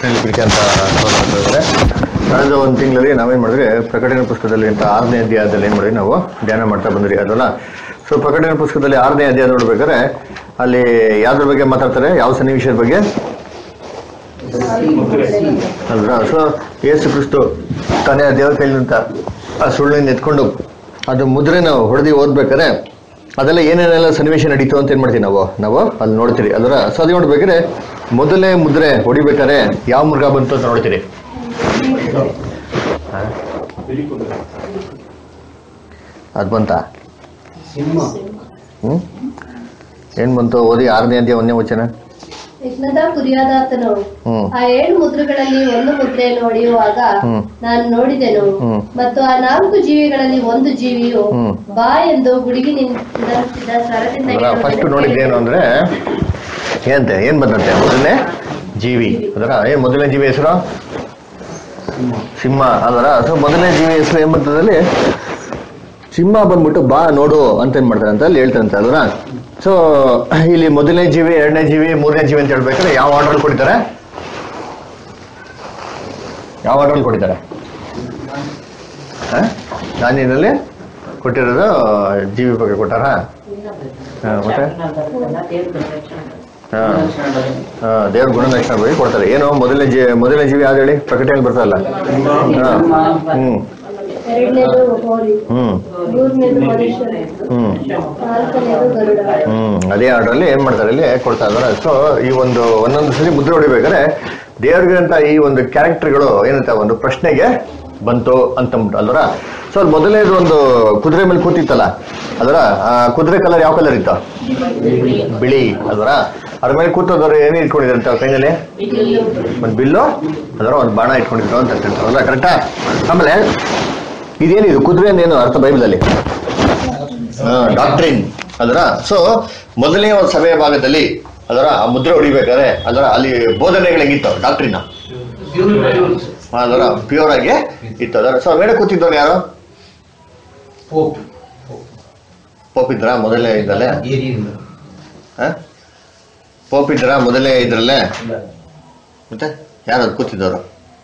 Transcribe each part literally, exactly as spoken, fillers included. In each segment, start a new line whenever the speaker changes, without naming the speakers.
ಪ್ರೀತಿ ಅಂತ ನೋಡ್ತಾರೆ. ಕಳೆದ ಒಂದು ತಿಂಗಳಲ್ಲಿ ನಾವೇನು ಮಾಡಿದ್ರೆ ಪ್ರಕಟಣೆ ಪುಸ್ತಕದಲ್ಲಿ ಅಂತ ಆರನೇ ಅಧ್ಯಾಯದಲ್ಲಿ ಏನು ಮಾಡಿದ್ವಿ ನಾವು ಧ್ಯಾನ ಮಾಡ್ತಾ ಬಂದ್ರಿ ಅದಲ್ಲ. ಸೊ ಪ್ರಕಟಣೆ ಪುಸ್ತಕದಲ್ಲಿ ಆರನೇ ಅಧ್ಯಾಯ ನೋಡ್ಬೇಕಾದ್ರೆ ಅಲ್ಲಿ ಯಾವ್ದ್ರ ಬಗ್ಗೆ ಮಾತಾಡ್ತಾರೆ, ಯಾವ ಸನ್ನಿವೇಶದ ಬಗ್ಗೆ ಅಲ್ವಾ. ಸೊ ಯೇಸು ಕ್ರಿಸ್ತು ತಾನೇ ಆ ದೇವರ ಕೈಲಿಂದ ಆ ಸುಳ್ಳಿನ ಎತ್ಕೊಂಡು ಅದು ಮುದ್ರೆ ನಾವು ಹೊಡೆದು ಓದ್ಬೇಕಾದ್ರೆ ಅದೆಲ್ಲ ಏನೇನೆಲ್ಲ ಸನ್ನಿವೇಶ ನಡೀತು ಅಂತ ಏನ್ ಮಾಡ್ತೀವಿ ನಾವು ನಾವು ಅಲ್ಲಿ ನೋಡ್ತೀರಿ ಅದರ. ಸೊ ಅದು ನೋಡ್ಬೇಕಾದ್ರೆ ಮೊದಲೇ ಮುದ್ರೆ ಹೊಡಿಬೇಕಾದ್ರೆ ಯಾವ ಮೃಗ ಬಂತು ಅಂತ ನೋಡ್ತೀರಿ. ಅದ್ ಬಂತ ಹ್ಮ್ ಏನ್ ಬಂತು ಓದಿ ಆರನೇ ಅಧ್ಯಾಯ ಒಂದನೇ ವಚನ.
ಯಜ್ಞದ ಕುರಿಯಾದಾತನು ಆ ಏಳು ಮುದ್ರೆಗಳಲ್ಲಿ ಒಂದು ಮುದ್ರೆಯನ್ನು ಹೊಡೆಯುವಾಗ ನಾನು ನೋಡಿದೆನು, ಮತ್ತು ಆ ನಾಲ್ಕು ಜೀವಿಗಳಲ್ಲಿ ಒಂದು ಜೀವಿಯು ಬಾ ಎಂದು ಗುಡುಗಿ ನಿಂತಿದ್ದ ಸ್ವರದಿಂದ.
ಫಸ್ಟ್ ನೋಡಿದ್ದೇನು ಅಂದ್ರೆ ಏನಂತೆ ಏನ್ ಬಂದಂತೆ ಮೊದಲನೇ ಜೀವಿ ಅದರ. ಏನ್ ಮೊದಲನೇ ಜೀವಿ ಹೆಸರು ಸಿಂಹ ಅದರ. ಸೊ ಮೊದಲನೇ ಜೀವಿ ಹೆಸರು ಏನ್ ಬರ್ತದಲ್ಲಿ ಸಿಂಹ ಬಂದ್ಬಿಟ್ಟು ಬಾ ನೋಡು ಅಂತ ಏನ್ ಮಾಡ್ತಾರೆ ಅಂತ ಅಲ್ಲಿ ಹೇಳ್ತಾರಂತೆ ಅದರ. ಸೊ ಇಲ್ಲಿ ಮೊದಲನೇ ಜೀವಿ, ಎರಡನೇ ಜೀವಿ, ಮೂರನೇ ಜೀವಿ ಅಂತ ಹೇಳ್ಬೇಕಾದ್ರೆ ಯಾವ ಆರ್ಡರ್ ಕೊಡ್ತಾರೆ, ಯಾವ ಆರ್ಡರ್ ಕೊಡ್ತಾರೆ? ದಾನಿಯಲ್ಲಿ ಕೊಟ್ಟಿರೋದು ಜೀವಿ ಬಗ್ಗೆ ಕೊಟ್ಟಾರ. ಮತ್ತೆ ಹಾ ಹಾ ದೇವ್ರ ಗುಣಲಕ್ಷಣ ಬಗ್ಗೆ ಕೊಡ್ತಾರೆ. ಏನು ಮೊದಲನೇ ಜೀವಿ, ಮೊದಲನೇ ಜೀವಿ ಯಾವ್ದು ಹೇಳಿ, ಪ್ರಕಟಣೆ ಬರ್ತಾರಲ್ಲ. ಹಾ ಹ್ಮ್ ಹ್ಮ್ ಹ್ಮ್ ಅದೇ ಆರ್ಡ್ರಲ್ಲಿ ಏನ್ ಮಾಡ್ತಾರೆ ಇಲ್ಲಿ ಕೊಡ್ತಾ ಇದಾರೆ. ಸೊ ಈ ಒಂದು ಒಂದೊಂದು ಸರಿ ಮುದ್ರೆ ಹೊಡಿಬೇಕಾದ್ರೆ ದೇವ್ರಿಗೆ ಅಂತ ಈ ಒಂದು ಕ್ಯಾರೆಕ್ಟರ್ಗಳು ಏನಂತ ಒಂದು ಪ್ರಶ್ನೆಗೆ ಬಂತು ಅಂತಂದ್ಬಿಟ್ಟು ಅಲ್ವರ. ಸೊ ಅಲ್ಲಿ ಮೊದಲನೇದು ಒಂದು ಕುದುರೆ ಮೇಲೆ ಕೂತಿತ್ತಲ್ಲ ಅದರ. ಕುದುರೆ ಕಲರ್ ಯಾವ ಕಲರ್ ಇತ್ತು? ಬಿಳಿ ಅಲ್ವರ. ಅದ್ರ ಮೇಲೆ ಕೂತೋದವ್ರು ಏನೇ ಇಟ್ಕೊಂಡಿದ್ರಂತ ಕೈನಲ್ಲಿ ಒಂದು ಬಿಲ್ಲು ಅದರ ಒಂದು ಬಾಣ ಇಟ್ಕೊಂಡಿದ್ರು ಅಂತ ಹೇಳ್ತಾರಲ್ಲ, ಕರೆಕ್ಟಾ? ಆಮೇಲೆ ಇದೇನಿದು ಕುದುರೆ ಏನು ಅರ್ಥ ಬೈಬಲಲ್ಲಿ? ಡಾಕ್ಟ್ರಿನ್ ಅದರ. ಸೊ ಮೊದಲನೇ ಒಂದು ಸಭೆಯ ಭಾಗದಲ್ಲಿ ಅದರ ಆ ಮುದ್ರೆ ಹೊಡಿಬೇಕಾದ್ರೆ ಅದರ ಅಲ್ಲಿ ಬೋಧನೆಗಳು ಹೆಂಗಿತ್ತು, ಡಾಕ್ಟ್ರಿನ್ ಅದರ ಪ್ಯೂರ್ ಆಗಿ ಇತ್ತು ಅದರ. ಸೊ ಮೇಲೆ ಕೂತಿದ್ದವ್ರು ಯಾರು? ಪೋಪ್ ಇದ್ರ ಮೊದಲನೇ ಇದ್ರಲ್ಲೇ? ಪೋಪ್ ಇದ್ರ ಮೊದಲನೇ ಇದ್ರಲ್ಲೇ? ಮತ್ತೆ ಯಾರು ಅದು ಕೂತಿದ್ದವರು?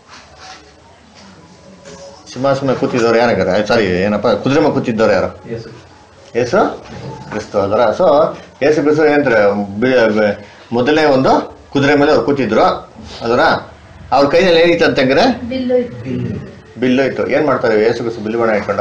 ಸಿಂಹಾಸನ ಕೂತಿದ್ದವ್ರು ಯಾರಾಗಾರ? ಸಾರಿ ಏನಪ್ಪ, ಕುದುರೆ ಮೇಲೆ ಕೂತಿದ್ದವ್ರು ಯಾರು? ಯೇಸು ಕ್ರಿಸ್ತು ಅದರ. ಸೊ ಯೇಸು ಕ್ರಿಸ್ತು ಏನಂತಾರೆ, ಮೊದಲನೇ ಒಂದು ಕುದುರೆ ಮೇಲೆ ಅವ್ರು ಕೂತಿದ್ರು ಅದರ. ಅವ್ರ ಕೈನಲ್ಲಿ ಏನಿತ್ತು ಅಂತಂದ್ರೆ ಬಿಲ್ಲು ಇತ್ತು. ಏನ್ ಮಾಡ್ತಾರೆ ಯೇಸು ಕ್ರಿಸ್ತು ಬಿಲ್ಲು ಬಣ್ಣ ಇಟ್ಕೊಂಡ?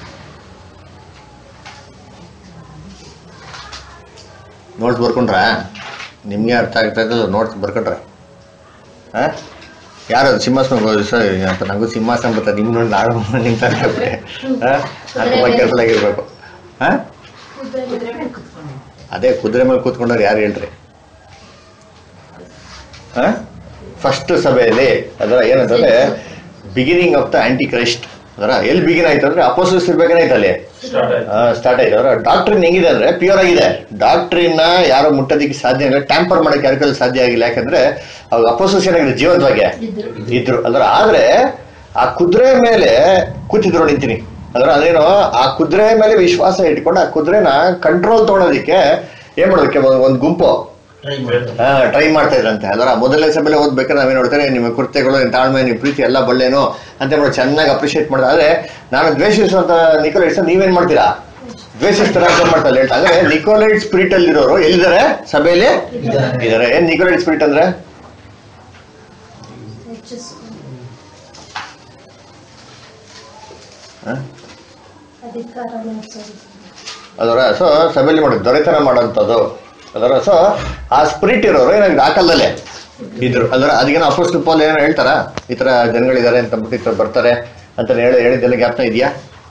ನೋಟ್ಸ್ ಬರ್ಕೊಂಡ್ರ? ನಿಮ್ಗೆ ಅರ್ಥ ಆಗ್ತಾ ಇದ್ದಲ್ಲ, ನೋಟ್ಸ್ ಬರ್ಕೊಂಡ್ರೆ ಹಾ ಯಾರು ಸಿಂಹಾಸನ ಅಂತ ನಂಗೂ ಸಿಂಹಾಸನ ಬರ್ತದೆ, ನಿಮ್ ನೋಡಿ ನಾಳೆ ನಿಂತ ತುಂಬಾ ಕೇರ್ಫುಲ್ ಆಗಿರ್ಬೇಕು. ಹಾ ಅದೇ ಕುದುರೆ ಮೇಲೆ ಕೂತ್ಕೊಂಡವ್ರು ಯಾರು ಹೇಳ್ರಿ? ಹ ಫಸ್ಟ್ ಸಭೆಯಲ್ಲಿ ಅದರ ಏನಂತಂದ್ರೆ beginning of the antichrist ಅದರ. ಎಲ್ಲಿ ಬಿಗಿನ್ ಆಯ್ತು ಅಂದ್ರೆ ಅಪೋಸಿಸ್ ಇರ್ಬೇಕಾಯ್ತು ಅಲ್ಲಿ ಸ್ಟಾರ್ಟ್ ಆಯ್ತು ಅದರ. ಡಾಕ್ಟ್ರಿನ್ ಹೆಂಗಿದೆ ಅಂದ್ರೆ ಪ್ಯೂರ್ ಆಗಿದೆ. ಡಾಕ್ಟ್ರಿನ್ ಯಾರು ಮುಟ್ಟೋದಿಕ್ಕೆ ಸಾಧ್ಯ ಇಲ್ಲ, ಟ್ಯಾಂಪರ್ ಮಾಡಕ್ಕೆ ಯಾರಿಗೂ ಸಾಧ್ಯ ಆಗಿಲ್ಲ. ಯಾಕಂದ್ರೆ ಅವ್ರು ಅಪೋಸಿಸ್ ಏನಾಗಿದೆ, ಜೀವಂತವಾಗಿ ಇದ್ರು ಅದರ. ಆದ್ರೆ ಆ ಕುದುರೆ ಮೇಲೆ ಕೂತಿದ್ರು ನಿಂತೀನಿ ಅದರ. ಅದೇನೋ ಆ ಕುದುರೆ ಮೇಲೆ ವಿಶ್ವಾಸ ಇಟ್ಕೊಂಡು ಆ ಕುದುರೆನ ಕಂಟ್ರೋಲ್ ತೊಗೊಳೋದಿಕ್ಕೆ ಏನ್ ಮಾಡೋದಕ್ಕೆ ಒಂದು ಗುಂಪು ಹಾ ಟ್ರೈ ಮಾಡ್ತಾ ಇದ್ರಂತೆ ಅದರ. ಮೊದಲನೇ ಸಭೆಲೆ ಓದ್ಬೇಕಾದ್ರೆ ನಾವೇನ್ ನೋಡ್ತಾರೆ, ನಿಮ್ಮ ಕೃತ್ಯಗಳು, ತಾಳ್ಮೆ, ನಿಮ್ಮ ಪ್ರೀತಿ ಎಲ್ಲ ಬಳ್ಳೆನು ಅಂತ ನೋಡಿ ಚೆನ್ನಾಗಿ ಅಪ್ರಿಷಿಯೇಟ್ ಮಾಡಿದ್ರೆ. ಆದ್ರೆ ನಾನು ದ್ವೇಷಿಸುವಂತ ನಿಕೋಲೈಟ್ಸ್ ನೀವೇನ್ ಮಾಡ್ತೀರಾ? ದ್ವೇಷಿಸ್ತಾರ ಅಂತ ಮಾಡ್ತಾರೆ ಹೇಳ್ತಾ. ಅಂದ್ರೆ ನಿಕೋಲೈಟ್ ಸ್ಪಿರಿಟ್ ಅಲ್ಲಿ ಇರೋರು ಎಲ್ಲಿದ್ದಾರೆ? ಸಭೆಯಲ್ಲಿ ಇದಾರೆ. ಏನ್ ನಿಕೋಲೈಟ್ ಸ್ಪಿರಿಟ್ ಅಂದ್ರೆ? ಅದರ. ಸೊ ಸಭೆಯಲ್ಲಿ ಮಾಡಿ ದೊರೆತನ ಮಾಡೋಂಥದ್ದು ಅದರ. ಸೊ ಆ ಸ್ಪಿರಿಟ್ ಇರೋರು ಏನಾಗಿದೆ ಆ ಕಾಲದಲ್ಲೇ ಇದ್ರು ಅದರ. ಅದಕ್ಕೇನೋ ಅಪೋಸ್ಟಲ್ ಪೌಲ್ ಏನೋ ಹೇಳ್ತಾರ, ಈ ತರ ಜನಗಳಿದ್ದಾರೆ ಅಂತ ಬಿಟ್ಟು ಬರ್ತಾರೆ ಅಂತ ಹೇಳಿ ಹೇಳಿದ್ದೆಲ್ಲ ಜ್ಞಾಪನ ಇದೆಯಾ?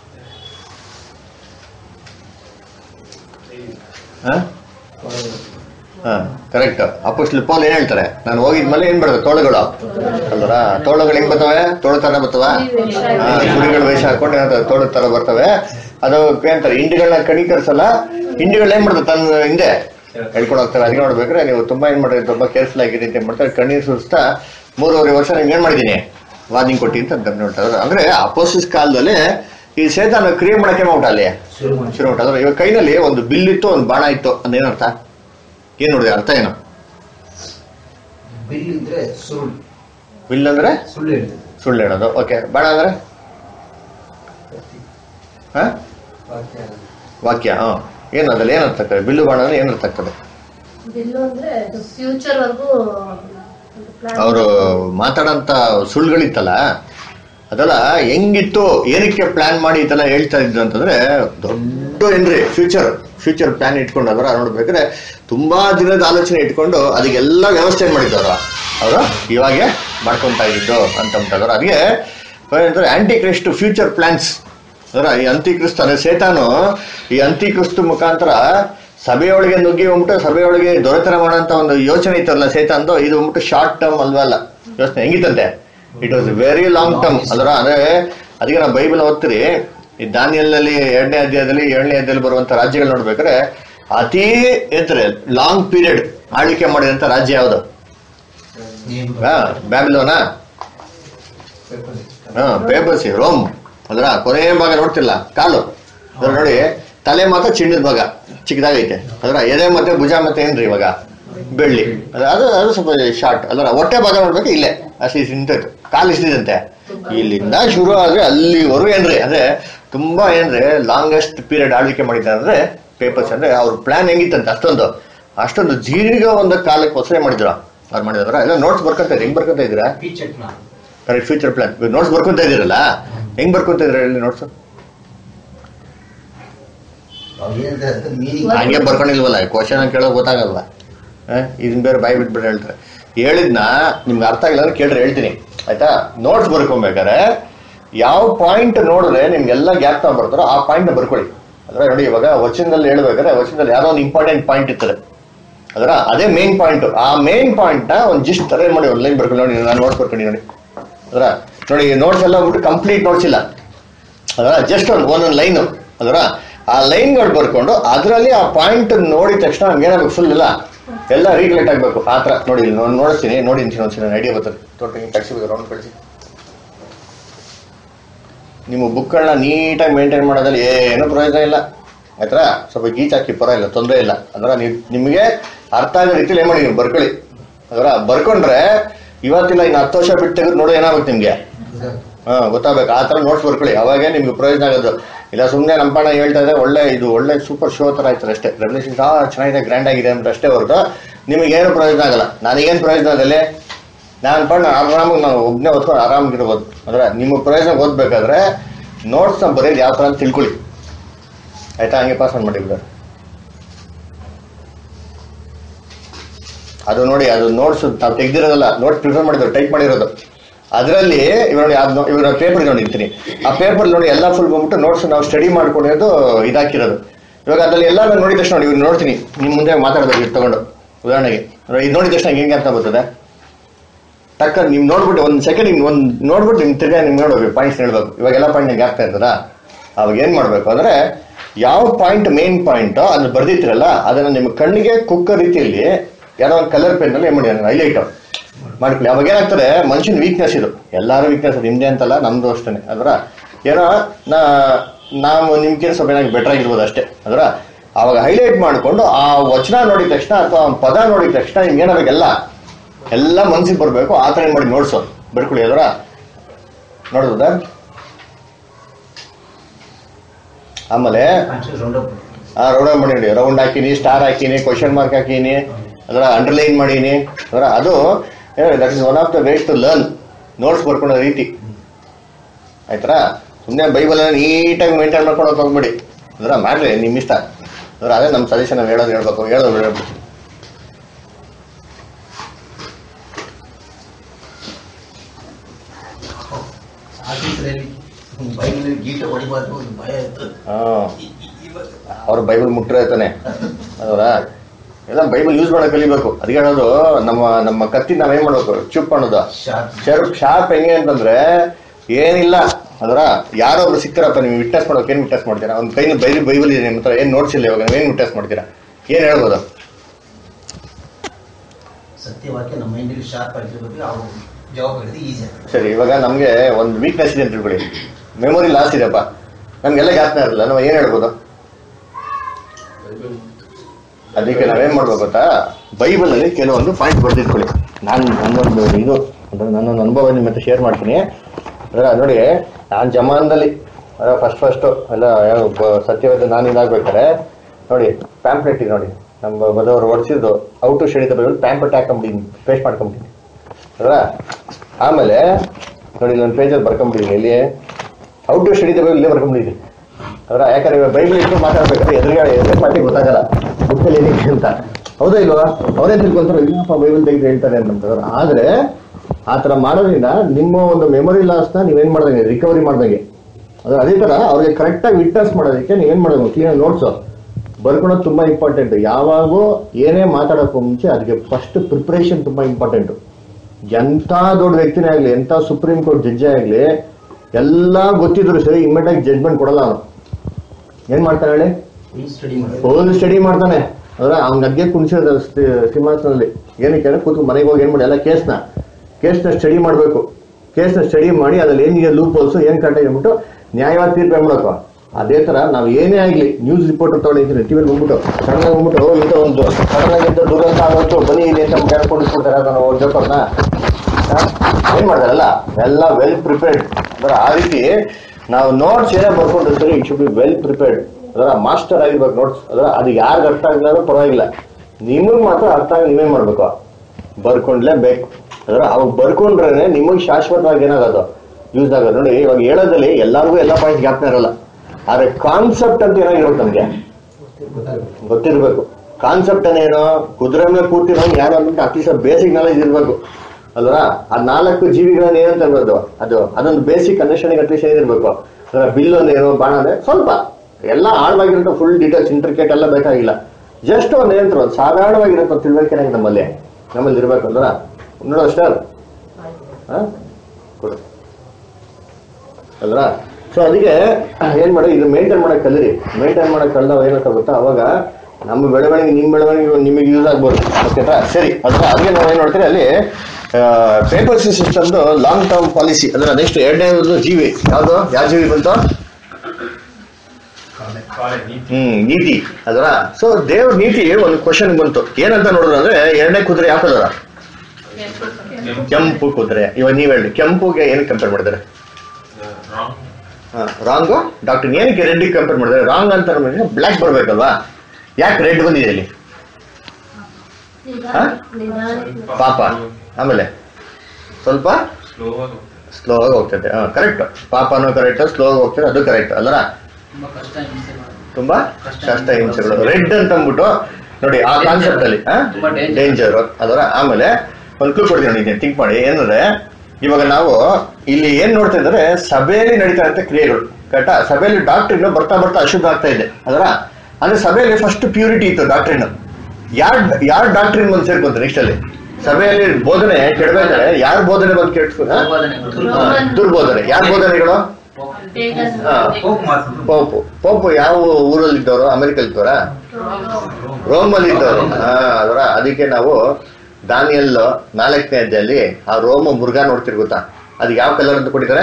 ಹಾ ಕರೆಕ್ಟ್. ಅಪೋಸ್ಟಲ್ ಪೌಲ್ ಏನ್ ಹೇಳ್ತಾರೆ, ನಾನು ಹೋಗಿದ್ಮೇಲೆ ಏನ್ ಬರ್ತದೆ ತೋಳುಗಳು ಅಲ್ವರ. ತೋಳುಗಳು ಹೆಂಗ್ ಬರ್ತವೆ? ತೋಳು ತರ ಬರ್ತವ. ಹಾ ಕುರಿಗಳ ವೇಷ ಹಾಕೊಂಡು ಏನಾಗ್ತವೆ, ತೋಳು ತರ ಬರ್ತವೆ. ಅದು ಏನಂತಾರೆ, ಹಿಂಡಿಗಳನ್ನ ಕಣೀಕರಿಸಲ್ಲ, ಹಿಂಡಿಗಳು ಏನ್ ಮಾಡ್ತದೆ ತನ್ನ ಹಿಂದೆ ಹೇಳ್ಕೊಂಡು ಹೋಗ್ತಾರೆ. ಅದಕ್ಕೆ ನೋಡ್ಬೇಕಾದ್ರೆ ನೀವು ತುಂಬಾ ಏನ್ ಮಾಡಿದ್ರೆ ತುಂಬಾ ಕೇರ್ಫುಲ್ ಆಗಿರಿ ಅಂತ ಏನ್ ಮಾಡ್ತಾರೆ, ಕಣ್ಣೀರ್ ಸುರಿಸ್ತಾ ಮೂರುವರೆ ವರ್ಷ ನಿಮ್ಗೆ ಏನ್ ಮಾಡಿದೀನಿ ವಾರ್ನಿಂಗ್ ಕೊಟ್ಟಿ ಅಂತ ನೋಡ್ತಾರೆ. ಅಂದ್ರೆ ಅಪೋಸಿಸ್ ಕಾಲದಲ್ಲಿ ಈ ಸೇತಾನ ಕ್ರಿಯೆ ಮಾಡಕ್ಕೆ ಮಾಡ್ಬಿಟ್ಟ ಅಲ್ಲಿ ಶುರು ಮಾಡ್ಟ. ಅಂದ್ರೆ ಇವಾಗ ಕೈನಲ್ಲಿ ಒಂದು ಬಿಲ್ ಇತ್ತು, ಒಂದು ಬಾಣ ಇತ್ತು
ಏನು ನೋಡಿದೆ ಅರ್ಥ ಏನು? ಬಿಲ್ ಇದ್ರೆ ಸುರುಳು,
ವಿಲ್ ಅಂದ್ರೆ
ಸುಳ್ಳು ಹೇಳಿ
ಸುಳ್ಳು ಹೇಳೋದು. ಓಕೆ. ಬಾಣ ಅಂದ್ರೆ ಹಾ ವಾಕ್ಯ. ಹಾಂ ಏನು ಅದ್ರಲ್ಲಿ ಏನು ಅರ್ಥ ಆಗ್ತದೆ? ಬಿಲ್ಲು ಬಾಣ ಅಂದ್ರೆ ಏನು ಅರ್ಥ ಆಗ್ತದೆ?
ಬಿಲ್ಲು ಅಂದ್ರೆ ಫ್ಯೂಚರ್ ವರ್ಗೂ
ಅವರು ಮಾತಾಡೋಂಥ ಸುಳ್ಳುಗಳಿತ್ತಲ್ಲ ಅದೆಲ್ಲ ಹೆಂಗಿತ್ತು, ಏನಕ್ಕೆ ಪ್ಲಾನ್ ಮಾಡಿ ಇದೆಲ್ಲ ಹೇಳ್ತಾ ಇದ್ದು ಅಂತಂದ್ರೆ ದೊಡ್ಡ ಏನ್ರಿ ಫ್ಯೂಚರ್ ಫ್ಯೂಚರ್ ಪ್ಲಾನ್ ಇಟ್ಕೊಂಡು ಅದರ ನೋಡ್ಬೇಕಾದ್ರೆ ತುಂಬಾ ದಿನದ ಆಲೋಚನೆ ಇಟ್ಕೊಂಡು ಅದಕ್ಕೆಲ್ಲ ವ್ಯವಸ್ಥೆ ಮಾಡಿದ್ದವ್ರ ಅವರು ಇವಾಗೆ ಮಾಡ್ಕೊತಾ ಇದ್ದು ಅಂತ ಉಂಟದವ್ರು. ಅದಕ್ಕೆ ಏನಂತಾರೆ ಆಂಟಿ ಕ್ರೈಸ್ಟ್ ಫ್ಯೂಚರ್ ಪ್ಲಾನ್ಸ್ ಅದರ ಈ ಅಂತಿಕ್ರಿಸ್ತ ಅಂದ್ರೆ ಸೇತಾನು ಈ ಅಂತಿಕ್ರಿಸ್ತ ಮುಖಾಂತರ ಸಭೆಯೊಳಗೆ ನುಗ್ಗಿ ಹೋಗ್ಬಿಟ್ಟು ಸಭೆಯೊಳಗೆ ದೊರೆತನ ಮಾಡೋಂಥ ಒಂದು ಯೋಚನೆ ಇತ್ತಲ್ಲ ಸೇತಾನ್ದು, ಇದು ಹೋಗ್ಬಿಟ್ಟು ಶಾರ್ಟ್ ಟರ್ಮ್ ಅಲ್ವಲ್ಲ ಯೋಚನೆ ಹೆಂಗಿತ್ತಂತೆ, it was very long term ಅದರ. ಅಂದ್ರೆ ಅದಕ್ಕೆ ನಾವು ಬೈಬಲ್ ಓದ್ತೀರಿ, ಈ ದಾನಿಯಲ್ನಲ್ಲಿ ಎರಡನೇ ಅಧ್ಯಾಯದಲ್ಲಿ ಏಳನೇ ಅಧ್ಯಾಯದಲ್ಲಿ ಬರುವಂತ ರಾಜ್ಯಗಳು ನೋಡ್ಬೇಕಾದ್ರೆ ಅತಿ ಏನಂತಾರೆ ಲಾಂಗ್ ಪೀರಿಯಡ್ ಆಳ್ವಿಕೆ ಮಾಡಿದಂತ ರಾಜ್ಯ ಯಾವುದು? ಹಾ ಬ್ಯಾಬಿಲೋನಾ, ಹಾ ಪೇಪರ್ಸಿ, ರೋಮ್ ಅದರ ಕೊನೆಯ ಭಾಗ ನೋಡ್ತಿಲ್ಲ ಕಾಲು ಅದ್ರ ನೋಡಿ, ತಲೆ ಮಾತ್ರ ಚಿನ್ನದ ಭಾಗ ಚಿಕ್ಕದಾಗೈತೆ ಅದರ, ಎದೆ ಮತ್ತೆ ಭುಜ ಮತ್ತೆ ಏನ್ರಿ ಇವಾಗ ಬೆಳ್ಳಿ ಅದು ಅದು ಸ್ವಲ್ಪ ಶಾರ್ಟ್ ಅದರ. ಹೊಟ್ಟೆ ಭಾಗ ನೋಡ್ಬೇಕು ಇಲ್ಲೇ ಅಷ್ಟು ನಿಂತೈತು, ಕಾಲು ಇಷ್ಟಿದಂತೆ, ಇಲ್ಲಿಂದ ಶುರು ಆದ್ರೆ ಅಲ್ಲಿವರೆಗೂ ಏನ್ರಿ ಅಂದ್ರೆ ತುಂಬಾ ಏನ್ರಿ ಲಾಂಗೆಸ್ಟ್ ಪೀರಿಯಡ್ ಆಳ್ವಿಕೆ ಮಾಡಿದ್ದಾರೆ ಅಂದ್ರೆ ಪೇಪರ್ಸ್. ಅಂದ್ರೆ ಅವ್ರ ಪ್ಲಾನ್ ಹೆಂಗಿತ್ತಂತೆ ಅಷ್ಟೊಂದು ಅಷ್ಟೊಂದು ಜೀರಿಗ ಒಂದು ಕಾಲಕ್ಕೆ ಹೊಸರೆ ಮಾಡಿದ್ರು ಅವ್ರು ಮಾಡಿದ್ರ. ಎಲ್ಲ ನೋಟ್ಸ್ ಬರ್ಕೊಂತ ಇದ್ರಿ, ಹೆಂಗ್ ಬರ್ಕೊಂತ ಇದ್ದೀರಾ? ಕರೆಕ್ಟ್ ಫ್ಯೂಚರ್ ಪ್ಲಾನ್ ನೋಟ್ಸ್ ಬರ್ಕೊಂತ ಇದೀರಲ್ಲ, ಹೆಂಗ್ ಬರ್ಕೊಂತ ಇದ್ರ ಹೇಳಿ ನೋಟ್ಸ್? ಹಂಗೆ ಬರ್ಕೊಂಡಿಲ್ವಲ್ಲ, ಕ್ವಶನ್ ಕೇಳೋಕೆ ಗೊತ್ತಾಗಲ್ವಾ? ಇದನ್ ಬೇರೆ ಬಾಯಿ ಬಿಟ್ಬಿಟ್ಟು ಹೇಳ್ತಾರೆ. ಹೇಳಿದ್ನ ನಿಮ್ಗೆ ಅರ್ಥ ಆಗಿಲ್ಲ ಅಂದ್ರೆ ಕೇಳ್ರೆ ಹೇಳ್ತೀನಿ ಆಯ್ತಾ. ನೋಟ್ಸ್ ಬರ್ಕೊಬೇಕಾರೆ ಯಾವ ಪಾಯಿಂಟ್ ನೋಡಿದ್ರೆ ನಿಮ್ಗೆಲ್ಲ ಗ್ಯಾಪ್ ನ ಬರ್ತಾರೋ ಆ ಪಾಯಿಂಟ್ ಬರ್ಕೊಳ್ಳಿ. ಅಂದ್ರೆ ನೋಡಿ ಇವಾಗ ವಚನದಲ್ಲಿ ಹೇಳ್ಬೇಕಾದ್ರೆ ವಚನದಲ್ಲಿ ಯಾವ್ದೋ ಒಂದು ಇಂಪಾರ್ಟೆಂಟ್ ಪಾಯಿಂಟ್ ಇರ್ತದೆ ಅದರ, ಅದೇ ಮೇನ್ ಪಾಯಿಂಟ್. ಆ ಮೇನ್ ಪಾಯಿಂಟ್ ನ ಒಂದು ಜಿಸ್ಟ್ ತರ ಮಾಡಿ ಒಂದು ಲೈನ್ ಬರ್ಕೊಂಡು ನೋಡಿ, ನಾನು ನೋಟ್ಸ್ ಬರ್ಕೊಂಡು ನೋಡಿ ಅದರ. ನೋಡಿ ನೋಟ್ಸ್ ಎಲ್ಲ ಬಿಟ್ಟು ಕಂಪ್ಲೀಟ್ ನೋಟ್ಸ್ ಇಲ್ಲ ಅದರ, ಜಸ್ಟ್ ಒಂದು ಒಂದೊಂದು ಲೈನು ಅದರ. ಆ ಲೈನ್ಗಳು ಬರ್ಕೊಂಡು ಅದರಲ್ಲಿ ಆ ಪಾಯಿಂಟ್ ನೋಡಿದ ತಕ್ಷಣ ನಮ್ಗೆ ಏನಾಗಬೇಕು, ಫುಲ್ ಇಲ್ಲ ಎಲ್ಲ ರೀಕ್ಲೇಟ್ ಆಗಬೇಕು ಆ ಥರ. ನೋಡಿ ನಾನು ನೋಡಿಸ್ತೀನಿ, ನೋಡಿ ಒಂದ್ಸಲ ಐಡಿಯಾ ಬರ್ತದೆ. ತೋಟ ಕಳಿಸಿಬೇಕು, ರೌಂಡ್ ಕಳಿಸಿ. ನಿಮ್ಮ ಬುಕ್ಗಳನ್ನ ನೀಟಾಗಿ ಮೇಂಟೈನ್ ಮಾಡೋದ್ರಲ್ಲಿ ಏನೂ ಪ್ರಯೋಜನ ಇಲ್ಲ ಆಯ್ತಾ. ಸ್ವಲ್ಪ ಗೀಚ್ ಹಾಕಿ ಪರವಾಗಿಲ್ಲ, ತೊಂದರೆ ಇಲ್ಲ ಅದರ. ನೀವು ನಿಮಗೆ ಅರ್ಥ ಆಗೋ ರೀತಿಲಿ ಏನು ಮಾಡಿ ನೀವು ಬರ್ಕೊಳ್ಳಿ ಅದರ. ಬರ್ಕೊಂಡ್ರೆ ಇವತ್ತಿಲ್ಲ ಇನ್ನು ಹತ್ತು ವರ್ಷ ಬಿಟ್ಟು ತೆಗೆದು ನೋಡಿ ಏನಾಗುತ್ತೆ ನಿಮಗೆ, ಹಾಂ ಗೊತ್ತಾಗಬೇಕು. ಆ ಥರ ನೋಟ್ಸ್ ಬರ್ಕೊಳ್ಳಿ, ಅವಾಗೇ ನಿಮ್ಗೆ ಪ್ರಯೋಜನ ಆಗೋದು. ಇಲ್ಲ ಸುಮ್ಮನೆ ನಮ್ಮಣ್ಣ ಹೇಳ್ತಾ ಇದೆ ಒಳ್ಳೆ ಇದು ಒಳ್ಳೆ ಸೂಪರ್ ಶೋ ಥರ ಆಯ್ತಾರೆ ಅಷ್ಟೇ, ರೆವಲ್ಯೂಷನ್ ಆ ಚೆನ್ನಾಗಿದೆ ಗ್ರ್ಯಾಂಡ್ ಆಗಿದೆ ಅಂತ ಅಷ್ಟೇ ಹೊರತು ನಿಮಗೇನು ಪ್ರಯೋಜನ ಆಗಲ್ಲ. ನನಗೇನು ಪ್ರಯೋಜನ ಅದಲ್ಲಿ ನಾನು ಪಣ್ಣ ಆರಾಮಾಗಿ ನಾವು ಒಬ್ಬನೇ ಓದ್ಕೊಂಡು ಆರಾಮಾಗಿರ್ಬೋದು. ಅಂದರೆ ನಿಮ್ಮ ಪ್ರಯೋಜನ ಓದಬೇಕಾದ್ರೆ ನೋಟ್ಸ್ನ ಬರೆಯೋದು ಯಾವ ಥರ ಅಂತ ತಿಳ್ಕೊಳ್ಳಿ ಆಯ್ತಾ. ಹಂಗೆ ಪಾಸ್ ಆನ್ ಮಾಡಿಬಿಡ್ತಾರೆ ಅದು ನೋಡಿ. ಅದು ನೋಟ್ಸ್ ನಾವು ತೆಗ್ದಿರೋದಲ್ಲ, ನೋಟ್ಸ್ ಪ್ರಿಫರ್ ಮಾಡಿದ್ರು ಟೈಪ್ ಮಾಡಿರೋದು. ಅದರಲ್ಲಿ ಇವಾಗ ನೋಡಿ ಅದು ಇವಾಗ ಪೇಪರ್ ನೋಡಿರ್ತೀನಿ, ಆ ಪೇಪರ್ ನೋಡಿ ಎಲ್ಲ ಫುಲ್ ಬಂದ್ಬಿಟ್ಟು ನೋಟ್ಸ್ ನಾವು ಸ್ಟಡಿ ಮಾಡ್ಕೊಂಡಿರೋದು ಇದಾಕಿರೋದು. ಇವಾಗ ಅದರಲ್ಲಿ ಎಲ್ಲ ನಾನು ನೋಡಿದ ತಕ್ಷಣ ನೋಡಿ ಇವ್ರು ನೋಡ್ತೀನಿ ನಿಮ್ಮ ಮುಂದೆ ಮಾತಾಡೋದು ಇದು ತಗೊಂಡು ಉದಾಹರಣೆಗೆ ಇದು ನೋಡಿದ ತಕ್ಷಣ ಹೆಂಗೆ ಅಂತ ಬರ್ತದೆ ಟಕ್ಕ ನೀವು ನೋಡ್ಬಿಟ್ಟು ಒಂದು ಸೆಕೆಂಡ್ ನಿಮ್ಗೆ ಒಂದು ನೋಡ್ಬಿಟ್ಟು ನಿಮ್ಗೆ ತಿರ್ಗಾ ನಿಮ್ಗೆ ನೋಡ್ಬೇಕು ಪಾಯಿಂಟ್ಸ್ ಹೇಳ್ಬೇಕು. ಇವಾಗೆಲ್ಲ ಪಾಯಿಂಟ್ ನಿಮ್ಗೆ ಆಗ್ತಾ ಇರ್ತದ. ಅವಾಗ ಏನು ಮಾಡಬೇಕು ಅಂದರೆ ಯಾವ ಪಾಯಿಂಟ್ ಮೇನ್ ಪಾಯಿಂಟು ಅದನ್ನ ಬರ್ದಿತ್ತಿರಲ್ಲ ಅದನ್ನು ನಿಮ್ಮ ಕಣ್ಣಿಗೆ ಕುಕ್ಕ ರೀತಿಯಲ್ಲಿ ಯಾರೋ ಒಂದು ಕಲರ್ ಪೆನ್ನಲ್ಲಿ ಏನು ಮಾಡಿ ಹೈಲೈಟ್ ಮಾಡ್ಕೊಳ್ಳಿ. ಅವಾಗ ಏನಾಗ್ತದೆ ಮನುಷ್ಯನ ವೀಕ್ನೆಸ್ ಇದು, ಎಲ್ಲರೂ ವೀಕ್ನೆಸ್ ಅದು, ನಿಮ್ದೇ ಅಂತಲ್ಲ ನಮ್ದು ಅಷ್ಟೇ ಅದರ. ಏನೋ ನಾ ನಾವು ನಿಮ್ಗೆ ಸ್ವಲ್ಪ ಏನಾಗಿ ಬೆಟರ್ ಆಗಿರ್ಬೋದು ಅಷ್ಟೇ ಅದರ. ಅವಾಗ ಹೈಲೈಟ್ ಮಾಡಿಕೊಂಡು ಆ ವಚನ ನೋಡಿದ ತಕ್ಷಣ ಅಥವಾ ಪದ ನೋಡಿದ ತಕ್ಷಣ ನಿಮ್ಗೆ ಏನಾಗಬೇಕೆಲ್ಲ ಎಲ್ಲ ಮನ್ಸಿಗೆ ಬರಬೇಕು. ಆ ಥರ ಏನು ಮಾಡಿ ನೋಡ್ಸೋದು ಬರ್ಕೊಳ್ಳಿ ಅದರ. ನೋಡ್ಬೋದಾ? ಆಮೇಲೆ ಆ ರೌಂಡ್ ಮಾಡಿ ರೌಂಡ್ ಹಾಕಿನಿ, ಸ್ಟಾರ್ ಹಾಕಿನಿ, ಕ್ವಶನ್ ಮಾರ್ಕ್ ಹಾಕಿನಿ ಅದರ, ಅಂಡರ್ಲೈನ್ ಮಾಡೀನಿ ಅದರ. ಅದು that is one of the ways to learn notes ಬರ್ಕೊಳ್ಳೋ ರೀತಿ ಆಯ್ತಾ. ಸುಮ್ಮನೆ ಬೈಬಲ್ ನೀಟಾಗಿ ಮೇಂಟೈನ್ ಮಾಡ್ಕೊಂಡು ಹೋಗ್ಬೇಡಿ ಅದರ, ಮಾಡ್ರಿ ನಿಮ್ಮ ಇಷ್ಟ ಅದರ. ಅದೇ ನಮ್ಮ ಸಜೆಷನ್ ನಾವು ಹೇಳೋದು ಹೇಳ್ಬೇಕು, ಹೇಳೋದು ಹೇಳ್ಬಿಟ್ಟು ಅವ್ರ ಬೈಬಲ್ ಮುಟ್ರೆ ತಾನೆ ಅದರ. ಎಲ್ಲ ಬೈಬಲ್ ಯೂಸ್ ಮಾಡೋಕೆ ಕಲಿಬೇಕು. ಅದಕ್ಕೆ ಹೇಳೋದು ನಮ್ಮ ನಮ್ಮ ಕತ್ತಿ ನಾವೇನ್ ಮಾಡ್ಬೇಕು, ಚುಪ್ ಅನ್ನೋದು ಶಾರ್ಪ್ ಶಾರ್ಪ್ ಹೆಂಗೆ ಅಂತಂದ್ರೆ ಏನಿಲ್ಲ ಅದರ. ಯಾರೊಬ್ರು ಸಿಕ್ತಾರಪ್ಪ ನೀವು ವಿಟ್ನೆಸ್ ಮಾಡೋಕೆ ಏನು ವಿಟ್ನೆಸ್ ಮಾಡ್ತೀರಾ? ಒಂದು ಕೈ ಬೈಬಲ್ ಬೈಬಲ್ ಇದೆ ನಿಮ್ಮ ಹತ್ರ, ಏನು ನೋಡ್ಸಿಲ್ಲ, ಇವಾಗ ನೀವೇನು ವಿಟ್ನೆಸ್ ಮಾಡ್ತೀರಾ? ಏನು ಹೇಳ್ಬೋದು?
ಸತ್ಯವಾಕ್ಯ ನಮ್ಮ ಮೈಂಡಲ್ಲಿ ಶಾರ್ಪ್ ಆಗಿರ್ಬೇಕು, ಅವ್ರು ಜವಾಬ್ ಈಸಿ.
ಸರಿ, ಇವಾಗ ನಮಗೆ ಒಂದು ವೀಕ್ನೆಸ್ ಇದೆ ಅಂತ ತಿಳ್ಕೊಳ್ಳಿ, ಮೆಮೊರಿ ಲಾಸ್ ಇದೆಯಪ್ಪ, ನಮ್ಗೆಲ್ಲ ಜ್ಞಾಪನ ಇರಲ್ಲ, ನಾವು ಏನು ಹೇಳ್ಬೋದು? ಅದಕ್ಕೆ ನಾವೇನ್ ಮಾಡ್ಬೇಕು ಗೊತ್ತಾ, ಬೈಬಲ್ ಅಲ್ಲಿ ಕೆಲವೊಂದು ಪಾಯಿಂಟ್ ಬರ್ದಿಟ್ಕೊಳ್ಳಿ. ನಾನು ನನ್ನೊಂದು ಇದು ಅಂದರೆ ನನ್ನೊಂದು ಅನುಭವ ನಿಮ್ಮ ಮತ್ತೆ ಶೇರ್ ಮಾಡ್ತೀನಿ. ಅದರ ನೋಡಿ, ನಾನು ಜಮಾನದಲ್ಲಿ ಅದ ಫಸ್ಟ್ ಫಸ್ಟು ಎಲ್ಲ ಯಾವ ಸತ್ಯವಾದ ನಾನು ಇದಾಗಬೇಕಾರೆ ನೋಡಿ ಪ್ಯಾಂಪ್ಲೆಟ್ ಇದೆ ನೋಡಿ, ನಮ್ಮ ಬದವರು ಹೊಡ್ಸಿದ್ದು out to study the Bible pamphlet ಹಾಕೊಂಬಿಟ್ಟಿದ್ದೀನಿ, ಪೇಸ್ಟ್ ಮಾಡ್ಕೊಂಬಿಟ್ಟಿದ್ದೀನಿ ಅದರ. ಆಮೇಲೆ ನೋಡಿ ಇಲ್ಲೊಂದು ಪೇಜಲ್ಲಿ ಬರ್ಕೊಂಬಿಟ್ಟಿದ್ದೀನಿ, ಇಲ್ಲಿ out to study the Bible ಇಲ್ಲೇ ಬರ್ಕೊಂಬಿಟ್ಟಿದ್ದೀನಿ ಅದರ. ಯಾಕಂದ್ರೆ ಬೈಬಲ್ ಇಟ್ಟು ಮಾತಾಡ್ಬೇಕಾದ್ರೆ ಎದುರುಗಡೆ ಎದುರು ಮಾತಿಗೆ ಗೊತ್ತಾಗಲ್ಲ ಬುಕ್ಕಲ್ಲಿ ಏನಿದೆ ಅಂತ, ಹೌದಾ ಇಲ್ವಾ? ಅವರೇ ತಿಳ್ಕೊಂತಾರೆ ಇಲ್ಲಪ್ಪ ಬೈಬಲ್ ತೆಗೆದು ಹೇಳ್ತಾರೆ ಅಂತಂದ್ರೆ. ಆದರೆ ಆ ಥರ ಮಾಡೋದ್ರಿಂದ ನಿಮ್ಮ ಒಂದು ಮೆಮೊರಿ ಲಾಸ್ನ ನೀವೇನು ಮಾಡ್ದಂಗೆ ರಿಕವರಿ ಮಾಡ್ದಂಗೆ. ಅದು ಅದೇ ಥರ ಅವ್ರಿಗೆ ಕರೆಕ್ಟಾಗಿ ವಿಟ್ನೆಸ್ ಮಾಡೋದಕ್ಕೆ ನೀವೇನು ಮಾಡೋದು ಕ್ಲೀನಾಗಿ ನೋಟ್ಸು ಬರ್ಕೊಳೋದು ತುಂಬ ಇಂಪಾರ್ಟೆಂಟು. ಯಾವಾಗೂ ಏನೇ ಮಾತಾಡೋಕ್ಕೂ ಮುಂಚೆ ಅದಕ್ಕೆ ಫಸ್ಟ್ ಪ್ರಿಪ್ರೇಷನ್ ತುಂಬ ಇಂಪಾರ್ಟೆಂಟು. ಎಂಥ ದೊಡ್ಡ ವ್ಯಕ್ತಿನೇ ಆಗಲಿ, ಎಂಥ ಸುಪ್ರೀಂ ಕೋರ್ಟ್ ಜಡ್ಜೇ ಆಗಲಿ, ಎಲ್ಲ ಗೊತ್ತಿದ್ರು ಸರಿ ಇಮ್ಮಿಡಿಯೇಟ್ ಜಡ್ಜ್ಮೆಂಟ್ ಕೊಡಲ್ಲ. ಅವನು ಏನು ಮಾಡ್ತಾನೆ ಹೇಳಿ, ಫುಲ್ ಸ್ಟಡಿ ಮಾಡ್ತಾನೆ ಅಂದ್ರೆ ಅವ್ನ ಅಗ್ಗೆ ಕುಣಿಸಿದ ಸಿಂಹಾಸನದಲ್ಲಿ. ಏನಕ್ಕೆ ಅಂದರೆ ಕೂತು ಮನೆಗೆ ಹೋಗಿ ಏನು ಮಾಡಿ ಎಲ್ಲ ಕೇಸ್ನ ಕೇಸ್ನ ಸ್ಟಡಿ ಮಾಡಬೇಕು. ಕೇಸ್ನ ಸ್ಟಡಿ ಮಾಡಿ ಅದ್ರಲ್ಲಿ ಏನಿದೆ ಲೂಪ್ ಹೋಲ್ಸು ಏನು ಕರೆಕ್ಟಾಗಿ ಅಂದ್ಬಿಟ್ಟು ನ್ಯಾಯವಾದ ತೀರ್ಪು ಮಾಡ್ಬೇಕು. ಅದೇ ಥರ ನಾವು ಏನೇ ಆಗಲಿ ನ್ಯೂಸ್ ರಿಪೋರ್ಟರ್ ತೊಗೊಂಡಿದ್ದೀನಿ ಟಿವಿಲಿ ಬಂದ್ಬಿಟ್ಟು ಸಡನ್ನಾಗಿ ಬಂದ್ಬಿಟ್ಟು ಇಂಥ ಒಂದು ಸಡನ್ನಾಗಿಂತ ದುರಂತ ಆಗೋದು ಬನ್ನಿ ಇದೆ ಅಂತ ಹೇಳ್ಕೊಂಡಿರ್ತಾರೆ ಅದನ್ನು ಜೋಕರ್ನ ಏನು ಮಾಡ್ತಾರಲ್ಲ ಎಲ್ಲ ವೆಲ್ ಪ್ರಿಪೇರ್ಡ್. ಅಂದ್ರೆ ಆ ರೀತಿ ನಾವು ನೋಟ್ಸ್ ಏನೇ ಬರ್ಕೊಂಡ್ರೆ ಸರಿ it should be well prepared. ಅದರ ಮಾಸ್ಟರ್ ಆಗಿರ್ಬೇಕು ನೋಟ್ಸ್. ಅದರ ಅದು ಯಾರಿಗೆ ಅರ್ಥ ಆಗಿಲ್ಲ ಪರವಾಗಿಲ್ಲ, ನಿಮಗೆ ಮಾತ್ರ ಅರ್ಥ ಆಗಿ ನೀವೇನು ಮಾಡಬೇಕು, ಬರ್ಕೊಂಡ್ಲೇಬೇಕು. ಅದರ ಅವಾಗ ಬರ್ಕೊಂಡ್ರೆ ನಿಮಗೆ ಶಾಶ್ವತವಾಗಿ ಏನಾಗೋದು ಯೂಸ್ ಆಗೋದು. ನೋಡಿ ಇವಾಗ ಹೇಳೋದಲ್ಲಿ ಎಲ್ಲರಿಗೂ ಎಲ್ಲ ಪಾಯಿಂಟ್ ಜ್ಞಾಪನ ಇರಲ್ಲ, ಆದರೆ ಕಾನ್ಸೆಪ್ಟ್ ಅಂತ ಏನಾಗಿರುತ್ತೆ ನಮಗೆ ಗೊತ್ತಿರಬೇಕು. ಕಾನ್ಸೆಪ್ಟ್ ಅನ್ನೇನೋ ಕುದುರೆ ಮೇಲೆ ಕೂತಿರೋ ಯಾರು ಅಂತ ಅಟ್ಲೀಸ್ಟ್ ಬೇಸಿಕ್ ನಾಲೆಜ್ ಇರಬೇಕು ಅಲ್ವಾ. ಆ ನಾಲ್ಕು ಜೀವಿಗಳನ್ನ ಏನಂತ ಅನ್ಬೋದು, ಅದು ಅದೊಂದು ಬೇಸಿಕ್ ಅಂಡರ್ಸ್ಟ್ಯಾಂಡಿಂಗ್ ಅಟ್ಲೀಸ್ಟ್ ಏನಿರ್ಬೇಕು. ಅದರ ಬಿಲ್ ಒಂದೇನೋ ಬಾಣ ಅಂದ್ರೆ ಸ್ವಲ್ಪ ಎಲ್ಲ ಆಳವಾಗಿರುತ್ತೆ, ಫುಲ್ ಡೀಟೇಲ್ಸ್ ಇಂಟ್ರಿಕೇಟ್ ಎಲ್ಲ ಬೇಕಾಗಿಲ್ಲ. ಜಸ್ಟ್ ಒಂದು ಏನಂತ ಒಂದು ಸಾಧಾರಣವಾಗಿರುತ್ತೆ ತಿಳ್ಬೇಕೇನಾಗ ನಮ್ಮಲ್ಲಿ ನಮ್ಮಲ್ಲಿ ಇರ್ಬೇಕು ಅಂದ್ರ ನೋಡೋ ಅಷ್ಟೇ ಹಾಂ ಕೊಡು ಅಲ್ವಾ. ಸೊ ಅದಕ್ಕೆ ಏನು ಮಾಡಿ ಇದು ಮೇಂಟೈನ್ ಮಾಡೋಕೆ ಕಲೀರಿ. ಮೇಂಟೈನ್ ಮಾಡೋಕೆ ಕಲ್ದಾಗ ಏನಾಗುತ್ತಾ ಅವಾಗ ನಮ್ಮ ಬೆಳವಣಿಗೆ ನಿಮ್ಮ ಬೆಳವಣಿಗೆ ನಿಮಗೆ ಯೂಸ್ ಆಗ್ಬೋದು. ಓಕೆನಾ ಸರಿ. ಅದರ ಅದಕ್ಕೆ ನಾವು ಏನು ನೋಡ್ತೀರಿ ಅಲ್ಲಿ ಪೇಪರ್ ಸಿಸ್ಟಮ್ದು ಲಾಂಗ್ ಟರ್ಮ್ ಪಾಲಿಸಿ. ಅದರ ನೆಕ್ಸ್ಟ್ ಎರಡನೇದು ಜೀವಿ ಯಾವುದು, ಯಾವ ಜೀವಿ ಬಂತು? ಹ್ಮ್ ನೀತಿ ಅದರ. ಸೊ ದೇವ್ರ ನೀತಿ ಒಂದು ಕ್ವಶನ್ ಬಂತು ಏನಂತ ನೋಡಿದ್ರು ಅಂದ್ರೆ ಎರಡನೇ ಕುದುರೆ ಯಾವ ಕಲರ? ಕೆಂಪು ಕುದುರೆ. ಇವಾಗ ನೀವ್ ಹೇಳಿ ಕೆಂಪುಗೆ ಏನಕ್ಕೆ ಕಂಪೇರ್ ಮಾಡಿದಾರೆ? ರಾಂಗು ಡಾಕ್ಟರ್ ಏನಕ್ಕೆ ರೆಡ್ ಕಂಪೇರ್ ಮಾಡಿದಾರೆ? ರಾಂಗ್ ಅಂತ ಬ್ಲ್ಯಾಕ್ ಬರ್ಬೇಕಲ್ವಾ, ಯಾಕೆ ರೆಡ್ ಬಂದಿದೆ ಇಲ್ಲಿ? ಪಾಪ ಆಮೇಲೆ ಸ್ವಲ್ಪ ಸ್ಲೋ ಆಗಿ ಹೋಗ್ತದೆ. ಹಾ ಕರೆಕ್ಟ್, ಪಾಪನೂ ಕರೆಕ್ಟ್, ಸ್ಲೋ ಆಗಿ ಹೋಗ್ತದೆ, ಅದು ಕರೆಕ್ಟ್ ಅಲ್ಲರ. ತುಂಬಾ ಕಷ್ಟ ಹಿಂಸೆಗಳು ರೆಡ್ ಅಂತ ಅಂದ್ಬಿಟ್ಟು ನೋಡಿ ಆ ಕಾನ್ಸೆಪ್ಟ್ ಅಲ್ಲಿ ಡೇಂಜರ್ ಅದರ. ಆಮೇಲೆ ಒಂದು ಕ್ಲೂ ಕೊಡ್ತೀನಿ ನೋಡಿ, ಥಿಂಕ್ ಮಾಡಿ. ಏನಂದ್ರೆ ಇವಾಗ ನಾವು ಇಲ್ಲಿ ಏನ್ ನೋಡ್ತಾ ಇದ್ರೆ ಸಭೆಯಲ್ಲಿ ನಡೀತಾ ಇರುತ್ತೆ ಕ್ರಿಯೆಗಳು ಕರೆಕ್ಟಾ. ಸಭೆಯಲ್ಲಿ ಡಾಕ್ಟ್ರಿನ್ ಬರ್ತಾ ಬರ್ತಾ ಅಶುದ್ಧ ಆಗ್ತಾ ಇದೆ ಅದರ. ಅಂದ್ರೆ ಸಭೆಯಲ್ಲಿ ಫಸ್ಟ್ ಪ್ಯೂರಿಟಿ ಇತ್ತು ಡಾಕ್ಟ್ರಿನ್. ಯಾರ್ ಯಾರ್ ಡಾಕ್ಟ್ರಿನ್ ಬಂದು ಸೇರ್ಕೊಂತಾರೆ ನೆಕ್ಸ್ಟ್ ಅಲ್ಲಿ ಸಭೆಯಲ್ಲಿ ಬೋಧನೆ ಕೆಡಬೇಕಾದ್ರೆ ಯಾರ ಬೋಧನೆ ಬಂದು ಕೆಡ್ಸ್ಕೊ ದುರ್ಬೋಧನೆ. ಯಾರ ಬೋಧನೆಗಳು? ಪೋಪು. ಪೋಪು ಯಾವ ಊರಲ್ಲಿ ಇದ್ದವರು? ಅಮೆರಿಕಲ್ ಇದ್ದವರ? ರೋಮಲ್ಲಿ ಇದ್ದವರು. ಹಾ ಅದರ. ಅದಕ್ಕೆ ನಾವು ದಾನಿಯಲ್ ನಾಲ್ಕನೇ ಅಧ್ಯಾಯದಲ್ಲಿ ಆ ರೋಮ ಮೃಗ ನೋಡ್ತಿರ್ ಗೊತ್ತಾ, ಅದಕ್ಕೆ ಯಾವ ಕಲರ್ ಅಂತ ಕೊಟ್ಟಿದ್ದಾರೆ?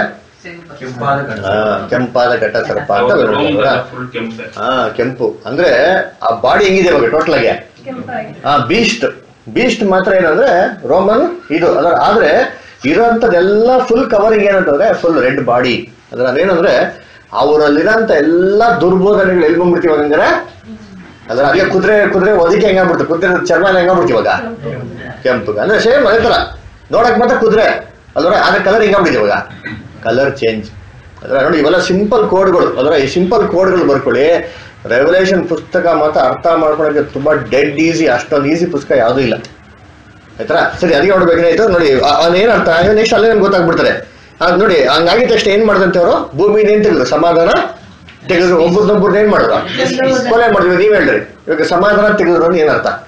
ಕೆಂಪಾದ ಘಟ ಸರ್ಪ ಅಂತ. ಹಾ ಕೆಂಪು ಅಂದ್ರೆ ಆ ಬಾಡಿ ಹೆಂಗಿದೆ ಇವಾಗ ಟೋಟಲ್ ಆಗಿ? ಹಾ ಬೀಸ್ಟ್. ಬೀಸ್ಟ್ ಮಾತ್ರ ಏನಂದ್ರೆ ರೋಮನ್ ಇದು ಅದರ. ಆದ್ರೆ ಇರೋಂಥದ್ದೆಲ್ಲ ಫುಲ್ ಕವರಿಂಗ್ ಏನಂತಂದ್ರೆ ಫುಲ್ ರೆಡ್ ಬಾಡಿ ಅದ್ರ. ಅದೇನಂದ್ರೆ ಅವರಲ್ಲಿರೋಂಥ ಎಲ್ಲಾ ದುರ್ಬೋಧನೆಗಳು ಎಲ್ಲಿ ಬಂದ್ಬಿಡ್ತೀವಿ ಹಂಗಾರೆ ಅದ್ರ. ಅದೇ ಕುದುರೆ ಕುದುರೆ ಒದಕ್ಕೆ ಹೆಂಗಾಗ್ಬಿಡ್ತು, ಕುದುರೆ ಚರ್ಮ ಹೆಂಗಾಗ್ಬಿಡ್ತೀವಿ ಇವಾಗ ಕೆಂಪು. ಅಂದ್ರೆ ಸೇಮ್ ಅದೇ ತರ ನೋಡಕ್ ಮಾತ್ರ ಕುದುರೆ ಅಲ್ವ, ಆದ್ರೆ ಕಲರ್ ಹೆಂಗಾಗ್ಬಿಡ್ತೀವಿ ಇವಾಗ, ಕಲರ್ ಚೇಂಜ್ ಅದ್ರ. ನೋಡಿ ಇವೆಲ್ಲ ಸಿಂಪಲ್ ಕೋಡ್ಗಳು ಅದ್ರ. ಈ ಸಿಂಪಲ್ ಕೋಡ್ಗಳು ಬರ್ಕೊಳ್ಳಿ. ರೆವಲ್ಯೂಷನ್ ಪುಸ್ತಕ ಮಾತ್ರ ಅರ್ಥ ಮಾಡ್ಕೊಳಕ್ಕೆ ತುಂಬಾ ಡೆಡ್ ಈಸಿ, ಅಷ್ಟೊಂದು ಈಸಿ ಪುಸ್ತಕ ಯಾವುದೂ ಇಲ್ಲ ಆಯ್ತಾ. ಸರಿ ಅದಕ್ಕೆ ನೋಡ್ಬೇಕಾಯ್ತು ನೋಡಿ ಏನ್ ಅರ್ಥ ನೆಕ್ಸ್ಟ್ ಅಲ್ಲೇ ನಮ್ಗೆ ಗೊತ್ತಾಗ್ಬಿಡ್ತಾರೆ. ಅದ್ ನೋಡಿ ಹಂಗಾಗಿದ ತಕ್ಷಣ ಏನ್ ಮಾಡ್ದಂತೆ ಅವರು ಭೂಮಿನ ಏನ್ ತೆಗೆದ್ರು, ಸಮಾಧಾನ ತೆಗೆದ್ರು. ಒಬ್ಬರನ್ನೊಬ್ಬರನ್ನ ಏನ್ ಮಾಡಿದ್ರು, ಕೊಲೆ ಮಾಡಿದ್ವಿ. ನೀವ್ ಹೇಳ್ರಿ ಇವಾಗ ಸಮಾಧಾನ ತೆಗೆದ್ರು ಅಂದ್ರೆ ಏನ್ ಅರ್ಥ?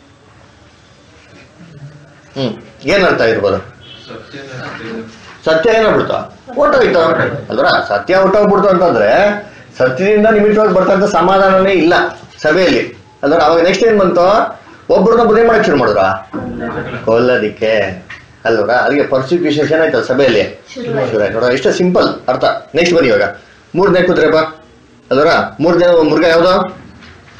ಹ್ಮ್ ಏನ್ ಅರ್ಥ ಇರ್ಬೋದು? ಸತ್ಯ ಏನಾಗ್ಬಿಡ್ತು, ಹೊಟ್ಟೋಯ್ತು ಅಲ್ವರ. ಸತ್ಯ ಹೊಟ್ಟೋಗ್ಬಿಡ್ತು ಅಂತಂದ್ರೆ ಸತ್ಯದಿಂದ ನಿಮಿತ್ತವಾಗಿ ಬರ್ತಂತ ಸಮಾಧಾನನೇ ಇಲ್ಲ ಸಭೆಯಲ್ಲಿ ಅಲ್ವರ. ಅವಾಗ ನೆಕ್ಸ್ಟ್ ಏನ್ ಬಂತು, ಒಬ್ಬರನ್ನೊಬ್ಬರು ಏನ್ ಮಾಡಕ್ ಶುರು ಮಾಡಿದ್ರ, ಕೊಲ್ಲೋದಿಕ್ಕೆ ಅಲ್ವರ. ಅದಕ್ಕೆ ಪರ್ಸಿಕ್ಯೂಷನ್ ಏನಾಯ್ತಲ್ಲ ಸಭೆಯಲ್ಲಿ ಶುರು ಆಯ್ತು ನೋಡ. ಇಷ್ಟ ಸಿಂಪಲ್ ಅರ್ಥ. ನೆಕ್ಸ್ಟ್ ಬನ್ನಿ ಇವಾಗ ಮೂರನೇ ಕುದುರೆಪ್ಪ ಅಲ್ವರ. ಮೂರನೇ ಮೃಗ ಯಾವ್ದು?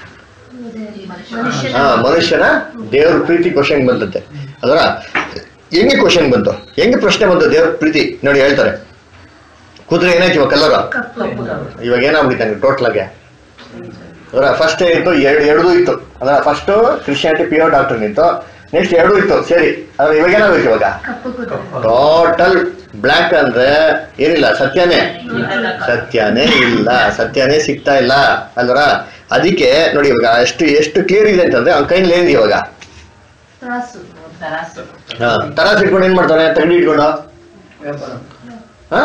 ಹಾ ಮನುಷ್ಯನ ದೇವ್ರ ಪ್ರೀತಿ ಕ್ವಶನ್ ಬಂದತ್ತೆ ಅಲ್ವರ. ಹೆಂಗೆ ಕ್ವಶನ್ ಬಂತು, ಹೆಂಗೆ ಪ್ರಶ್ನೆ ಬಂತು ದೇವ್ರ ಪ್ರೀತಿ ನೋಡಿ ಹೇಳ್ತಾರೆ. ಕುದುರೆ ಏನಾಯ್ತು ಇವಾಗ ಕಲರ್ ಇವಾಗ ಏನಾಗ್ಬಿಟ್ಟಿತ್ತು ಟೋಟಲ್ ಆಗಿ ಅದರ ಫಸ್ಟ್ ಇತ್ತು ಎರಡು ಎರಡೂ ಇತ್ತು ಅದರ ಫಸ್ಟ್ ಕ್ರಿಶ್ಚಿಯಾನಿಟಿ ಪ್ಯೂರ್ ಡಾಕ್ಟರ್ ಇತ್ತು, ನೆಕ್ಸ್ಟ್ ಎರಡೂ ಇತ್ತು ಸೇರಿ. ಅದ್ರ ಇವಾಗ ಏನಾಗುತ್ತೆ ಇವಾಗ ಟೋಟಲ್ ಬ್ಲ್ಯಾಕ್ ಅಂದ್ರೆ ಏನಿಲ್ಲ, ಸತ್ಯನೇ ಸತ್ಯನೇ ಇಲ್ಲ, ಸತ್ಯನೇ ಸಿಗ್ತಾ ಇಲ್ಲ ಅಲ್ವರ. ಅದಕ್ಕೆ ನೋಡಿ ಇವಾಗ ಎಷ್ಟು ಎಷ್ಟು ಕ್ಲಿಯರ್ ಇದೆ ಅಂತಂದ್ರೆ ಅವ್ನ ಕೈಲಿ ಏನಿದೆ ಇವಾಗ ಹಾ ತರಾಸ್ ಇಟ್ಕೊಂಡು ಏನ್ ಮಾಡ್ತಾನೆ ತಗಡಿ ಇಟ್ಕೊಂಡು ಹಾ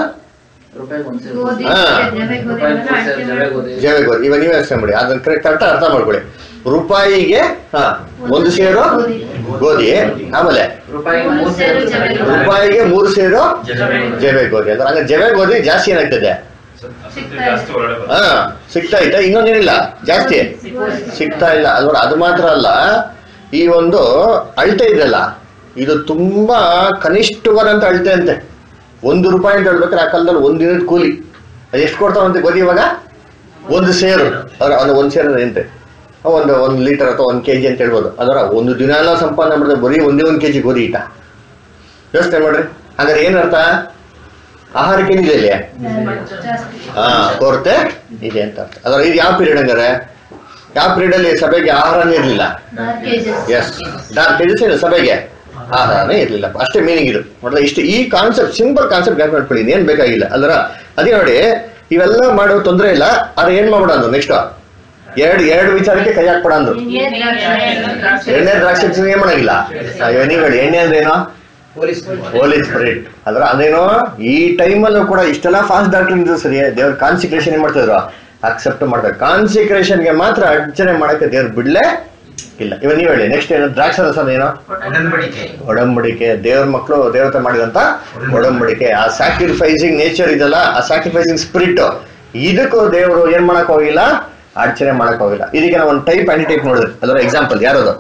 ಜವೆ ಗೋಧಿ. ಇವಾಗ ನೀವೇ ಯೋಚನೆ ಮಾಡಿ ಅದನ್ನ ಕರೆಕ್ಟ್ ಅರ್ಥ ಅರ್ಥ ಮಾಡ್ಕೊಳ್ಳಿ. ರೂಪಾಯಿಗೆ ಹಾ ಒಂದು ಸೇರು ಗೋಧಿ, ಆಮೇಲೆ ರೂಪಾಯಿಗೆ ಮೂರು ಸೇರು ಜವೆ ಗೋಧಿ ಅಂದ್ರೆ ಹಂಗ ಜವೆ ಗೋಧಿ ಜಾಸ್ತಿ ಏನಾಗ್ತದೆ ಹಾ ಸಿಗ್ತಾ ಐತೆ, ಇನ್ನೊಂದೇನಿಲ್ಲ ಜಾಸ್ತಿ ಸಿಗ್ತಾ ಇಲ್ಲ ಅಲ್ವ. ಅದು ಮಾತ್ರ ಅಲ್ಲ, ಈ ಒಂದು ಅಳತೆ ಇದೆಲ್ಲ ಇದು ತುಂಬಾ ಕನಿಷ್ಠವಾದಂತ ಅಳತೆ ಅಂತೆ. ಒಂದು ರೂಪಾಯಿ ಅಂತ ಹೇಳ್ಬೇಕಾದ್ರೆ ಆ ಕಾಲದಲ್ಲಿ ಒಂದು ದಿನದ ಕೂಲಿ ಅದು ಎಷ್ಟು ಕೊಡ್ತಾವಂತೆ ಗೋಧಿ ಇವಾಗ ಒಂದು ಸೇರು ಅದ್ರ ಅದು ಒಂದು ಸೇರು ಅಂತೆ ಒಂದು ಒಂದು ಲೀಟರ್ ಅಥವಾ ಒಂದು ಕೆಜಿ ಅಂತ ಹೇಳ್ಬೋದು. ಅದರ ಒಂದು ದಿನ ಎಲ್ಲ ಸಂಪಾದನೆ ಮಾಡಿದ್ರೆ ಬರೀ ಒಂದೇ ಒಂದು ಕೆಜಿ ಗೋಧಿ ಇಟ್ಟ ಯೋಚನೆ ಮಾಡ್ರಿ. ಹಾಗಾದ್ರೆ ಏನರ್ಥ, ಆಹಾರಕ್ಕೆ ಏನಿದೆ ಇಲ್ಲಿ ಹಾ ಕೊರತೆ ಇದೆ ಅಂತ ಅರ್ಥ. ಅದರ ಇದು ಯಾವ ಪೀರಿಯಡ್ ಹಂಗಾರೆ, ಯಾವ ಪೀರಿಯಡ್ ಅಲ್ಲಿ ಸಭೆಗೆ ಆಹಾರನೇ ಇರ್ಲಿಲ್ಲ. ಎಸ್ ಡಾರ್ಕ್ ಏಜಸ್ ಏನು ಸಭೆಗೆ ಆಹಾರನೇ ಇರ್ಲಿಲ್ಲ, ಅಷ್ಟೇ ಮೀನಿಂಗ್ ಇದು ಮೊದಲ ಇಷ್ಟು. ಈ ಕಾನ್ಸೆಪ್ಟ್ ಸಿಂಪಲ್ ಕಾನ್ಸೆಪ್ಟ್ ಜ್ಞಾಪಕ ಮಾಡ್ಕೊಳ್ಳಿ, ಏನ್ ಬೇಕಾಗಿಲ್ಲ ಅಲ್ರ. ಅದೇ ನೋಡಿ ಇವೆಲ್ಲ ಮಾಡೋ ತೊಂದರೆ ಇಲ್ಲ. ಆದ್ರೆ ಏನ್ ಮಾಡ್ಬೇಡ ಅಂದ್ರು ನೆಕ್ಸ್ಟ್ ಎರಡು ಎರಡು ವಿಚಾರಕ್ಕೆ ಕೈ ಹಾಕ್ಬೇಡ ಅಂದ್ರು. ಎಣ್ಣೆ ದ್ರಾಕ್ಷಿ ಏನ್ ಮಾಡಂಗಿಲ್ಲ. ನೀವು ಹೇಳಿ ಎಣ್ಣೆ ಅಂದ್ರೆ ಏನೋ ಹೋಲಿ ಸ್ಪಿರಿಟ್ ಅದ್ರ ಅದೇನೋ. ಈ ಟೈಮಲ್ಲೂ ಕೂಡ ಇಷ್ಟೆಲ್ಲ ಫಾಸ್ಟ್ ಡಾಕ್ಟರ್ ಇದ್ರು ಸರಿ, ದೇವ್ರ ಕಾನ್ಸಿಕ್ರೇಷನ್ ಏನ್ ಮಾಡ್ತಾ ಇದ್ರು ಅಕ್ಸೆಪ್ಟ್ ಮಾಡ್ತಾರೆ. ಕಾನ್ಸಿಕ್ರೇಷನ್ಗೆ ಮಾತ್ರ ಅರ್ಚನೆ ಮಾಡಕ್ಕೆ ದೇವ್ರು ಬಿಡ್ಲೇ ಇಲ್ಲ. ಇವಾಗ ನೀವ್ ಹೇಳಿ ನೆಕ್ಸ್ಟ್ ಏನು ದ್ರಾಕ್ಷರಸ ಏನೋ ಒಡಂಬಡಿಕೆ, ದೇವ್ರ ಮಕ್ಕಳು ದೇವತೆ ಮಾಡಿದಂತ ಒಡಂಬಡಿಕೆ. ಆ ಸ್ಯಾಕ್ರಿಫೈಸಿಂಗ್ ನೇಚರ್ ಇದೆಲ್ಲ, ಆ ಸ್ಯಾಕ್ರಿಫೈಸಿಂಗ್ ಸ್ಪಿರಿಟ್, ಇದಕ್ಕೂ ದೇವರು ಏನ್ ಮಾಡಕ್ ಹೋಗಿಲ್ಲ, ಅರ್ಚನೆ ಮಾಡಕ್ ಹೋಗಿಲ್ಲ. ಇದಕ್ಕೆ ನಾವು ಒಂದು ಟೈಪ್ ಆಂಟಿ ಟೈಪ್ ನೋಡಿದ್ರಿ ಅದರ ಎಕ್ಸಾಂಪಲ್ ಯಾರದು.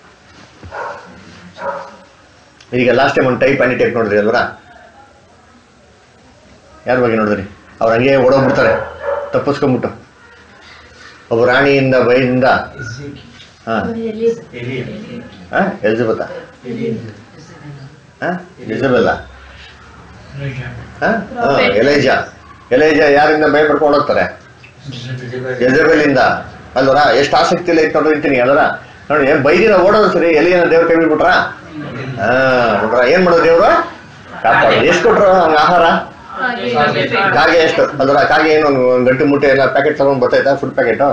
ಈಗ ಲಾಸ್ಟ್ ಟೈಮ್ ಒಂದು ಟೈಪ್ ಆಂಟಿ ಟೈಪ್ ನೋಡಿದ್ರಿ ಅಲ್ವರ, ಯಾರ ಬಗ್ಗೆ ನೋಡಿದ್ರಿ. ಅವ್ರು ಹಂಗೆ ಓಡೋಗ್ಬಿಡ್ತಾರೆ ತಪ್ಪಿಸ್ಕೊಂಡ್ಬಿಟ್ಟು, ಒಬ್ಬ ರಾಣಿಯಿಂದ ಬೈದಿಂದ ಹಾ ಎಲಿಜಬೆತ್ ಎಲಿಜಬೆಲ್ಲ ಎಲೈಜಾ ಎಲೈಜಾ ಯಾರಿಂದ ಭಯ ಪಡ್ಕೊಂಡು ಹೋಗ್ತಾರೆ, ಯೆಜೆಬೆಲಿಂದ ಅಲ್ವರ. ಎಷ್ಟು ಆಸಕ್ತಿ ಇಲ್ಲ ಇತ್ತು ನೋಡಿರ್ತೀನಿ ಅಲ್ವರ. ನೋಡಿ ಬೈದಿನ ಓಡೋದು ಸರಿ, ಎಲಿಯನ್ನ ದೇವ್ರ ಕೈ ಬಿಟ್ಬಿಟ್ರ ಹಾ ಬಿಟ್ರ ಏನ್ ಮಾಡೋದು ದೇವ್ರು ಕಾಪಾಡೋದು. ಎಷ್ಟು ಕೊಟ್ರು ಹಂಗ ಆಹಾರ, ಕಾಗೆ ಎಷ್ಟು ಅಲ್ವರ. ಕಾಗೆ ಏನು ಒಂದು ಗಂಟು ಮುಟ್ಟೆ ಎಲ್ಲ ಪ್ಯಾಕೆಟ್ ತಗೊಂಡ್ ಬರ್ತಾಯ್ತಾ ಫುಡ್ ಪ್ಯಾಕೆಟ್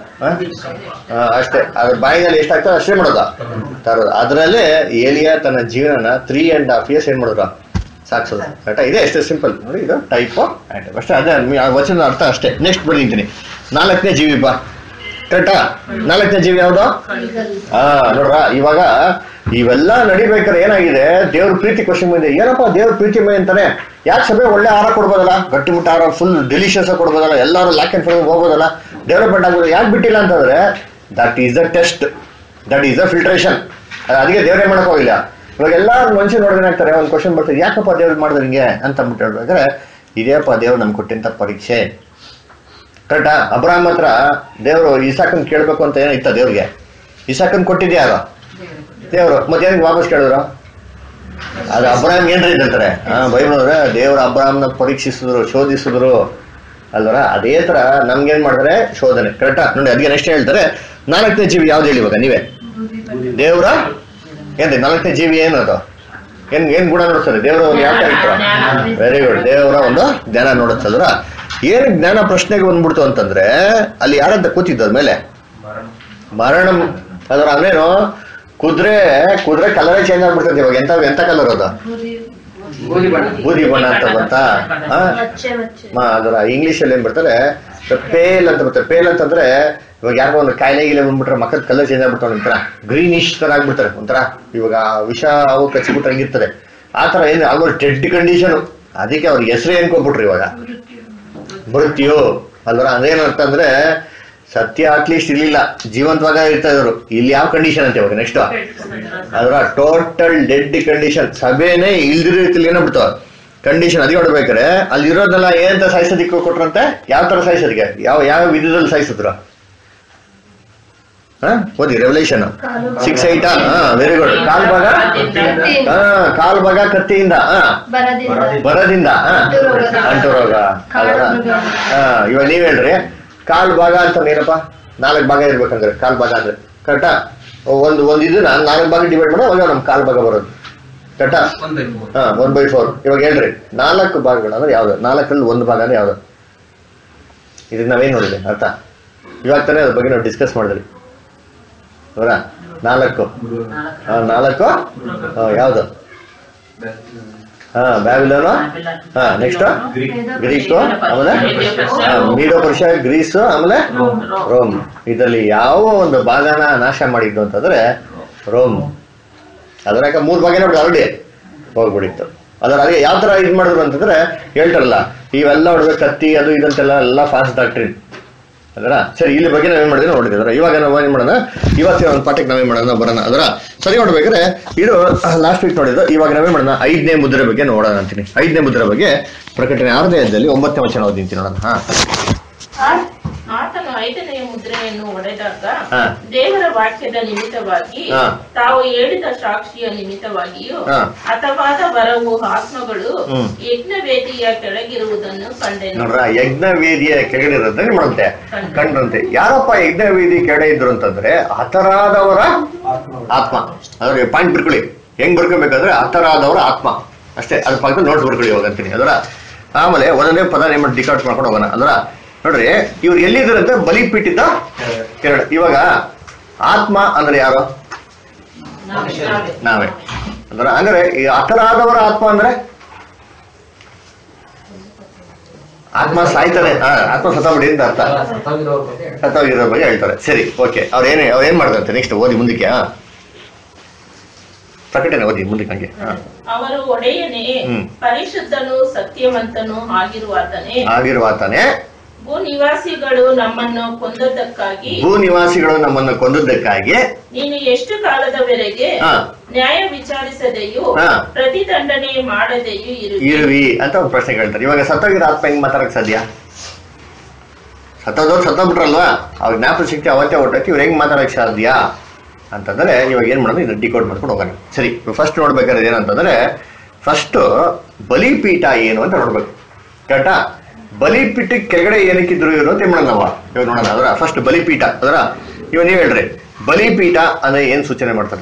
ಅಷ್ಟೇ. ಅದ್ರ ಬಾಯಿನಲ್ಲಿ ಎಷ್ಟಾಗ್ತದೆ ಅಷ್ಟೇ ಮಾಡೋದ ತರೋದು. ಅದ್ರಲ್ಲೇ ಏಲಿಯಾ ತನ್ನ ಜೀವನನ ತ್ರೀ ಅಂಡ್ ಹಾಫ್ ಇಯರ್ಸ್ ಏನ್ ಮಾಡಿದ್ರು ಸಾಕ್ಸೋದು. ಕರೆಕ್ಟಾ, ಇದೆ ಎಷ್ಟು ಸಿಂಪಲ್ ನೋಡಿ, ಇದು ಟೈಪ್ ಆಯ್ತು ಅಷ್ಟೇ. ಅದೇ ವಚನದ ಅರ್ಥ ಅಷ್ಟೇ. ನೆಕ್ಸ್ಟ್ ಬಂದಿದ್ದೀನಿ ನಾಲ್ಕನೇ ಜೀವಿ ಬಾ. ಕರೆಕ್ಟಾ, ನಾಲ್ಕನೇ ಜೀವಿ ಯಾವ್ದು ಹಾ ನೋಡ್ರ. ಇವಾಗ ಇವೆಲ್ಲ ನಡಿಬೇಕಾದ್ರೆ ಏನಾಗಿದೆ, ದೇವ್ರ ಪ್ರೀತಿ ಕ್ವಶನ್ ಬಂದಿದೆ. ಏನಪ್ಪಾ ದೇವ್ರ ಪ್ರೀತಿ ಮೈ ಅಂತಾನೆ, ಯಾಕೆ ಸಭೆ ಒಳ್ಳೆ ಆಹಾರ ಕೊಡ್ಬೋದಲ್ಲ, ಗಟ್ಟಿಮುಟ್ಟ ಆಹಾರ ಫುಲ್ ಡೆಲಿಷಿಯಸ್ ಆಗಿ ಕೊಡ್ಬೋದಲ್ಲ, ಎಲ್ಲರೂ ಲ್ಯಾಕ್ ಅಂಡ್ ಫೈವ್ ಹೋಗೋದಲ್ಲ, ಡೆವಲಪ್ಮೆಂಟ್ ಆಗ್ಬೋದು, ಯಾಕೆ ಬಿಟ್ಟಿಲ್ಲ ಅಂತಂದ್ರೆ that is the test, that is the filtration. ಅದಕ್ಕೆ ದೇವ್ರೇ ಮಾಡಕ್ ಹೋಗಿಲ್ಲ. ಇವಾಗ ಎಲ್ಲ ಮನುಷ್ಯ ನೋಡಿದ್ರೆ ಆಗ್ತಾರೆ, ಒಂದು ಕ್ವಶನ್ ಬರ್ತದೆ, ಯಾಕಪ್ಪ ದೇವ್ರು ಮಾಡಿದ್ರೆ ಹಿಂಗೆ ಅಂತ ಅಂದ್ಬಿಟ್ಟು ಹೇಳ್ಬೇಕಾದ್ರೆ ಇದೇಪ್ಪ ದೇವ್ರು ನಮ್ಗೆ ಕೊಟ್ಟಿಂತ ಪರೀಕ್ಷೆ. ಕರೆಕ್ಟಾ, ಅಬ್ರಾಹಂ ಹತ್ರ ದೇವ್ರು ಇಸಾಕನ್ ಕೇಳ್ಬೇಕು ಅಂತ ಏನೋ ಇತ್ತ ದೇವ್ರಿಗೆ, ಇಸಾಕನ್ ಕೊಟ್ಟಿದ್ದೆ ಯಾರು ದೇವ್ರು, ಮತ್ತೇನಕ್ಕೆ ವಾಪಸ್ ಕೇಳಿದ್ರು. ಅದು ಅಬ್ರಾಹಂ ಏನ್ರಿ ಅಂತಾರೆ ಹಾ ಬೈಬಲ್ ಅವ್ರೆ, ದೇವ್ರ ಅಬ್ರಾಹ್ಮನ ಪರೀಕ್ಷಿಸಿದ್ರು, ಶೋಧಿಸಿದ್ರು ಅಲ್ವರ. ಅದೇ ತರ ನಮ್ಗೇನ್ ಮಾಡಿದ್ರೆ ಶೋಧನೆ. ಕರೆಕ್ಟಾ ನೋಡಿ, ಅದಕ್ಕೆ ನೆಕ್ಸ್ಟ್ ಹೇಳ್ತಾರೆ ನಾಲ್ಕನೇ ಜೀವಿ ಯಾವ್ದು ಹೇಳಿ ಇವಾಗ ನೀವೇ. ದೇವ್ರ ಏನ್ರಿ ನಾಲ್ಕನೇ ಜೀವಿ ಏನದು, ಏನ್ ಏನ್ ಗುಣ ನೋಡ್ತಾರೆ ದೇವ್ರ ಯಾವ ಕ್ಯಾರೆಕ್ಟರ್. ವೆರಿ ಗುಡ್, ದೇವರ ಒಂದು ಜ್ಞಾನ ನೋಡುತ್ತಲ್ರ. ಏನ್ ಜ್ಞಾನ ಪ್ರಶ್ನೆಗೆ ಬಂದ್ಬಿಡ್ತು ಅಂತಂದ್ರೆ ಅಲ್ಲಿ ಯಾರಂತ ಕೂತಿದ್ದ ಮೇಲೆ ಮರಣ ಅದರ ಅವೇನು ಕುದುರೆ ಕುದುರೆ ಕಲರೇ ಚೇಂಜ್ ಆಗ್ಬಿಡ್ತದೆ. ಇವಾಗ ಎಂತ ಎಂತ ಕಲರ್ ಅದು ಬೂದಿ ಬಣ್ಣ ಅಂತ ಬಂತಾ. ಅದರ ಇಂಗ್ಲಿಷ್ ಅಲ್ಲಿ ಏನ್ ಬರ್ತಾರೆ ಪೇಲ್ ಅಂತ ಬರ್ತಾರೆ. ಪೇಲ್ ಅಂತಂದ್ರೆ ಇವಾಗ ಯಾರಿಗೋ ಒಂದು ಕಾಯಿಲೆ ಗಿಲೆ ಬಂದ್ಬಿಟ್ರೆ ಮಕ್ಕಳ ಕಲರ್ ಚೇಂಜ್ ಆಗ್ಬಿಡ್ತಾವ, ಒಂಥರ ಗ್ರೀನಿಶ್ ತರ ಆಗ್ಬಿಡ್ತಾರೆ, ಒಂಥರ ಇವಾಗ ವಿಷ ಅವು ಕಚ್ಚಿಬಿಟ್ರೆ ಹಂಗಿರ್ತದೆ ಆ ತರ. ಏನು ಆಲ್ಮೋಸ್ಟ್ ಡೆಡ್ ಕಂಡೀಷನ್. ಅದಕ್ಕೆ ಅವ್ರಿಗೆ ಹೆಸರು ಏನ್ ಕೊಟ್ಬಿಟ್ರು ಇವಾಗ ಮೃತ್ಯು ಅಲ್ವರ. ಅದೇನರ್ಥ ಅಂದ್ರೆ ಸತ್ಯ ಅಟ್ಲೀಸ್ಟ್ ಇರ್ಲಿಲ್ಲ, ಜೀವಂತವಾಗ ಇರ್ತಾ ಇದ್ರು. ಇಲ್ಲಿ ಯಾವ ಕಂಡೀಷನ್ ಅಂತ ಇವಾಗ ನೆಕ್ಸ್ಟ್ ಅದ್ರ ಟೋಟಲ್ ಡೆಡ್ ಕಂಡೀಷನ್. ಸಭೆನೇ ಇಲ್ದಿರೋ ರೀತಿಯಲ್ಲಿ ಏನಾಗ್ಬಿಡ್ತಾವ ಕಂಡೀಷನ್. ಅದೇ ನೋಡ್ಬೇಕಾರೆ ಅಲ್ಲಿ ಇರೋದೆಲ್ಲ ಏನಂತ ಸಾಯಿಸೋದಿಕ್ಕೆ ಕೊಟ್ರಂತೆ, ಯಾವ ತರ ಸಾಯಿಸೋದಕ್ಕೆ, ಯಾವ ಯಾವ ವಿಧದಲ್ಲಿ ಸಾಯಿಸಿದ್ರು ಹಾ ಓದಿ ರೆವಲ್ಯೂಷನ್ ಸಿಕ್ಸ್ ಐಟ್ ಹಾ ವೆರಿ ಗುಡ್. ಕಾಲ್ ಭಾಗ ಹಾ ಕಾಲ್ ಭಾಗ ಕತ್ತಿಯಿಂದ ಹಾ ಬರದಿಂದ ಹಾ ಅಂಟು ರೋಗ ಅದರ ಹಾ ಇವಾಗ ನೀವ್ ಹೇಳ್ರಿ ಕಾಲ್ ಭಾಗ ಅಂತ ಏನಪ್ಪ ನಾಲ್ಕು ಭಾಗ ಇರ್ಬೇಕಂದ್ರೆ ಕಾಲ್ ಭಾಗ ಅಂದ್ರೆ ಕರೆಕ್ಟಾ ಒಂದು ಒಂದ್ ಇದನ್ನ ನಾಲ್ಕು ಭಾಗ ಡಿವೈಡ್ ಮಾಡಿ ಅವಾಗ ನಮ್ ಕಾಲ್ ಭಾಗ ಬರೋದು ಕರೆಕ್ಟಾ ಹಾ ಒನ್ ಬೈ ಫೋರ್. ಇವಾಗ ಹೇಳ್ರಿ ನಾಲ್ಕು ಭಾಗಗಳು ಅಂದ್ರೆ ಯಾವ್ದು ನಾಲ್ಕರಲ್ಲಿ ಒಂದು ಭಾಗ ಅಂದ್ರೆ ಯಾವ್ದು ಇದಕ್ಕೆ ನಾವೇನ್ ನೋಡಿದ್ರಿ ಅರ್ಥ ಇವಾಗ ತಾನೇ ಅದ್ರ ಬಗ್ಗೆ ನಾವು ಡಿಸ್ಕಸ್ ಮಾಡಿದ್ರಿ ಅವರ ನಾಲ್ಕು ನಾಲ್ಕು ಯಾವ್ದು ಹಾ ಬ್ಯಾಬಿಲೋನು ಹಾ ನೆಕ್ಸ್ಟ್ ಗ್ರೀಕು ಆಮೇಲೆ ಮೀಡೋ ಪರ್ಷ ಗ್ರೀಸು ಆಮೇಲೆ ರೋಮ್. ಇದರಲ್ಲಿ ಯಾವ ಒಂದು ಭಾಗನ ನಾಶ ಮಾಡಿದ್ದು ಅಂತಂದ್ರೆ ರೋಮ್. ಅದ್ರಾಗ ಮೂರ್ ಭಾಗನೇ ಬಿಟ್ಟು ಆಲ್ರೆಡಿ ಹೋಗ್ಬಿಡಿತ್ತು. ಅದರ ಅದೇ ಯಾವ ತರ ಇದ್ ಮಾಡಿದ್ರು ಅಂತಂದ್ರೆ ಹೇಳ್ತಾರಲ್ಲ ಇವೆಲ್ಲ ಹೊಡ್ಬೇಕು ಕತ್ತಿ ಅದು ಇದಂತೆಲ್ಲ ಎಲ್ಲ ಫಾಸ್ಟ್ ಡಾಕ್ಟ್ರಿನ್ ಅದರ ಸರಿ. ಇಲ್ಲಿ ಬಗ್ಗೆ ನಾವೇನ್ ಮಾಡಿದ್ವಿ ನೋಡಿದ್ರೆ ಇವಾಗ ನಾವು ಏನ್ ಮಾಡೋಣ ಇವತ್ತಿನ ಒಂದು ಪಾಠಕ್ಕೆ ನಾವೇನ್ ಮಾಡೋಣ ಬರೋಣ ಅದರ ಸರಿ ನೋಡ್ಬೇಕಾದ್ರೆ ಇದು ಲಾಸ್ಟ್ ವೀಕ್ ನೋಡಿದ್ರು. ಇವಾಗ ನಾವೇನ್ ಮಾಡೋಣ ಐದನೇ ಮುದ್ರೆ ಬಗ್ಗೆ ನೋಡೋಣ ಅಂತೀನಿ. ಐದನೇ ಮುದ್ರೆ ಬಗ್ಗೆ ಪ್ರಕಟಣೆ ಆರನೇ ಅಧ್ಯಾಯದಲ್ಲಿ ಒಂಬತ್ತನೇ ವಚನ ಓದಿಂತೀನಿ ನೋಡೋಣ. ಹಾ
ಆತನು ಐದನೆಯ ಮುದ್ರೆಯನ್ನು ಒಡೆದಾಗ ದೇವರ ವಾಕ್ಯದ ನಿಮಿತ್ತವಾಗಿ ತಾವು ಹೇಳಿದ ಸಾಕ್ಷಿಯ ನಿಮಿತ್ತವಾಗಿಯೂ ಹತವಾದ ಬರವು ಆತ್ಮಗಳು ಯಜ್ಞವೇದಿಯ ಕೆಳಗಿರುವುದನ್ನು ಕಂಡೆನು.
ನೋಡ್ರ ಯಜ್ಞವೇದಿಯ ಕೆಳಗಿರೋದನ್ನ ಮಾಡಂತೆ ಕಂಡ್ರಂತೆ. ಯಾರಪ್ಪ ಯಜ್ಞವೇದಿ ಕೆಳಗೆ ಇದ್ರು ಅಂತಂದ್ರೆ ಹತರಾದವರ ಆತ್ಮ. ಅದ್ರ ಪಾಯಿಂಟ್ ಬರ್ಕೊಳ್ಳಿ ಹೆಂಗ್ ಬರ್ಕೊಬೇಕಾದ್ರೆ ಹತರಾದವರ ಆತ್ಮ ಅಷ್ಟೇ. ಅದ್ರ ಪಕ್ಕದಲ್ಲಿ ನೋಟ್ಸ್ ಬರ್ಕೊಳ್ಳಿ ಹೋಗಂತೀನಿ ಅದರ. ಆಮೇಲೆ ಒಂದೊಂದೇ ಪದ ನೇಮ್ ಡಿಕಾಟ್ ಮಾಡ್ಕೊಂಡು ಹೋಗೋಣ ಅದರ. ನೋಡ್ರಿ ಇವ್ರು ಎಲ್ಲಿದ್ರಂತೆ ಬಲಿಪೀಠದ ಕೆರಳ. ಇವಾಗ ಆತ್ಮ ಅಂದ್ರೆ ಯಾರು ನಾವೇ ಅಂದ್ರೆ ಅಂದ್ರೆ ಈ ಹತರಾದವರ ಆತ್ಮ ಅಂದ್ರೆ ಆತ್ಮ ಸಾಯ್ತಾನೆ ಆತ್ಮ ಸತ್ತಬಿಡಿ ಅಂತ ಅರ್ಥ. ಸತ್ತೋಗಿರೋ ಬಗ್ಗೆ ಹೇಳ್ತಾರೆ. ಸರಿ ಓಕೆ ಅವ್ರ ಏನೇ ಅವ್ರ ಏನ್ ಮಾಡ್ತಾರೆ ನೆಕ್ಸ್ಟ್ ಓದಿ ಮುಂದಕ್ಕೆ ಪ್ರಕಟಣೆ ಓದಿ ಮುಂದಕ್ಕೆ ಹಂಗೆ.
ಅವರು ಒಡೆಯನೇ ಪರಿಶುದ್ಧನು ಸತ್ಯವಂತನು ಆಗಿರುವಾತನೇ
ಆಗಿರುವಾತನೇ
ಭೂ ನಿವಾಸಿಗಳು ನಮ್ಮನ್ನು ಕೊಂದದ್ದಕ್ಕಾಗಿ
ಭೂ ನಿವಾಸಿಗಳು ನಮ್ಮನ್ನು ಕೊಂದದ್ದಕ್ಕಾಗಿ
ನೀನು ಎಷ್ಟು ಕಾಲದವರೆಗೆ ನ್ಯಾಯ ವಿಚಾರಿಸದೆಯೂ ಪ್ರತಿದಂಡನೆ ಮಾಡದೆಯೂ
ಇರುವಿ ಅಂತ ಒಂದು ಪ್ರಶ್ನೆ ಕೇಳ್ತಾರೆ. ಇವಾಗ ಸತ್ತೋಗಿರೋ ಆತ್ಮ ಹೆಂಗ್ ಮಾತಾಡಕ್ ಸಾಧ್ಯ? ಸತ್ತೋದವ್ರು ಸತ್ತೋಗ್ಬಿಟ್ರಲ್ವಾ ಅವ್ರ ಜ್ಞಾಪಕ ಶಕ್ತಿ ಅವತ್ತೇ ಹೊಟ್ಟೈತಿ ಇವ್ರು ಹೆಂಗ್ ಮಾತಾಡಕ್ ಸಾಧ್ಯ ಅಂತಂದ್ರೆ ಇವಾಗ ಏನ್ ಮಾಡೋದು ಇದನ್ನ ಡಿಕೋಡ್ ಮಾಡ್ಕೊಂಡು ಹೋಗೋಣ. ಸರಿ ಫಸ್ಟ್ ನೋಡ್ಬೇಕಾದ್ರೆ ಏನಂತಂದ್ರೆ ಫಸ್ಟ್ ಬಲಿಪೀಠ ಏನು ಅಂತ ನೋಡ್ಬೇಕು ಕರೆಕ್ಟಾ. ಬಲಿಪೀಠ ಕೆಳಗಡೆ ಏನಕ್ಕಿದ್ರು ಇವರು ಅಂತ ಮಾಡೋಣ ನಾವ ಇವಾಗ ನೋಡೋಣ ಅದರ. ಫಸ್ಟ್ ಬಲಿಪೀಠ ಅದರ ಇವಾಗ ನೀವ್ ಹೇಳ್ರಿ ಬಲಿಪೀಠ ಅಂದ್ರೆ ಏನ್ ಸೂಚನೆ ಮಾಡ್ತಾರೆ?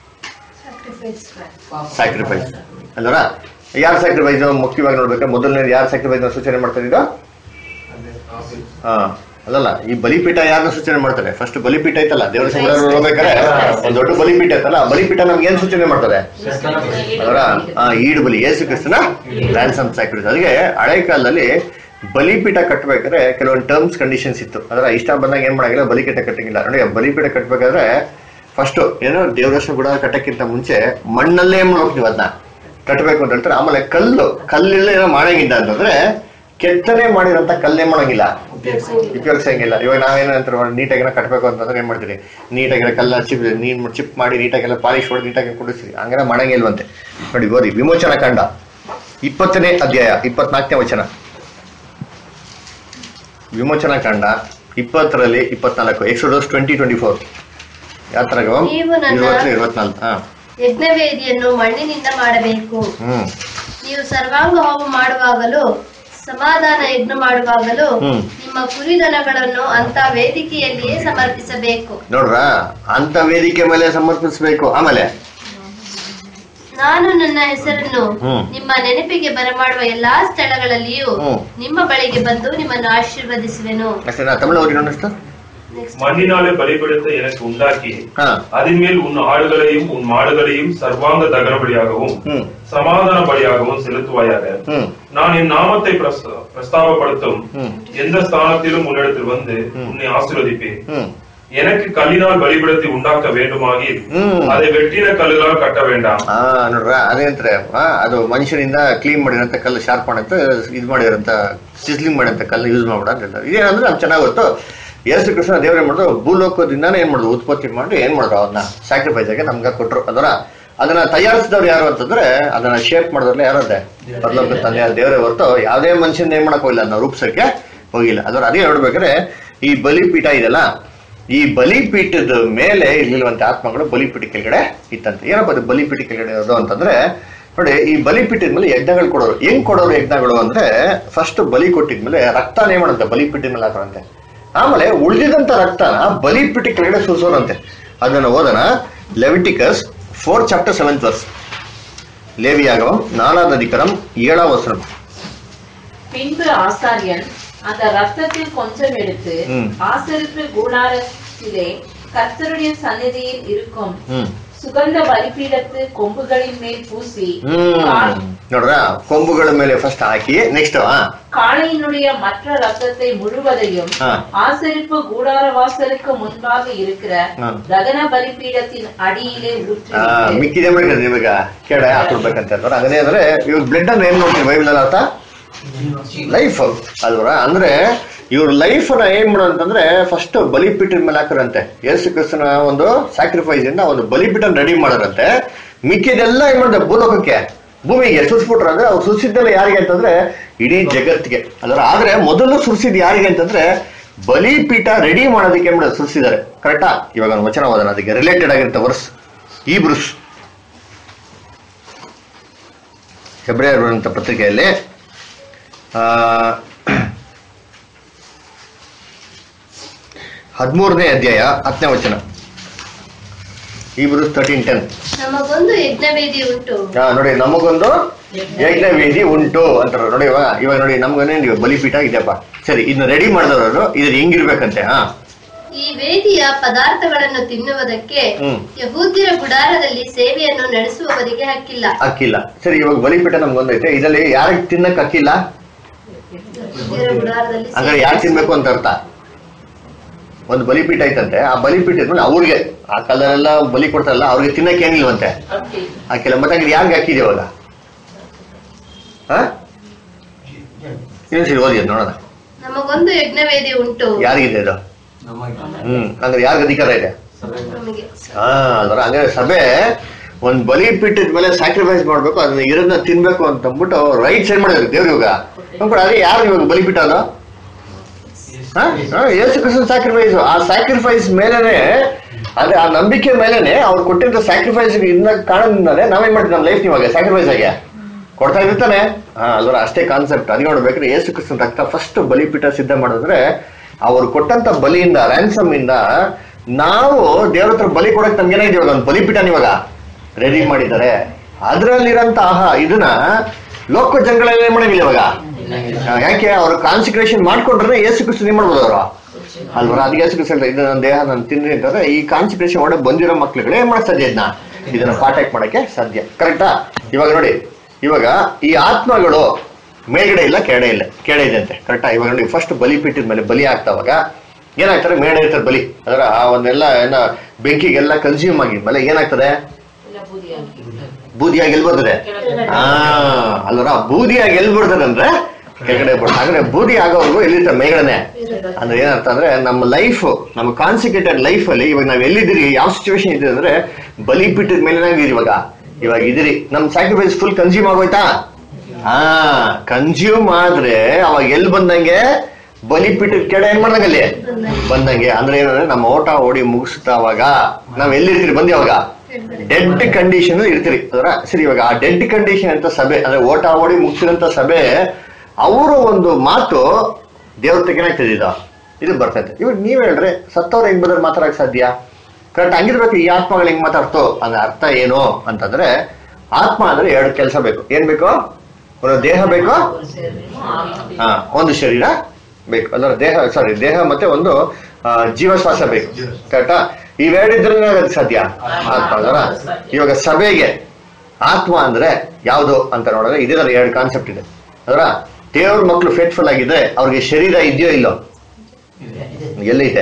ಸ್ಯಾಕ್ರಿಫೈಸ್ ಅಲ್ವರ. ಯಾರ್ ಸ್ಯಾಕ್ರಿಫೈಸ್ ಮುಖ್ಯವಾಗಿ ನೋಡ್ಬೇಕು ಮೊದಲನೇ ಯಾರ್ ಸ್ಯಾಕ್ರಿಫೈಸ್ ಸೂಚನೆ ಮಾಡ್ತಾರೆ ಇದು? ಹಾ ಅಲ್ಲಲ್ಲ ಈ ಬಲಿಪೀಠ ಯಾರನ್ನ ಸೂಚನೆ ಮಾಡ್ತಾರೆ? ಫಸ್ಟ್ ಬಲಿಪೀಠ ಐತಲ್ಲ ದೇವರ ಸಂಗ್ರಹ ನೋಡ್ಬೇಕಾದ್ರೆ ಒಂದ್ ದೊಡ್ಡ ಬಲಿಪೀಠ ಐತಲ್ಲ ಬಲಿಪೀಠ ನಮ್ಗೆ ಏನ್ ಸೂಚನೆ ಮಾಡ್ತಾರೆ ಅದರ ಈಡ್ ಬಲಿ ಯೇಸು ಕ್ರಿಸ್ತನ ರ್ಯಾನ್ಸಮ್ ಸ್ಯಾಕ್ರಿಫೈಸ್. ಅದಕ್ಕೆ ಹಳೆ ಕಾಲದಲ್ಲಿ ಬಲಿಪೀಠ ಕಟ್ಟಬೇಕಾದ್ರೆ ಕೆಲವೊಂದು ಟರ್ಮ್ಸ್ ಕಂಡೀಷನ್ಸ್ ಇತ್ತು. ಅದರ ಇಷ್ಟ ಬಂದಾಗ ಏನ್ ಮಾಡಂಗಿಲ್ಲ ಬಲಿಪೀಠ ಕಟ್ಟಂಗಿಲ್ಲ. ನೋಡಿ ಬಲಿಪೀಠ ಕಟ್ಟಬೇಕಾದ್ರೆ ಫಸ್ಟ್ ಏನೋ ದೇವರಷ್ಟು ಕೂಡ ಕಟ್ಟಕ್ಕಿಂತ ಮುಂಚೆ ಮಣ್ಣಲ್ಲೇ ಮಾಡ್ಬೇಕು ನೀವು ಅದನ್ನ ಕಟ್ಟಬೇಕು ಅಂತ ಹೇಳ್ತಾರೆ. ಆಮೇಲೆ ಕಲ್ಲು ಕಲ್ಲೆಲ್ಲ ಏನೋ ಮಾಡಂಗಿಲ್ಲ ಅಂತಂದ್ರೆ ಕೆತ್ತನೆ ಮಾಡಿರೋಂಥ ಕಲ್ಲೇ ಮಾಡಂಗಿಲ್ಲ ಉಪಯೋಗಿಸಂಗಿಲ್ಲ. ಇವಾಗ ನಾವೇನಂತ ನೀಟಾಗಿನ ಕಟ್ಟಬೇಕು ಅಂತಂದ್ರೆ ಏನ್ ಮಾಡ್ತೀರಿ ನೀಟಾಗಿರೋ ಕಲ್ಲ ಚಿಪ್ ನೀನ್ ಚಿಪ್ ಮಾಡಿ ನೀಟಾಗೆಲ್ಲ ಪಾಲಿಶ್ ಹೊಡೆದು ನೀಟಾಗಿ ಕುಡಿಸ್ತೀರಿ ಹಂಗಾರೆ ಮಾಡಂಗಿಲ್ವಂತೆ. ನೋಡಿ ಓದಿ ವಿಮೋಚನಾ ಕಾಂಡ ಇಪ್ಪತ್ತನೇ ಅಧ್ಯಾಯ ಇಪ್ಪತ್ನಾಲ್ಕನೇ ವಚನ. ವಿಮೋಚನಾ ಕಾಂಡ ಇಪ್ಪತ್ತರಲ್ಲಿ ಇಪ್ಪತ್ನಾಲ್ಕು ಎಕ್ಸೋಡಸ್ ಟ್ವೆಂಟಿ ಟ್ವೆಂಟಿ ಫೋರ್ ಯಾವ ತರ ಇರುವತ್ನಾಲ್ಕು. ಹಾ
ಯಜ್ಞವೇದಿಯನ್ನು ಮಣ್ಣಿನಿಂದ ಮಾಡಬೇಕು. ನೀವು ಸರ್ವಾಂಗ ಹೋಮ ಮಾಡುವಾಗಲೂ ಸಮಾಧಾನ ಯಜ್ಞ ಮಾಡುವಾಗಲೂ ನಿಮ್ಮ ಕುರಿದನಗಳನ್ನು ಅಂತ ವೇದಿಕೆಯಲ್ಲಿಯೇ ಸಮರ್ಪಿಸಬೇಕು.
ನೋಡ್ರ ಅಂತ ವೇದಿಕೆ ಮೇಲೆ ಸಮರ್ಪಿಸಬೇಕು. ಆಮೇಲೆ
ನಾನು ನನ್ನ ಹೆಸರನ್ನು ನಿಮ್ಮ ನೆನಪಿಗೆ ಬರಮಾಡುವ ಎಲ್ಲಾ ಸ್ಥಳಗಳಲ್ಲಿಯೂ ನಿಮ್ಮ ಬಳಿಗೆ ಬಂದು ನಿಮ್ಮನ್ನು ಆಶೀರ್ವದಿಸುವೆನು.
மண்ணினாலே பலிபீடத்தை எனக்கு உண்டாக்கி அதன் மேல் உன் ஆடுகளையும் உன் மாடுகளையும் சர்வாங்க தகன பலியாகவும் சமாதான பலியாகவும் செலுத்துவாயாக. நான் என் நாமத்தை பிரஸ்தாபப்படுத்தும் எந்த ஸ்தானத்திலும் உன்னிடத்தில் வந்து உன்னை ஆசீர்வதிப்பேன். எனக்கு கல்லினால் பலிபீடத்தை உண்டாக்க வேண்டுமாகி அதை வெட்டின ಕಲ್ಲುಗಳಾல் ಕಟ್ಟ வேண்டாம்.
ನೋಡ್ರ ಅದೇಂದ್ರೆ ಅದು ಮನುಷ್ಯನಿಂದ ಕ್ಲೀನ್ ಮಾಡಿರಂತ ಕಲ್ಲು ಶಾರ್ಪ್ ಮಾಡಂತ ಇದು ಮಾಡಿರಂತ ಸಿಸ್ಲಿಂಗ್ ಮಾಡಂತ ಕಲ್ಲು ಯೂಸ್ ಮಾಡ್ಬಿಡ ಅಂತ ಹೇಳ್ತಾರೆ. ಇದೇನಂದ್ರೆ ನಮ್ಗೆ ಚೆನ್ನಾಗಿ ಗೊತ್ತು ಯೇಸು ಕೃಷ್ಣ ದೇವ್ರ ಏನ್ ಮಾಡಿದ್ರು ಭೂಲೋಕದಿಂದಾನೇ ಏನ್ ಮಾಡಿದ್ರು ಉತ್ಪತ್ತಿ ಮಾಡಿ ಏನ್ ಮಾಡಿದ್ರು ಅದನ್ನ ಸ್ಯಾಕ್ರಿಫೈಸ್ ಆಗಿ ನಮ್ಗೆ ಕೊಟ್ರು. ಅದರ ಅದನ್ನ ತಯಾರಿಸಿದವ್ರು ಯಾರು ಅಂತಂದ್ರೆ ಅದನ್ನ ಶೇಪ್ ಮಾಡಿದ್ರಲ್ಲ ಯಾರದೇ ಪರಲೋಕ ತಂದೆ ದೇವರೇ ಹೊರತು ಯಾವುದೇ ಮನುಷ್ಯನ ಏನ್ ಮಾಡಕ್ ಹೋಗಿಲ್ಲ ಅದನ್ನ ರೂಪಿಸಕ್ಕೆ ಹೋಗಿಲ್ಲ. ಅದರ ಅದೇ ನೋಡ್ಬೇಕಾದ್ರೆ ಈ ಬಲಿಪೀಠ ಇದೆಲ್ಲ ಈ ಬಲಿಪೀಠದ ಮೇಲೆ ಇಲ್ಲಿರುವಂತ ಆತ್ಮಗಳು ಬಲಿಪೀಠ ಕೆಳಗಡೆ ಇತ್ತಂತೆ. ಏನಪ್ಪ ಅದು ಬಲಿಪೀಠ ಕೆಳಗಡೆ ಇರೋದು ಅಂತಂದ್ರೆ, ನೋಡಿ ಈ ಬಲಿಪೀಠದ ಮೇಲೆ ಯಜ್ಞಗಳು ಕೊಡೋರು. ಹೆಂಗ್ ಕೊಡೋರು ಯಜ್ಞಗಳು ಅಂದ್ರೆ, ಫಸ್ಟ್ ಬಲಿ ಕೊಟ್ಟಿದ್ಮೇಲೆ ರಕ್ತನೇ ಮಾಡುತ್ತೆ ಬಲಿಪೀಠದ ಮೇಲೆ ಹಾಕೋರಂತೆ. ಆಮೇಲೆ ಉಳಿದಿದಂತ ರಕ್ತನ ಬಲಿಪೀಠ ಕೆಳಗಡೆ ಸುರಿಸೋರಂತೆ. ಅದನ್ನ ಓದೋಣ. Leviticus four chapter seventh verse. லேவியாகமம் நாலாவது அதிகாரம் ஏழாம் வசனம்.
பின்பு ஆசாரியன் அந்த ரத்தத்தில் கொஞ்சம் எடுத்து ஆசரிப்பு கூடாரத்திலே கர்த்தருடைய சந்நிதியில் இருக்கும் சுகந்த பலிபீடத்து கொம்புகளின் மேல் பூசி,
ನೋಡ್ರ ಕೊಂಬುಗಳ ಮೇಲೆ ಫಸ್ಟ್ ಹಾಕಿ, ನೆಕ್ಸ್ಟ್
காளையினுடைய மற்ற ரத்தத்தை முழுவதையும் ஆசரிப்பு கூடார வாசலுக்கு முன்பாக இருக்கிற ದಹನ ಬಲಿಪೀಡத்தின் ಅಡಿயிலே ஊற்றி
ಮಿಕ್ಕಿದೆ ಮಾಡಿದ್ರೆ ನಿಮಗೆ ಕೆಡ ಹಾಕೊಡ್ಬೇಕಂತ ಹೇಳ್ತಾರೆ. ಅದನ್ನೇ ಅಂದ್ರೆ ಇವ್ರ ಬ್ಲಡ್ ಅನ್ನ ಏನ್ ನೋಡ್ತೀವಿ ಬೈಬಲ್ ಅಲ್ಲಿ ಅರ್ಥ ಲೈಫ್ ಅಲ್ವರ. ಅಂದ್ರೆ ಇವ್ರ ಲೈಫ್ ನ ಏನ್ ಮಾಡೋದಂತಂದ್ರೆ ಫಸ್ಟ್ ಬಲಿಪೀಠದ ಮೇಲೆ ಹಾಕರಂತೆ. ಯೇಸು ಕ್ರಿಸ್ತನ ಒಂದು ಸ್ಯಾಕ್ರಿಫೈಸ್ ಇಂದ ಒಂದು ಬಲಿಪೀಠ ರೆಡಿ ಮಾಡೋರಂತೆ. ಮಿಕ್ಕಿದೆಲ್ಲ ಏನ್ ಮಾಡಿದೆ ಭೂಲೋಕಕ್ಕೆ ಭೂಮಿಗೆ ಸುರಿಸ್ಬಿಟ್ರ. ಅಂದ್ರೆ ಅವ್ರು ಸುರಿಸಿದ್ದೆಲ್ಲ ಯಾರಿಗೆ ಅಂತಂದ್ರೆ ಇಡೀ ಜಗತ್ತಿಗೆ ಅದರ. ಆದ್ರೆ ಮೊದಲು ಸುರಿಸಿದ್ ಯಾರಿಗೆ ಅಂತಂದ್ರೆ ಬಲಿಪೀಠ ರೆಡಿ ಮಾಡೋದಕ್ಕೆ ಏನ್ ಮಾಡೋದು ಸುರಿಸಿದ್ದಾರೆ. ಕರೆಕ್ಟಾ? ಇವಾಗ ಒಂದು ವಚನ ಓದೋಣ ಅದಕ್ಕೆ ರಿಲೇಟೆಡ್ ಆಗಿರುತ್ತೆ ವರ್ಸ್. ಹೀಬ್ರೂಸ್ ಹೆಬ್ರಿಯರ್ ಬರುವಂತ ಪತ್ರಿಕೆಯಲ್ಲಿ ಆ ಹದಿಮೂರನೇ ಅಧ್ಯಾಯ ಹತ್ತನೇ ವಚನ. Hebrews thirteen ten.
ನಮಗೊಂದು ಯಜ್ಞವೇದಿ ಉಂಟು.
ಹಾ ನೋಡಿ, ನಮಗೊಂದು ಯಜ್ಞವೇದಿ ಉಂಟು ಅಂತಾರ. ನೋಡಿ ಇವಾಗ ಇವಾಗ ನೋಡಿ ನಮ್ಗನೇ ನೀವು ಬಲಿಪೀಠ ಇದೆಯಪ್ಪ. ಸರಿ, ಇದನ್ನ ರೆಡಿ ಮಾಡಿದವರು ಇದ್ರ ಹೆಂಗಿರ್ಬೇಕಂತೆ. ಹಾ
ಈ ವೇದಿಯ ಪದಾರ್ಥಗಳನ್ನು ತಿನ್ನುವುದಕ್ಕೆ ಯಹೂದ್ಯರ ಗುಡಾರದಲ್ಲಿ ಸೇವೆಯನ್ನು ನಡೆಸುವವರಿಗೆ ಹಕ್ಕಿಲ್ಲ
ಹಕ್ಕಿಲ್ಲ ಸರಿ, ಇವಾಗ ಬಲಿಪೀಠ ನಮ್ಗೊಂದೈತೆ. ಇದರಲ್ಲಿ ಯಾರಿಗೆ ತಿನ್ನಕ್ ಹಕ್ಕಿಲ್ಲ ಅಂದ್ರೆ ಯಾರು ತಿನ್ಬೇಕು ಅಂತ ಅರ್ಥ. ಒಂದು ಬಲಿಪೀಠ ಐತಂತೆ, ಆ ಬಲಿಪೀಠ ಇದ್ಮೇಲೆ ಅವ್ರಿಗೆ ಆ ಕಾಲದಲ್ಲೆಲ್ಲ ಬಲಿ ಕೊಡ್ತಾರಲ್ಲ ಅವ್ರಿಗೆ ತಿನ್ನಕ್ಕೆ ಏನಿಲ್ವಂತೆ ಹಾಕಿಲ್ಲ. ಮತ್ತೆ ಹಂಗೆ ಯಾರಿಗೆ ಹಾಕಿದೆ ಇವಾಗ? ಹಾ ಇನ್ನೊಂದ್ಸರಿ ಓದಿ ಅದ್ ನೋಡೋಣ.
ನಮಗೊಂದು ಯಜ್ಞವೇದಿ ಉಂಟು.
ಯಾರಿಗಿದೆ ಇದು? ಹ್ಮ್ ಅಂದ್ರೆ ಯಾರಿಗ ಅಧಿಕಾರ ಇದೆ? ಹಾ ಅಲ್ವರ. ಹಂಗಾದ್ರೆ ಸಭೆ ಒಂದ್ ಬಲಿಪೀಠದ ಮೇಲೆ ಸ್ಯಾಕ್ರಿಫೈಸ್ ಮಾಡ್ಬೇಕು, ಅದನ್ನ ಇರೋದನ್ನ ತಿನ್ಬೇಕು ಅಂತ ಅಂದ್ಬಿಟ್ಟು ರೈಟ್ ಸೈಡ್ ಮಾಡಿದ್ರು ದೇವ್ರ. ಇವಾಗ ಅದೇ ಯಾರು ಇವಾಗ ಬಲಿಪೀಠ ಅದು? ಯೇಸು ಕ್ರಿಸ್ತನ ಸ್ಯಾಕ್ರಿಫೈಸ್. ಆ ಸ್ಯಾಕ್ರಿಫೈಸ್ ಮೇಲೆನೆ, ಅದೇ ಆ ನಂಬಿಕೆ ಮೇಲೆನೆ ಅವ್ರು ಕೊಟ್ಟಿರೋ ಸ್ಯಾಕ್ರಿಫೈಸ್ ಇನ್ನ ಕಾರಣದಿಂದಾನೆ ನಾವೇನ್ ಮಾಡ್ತೀವಿ ನಮ್ಮ ಲೈಫ್ ಇವಾಗ ಸ್ಯಾಕ್ರಿಫೈಸ್ ಆಗಿ ಕೊಡ್ತಾ ಇರ್ತಾನೆ. ಹಾ ಅಲ್ವರ, ಅಷ್ಟೇ ಕಾನ್ಸೆಪ್ಟ್. ಅದಕ್ಕೆ ನೋಡ್ಬೇಕ್ರೆ ಯೇಸು ಕ್ರಿಸ್ತನ ರಕ್ತ ಫಸ್ಟ್ ಬಲಿಪೀಠ ಸಿದ್ಧ ಮಾಡಿದ್ರೆ ಅವ್ರು ಕೊಟ್ಟಂತ ಬಲಿಯಿಂದ ರ್ಯಾನ್ಸಮ್ ಇಂದ ನಾವು ದೇವ್ರ ಹತ್ರ ಬಲಿ ಕೊಡಕ್ ನಮ್ಗೇನಾಗಿದೆ ಇವಾಗ ಒಂದು ಬಲಿಪೀಠ ಇವಾಗ ರೆಡಿ ಮಾಡಿದ್ದಾರೆ. ಅದ್ರಲ್ಲಿರಂತ ಆಹಾ ಇದನ್ನ ಲೋಕ ಜನಗಳೆಲ್ಲ ಏನ್ ಮಾಡಂಗಿಲ್ಲ ಇವಾಗ. ಯಾಕೆ? ಅವ್ರು ಕಾನ್ಸಿಕ್ರೇಷನ್ ಮಾಡ್ಕೊಂಡ್ರೆ ಯೇಸು ಕ್ರಿಸ್ತ ಏನ್ ಮಾಡ್ಬೋದು ಅವರು ಅಲ್ವರ. ಅದಕ್ಕೆ ಯೇಸು ಕ್ರಿಸ್ತ ಇದು ನನ್ನ ದೇಹ ನಾನು ತಿಂದ್ರಿ ಅಂತಂದ್ರೆ ಈ ಕಾನ್ಸಿಕ್ರೇಷನ್ ಒಳಗೆ ಬಂದಿರೋ ಮಕ್ಳುಗಳು ಏನ್ ಮಾಡಕ್ ಸಾಧ್ಯ ಇದನ್ನ ಇದನ್ನ ಕಾಂಟ್ಯಾಕ್ಟ್ ಮಾಡಕ್ಕೆ ಸಾಧ್ಯ. ಕರೆಕ್ಟಾ? ಇವಾಗ ನೋಡಿ, ಇವಾಗ ಈ ಆತ್ಮಗಳು ಮೇಲ್ಗಡೆ ಇಲ್ಲ ಕೆಳಗಡೆ ಇಲ್ಲ, ಕೆಳಗಡೆ ಇದೆ ಅಂತೆ. ಕರೆಕ್ಟಾ? ಇವಾಗ ನೋಡಿ ಫಸ್ಟ್ ಬಲಿಪೀಠದ ಮೇಲೆ ಬಲಿ ಆಗ್ತಾವಾಗ ಏನಾಗ್ತಾರೆ? ಮೇಲ್ಗಡೆ ಇರ್ತಾರೆ ಬಲಿ. ಅದರ ಆ ಒಂದೆಲ್ಲ ಏನ ಬೆಂಕಿಗೆಲ್ಲ ಕನ್ಸ್ಯೂಮ್ ಆಗಿದ್ಮೇಲೆ ಏನಾಗ್ತದೆ? ಬೂದಿಯಾಗಿ ಎಲ್ಲಿ ಬರ್ತದೆ? ಹಾ ಅಲ್ವರ, ಬೂದಿಯಾಗಿ ಎಲ್ಲಿ ಬರ್ತದೆ ಅಂದ್ರೆ ಕೆಳಗಡೆ ಬರ್ತದೆ. ಹಾಗಾದ್ರೆ ಬೂದಿ ಆಗೋವರೆಗೂ ಎಲ್ಲಿರ್ತಾರೆ? ಮೇಲ್ಗಡೆನೆ. ಅಂದ್ರೆ ಏನರ್ಥ ಅಂದ್ರೆ ನಮ್ಮ ಲೈಫ್, ನಮ್ಮ ಕಾನ್ಸಿಕ್ರೇಟೆಡ್ ಲೈಫ್ ಅಲ್ಲಿ ಇವಾಗ ನಾವ್ ಎಲ್ಲಿದ್ದೀರಿ, ಯಾವ ಸಿಚುವೇಶನ್ ಇದೆ ಅಂದ್ರೆ ಬಲಿಪೀಠದ ಮೇಲೆ ನಾವಿದ್ದೀರಿ ಇವಾಗ ಇವಾಗ ಇದಿರಿ. ನಮ್ ಸ್ಯಾಕ್ರಿಫೈಸ್ ಫುಲ್ ಕನ್ಸ್ಯೂಮ್ ಆಗೋಯ್ತಾ? ಹಾ ಕನ್ಸ್ಯೂಮ್ ಆದ್ರೆ ಅವಾಗ ಎಲ್ಲಿ ಬಂದಂಗೆ? ಬಲಿಪೀಠದ ಕೆಳ ಏನ್ ಮಾಡ್ದಂಗಲ್ಲಿ ಬಂದಂಗೆ. ಅಂದ್ರೆ ಏನಂದ್ರೆ ನಮ್ಮ ಓಟ ಓಡಿ ಮುಗಿಸ್ತಾವಾಗ ನಾವ್ ಎಲ್ಲಿರ್ತೀರಿ? ಬಂದಿ ಅವಾಗ ಡೆಡ್ ಕಂಡೀಷನ್ ಇರ್ತೀರಿ ಅದರ. ಸರಿ, ಇವಾಗ ಆ ಡೆಡ್ ಕಂಡೀಷನ್ ಅಂತ ಸಭೆ ಅಂದ್ರೆ ಓಟ ಓಡಿ ಮುಗಿಸಿದಂತ ಸಭೆ ಅವರ ಒಂದು ಮಾತು ದೇವ್ರ ತೆಗೆನಾಗ್ತದೆ ಇದು ಇದು ಬರ್ತೈತೆ. ಇವಾಗ ನೀವ್ ಹೇಳ್ರಿ ಸತ್ತವ್ರ ಹೆಂಗ್ ಬಂದ್ರೆ ಮಾತಾಡಕ್ ಸಾಧ್ಯ? ಕರೆಕ್ಟ್ ಹಂಗಿರ್ಬೇಕು. ಈ ಆತ್ಮಗಳು ಹೆಂಗ್ ಮಾತಾಡ್ತೋ ಅಂದ್ರೆ ಅರ್ಥ ಏನು ಅಂತಂದ್ರೆ, ಆತ್ಮ ಅಂದ್ರೆ ಎರಡು ಕೆಲಸ ಬೇಕು. ಏನ್ ಬೇಕು? ಒಂದು ದೇಹ ಬೇಕು, ಹಾ ಒಂದು ಶರೀರ ಬೇಕು. ಅದರ ದೇಹ ಸಾರಿ ದೇಹ ಮತ್ತೆ ಒಂದು ಜೀವಶ್ವಾಸ ಬೇಕು. ಕರೆಕ್ಟಾ? ಇವೆರಡಿದ್ರೆ ಅದಕ್ಕೆ ಸಾಧ್ಯ ಆತ್ಮ ಅದರ. ಇವಾಗ ಸಭೆಗೆ ಆತ್ಮ ಅಂದ್ರೆ ಯಾವುದು ಅಂತ ನೋಡಿದ್ರೆ ಇದೇ ಎರಡು ಕಾನ್ಸೆಪ್ಟ್ ಇದೆ ಅದರ. ದೇವ್ರ ಮಕ್ಳು ಫೇತ್ಫುಲ್ ಆಗಿದ್ರೆ ಅವ್ರಿಗೆ ಶರೀರ ಇದೆಯೋ ಇಲ್ಲೋ? ಎಲ್ಲಿದೆ?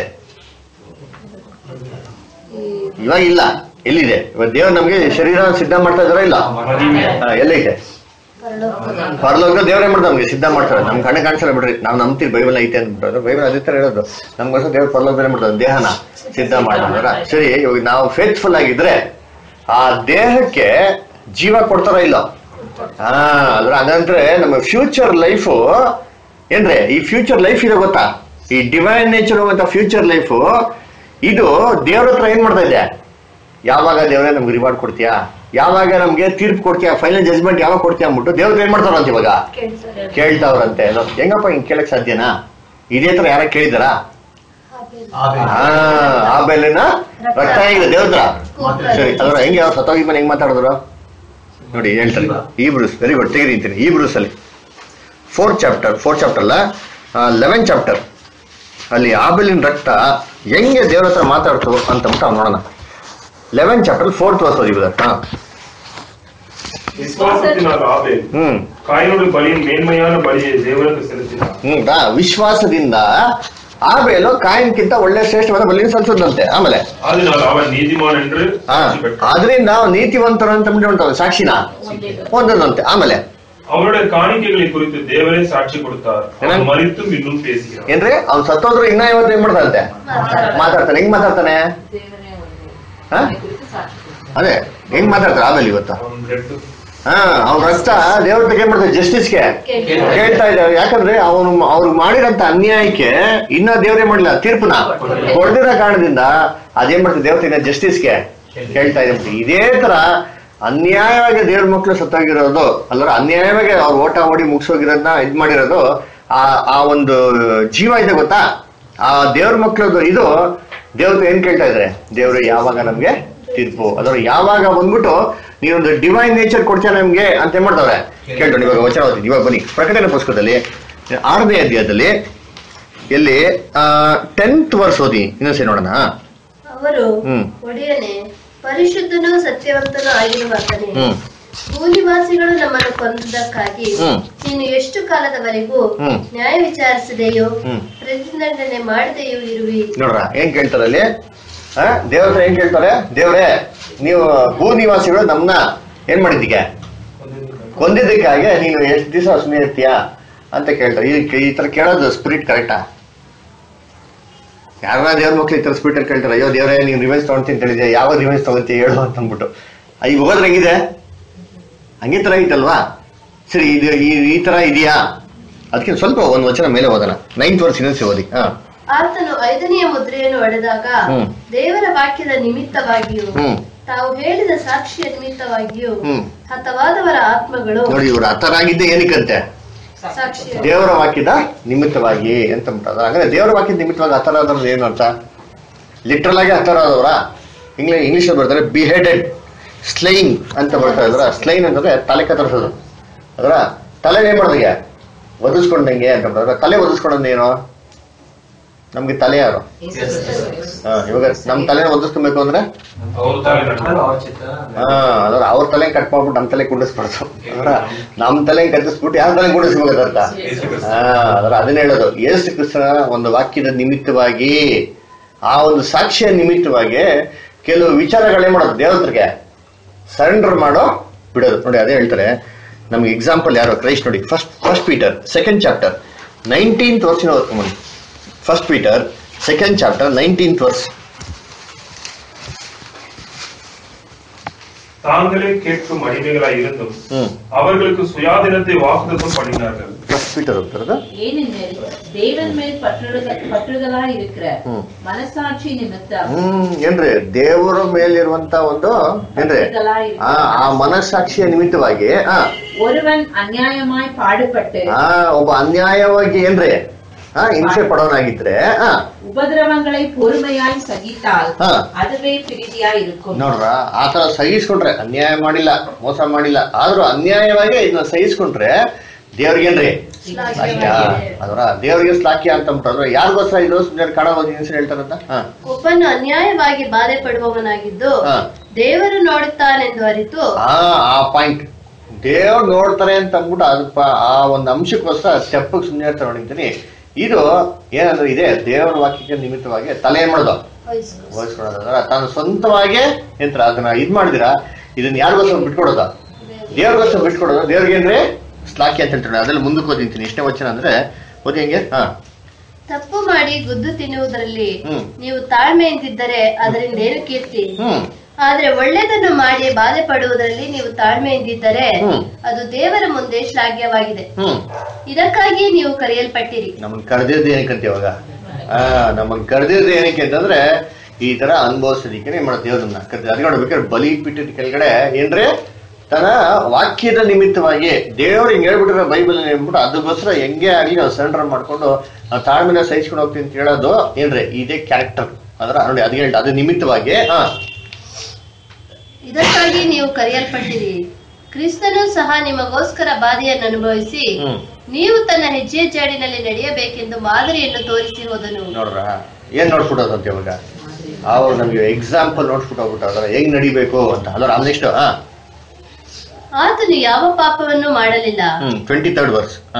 ಇವಾಗ ಇಲ್ಲ. ಎಲ್ಲಿದೆ? ಇವಾಗ ದೇವ್ರು ನಮ್ಗೆ ಶರೀರ ಸಿದ್ಧ ಮಾಡ್ತಾ ಇದಾರ ಇಲ್ಲ? ಎಲ್ಲೈತೆ? ಪರಲೋಕ ದೇವ್ರೇ ಮಾಡ್ತಾರೆ ನಮ್ಗೆ ಸಿದ್ಧ ಮಾಡ್ತಾರೆ. ನಮ್ ಕಣ್ಣೆ ಕಾಣಿಸಲ್ಲ ಬಿಡ್ರಿ, ನಾವ್ ನಂಬ್ತೀವಿ ಬೈಬಲ್ ಐತೆ ಅಂದ್ಬಿಟ್ಟು. ಬೈಬಲ್ ಅದೇ ತರ ಹೇಳೋದು ನಮ್ಗೋಸ್ಕರ ದೇವ್ರ ಪರಲೋಕದಲ್ಲೇ ಮಾಡ್ತಾರೆ ದೇಹನ ಸಿದ್ಧ ಮಾಡ್ತಾರ. ಸರಿ, ಇವಾಗ ನಾವು ಫೇತ್ಫುಲ್ ಆಗಿದ್ರೆ ಆ ದೇಹಕ್ಕೆ ಜೀವ ಕೊಡ್ತಾರ ಇಲ್ಲ? ಹಾ ಅದ್ರ ಅದಂದ್ರೆ ನಮ್ಮ ಫ್ಯೂಚರ್ ಲೈಫು ಏನ್ರೆ ಈ ಫ್ಯೂಚರ್ ಲೈಫ್ ಇದೆ ಗೊತ್ತಾ? ಈ ಡಿವೈನ್ ನೇಚರ್ ಹೋಗುವಂತ ಫ್ಯೂಚರ್ ಲೈಫು ಇದು ದೇವ್ರ ಹತ್ರ ಏನ್ ಮಾಡ್ತಾ ಇದೆ, ಯಾವಾಗ ದೇವ್ರೇ ನಮ್ಗೆ ರಿವಾರ್ಡ್ ಕೊಡ್ತೀಯಾ, ಯಾವಾಗ ನಮ್ಗೆ ತೀರ್ಪು ಕೊಡ್ತೀಯಾ, ಫೈನಲ್ ಜಜ್ಮೆಂಟ್ ಯಾವಾಗ ಕೊಡ್ತೀಯಾ ಅಂದ್ಬಿಟ್ಟು ದೇವ್ರ ಏನ್ ಮಾಡ್ತಾರಂತ ಇವಾಗ ಕೇಳ್ತಾವ್ರಂತೆ. ಹೆಂಗಪ್ಪ ಹಿಂಗ್ ಕೇಳಕ್ ಸಾಧ್ಯನಾ? ಇದೇ ತರ ಯಾರ ಕೇಳಿದಾರಾ? ಆ ಬೆಲೆನ ರಕ್ತ ಹೇಗಿದೆ ದೇವ್ರ ಹತ್ರ. ಸರಿ, ಅದ್ರ ಹೆಂಗೆ ಅವ್ರು ಸತ್ತೋಗಿ ಮೇಲೆ ಹೆಂಗ್ ಮಾತಾಡಿದ್ರು ನೋಡಿ ಹೇಳ್ತಾರೆ. ಈ Bruce very good, ತೆಗೆದಿರ್ತೀನಿ. Hebrews ಅಲ್ಲಿ ಫೋರ್ತ್ ಚಾಪ್ಟರ್ ಫೋರ್ತ್ ಚಾಪ್ಟರ್ ಅಲ್ಲ ಲೆವೆನ್ ಚಾಪ್ಟರ್ ಅಲ್ಲಿ ಆಬೇಲಿನ ರಕ್ತ ಹೆಂಗೆ ದೇವ್ರ ಹತ್ರ ಮಾತಾಡ್ತು ಅಂತಂದ್ಬಿಟ್ಟು ಅವ್ನು ನೋಡೋಣ. ಲೆವೆನ್ ಚಾಪ್ಟರ್ ಫೋರ್ತ್ ವರ್ಸ್ ಓದಿದ. ಹಾ
விசுவாசத்தினால் ஆபேல்
ಹ್ಮ್
காயினுடைய பலியின் மேன்மையான பலியை தேவனுக்கு செலுத்தினார்.
ಹ್ಮ್ ವಿಶ್ವಾಸದಿಂದ ಆಬೇಲು ಕಾಯಿನ್ಕಿಂತ ಒಳ್ಳೆ ಶ್ರೇಷ್ಠವಾದ ಬಲಿಯನ್ನು ಸಲ್ಲಿಸಿದಂತೆ. ಆಮೇಲೆ
அதனால் அவன் நீதிமான் என்று
ಹಾ
சாட்சி பெற்றான்.
ಆದ್ರಿಂದ ನೀತಿವಂತರು ಅಂತ ಉಂಟು ಸಾಕ್ಷಿನ ಹೊಂದದಂತೆ. ಆಮೇಲೆ
அவருடைய காணிக்கைகளை குறித்து தேவரே சாட்சி கொடுத்தார்.
என்ன?
அவன் மரித்தும் இன்னும் பேசுகிறார்.
ಏನ್ರಿ ಅವ್ನು ಸತ್ತೋದ್ರು ಇನ್ನ ಇವತ್ತು ಏನ್ ಮಾಡ್ತಾನಂತೆ, ಮಾತಾಡ್ತಾನೆ. ಹೆಂಗ್ ಮಾತಾಡ್ತಾನೆ? ಹಾ ಅದೇ ಹೆಂಗ್ ಮಾತಾಡ್ತಾರೆ ಆಮೇಲೆ ಇವತ್ತು.
அவன் ரெட்டு
ಹಾ ಅವ್ನ ರಕ್ತ ದೇವ್ರ ಏನ್ ಮಾಡ್ತಾರೆ, ಜಸ್ಟಿಸ್ಗೆ ಕೇಳ್ತಾ ಇದ್ದಾರೆ. ಯಾಕಂದ್ರೆ ಅವನು ಅವ್ರಿಗೆ ಮಾಡಿರಂತ ಅನ್ಯಾಯಕ್ಕೆ ಇನ್ನ ದೇವ್ರೇ ಮಾಡಿಲ್ಲ, ತೀರ್ಪುನ ಕೊಡ್ದಿರೋ ಕಾರಣದಿಂದ ಅದೇನ್ ಮಾಡ್ತಾರೆ, ದೇವ್ರ ಜಸ್ಟಿಸ್ಗೆ ಕೇಳ್ತಾ ಇದೆ. ಇದೇ ತರ ಅನ್ಯಾಯವಾಗಿ ದೇವ್ರ ಮಕ್ಳು ಸತ್ತೋಗಿರೋದು ಅಲ್ಲರ ಅನ್ಯಾಯವಾಗಿ ಅವ್ರು ಓಟ ಓಡಿ ಮುಗಿಸೋಗಿರೋದನ್ನ ಇದ್ ಮಾಡಿರೋದು ಆ ಆ ಒಂದು ಜೀವ ಇದೆ ಗೊತ್ತಾ, ಆ ದೇವ್ರ ಮಕ್ಳದ್ದು ಇದು ದೇವ್ರ ಏನ್ ಕೇಳ್ತಾ ಇದ್ರೆ, ದೇವ್ರು ಯಾವಾಗ ನಮ್ಗೆ ತೀರ್ಪು ಅದರ ಯಾವಾಗ ಬಂದ್ಬಿಟ್ಟು ನೀವೊಂದು ಡಿವೈನ್ ನೇಚರ್ ಕೊಡ್ತೀಯ ನಮ್ಗೆ ಅಂತ ಏನ್ ಮಾಡ್ತಾವೆ ಕೇಳ್ಕೊಂಡು. ಇವಾಗ ವಚನ ಓದ್ತೀನಿ. ಇವಾಗ ಬನ್ನಿ ಪ್ರಕಟಣೆ ಪುಸ್ತಕದಲ್ಲಿ ಆರನೇ ಅಧ್ಯಾಯದಲ್ಲಿ ಎಲ್ಲಿ ಆ ಟೆಂತ್ ವರ್ಸ್ ಓದಿ ಇನ್ನೊಂದ್ಸರಿ ನೋಡೋಣ.
ಅವರು
ಹ್ಮ್
ಒಡೆಯನೆ ಪರಿಶುದ್ಧನೂ ಸತ್ಯವಂತನೂ ಆಗಿರುವಾತನೇ,
ಹ್ಮ್
ಭೂನಿವಾಸಿಗಳು ನಮ್ಮನ್ನು ಕೊಂದಕ್ಕಾಗಿ
ಹ್ಮ್.
ನೀನು ಎಷ್ಟು ಕಾಲದವರೆಗೂ
ಹ್ಮ್.
ನ್ಯಾಯ ವಿಚಾರಿಸದೆಯೋ
ಹ್ಮ್.
ಪ್ರತಿದಂಡನೆ ಮಾಡದೆಯೂ ಇರುವಿ.
ನೋಡ್ರ ಏನ್ ಕೇಳ್ತಾರೆ ಅಲ್ಲಿ, ಆ ದೇವ್ರ ಹತ್ರ ಏನ್ ಕೇಳ್ತಾರೆ, ದೇವ್ರೇ ನೀವು ಭೂ ನಿವಾಸಿಗಳು ನಮ್ನ ಏನ್ ಮಾಡಿದ್ದೀಗ ಕೊಂದಿದ್ದಕ್ಕಾಗಿ ನೀನು ಎಷ್ಟು ದಿವಸ ಸುಮ್ಮನೆ ಇರ್ತೀಯಾ ಅಂತ ಕೇಳ್ತಾರೆ. ಈ ಈ ತರ ಕೇಳೋದು ಸ್ಪಿರಿಟ್ ಕರೆಕ್ಟಾ? ಯಾರ ದೇವ್ರ ಮಕ್ಳು ಈ ತರ ಸ್ಪಿರಿಟ್ ಅಲ್ಲಿ ಕೇಳ್ತಾರೆ, ಅಯ್ಯೋ ದೇವ್ರೇ ನೀನ್ ರಿವೆನ್ಸ್ ತಗೊಂತೀನಿ ಹೇಳಿದೆ, ಯಾವಾಗ ರಿವೆನ್ಸ್ ತಗೊಂತೀಯ ಹೇಳು ಅಂತ ಅಂದ್ಬಿಟ್ಟು. ಈಗ ಹೋಗೋದ್ರೆ ಹೆಂಗಿದೆ, ಹಂಗೆ ತರ ಐತಲ್ವಾ? ಸರಿ, ಇದು ಈ ತರ ಇದೆಯಾ? ಅದಕ್ಕೆ ಸ್ವಲ್ಪ ಒಂದು ವಚನ ಮೇಲೆ ಓದೋಣ. ನೈನ್ತ್ ವರ್ಷ ಇನ್ನೊಂದ್ಸಿ ಓದಿ. ಹಾ
ಆತನು ಐದನೆಯ ಮುದ್ರೆಯನ್ನು ಒಡೆದಾಗ
ಹ್ಮ್.
ದೇವರ ವಾಕ್ಯದ ನಿಮಿತ್ತವಾಗಿಯೂ
ಹ್ಮ್
ತಾವು ಹೇಳಿದ ಸಾಕ್ಷಿಯ ನಿಮಿತ್ತವಾಗಿಯೂ
ಹ್ಮ್
ಹತವಾದವರ ಆತ್ಮಗಳು
ನೋಡಿ, ಇವ್ರು ಹತರಾಗಿದ್ದೆ ಏನಕ್ಕಂತೆ,
ಸಾಕ್ಷಿ
ದೇವರ ವಾಕ್ಯದ ನಿಮಿತ್ತವಾಗಿ ಅಂತ ಬಿಟ್ಟದ. ಹಾಗಾದ್ರೆ ದೇವರ ವಾಕ್ಯದ ನಿಮಿತ್ತವಾಗಿ ಹತರಾದವ್ರು ಏನು ಅರ್ಥ? ಲಿಟ್ರಲ್ ಆಗಿ ಹತರಾದವರ ಇಂಗ್ಲಿಷ್ ಇಂಗ್ಲಿಷ್ ಬರ್ತಾರೆ ಬಿಹೆಡೆಡ್, ಸ್ಲೈನ್ ಅಂತ ಬರ್ತಾ ಇದ್ರ. ಸ್ಲೈನ್ ಅಂತಂದ್ರೆ ತಲೆ ಕತ್ತರಿಸೋದು. ಅದರ ತಲೆ ಏನ್ ಮಾಡೋದಿಗೆ ಒದಿಸ್ಕೊಂಡಂಗೆ ಅಂತ ಬಿಡ್ತಾರೆ. ತಲೆ ಒದಿಸ್ಕೊಂಡೇನು? ನಮ್ಗೆ ತಲೆ ಯಾರು? ಹಾ ಇವಾಗ ನಮ್ ತಲೆ ಒದಿಸ್ಕೊಬೇಕು ಅಂದ್ರೆ
ಅವರು ತಾನೇ ನಡ್ಕೊಂಡು
ಹಾ ಅದ್ರ ಅವ್ರ ತಲೆ ಕಟ್ ಮಾಡ್ಬಿಟ್ಟು ನಮ್ ತಲೆ ಕುಂಡಿಸ್ಬಾರ್ದು. ಅದರ ನಮ್ ತಲೆ ಕಟ್ಟಿಸ್ಬಿಟ್ಟು ಯಾರ ತಲೆ ಕುಂಡಿಸ್ಬೇಕು ಅರ್ಥ? ಹಾ ಅದ್ರ ಅದನ್ನ ಹೇಳೋದು. ಯೇಸು ಕ್ರಿಸ್ತನ ಒಂದು ವಾಕ್ಯದ ನಿಮಿತ್ತವಾಗಿ, ಆ ಒಂದು ಸಾಕ್ಷಿಯ ನಿಮಿತ್ತವಾಗಿ ಕೆಲವು ವಿಚಾರಗಳೇ ಮಾಡೋದು, ದೇವತ್ರಿಗೆ ಸರೆಂಡರ್ ಮಾಡೋ ಬಿಡೋದು. ನೋಡಿ ಅದೇ ಹೇಳ್ತಾರೆ ನಮ್ಗೆ ಎಕ್ಸಾಂಪಲ್ ಯಾರು? ಕ್ರೈಸ್ಟ್ ನೋಡಿ. First first Peter second chapter nineteenth ವರ್ಸಿನ ಓದ್ಕೊಂಬಂದು. First Peter second chapter nineteenth verse.
தாங்களே கேட்கும் அடிமைகளாய் இருந்தும்
ಹ್ಮ್
அவர்களுக்கு சுயாதீனத்தை வாக்குத்தத்தம் பண்ணினார்கள்.
ಫಸ್ಟ್ ಪೀಟರ್ ಹೋಗ್ತಾರದ.
ஏனெனில் தேவன் மேல் பற்றுதல் பற்றுதலாய் இருக்கிற
ಹ್ಮ್
மனசாட்சி நிமித்தம்
ಹ್ಮ್ ಏನ್ರಿ ದೇವರ ಮೇಲಿರುವಂತ ಒಂದು ಏನ್ರಿ ಆ ಆ ಮನಸ್ಸಾಕ್ಷಿಯ ನಿಮಿತ್ತವಾಗಿ ಆ
ஒருவன் அநியாயமாய் பாடுபட்டு
ಆ ಒಬ್ಬ ಅನ್ಯಾಯವಾಗಿ ಏನ್ರಿ ಆ ಹಿಂಸೆ ಪಡೋನಾಗಿದ್ರೆ ಆ
ಉಪದ್ರವங்களை பொறுமையாய் சகித்தால்
ಹಾ
அதுவே ಪ್ರೀತಿಯಾய் இருக்கும்.
ನೋಡ್ರ ಆತರ ಸಹಿಸ್ಕೊಂಡ್ರೆ, ಅನ್ಯಾಯ ಮಾಡಿಲ್ಲ, ಮೋಸ ಮಾಡಿಲ್ಲ, ಆದ್ರೂ ಅನ್ಯಾಯವಾಗಿ ಇದನ್ನ ಸಹಿಸ್ಕೊಂಡ್ರೆ ದೇವ್ರಿಗೇನ್ರಿ ಶ್ಲಾಘ್ಯ. ಅದರ ದೇವ್ರಿಗೆ ಶ್ಲಾಘ್ಯ ಅಂತ ಅಂತಾರೆ. ಯಾರಿಗೋಸ್ಕರ ಇದು ಸುಮ್ಮನೆ ಕಾಣ ಹೇಳ್ತಾರಂತ. ಹಾ
ಒಬ್ಬನು ಅನ್ಯಾಯವಾಗಿ ಬಾಧೆ ಪಡುವವನಾಗಿದ್ದು
ಹಾ
ದೇವರು ನೋಡುತ್ತಾನೆಂದು ಅರಿತು
ಆ ಆ ಪಾಯಿಂಟ್ ದೇವ್ರು ನೋಡ್ತಾರೆ ಅಂತ ಅಂದ್ಬಿಟ್ಟು ಅದಪ್ಪ ಆ ಒಂದು ಅಂಶಕ್ಕೋಸ್ಕರ ಸ್ಟೆಪ್ ಸುಮ್ಮನೆ ಇರ್ತಾರೆ ನೋಡಿದ್ದೀನಿ. ಇದು ಏನಂದ್ರೆ ಇದೆ ದೇವರ ವಾಕ್ಯಕ್ಕೆ ನಿಮಿತ್ತವಾಗಿ ತಲೆ ಏನ್ ಮಾಡೋದು ವಹಿಸ್ಕೊಳ್ಳೋದ್ರ ತಾನು ಸ್ವಂತವಾಗಿ ಎಂತ ಅದನ್ನ ಇದ್ ಮಾಡಿದಿರಾ, ಇದನ್ನ ಯಾರಿಗೋಸ್ಕರ ಬಿಟ್ಕೊಡೋದ? ದೇವ್ರಿಗೋಸ್ಕರ ಬಿಟ್ಕೊಡೋದು. ದೇವ್ರಿಗೇನ್ರಿ ಶ್ಲಾಘ್ಯ ಅಂತ ಹೇಳ್ತಾರೆ. ಅದ್ರಲ್ಲಿ ಮುಂದಕ್ಕೆ ಓದಿಂತೀನಿ. ಇಷ್ಟೇ ವಚನ ಅಂದ್ರೆ ಓದಿ ಹೆಂಗೆ. ಹಾ
ತಪ್ಪು ಮಾಡಿ ಗುದ್ದು ತಿನ್ನುವುದರಲ್ಲಿ
ಹ್ಮ್.
ನೀವು ತಾಳ್ಮೆಯಿಂದಿದ್ದರೆ ಅದರಿಂದ ಏನು ಕೀರ್ತಿ?
ಹ್ಮ್
ಆದ್ರೆ ಒಳ್ಳೆಯದನ್ನು ಮಾಡಿ ಬಾಧೆ ಪಡುವುದರಲ್ಲಿ ನೀವು ತಾಳ್ಮೆಯಿಂದಿದ್ದರೆ
ಹ್ಮ್.
ಅದು ದೇವರ ಮುಂದೆ ಶ್ಲಾಘ್ಯವಾಗಿದೆ.
ಹ್ಮ್
ಇದಕ್ಕಾಗಿ ನೀವು ಕರೆಯಲ್ಪಟ್ಟಿರಿ.
ನಮ್ಮನ್ ಕರೆದಿದ್ದು ಏನಕ್ಕಂತ ಇವಾಗ ಆ ನಮ್ಮನ್ ಕರೆದಿದ್ದು ಏನಕ್ಕೆ ಅಂತಂದ್ರೆ ಈ ತರ ಅನುಭವಿಸೋದಿಕ್ಕೆ ಏನ್ ಮಾಡೋದು ದೇವ್ರನ್ನ ಕರೆದ. ಅದ್ ನೋಡ್ಬೇಕಾದ್ರೆ ಬಲಿ ಪೀಠದ ಕೆಳಗಡೆ ಏನ್ರಿ ತನ್ನ ವಾಕ್ಯದ ನಿಮಿತ್ತವಾಗಿ ದೇವ್ರು ಹಿಂಗ್ ಹೇಳ್ಬಿಟ್ರೆ ಬೈಬಲ್ ಹೇಳ್ಬಿಟ್ಟು ಅದಕ್ಕೋಸ್ಕರ ಹೆಂಗೆ ಆಗ್ಲಿ ನಾವು ಸರೆಂಡರ್ ಮಾಡ್ಕೊಂಡು ನಾವು ತಾಳ್ಮೆನ ಸಹಿಸ್ಕೊಂಡು ಹೋಗ್ತೀವಿ ಅಂತ ಹೇಳೋದು ಏನ್ರಿ ಇದೇ ಕ್ಯಾರೆಕ್ಟರ್. ಅದರ ನೋಡಿ ಅದ್ ಹೇಳ್ತಾ ಅದ್ರ ನಿಮಿತ್ತವಾಗಿ ಹಾ
ಇದಕ್ಕಾಗಿ ನೀವು ಕರೆಯಲ್ಪಟ್ಟಿರಿ, ಕ್ರಿಸ್ತನು ಸಹ ನಿಮಗೋಸ್ಕರ ಬಾಧೆಯನ್ನು ಅನುಭವಿಸಿ ನೀವು ತನ್ನ ಹೆಜ್ಜೆ ಜಾಡಿನಲ್ಲಿ ನಡೆಯಬೇಕೆಂದು ಮಾದರಿಯನ್ನು ತೋರಿಸಿ ಹೋದನು.
ನೋಡ್ರ ಏನ್ ನೋಡ್ಬಿಟ್ಟೋದಂತ ಇವಾಗ ಅವ್ರು ನಮ್ಗೆ ಎಕ್ಸಾಂಪಲ್ ನೋಡ್ಬಿಟ್ಟು ಹೋಗ್ಬಿಟ್ಟ ಹೆಂಗ್ ನಡಿಬೇಕು ಅಂತ. ಅದ್ರ ನೆಕ್ಸ್ಟ್ ಹಾ
ಆತನು ಯಾವ ಪಾಪವನ್ನು ಮಾಡಲಿಲ್ಲ.
ಟ್ವೆಂಟಿ ಥರ್ಡ್ ವರ್ಸ್ ಹಾ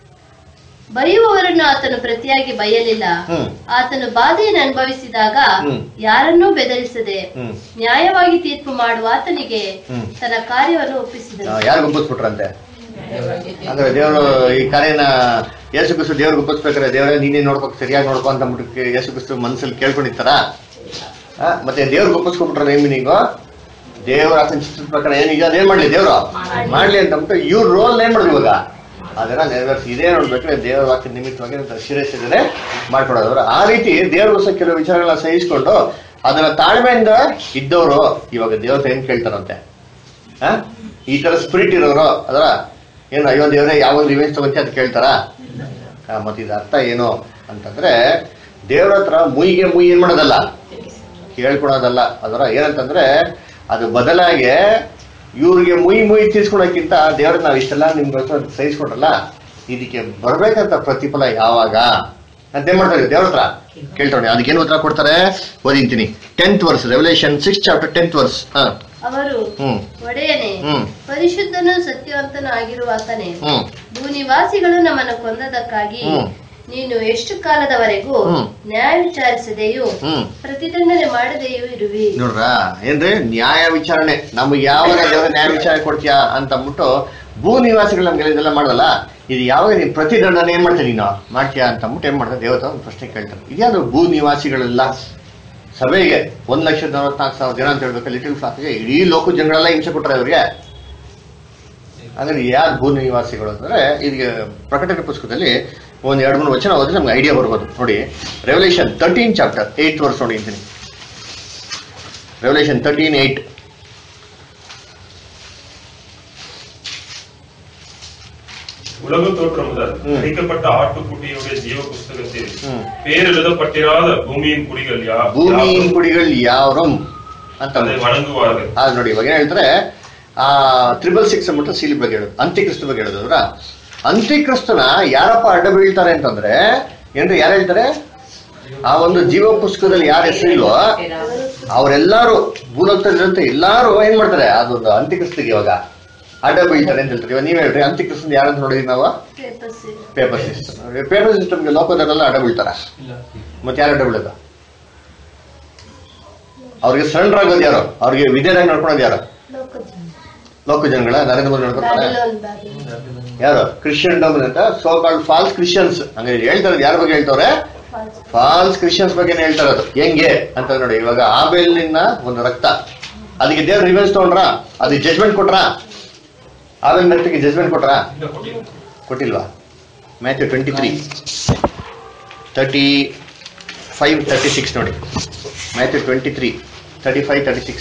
ಬೈಯುವವರನ್ನು ಆತನು ಪ್ರತಿಯಾಗಿ ಬೈಯಲಿಲ್ಲ. ಆತನು ಬಾಧೆಯನ್ನು ಅನುಭವಿಸಿದಾಗ ಯಾರನ್ನೂ ಬೆದರಿಸದೆ ನ್ಯಾಯವಾಗಿ ತೀರ್ಪು ಮಾಡುವ ಆತನಿಗೆ ತನ್ನ ಕಾರ್ಯವನ್ನು ಒಪ್ಪಿಸಿದನು.
ಯಾರು ಒಪ್ಪಿಸ್ಬಿಟ್ರಂತೆ ಅಂದ್ರೆ ದೇವರು ಈ ಕಾರ್ಯನ ಯೇಸು ಕ್ರಿಸ್ತು ದೇವ್ರಿಗೆ ಒಪ್ಪಿಸ್ಬೇಕಾದ್ರೆ ದೇವರೇ ನೀನೇ ನೋಡ್ಕೊ ಸರಿಯಾಗಿ ನೋಡ್ಕೊ ಅಂತ ಅಂದ್ಬಿಟ್ಟು ಯೇಸು ಕ್ರಿಸ್ತು ಮನಸ್ಸಲ್ಲಿ ಕೇಳ್ಕೊಂಡಿರ್ತಾರ. ಮತ್ತೆ ದೇವ್ರಿಗೆ ಒಪ್ಪಿಸ್ಕೊಂಡ್ಬಿಟ್ರೆ ನೇಮ್ ಮೀನಿಂಗು ದೇವ್ರ ಆತನ ಚಿತ್ರದ ಪ್ರಕಾರ ಏನೀಗ ಅದೇನ್ ಮಾಡ್ಲಿ ದೇವ್ರು ಮಾಡ್ಲಿ ಅಂತ ಅಂದ್ಬಿಟ್ಟು ಇವ್ರ ರೋಲ್ ಏನ್ ಮಾಡಿದ್ರು ಇವಾಗ ಅದನ್ನ ನೆರವೇರಿಸಿ ಇದೇ ನೋಡ್ಬೇಕ್ರೆ ದೇವರ ವಾಕ್ಯ ನಿಮಿತ್ತವಾಗಿ ಶಿರಸಿದ್ರೆ ಮಾಡ್ಕೊಡೋದವ್ರು. ಆ ರೀತಿ ದೇವ್ರಿಗೋಸ್ಕರ ಕೆಲವು ವಿಚಾರಗಳನ್ನ ಸಹಿಸ್ಕೊಂಡು ಅದನ್ನ ತಾಳ್ಮೆಯಿಂದ ಇದ್ದವರು ಇವಾಗ ದೇವ್ರ ಏನ್ ಕೇಳ್ತಾರಂತೆ ಹ ಈ ತರ ಸ್ಪಿರಿಟ್ ಇರೋರು ಅದರ ಏನು ಅಯ್ಯೋ ದೇವ್ರೆ ಯಾವಾಗ ರಿವೆಂಜ್ ತಗೊಂತಿ ಅಂತ ಕೇಳ್ತಾರ. ಮತ್ತೆ ಇದು ಅರ್ಥ ಏನು ಅಂತಂದ್ರೆ ದೇವ್ರ ಹತ್ರ ಮುಯಿಗೆ ಮುಯಿ ಏನ್ ಮಾಡೋದಲ್ಲ ಕೇಳ್ಕೊಳೋದಲ್ಲ. ಅದರ ಏನಂತಂದ್ರೆ ಅದು ಬದಲಾಗಿ ಇವ್ರಿಗೆ ಮುಯಿ ಮುಯಿ ತೀರ್ಸ್ಕೊಳಕ್ಕಿಂತ ದೇವ್ರ ನಾವ್ ಇಷ್ಟೆಲ್ಲ ನಿಮ್ಗೆ ಸಹಿಸ್ಕೊಟ್ರಲ್ಲ ಇದಕ್ಕೆ ಬರ್ಬೇಕಂತ ಪ್ರತಿಫಲ ಯಾವಾಗ ಅಂತ ಏನ್ ಮಾಡ್ತಾರೆ ದೇವ್ರ ಹತ್ರ ಕೇಳ್ತಾರೆ. ಅದಕ್ಕೇನು ಉತ್ತರ ಕೊಡ್ತಾರೆ ಓದಿಂತೀನಿ. Tenth verse Revelation six chapter tenth verse. ಹ
ಅವರು ಒಡೆಯನೇ ಪರಿಶುದ್ಧನು ಸತ್ಯವಂತನು ಆಗಿರುವ ಆತನೇ, ಭೂನಿವಾಸಿಗಳು ನಮ್ಮನ್ನು ಕೊಂದದಕ್ಕಾಗಿ ನೀನು ಎಷ್ಟು ಕಾಲದವರೆಗೂ ನ್ಯಾಯ ವಿಚಾರಿಸದೆಯೂ ಪ್ರತಿದಂಡನೆ ಮಾಡದೆಯೂ ಇರುವಿ.
ನೋಡ್ರ ಏನ್ರಿ ನ್ಯಾಯ ವಿಚಾರಣೆ ನಮ್ಗೆ ಯಾವಾಗ ದೇವರ ನ್ಯಾಯ ವಿಚಾರಣೆ ಕೊಡ್ತೀಯಾ ಅಂತ ಅಂದ್ಬಿಟ್ಟು ಭೂ ನಿವಾಸಿಗಳು ನಮ್ಗೆ ಇದೆಲ್ಲ ಮಾಡಲ್ಲ. ಇದು ಯಾವಾಗ ನೀನು ಪ್ರತಿದಂಡನೆ ಏನ್ ಮಾಡ್ತೀನಿ ನೀನು ಮಾಡ್ತೀಯಾ ಅಂತ ಅಂದ್ಬಿಟ್ಟು ಏನ್ ಮಾಡ್ತಾರೆ ದೇವತ ಒಂದು ಪ್ರಶ್ನೆ ಕೇಳ್ತಾರೆ. ಇದ್ಯಾವುದು ಭೂ ನಿವಾಸಿಗಳೆಲ್ಲ ಸಭೆಗೆ ಒಂದ್ ಲಕ್ಷದ ನಲವತ್ನಾಲ್ಕು ಸಾವಿರ ಜನ ಅಂತ ಹೇಳ್ಬೇಕು ಲಿಟಲ್ ಫ್ಲಾಕ್ಗೆ ಇಡೀ ಲೋಕ ಜನಗಳೆಲ್ಲ ಹಿಂಸೆ ಕೊಟ್ರೆ ಅವ್ರಿಗೆ. ಅಂದ್ರೆ ಯಾರು ಭೂ ನಿವಾಸಿಗಳು ಅಂದ್ರೆ ಇದಕ್ಕೆ ಪ್ರಕಟಣೆ ಪುಸ್ತಕದಲ್ಲಿ ಒಂದ್ ಎರಡು ಮೂರು ವಚನ ಹೋದ್ರೆ ನಮ್ಗೆ ಐಡಿಯಾ ಬರ್ಬೋದು. ನೋಡಿ Revelation thirteen chapter eight verse ನೋಡಿ ಅಂತೀನಿ. ರೆವಲ್ಯೂಷನ್ ತರ್ಟೀನ್ ಏಟ್
உலக தோற்றம் முதல் அழைக்கப்பட்ட ஆட்டுக்குட்டியுடைய ஜீவ புஸ்தகத்தில் பேர் எழுதப்பட்டிராத பூமியின் குடிகள் யார்
ಭೂಮಿயின் ಕುಡಿಗಳು ಯಾವ್ರಂ ಅಂತ
வணங்குவார்கள்.
ಅದು ನೋಡಿ ಇವಾಗ ಏನ್ ಹೇಳ್ತಾರೆ ಆ ತ್ರಿಬಲ್ ಸಿಕ್ಸ್ ಅಂದ್ಬಿಟ್ಟು ಸೀಲ್ ಬಗ್ಗೆ ಹೇಳೋದು ಅಂತ್ಯಕ್ರಿಸ್ತ ಬಗ್ಗೆ ಹೇಳೋದ್ರ. ಅಂತ್ಯಕ್ರಿಸ್ತನ ಯಾರಪ್ಪ ಅಡ್ಡ ಬೀಳ್ತಾರೆ ಅಂತಂದ್ರೆ ಏನ್ರಿ ಯಾರು ಹೇಳ್ತಾರೆ ಆ ಒಂದು ಜೀವ ಪುಸ್ತಕದಲ್ಲಿ ಯಾರ ಹೆಸರಿಲ್ವೋ ಅವರೆಲ್ಲಾರು ಭೂಲೋಕದಲ್ಲಿರಂತೆ ಎಲ್ಲಾರು ಏನ್ ಮಾಡ್ತಾರೆ ಅದೊಂದು ಅಂತ್ಯಕ್ರಿಸ್ತಿಗೆ ಇವಾಗ ಅಡ್ಡ ಬೀಳ್ತಾರೆ ಅಂತ ಹೇಳ್ತಾರೆ. ಇವಾಗ ನೀವ್ ಹೇಳ್ರಿ ಅಂತ್ಯಕ್ರಿಸ್ತನ್ ಯಾರಂತ ನೋಡಿದ್ರಿ ನಾವು ಪೇಪರ್ ಸಿಸ್ಟಮ್. ಪೇಪರ್ ಸಿಸ್ಟಮ್ಗೆ ಲೋಕದಲ್ಲೆಲ್ಲ ಅಡ್ಡ ಬೀಳ್ತಾರ. ಮತ್ತೆ ಯಾರು ಅಡ್ಡ ಬೀಳೋದು ಅವ್ರಿಗೆ ಸರೆಂಡರ್ ಆಗೋದು ಯಾರು ಅವ್ರಿಗೆ ವಿಧೇಯರಾಗಿ ನಡ್ಕೊಳೋದು ಯಾರು ಲೋಕ ಜನಗಳ ನರೇಂದ್ರ ಮೋದಿ ನಡ್ಕೊತಾರೆ ಯಾರು ಕ್ರಿಶ್ಚಿಯನ್ ಡಮ್ ಅಂತ ಸೋ ಕಾಲ್ಡ್ ಫಾಲ್ಸ್ ಕ್ರಿಶ್ಚಿಯನ್ಸ್ ಹಂಗ ಹೇಳ್ತಾರೆ. ಯಾರ ಬಗ್ಗೆ ಹೇಳ್ತವ್ರೆ ಫಾಲ್ಸ್ ಕ್ರಿಶ್ಚಿಯನ್ಸ್ ಬಗ್ಗೆ ಹೇಳ್ತಾ ಇರೋದು. ಹೆಂಗೆ ಅಂತ ನೋಡಿ ಇವಾಗ ಆಬೇಲಿನ ಒಂದು ರಕ್ತ ಅದಕ್ಕೆ ದೇವ್ರ ರಿವೆನ್ಸ್ ತಗೊಂಡ್ರ ಅದಕ್ಕೆ ಜಜ್ಮೆಂಟ್ ಕೊಟ್ರ ಆಬೇಲ್ ರಕ್ತಕ್ಕೆ ಜಜ್ಮೆಂಟ್ ಕೊಟ್ರ ಕೊಟ್ಟಿಲ್ವಾ? Matthew twenty three thirty five thirty six ನೋಡಿ Matthew twenty three thirty five thirty six.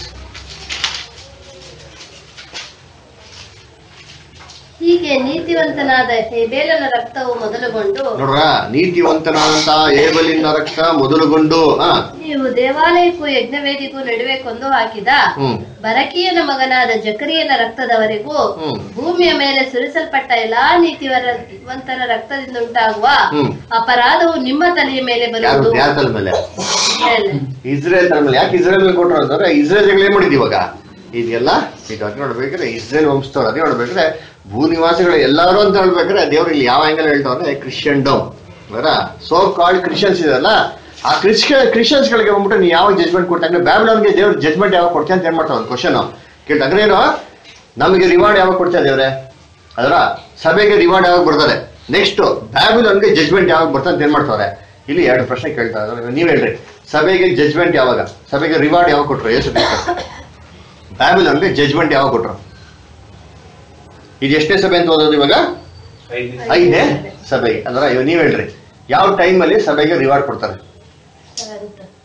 ಹೀಗೆ ನೀತಿವಂತನಾದ ಹೇಬೇಲನ ರಕ್ತವು ಮೊದಲುಗೊಂಡು
ನೋಡ್ರ ನೀತಿವಂತನಾದಂತ ಹೇಬೇಲಿನ ರಕ್ತ ಮೊದಲುಗೊಂಡು
ನೀವು ದೇವಾಲಯಕ್ಕೂ ಯಜ್ಞವೇದಿಗೂ ನಡುವೆ ಕೊಂದು ಹಾಕಿದ ಬರಕೀಯನ ಮಗನಾದ ಜಕರಿಯನ ರಕ್ತದವರೆಗೂ ಭೂಮಿಯ ಮೇಲೆ ಸುರಿಸಲ್ಪಟ್ಟ ಎಲ್ಲಾ ನೀತಿವಂತರ ರಕ್ತದಿಂದ ಉಂಟಾಗುವ ಅಪರಾಧವು ನಿಮ್ಮ ತಲೆಯ ಮೇಲೆ ಬರುವುದು.
ಯಾರ ತಲೆ ಮೇಲೆ? ಇಸ್ರೇಲ್ ತಲೆ ಮೇಲೆ. ಯಾಕೆ ಇಸ್ರೇಲ್ ಮೇಲೆ ಕೊಟ್ಟರು ಅಂತಂದ್ರೆ ಇಸ್ರೇಲ್ ಏನ್ ಮಾಡಿದ್ವಿ ಇವಾಗ ಇದೆಲ್ಲ ಈಗ ಅದ್ ನೋಡ್ಬೇಕ್ರೆ ಇಸ್ರೇಲ್ ವಂಶದವ್ರು ಅದೇ ನೋಡ್ಬೇಕ್ರೆ ಭೂ ನಿವಾಸಿಗಳು ಎಲ್ಲಾರು ಅಂತ ಹೇಳ್ಬೇಕ್ರೆ ದೇವ್ರು ಇಲ್ಲಿ ಯಾವ ಆಂಗಲ್ ಹೇಳ್ತಾವ್ರೆ ಕ್ರಿಶ್ಚಿಯನ್ ಡೌನ್ ಬರ ಸೋ ಕಾಲ್ಡ್ ಕ್ರಿಶ್ಚಿಯನ್ಸ್ ಇದೆಲ್ಲ ಆ ಕ್ರಿಶ್ಚಿಯನ್ ಕ್ರಿಶ್ಚಿಯನ್ಸ್ ಗಳಿಗೆ ಬಂದ್ಬಿಟ್ಟು ನೀವು ಯಾವಾಗ ಜಜ್ಮೆಂಟ್ ಕೊಡ್ತಾ ಬ್ಯಾಬಿಲೋನ್ಗೆ ದೇವ್ರ ಜಜ್ಮೆಂಟ್ ಯಾವಾಗ ಕೊಡ್ತೀಯ ಅಂತ ಏನ್ ಮಾಡ್ತಾವ ಒಂದು ಕ್ವಶನ್ ಕೇಳ್ತಾರೆ. ಏನು ನಮಗೆ ರಿವಾರ್ಡ್ ಯಾವಾಗ ಕೊಡ್ತಾ ದೇವ್ರೆ ಅದರ ಸಭೆಗೆ ರಿವಾರ್ಡ್ ಯಾವಾಗ ಬರ್ತಾರೆ ನೆಕ್ಸ್ಟ್ ಬ್ಯಾಬಿಲೋನ್ಗೆ ಜಜ್ಮೆಂಟ್ ಯಾವಾಗ ಬರ್ತಾ ಅಂತ ಏನ್ ಮಾಡ್ತಾವ್ರೆ ಇಲ್ಲಿ ಎರಡು ಪ್ರಶ್ನೆ ಕೇಳ್ತಾ ಇದ್ದಾರೆ. ನೀವ್ ಹೇಳ್ರಿ ಸಭೆಗೆ ಜಜ್ಮೆಂಟ್ ಯಾವಾಗ ಸಭೆಗೆ ರಿವಾರ್ಡ್ ಯಾವಾಗ ಕೊಟ್ರು ಯೇಸು ಕ್ರಿಸ್ತ ಬ್ಯಾಬಿಲೋನ್ಗೆ ಜಜ್ಮೆಂಟ್ ಯಾವಾಗ ಕೊಟ್ರು? ಇದು ಎಷ್ಟನೇ ಸಭೆ ಅಂತ ಓದೋದು ಇವಾಗ? ಐದನೇ ಸಭೆಗೆ. ಅಂದ್ರೆ ಇವಾಗ ನೀವ್ ಹೇಳ್ರಿ ಯಾವ ಟೈಮ್ ಅಲ್ಲಿ ಸಭೆಗೆ ರಿವಾರ್ಡ್ ಕೊಡ್ತಾರೆ?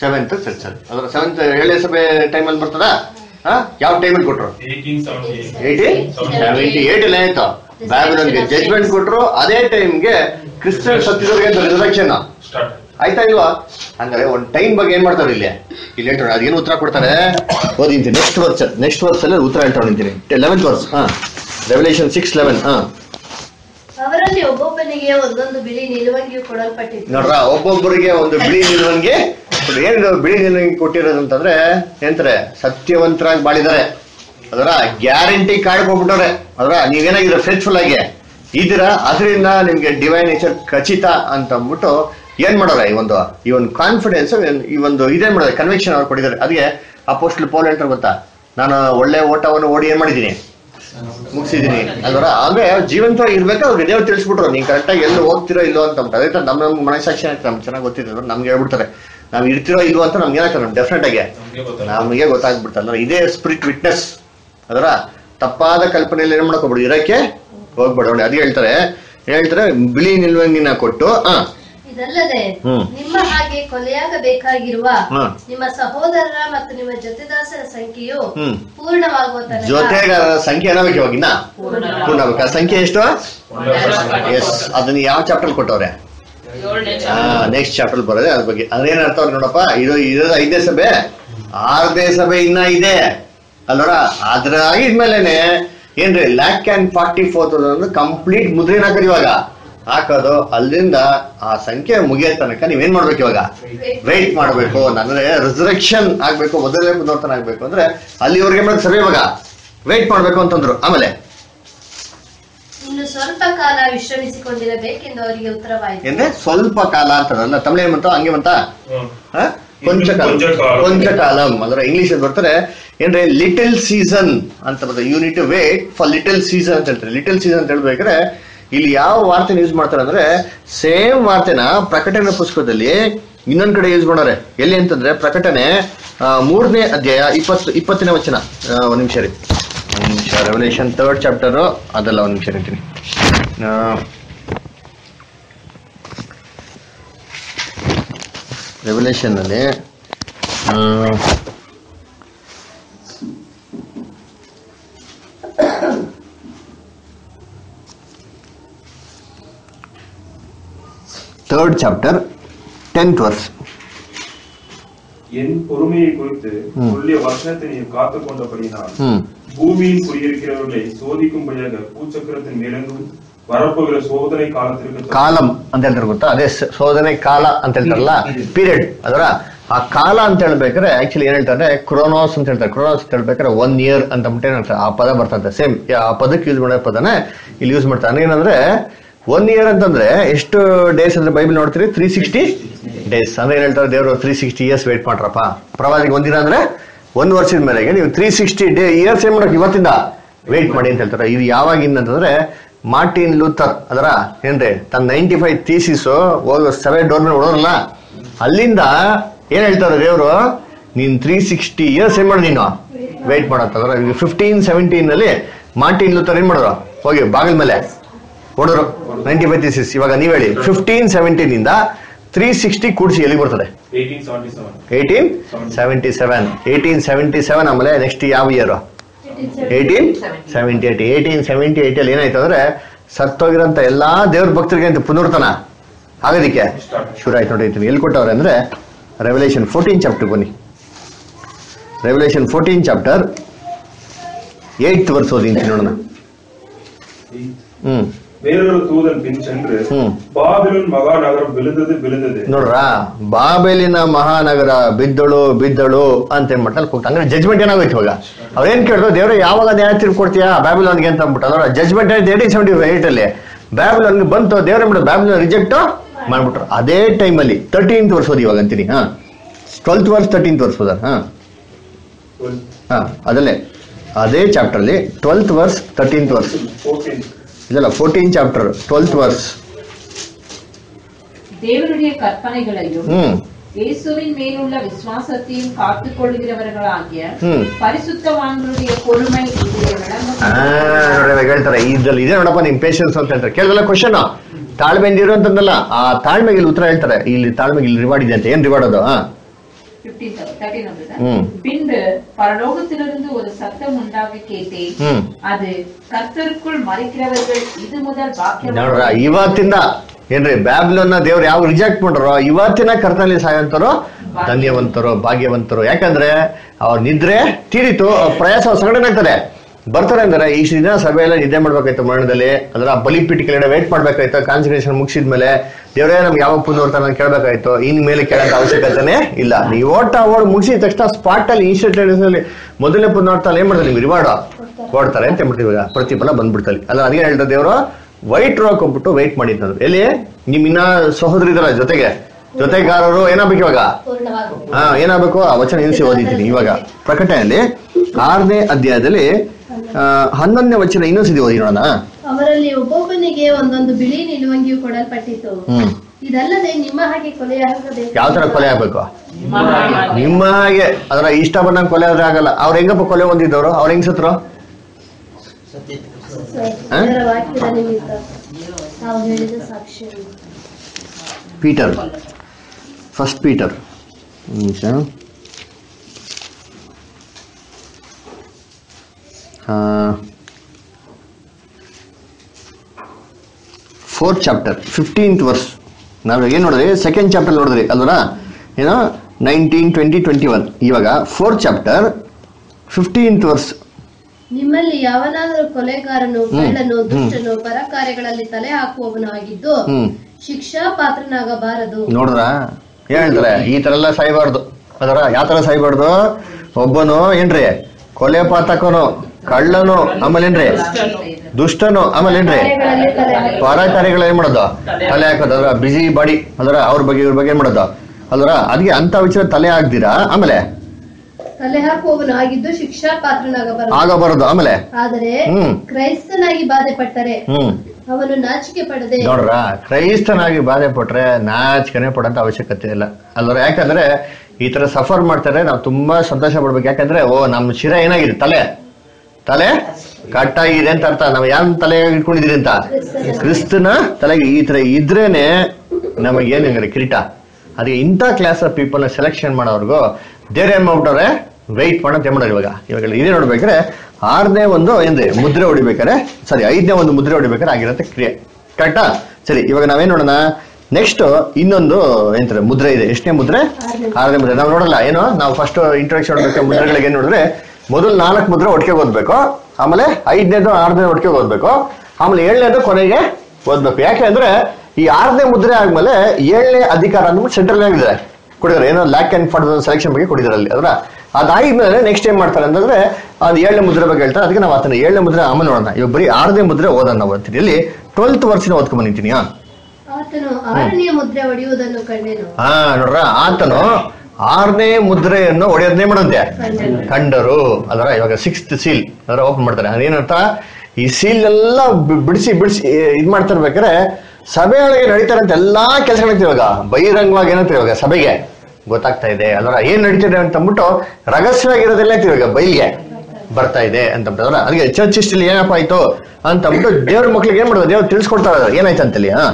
ಸೆವೆಂತ್ ಚರ್ಚ್ ಅದರ ಸೆವೆಂತ್ ಏಳನೇ ಸಭೆ ಟೈಮಲ್ಲಿ ಬರ್ತದ ಯಾವ ಟೈಮಲ್ಲಿ ಕೊಟ್ರು ಏಯ್ಟೀನ್ ಸೆವೆಂಟಿ ಏಟ್ ಅಲ್ಲಿ ಆಯ್ತು ಬ್ಯಾಬಿಲೋನ್ಗೆ ಜಜ್ಮೆಂಟ್ ಕೊಟ್ರು ಅದೇ ಟೈಮ್ಗೆ ಕ್ರಿಶ್ಚಿಯನ್ ಸತ್ತಿದವ್ರಿಗೆ ರಿಸರ್ವೇಷನ್ ಆಯ್ತಾ ಇಲ್ವಾ ಹಂಗಾರೆ ಒಂದ್ ಟೈಮ್ ಬಗ್ಗೆ ಏನ್ ಮಾಡ್ತಾರೆ ಇಲ್ಲಿ ಇಲ್ಲಿ ಹೇಳ್ತಾರೆ ಅದೇನು ಉತ್ತರ ಕೊಡ್ತಾರೆ ಓದಿಂತೀನಿ ನೆಕ್ಸ್ಟ್ ವರ್ಸ್ ನೆಕ್ಸ್ಟ್ ವರ್ಸ್ ಅಲ್ಲಿ ಉತ್ತರ ಹೇಳ್ತಾ ನಿಂತೀನಿ ಲೆವೆಂತ್ ವರ್ಸ್ ಹಾ ರೆವಲ್ಯೂಷನ್ ಸಿಕ್ಸ್ ಲೆವೆನ್ ಹಾ
ಅವರಲ್ಲಿ ಒಬ್ಬೊಬ್ಬನಿಗೆ ಒಂದೊಂದು ಬಿಳಿ ನಿಲುವಂಗಿಯು ಕೊಡಲ್ಪಟ್ಟಿತ್ತು
ನೋಡ್ರ ಒಬ್ಬೊಬ್ಬರಿಗೆ ಒಂದು ಬಿಳಿ ನಿಲುವಂಗಿ ಏನು ಬಿಳಿ ನಿಲುವಂಗಿ ಕೊಟ್ಟಿರೋದು ಅಂತಂದ್ರೆ ಏನಂತಾರೆ ಸತ್ಯವಂತರಾಗಿ ಬಾಳಿದ್ದಾರೆ ಅದರ ಗ್ಯಾರಂಟಿ ಕಾರ್ಡ್ ಕೊಟ್ಬಿಟ್ಟವ್ರೆ ಅದರ ನೀವೇನಾಗಿದ್ರೆ ಫೇತ್ಫುಲ್ ಆಗಿ ಇದೀರಾ ಅದರಿಂದ ನಿಮ್ಗೆ ಡಿವೈನ್ ನೇಚರ್ ಖಚಿತ ಅಂತ ಅಂದ್ಬಿಟ್ಟು ಏನ್ ಮಾಡೋರೆ ಈ ಒಂದು ಈ ಒಂದು ಕಾನ್ಫಿಡೆನ್ಸ್ ಈ ಒಂದು ಇದೇನ್ ಮಾಡೋದು ಕನ್ವಿಕ್ಷನ್ ಅವ್ರು ಕೊಟ್ಟಿದ್ದಾರೆ ಅದಕ್ಕೆ ಅಪೋಸ್ಟಲ್ ಪೌಲ್ ಹೇಳ್ತಾರೆ ಗೊತ್ತಾ ನಾನು ಒಳ್ಳೆ ಓಟವನ್ನು ಓಡಿ ಏನ್ ಮಾಡಿದೀನಿ ಮುಗಿಸಿದೀನಿ ಅಲ್ವರ ಅಂದ್ರೆ ಜೀವಂತವಾಗಿ ಇರ್ಬೇಕು ಅವ್ರಿಗೆ ದೇವ್ರು ತಿಳಿಸ್ಬಿಟ್ರು ನೀನ್ ಕರೆಕ್ಟಾಗಿ ಎಲ್ಲ ಹೋಗ್ತಿರೋ ಇಲ್ಲೋ ಅಂತ ಅದೇ ನಮ್ ನಮ್ ಮನಸ್ಸಾಕ್ಷಿ ಆಗ್ತದೆ ನಮ್ಗೆ ಚೆನ್ನಾಗಿ ಗೊತ್ತಿದ್ರು ನಮ್ಗೆ ಹೇಳ್ಬಿಡ್ತಾರೆ ನಾವ್ ಇರ್ತಿರೋ ಇಲ್ವೋ ಅಂತ ನಮ್ಗೆ ಏನಾಗ್ತದೆ ನಮ್ ಡೆಫಿನೆಟ್ ಆಗಿ ನಮಗೆ ಗೊತ್ತಾಗ್ಬಿಡ್ತಲ್ಲ ಇದೇ ಸ್ಪಿರಿಟ್ ವಿಟ್ನೆಸ್ ಅದರ ತಪ್ಪಾದ ಕಲ್ಪನೆಯಲ್ಲಿ ಏನ್ ಮಾಡ್ಕೊಬಿಡು ಇರಕ್ಕೆ ಹೋಗ್ಬೇಡ ಅದೇ ಹೇಳ್ತಾರೆ ಹೇಳ್ತಾರೆ ಬಿಳಿ ನಿಲ್ವಂಗಿನ ಕೊಟ್ಟು ಹ
ಇದಲ್ಲದೆ ನಿಮ್ಮ ಹಾಗೆ ಕೊಲೆಯಾಗಬೇಕಾಗಿರುವ ನಿಮ್ಮ ಸಹೋದರರ ಮತ್ತು ನಿಮ್ಮ ಜೊತೆದಾಸರ ಸಂಖ್ಯೆಯು ಪೂರ್ಣವಾಗುವ ತನಕ
ಜೊತೆಗಾರರ ಸಂಖ್ಯೆ ಏನಾಗಬೇಕು ಇವಾಗಿನ ಪೂರ್ಣ ಆಗ್ಬೇಕು ಆ ಸಂಖ್ಯೆ ಎಷ್ಟು ಎಸ್ ಅದನ್ನ ಯಾವ ಚಾಪ್ಟರ್ ಕೊಟ್ಟವ್ರೆ ಹಾ ನೆಕ್ಸ್ಟ್ ಚಾಪ್ಟರ್ ಬರೋದೆ ಅದ್ರ ಬಗ್ಗೆ ಅದೇನ್ ಅರ್ಥ ಅವ್ರು ನೋಡಪ್ಪ ಇದು ಇರೋದು ಐದನೇ ಸಭೆ ಆರನೇ ಸಭೆ ಇನ್ನ ಇದೆ ಅಲ್ವರ ಅದ್ರ ಆಗಿದ್ಮೇಲೆನೆ ಏನ್ರಿ lakh and forty four thousand complete ಮುದ್ರೆನ ಹಾಕೋದು ಇವಾಗ ಹಾಕೋದು ಅಲ್ಲಿಂದ ಆ ಸಂಖ್ಯೆ ಮುಗಿಯೋ ತನಕ ನೀವೇನ್ ಮಾಡ್ಬೇಕು ಇವಾಗ ವೆಯ್ಟ್ ಮಾಡ್ಬೇಕು ಅಂದ್ರೆ ರಿಸರೆಕ್ಷನ್ ಆಗ್ಬೇಕು ಮೊದಲನೇ ಪುನರ್ತನ ಆಗ್ಬೇಕು ಅಂದ್ರೆ ಅಲ್ಲಿವರೆಗೆ ಮಾಡೋದು ಸರಿ ಇವಾಗ ವೆಯ್ಟ್ ಮಾಡ್ಬೇಕು ಅಂತಂದ್ರು ಆಮೇಲೆ
ಇನ್ನು ಸ್ವಲ್ಪ ಕಾಲ ವಿಶ್ರಮಿಸಿಕೊಂಡಿರಬೇಕೆಂದು ಅವರಿಗೆ ಉತ್ತರವಾಯಿತು
ಅಂದ್ರೆ ಸ್ವಲ್ಪ ಕಾಲ ಅಂತದಲ್ಲ ತಮಿಳು ಏನ್ ಬಂತ ಹಂಗೆ ಬಂತ ಕೊಂಚ ಕಾಲ ಕೊಂಚ ಕಾಲಂ ಅಂದ್ರೆ ಇಂಗ್ಲಿಷ್ ಅಲ್ಲಿ ಬರ್ತಾರೆ ಏನ್ರೆ ಲಿಟಲ್ ಸೀಸನ್ ಅಂತ ಬರ್ತದೆ you need to wait for little season ಅಂತ ಹೇಳ್ತಾರೆ ಲಿಟಲ್ ಸೀಸನ್ ಅಂತ ಹೇಳ್ಬೇಕಾದ್ರೆ ಇಲ್ಲಿ ಯಾವ ವಾರ್ತೆನ ಯೂಸ್ ಮಾಡ್ತಾರೆ ಅಂದ್ರೆ ಸೇಮ್ ವಾರ್ತೆನ ಪ್ರಕಟಣೆ ಪುಸ್ತಕದಲ್ಲಿ ಇನ್ನೊಂದ್ ಕಡೆ ಯೂಸ್ ಮಾಡೋರೆ ಎಲ್ಲಿ ಅಂತಂದ್ರೆ ಪ್ರಕಟಣೆ ಮೂರನೇ ಅಧ್ಯಾಯ ಇಪ್ಪತ್ತು ಇಪ್ಪತ್ತನೇ ವಚನ ಒಂದ್ ನಿಮಿಷ ರೀ ಒಂದ್ ನಿಮಿಷ ರೆವಲ್ಯೂಷನ್ ಥರ್ಡ್ ಚಾಪ್ಟರ್ ಅದೆಲ್ಲ ಒಂದ್ ನಿಮಿಷ ಹೇಳ್ತೀನಿ ರೆವಲ್ಯೂಷನ್ ಅಲ್ಲಿ third chapter tenth verse
என் பொறுமையை குறித்து சொல்லிய வசனத்தை நீ காத்துக்கொண்டபடியினால் பூமியின் குடியிருக்கிறவர்களை சோதிக்கும்படியாக பூச்சக்கரத்தின் மேலெங்கும் வரப்போகிற சோதனை காலத்திற்கு
ಕಾಲಂ ಅಂತ ಹೇಳ್ತಾರೆ ಗೊತ್ತಾ ಅದೇ ಶೋಧನೆ ಕಾಲ ಅಂತ ಹೇಳ್ತಾರಲ್ಲ ಪೀರಿಯಡ್ ಅದರ ಆ ಕಾಲ ಅಂತ ಹೇಳ್ಬೇಕಾದ್ರೆ ಆಕ್ಚುಲಿ ಏನ್ ಹೇಳ್ತಾರೆ ಕ್ರೋನೋಸ್ ಅಂತ ಹೇಳ್ತಾರೆ ಕ್ರೋನೋಸ್ ಅಂತ ಹೇಳ್ಬೇಕಾದ್ರೆ ಒನ್ ಇಯರ್ ಅಂತ ಅಂದ್ಬಿಟ್ಟು ಏನ್ ಹೇಳ್ತಾರೆ ಆ ಪದ ಬರ್ತಂತೆ ಸೇಮ್ ಆ ಪದಕ್ಕೆ ಯೂಸ್ ಮಾಡೋ ಪದನೇ ಇಲ್ಲಿ ಯೂಸ್ ಮಾಡ್ತಾರೆ ಏನಂದ್ರೆ ಒನ್ ಇಯರ್ ಅಂತಂದ್ರೆ ಎಷ್ಟು ಡೇಸ್ ಅಂದ್ರೆ ಬೈಬಲ್ ನೋಡ್ತೀರಿ ತ್ರೀ ಸಿಕ್ಸ್ಟಿ ಡೇಸ್ ಅಂದ್ರೆ ಏನ್ ಹೇಳ್ತಾರೆ ದೇವರು ತ್ರೀ ಸಿಕ್ಸ್ಟಿ ಇಯರ್ಸ್ ವೇಟ್ ಮಾಡ್ರಪ್ಪ ಪ್ರವಾದಿಗೆ ಒಂದಿನ ಅಂದ್ರೆ ಒಂದ್ ವರ್ಷದ ಮೇಲೆಗೆ ನೀವು ತ್ರೀ ಸಿಕ್ಸ್ಟಿ ಡೇ ಇಯರ್ಸ್ ಏನ್ ಮಾಡಕ್ ಇವತ್ತಿಂದ ವೇಟ್ ಮಾಡಿ ಅಂತ ಹೇಳ್ತಾರೆ ಇದು ಯಾವಾಗಿಂದ ಅಂತಂದ್ರೆ ಮಾರ್ಟಿನ್ ಲೂಥರ್ ಅದರ ಏನ್ರಿ ತನ್ನ ನೈಂಟಿ ಫೈವ್ ಥೀಸಿಸ್ ಹೋಗೋ ಸೆವೆನ್ ಡೋರ್ ಮೇಲೆ ಹೊಡೋರಲ್ಲ ಅಲ್ಲಿಂದ ಏನ್ ಹೇಳ್ತಾರೆ ದೇವರು ನೀನ್ ತ್ರೀ ಸಿಕ್ಸ್ಟಿ ಇಯರ್ಸ್ ಏನ್ ಮಾಡಿ ನೀನು ವೇಟ್ ಮಾಡತ್ತಂದ್ರೆ ಈಗ ಫಿಫ್ಟೀನ್ ಸೆವೆಂಟೀನ್ ಅಲ್ಲಿ ಮಾರ್ಟಿನ್ ಲೂಥರ್ ಏನ್ ಮಾಡೋರು ಹೋಗಿ ಬಾಗಿಲ ಮೇಲೆ ಹೊಡೋರು ನೈಂಟಿ ಫೈವ್ ಥೀಸಿಸ್ ಇವಾಗ ನೀವ್ ಹೇಳಿ ಫಿಫ್ಟೀನ್ ಸೆವೆಂಟೀನ್ ಇಂದ ತ್ರೀ ಸಿಕ್ಸ್ಟಿ ಕೂಡಿಸಿ ಎಲ್ಲಿಗೆ ಬರ್ತದೆ eighteen seventy seven eighteen seventy seven ಆಮೇಲೆ ನೆಕ್ಸ್ಟ್ ಯಾವ year eighteen seventy eight eighteen seventy eight ಅಲ್ಲಿ ಏನಾಯ್ತು ಅಂದ್ರೆ ಸತ್ತೋಗಿರೋಂಥ ಎಲ್ಲಾ ದೇವ್ರ ಭಕ್ತರಿಗೆ ಅಂತ ಪುನರ್ತನ ಆಗೋದಿಕ್ಕೆ ಶುರು ಆಯ್ತು ನೋಡಿ ಎಲ್ಲಿ ಕೊಟ್ಟವ್ರೆ ಅಂದ್ರೆ ರೆವಲ್ಯೂಷನ್ ಫೋರ್ಟೀನ್ ಚಾಪ್ಟರ್ ಬನ್ನಿ Revelation fourteen chapter eighth verse ಓದಿ ನೋಡೋಣ ಹ್ಮ್
வேறொரு தூதன் பின் சென்று பாபிலோன் மகாநகரம் விழுந்தது விழுந்தது
ನೋಡ್ರ ಬಾಬೆಲಿನ ಮಹಾನಗರ ಬಿದ್ದಳು ಬಿದ್ದಳು ಅಂತ ಏನ್ ಮಾಡ್ತಾರೆ ಹೋಗ್ತಾ ಅಂದ್ರೆ ಜಜ್ಮೆಂಟ್ ಏನಾಗೋಯ್ತು ಇವಾಗ ಅವ್ರೇನ್ ಕೇಳಿದ್ರು ದೇವ್ರ ಯಾವಾಗ ನ್ಯಾಯ ತೀರ್ಪು ಕೊಡ್ತೀಯಾ ಬ್ಯಾಬಿಲೋನ್ಗೆ ಅಂತ ಅಂದ್ಬಿಟ್ಟು ಅದರ ಜಜ್ಮೆಂಟ್ ಏಯ್ಟೀನ್ ಸೆವೆಂಟಿ ಏಟ್ ಅಲ್ಲಿ ಬ್ಯಾಬಿಲೋನ್ಗೆ ಬಂತು ದೇವ್ರ ಬಿಡು ಬ್ಯಾಬಿಲೋನ್ ರಿಜೆಕ್ಟ್ ಮಾಡ್ಬಿಟ್ರು ಅದೇ ಟೈಮಲ್ಲಿ ತರ್ಟೀನ್ತ್ ವರ್ಷ ಓದಿ ಇವಾಗ ಅಂತೀನಿ ಹಾ ಟ್ವೆಲ್ತ್ ವರ್ಸ್ ತರ್ಟೀನ್ತ್ ವರ್ಷ ಓದ ಹಾ ಹಾ ಅದಲ್ಲೇ ಅದೇ ಚಾಪ್ಟರ್ ಅಲ್ಲಿ ಟ್ವೆಲ್ತ್ ವರ್ಸ್ ತರ್ಟೀನ್ತ್ ವರ್ಸ್ ಇದಲ್ಲ ಫೋರ್ಟೀನ್ ಚಾಪ್ಟರ್ ಟ್ವೆಲ್ತ್ ವರ್ಸ್
தேவனுடைய கற்பனைகளையும் இயேசுவின் மேலுள்ள விசுவாசத்தையும் காத்துக் கொள்கிறவர்களாகிய பரிசுத்தவான்களுடைய பொறுமை
ಹೇಳ್ತಾರೆ ಇದ್ರಲ್ಲಿ ಇದೆ ನೋಡಪ್ಪ ನಿಮ್ ಪೇಷನ್ಸ್ ಅಂತ ಹೇಳ್ತಾರೆ ಕೇಳಿದಲ್ಲ ಕ್ವಶನ್ ತಾಳ್ಮೆಯಿಂದ ಇರು ಅಂತಂದಲ್ಲ ಆ ತಾಳ್ಮೆಗೆ ಇಲ್ಲಿ ಉತ್ತರ ಹೇಳ್ತಾರೆ ಇಲ್ಲಿ ತಾಳ್ಮೆಗೆ ಇಲ್ಲಿ ರಿವಾರ್ಡ್ ಇದೆ ಅಂತ ಏನ್ ರಿವಾರ್ಡ್ ಅದು
பின்பு பரலோகத்திலிருந்து ஒரு சத்தம் உண்டாக கேட்டேன். அது கர்த்தருக்குள் மறைக்கிறவர்கள் இது முதல் பாக்கியம்.
ಇವತ್ತಿಂದ ಏನ್ರಿ ಬ್ಯಾಬಿಲೋನ್ನ ದೇವ್ರು ಯಾವ ರಿಜೆಕ್ಟ್ ಮಾಡ್ರೋ ಇವತ್ತಿನ ಕರ್ತನಲ್ಲಿ ಸಾಯಂತರೋ ಧನ್ಯವಂತರು ಭಾಗ್ಯವಂತರು. ಯಾಕಂದ್ರೆ ಅವ್ರ ನಿದ್ರೆ ತೀರಿತು, ಪ್ರಯಾಸ ಸಂಘಟನೆ ಆಗ್ತದೆ. ಬರ್ತಾರೆ ಅಂದ್ರೆ ಈ ದಿನ ಸಭೆಯೆಲ್ಲ ನಿದ್ದೆ ಮಾಡ್ಬೇಕಾಯ್ತು ಮರಣದಲ್ಲಿ, ಅದರ ಬಲಿಪೀಠ ಕೆಳಗಡೆ ವೇಟ್ ಮಾಡ್ಬೇಕಾಯ್ತು. ಕಾನ್ಸಂಟ್ರೇಷನ್ ಮುಗಿಸಿದ್ಮೇಲೆ ದೇವರೇ ನಮ್ಗೆ ಯಾವ ಪುನರ್ತಾನ ಕೇಳ್ಬೇಕಾಯ್ತು, ಇನ್ ಮೇಲೆ ಕೇಳೋಂತ ಅವಶ್ಯಕತೆನೇ ಇಲ್ಲ. ನೀವು ಓಟ ಓಡ್ ಮುಗಿಸಿದ ತಕ್ಷಣ ಸ್ಪಾಟ್ ಅಲ್ಲಿ ಇನ್ಸ್ಟಿಟ್ಯೂಟ್ ಅಲ್ಲಿ ಮೊದಲನೇ ಪುನರ್ತಾನ ಏನ್ ಮಾಡ್ತಾರೆ, ನಿಮ್ಗೆ ರಿವಾರ್ಡ್ ಕೊಡ್ತಾರೆ ಅಂತ ಹೇಳ್ಬಿಡ್ತೀವಿ. ಇವಾಗ ಪ್ರತಿಫಲ ಬಂದ್ಬಿಡ್ತಲ್ಲಿ ಅಲ್ಲ. ಅದಕ್ಕೆ ಹೇಳ್ತಾರೆ ದೇವರು ವೈಟ್ ರೋಕ್ ಹೋಗ್ಬಿಟ್ಟು ವೈಟ್ ಮಾಡಿದ್ದು. ಎಲ್ಲಿ ನಿಮ್ ಇನ್ನ ಸಹೋದರಿ ಇದರ ಜೊತೆಗೆ ಜೊತೆಗಾರರು ಏನಾಗ್ಬೇಕು ಇವಾಗ, ಹಾ ಏನಾಗ್ಬೇಕು ಆ ವಚನ ನಿಲ್ಸಿ ಓದಿದ್ದೀನಿ. ಇವಾಗ ಪ್ರಕಟಣೆಯಲ್ಲಿ ಆರನೇ ಅಧ್ಯಾಯದಲ್ಲಿ ಹನ್ನೊಂದನೇ ವಚನ ಇನ್ನೊಂದ್ಸತಿ ಓದಿ ನೋಡೋಣ.
ಅವರಲ್ಲಿ ಒಬ್ಬೊಬ್ಬನಿಗೆ ಒಂದೊಂದು ಬಿಳಿ ನಿಲುವಂಗಿಯು ಕೊಡಲ್ಪಟ್ಟಿತು. ಇದಲ್ಲದೆ ನಿಮ್ಮ ಹಾಗೆ ಕೊಲೆಯಾಗಬೇಕು. ಯಾವ ತರ ಕೊಲೆ ಆಗ್ಬೇಕು?
ನಿಮ್ಮ ಹಾಗೆ. ಅದರ ಇಷ್ಟ ಬಂದಂಗೆ ಕೊಲೆ ಆದ್ರೆ ಆಗಲ್ಲ. ಅವ್ರ ಹೆಂಗಪ್ಪ ಕೊಲೆ ಹೊಂದಿದ್ದವ್ರು, ಅವ್ರ ಹೆಂಗ್ ಸತ್ರು?
ವಾಕ್ಯದ ನಿಮಿತ್ತ ನಾವು ಹೇಳಿದ ಸಾಕ್ಷಿ.
ಪೀಟರ್, ಫಸ್ಟ್ ಪೀಟರ್ ನಿಮಿಷ ಫೋರ್ತ್ ಚಾಪ್ಟರ್ ಫಿಫ್ಟೀನ್ತ್ ವರ್ಸ್. ನಾವು ಏನ್ ನೋಡಿದ್ರಿ, ಸೆಕೆಂಡ್ ಚಾಪ್ಟರ್ ನೋಡಿದ್ರಿ ಅಲ್ವರ, ಏನೋ ನೈನ್ಟೀನ್ ಟ್ವೆಂಟಿ ಟ್ವೆಂಟಿ ಒನ್. ಇವಾಗ ಫೋರ್ತ್ ಚಾಪ್ಟರ್ ಫಿಫ್ಟೀನ್ತ್ ವರ್ಸ್.
ನಿಮ್ಮಲ್ಲಿ ಯಾವನಾದರೂ ಕೊಲೆಗಾರನು, ಕಳ್ಳನು, ದುಷ್ಟನು, ಪರಕಾರ್ಯಗಳಲ್ಲಿ ತಲೆ ಹಾಕುವವನು ಆಗಿದ್ದು ಶಿಕ್ಷಾ ಪಾತ್ರನಾಗಬಾರದು.
ನೋಡ್ರ ಹೇಳ್ತಾರೆ ಈ ತರ ಎಲ್ಲ ಸಾಯ್ಬಾರ್ದು. ಅದರ ಯಾವ ತರ ಸಾಯ್ಬಾರ್ದು? ಒಬ್ಬನು ಏನ್ರಿ ಕೊಲೆ ಪಾತಕನು, ಕಳ್ಳನು, ಆಮೇಲೆ ಏನ್ರಿ ದುಷ್ಟನು, ಆಮೇಲೆ ಏನ್ರಿ ಪರಕಾರ್ಯಗಳು ಏನ್ ಮಾಡೋದು, ತಲೆ ಹಾಕೋದು. ಅದರ ಬಿಸಿ ಬಾಡಿ, ಅದರ ಅವ್ರ ಬಗ್ಗೆ ಇವ್ರ ಬಗ್ಗೆ ಏನ್ ಮಾಡೋದು ಅಲ್ರ. ಅದಕ್ಕೆ ಅಂತ ವಿಚಾರ ತಲೆ ಹಾಕ್ದಿರಾ ಆಮೇಲೆ
ತಲೆ ಹಾಕುವವನು ಆಗಿದ್ದು ಶಿಕ್ಷಾ ಪಾತ್ರನಾಗಬಾರದು
ಆಗಬಾರದು. ಆಮೇಲೆ
ಆದರೆ ಕ್ರೈಸ್ತನಾಗಿ ಬಾಧೆ ಪಟ್ಟರೆ ಅವನು ನಾಚಿಕೆ ಪಡದೆ.
ನೋಡ್ರ, ಕ್ರೈಸ್ತನಾಗಿ ಬಾಧೆ ಪಟ್ರೆ ನಾಚಿಕೆನೆ ಪಡೋಂತ ಅವಶ್ಯಕತೆ ಇಲ್ಲ ಅಲ್ವರ. ಯಾಕಂದ್ರೆ ಈ ತರ ಸಫರ್ ಮಾಡ್ತಾರೆ, ನಾವು ತುಂಬಾ ಸಂತೋಷ ಪಡ್ಬೇಕು. ಯಾಕಂದ್ರೆ ಓ ನಮ್ಮ ಶಿರ ಏನಾಗಿದೆ, ತಲೆ ತಲೆ ಕಟ್ಟಾಗಿದೆ ಅಂತ ಅರ್ಥ. ನಾವ್ ಯಾನ್ ತಲೆ ಇಟ್ಕೊಂಡಿದೀರಿ ಅಂತ, ಕ್ರಿಸ್ತನ ತಲೆಗೆ ಈ ತರ ಇದ್ರೇನೆ ನಮಗೆ ಏನ್ ಕಿರೀಟ. ಅದಕ್ಕೆ ಇಂಥ ಕ್ಲಾಸ್ ಆಫ್ ಪೀಪಲ್ ನ ಸೆಲೆಕ್ಷನ್ ಮಾಡೋರ್ಗು ದೇವ್ರ ಏನ್ ಮಾಡ್ಬಿಟ್ಟವ್ರೆ, ವೆಯ್ಟ್ ಮಾಡೋದು ಏನ್ ಮಾಡೋರು. ಇವಾಗ ಇವಾಗ ಇದೇ ನೋಡ್ಬೇಕಾರೆ ಆರನೇ ಒಂದು ಏನ್ರಿ ಮುದ್ರೆ ಹೊಡಿಬೇಕಾರೆ, ಸಾರಿ ಐದನೇ ಒಂದು ಮುದ್ರೆ ಹೊಡಿಬೇಕಾರೆ ಆಗಿರತ್ತೆ ಕ್ರಿಯೆ. ಕರೆಕ್ಟಾ? ಸರಿ, ಇವಾಗ ನಾವೇನ್ ನೋಡೋಣ, ನೆಕ್ಸ್ಟ್ ಇನ್ನೊಂದು ಎಂತಾರೆ ಮುದ್ರೆ ಇದೆ. ಎಷ್ಟನೇ ಮುದ್ರೆ? ಆರನೇ ಮುದ್ರೆ. ನಾವು ನೋಡಲ್ಲ ಏನು, ನಾವು ಫಸ್ಟ್ ಇಂಟ್ರೊಡಕ್ಷನ್ ನೋಡ್ಬೇಕು ಮುದ್ರೆಗಳಿಗೆ. ಏನ್ ನೋಡಿದ್ರೆ ಮೊದಲು ನಾಲ್ಕು ಮುದ್ರೆ ಒಟ್ಟಿಗೆ ಓದ್ಬೇಕು, ಆಮೇಲೆ ಐದನೇದು ಆರನೇ ಒಟ್ಟಿಗೆ ಓದ್ಬೇಕು, ಆಮೇಲೆ ಏಳನೇದು ಕೊನೆಗೆ ಓದ್ಬೇಕು. ಯಾಕೆ ಅಂದ್ರೆ ಈ ಆರನೇ ಮುದ್ರೆ ಆದ್ಮೇಲೆ ಏಳನೇ ಅಧಿಕಾರ ಅಂದ್ಬಿಟ್ಟು ಸೆಂಟ್ರಲ್ ಆಗಿದ್ದಾರೆ ಕೊಡಿದಾರೆ. ಏನೋ ಲ್ಯಾಕ್ ಅಂಡ್ ಫಂಡ್ ಸೆಲೆಕ್ಷನ್ ಬಗ್ಗೆ ಕೊಡಿದಾರೆ ಅಲ್ಲಿ. ಅದರ ಅದಾದ್ಮೇಲೆ ನೆಕ್ಸ್ಟ್ ಏನ್ ಮಾಡ್ತಾರೆ ಅಂತಂದ್ರೆ ಅದು ಏಳನೇ ಮುದ್ರೆ ಬಗ್ಗೆ ಹೇಳ್ತಾರೆ. ಅದಕ್ಕೆ ನಾವು ಆತನ ಏಳನೇ ಮುದ್ರೆ ಆಮೇಲೆ ನೋಡೋಣ. ಇವಾಗ ಬರೀ ಆರನೇ ಮುದ್ರೆ ಓದೋಣ ನಾವು ಅಂತೀನಿ. ಇಲ್ಲಿ ಟ್ವೆಲ್ತ್ ವರ್ಷನ ಓದ್ಕೊಂಡ್ ಬಂದಿದ್ದೀನಿ.
ಆತನು ಆರನೇ ಮುದ್ರೆ ಹೊಡೆಯುವುದನ್ನು ಕಂಡೆನು.
ಹಾ ನೋಡ್ರ, ಆತನು ಆರನೇ ಮುದ್ರೆಯನ್ನು ಹೊಡೆಯೋದನ್ನೇ ಮಾಡಂತೆ ಕಂಡರು. ಅದರ ಇವಾಗ ಸಿಕ್ಸ್ತ್ ಸೀಲ್ ಅದರ ಓಪನ್ ಮಾಡ್ತಾರೆ. ಅದೇನರ್ಥ, ಈ ಸೀಲ್ ಎಲ್ಲ ಬಿಡಿಸಿ ಬಿಡಿಸಿ ಇದ್ ಮಾಡ್ತಾ ಇರ್ಬೇಕಾದ್ರೆ ಸಭೆ ಒಳಗೆ ನಡೀತಾರೆ ಅಂತ ಎಲ್ಲಾ ಕೆಲಸಗಳಿರ್ತೀವಿ. ಇವಾಗ ಬಹಿರಂಗವಾಗಿ ಏನಂತ ಇವಾಗ ಸಭೆಗೆ ಗೊತ್ತಾಗ್ತಾ ಇದೆ. ಅದರ ಏನ್ ನಡೀತಿದೆ ಅಂತ ಅಂದ್ಬಿಟ್ಟು ರಹಸ್ಯವಾಗಿರೋದೆಲ್ಲ ಇವಾಗ ಬೈಲ್ಗೆ ಬರ್ತಾ ಇದೆ ಅಂತ. ಅದಕ್ಕೆ ಚರ್ಚ್ ಇಷ್ಟಲ್ಲಿ ಏನಪ್ಪ ಆಯ್ತು ಅಂತ ಅಂದ್ಬಿಟ್ಟು ದೇವ್ರ ಮಕ್ಳಿಗೆ ಏನ್ ಮಾಡೋದು, ದೇವ್ರು ತಿಳಿಸ್ಕೊಡ್ತಾ ಇದ್ದಾರೆ ಏನಾಯ್ತು ಅಂತೇಳಿ. ಹಾ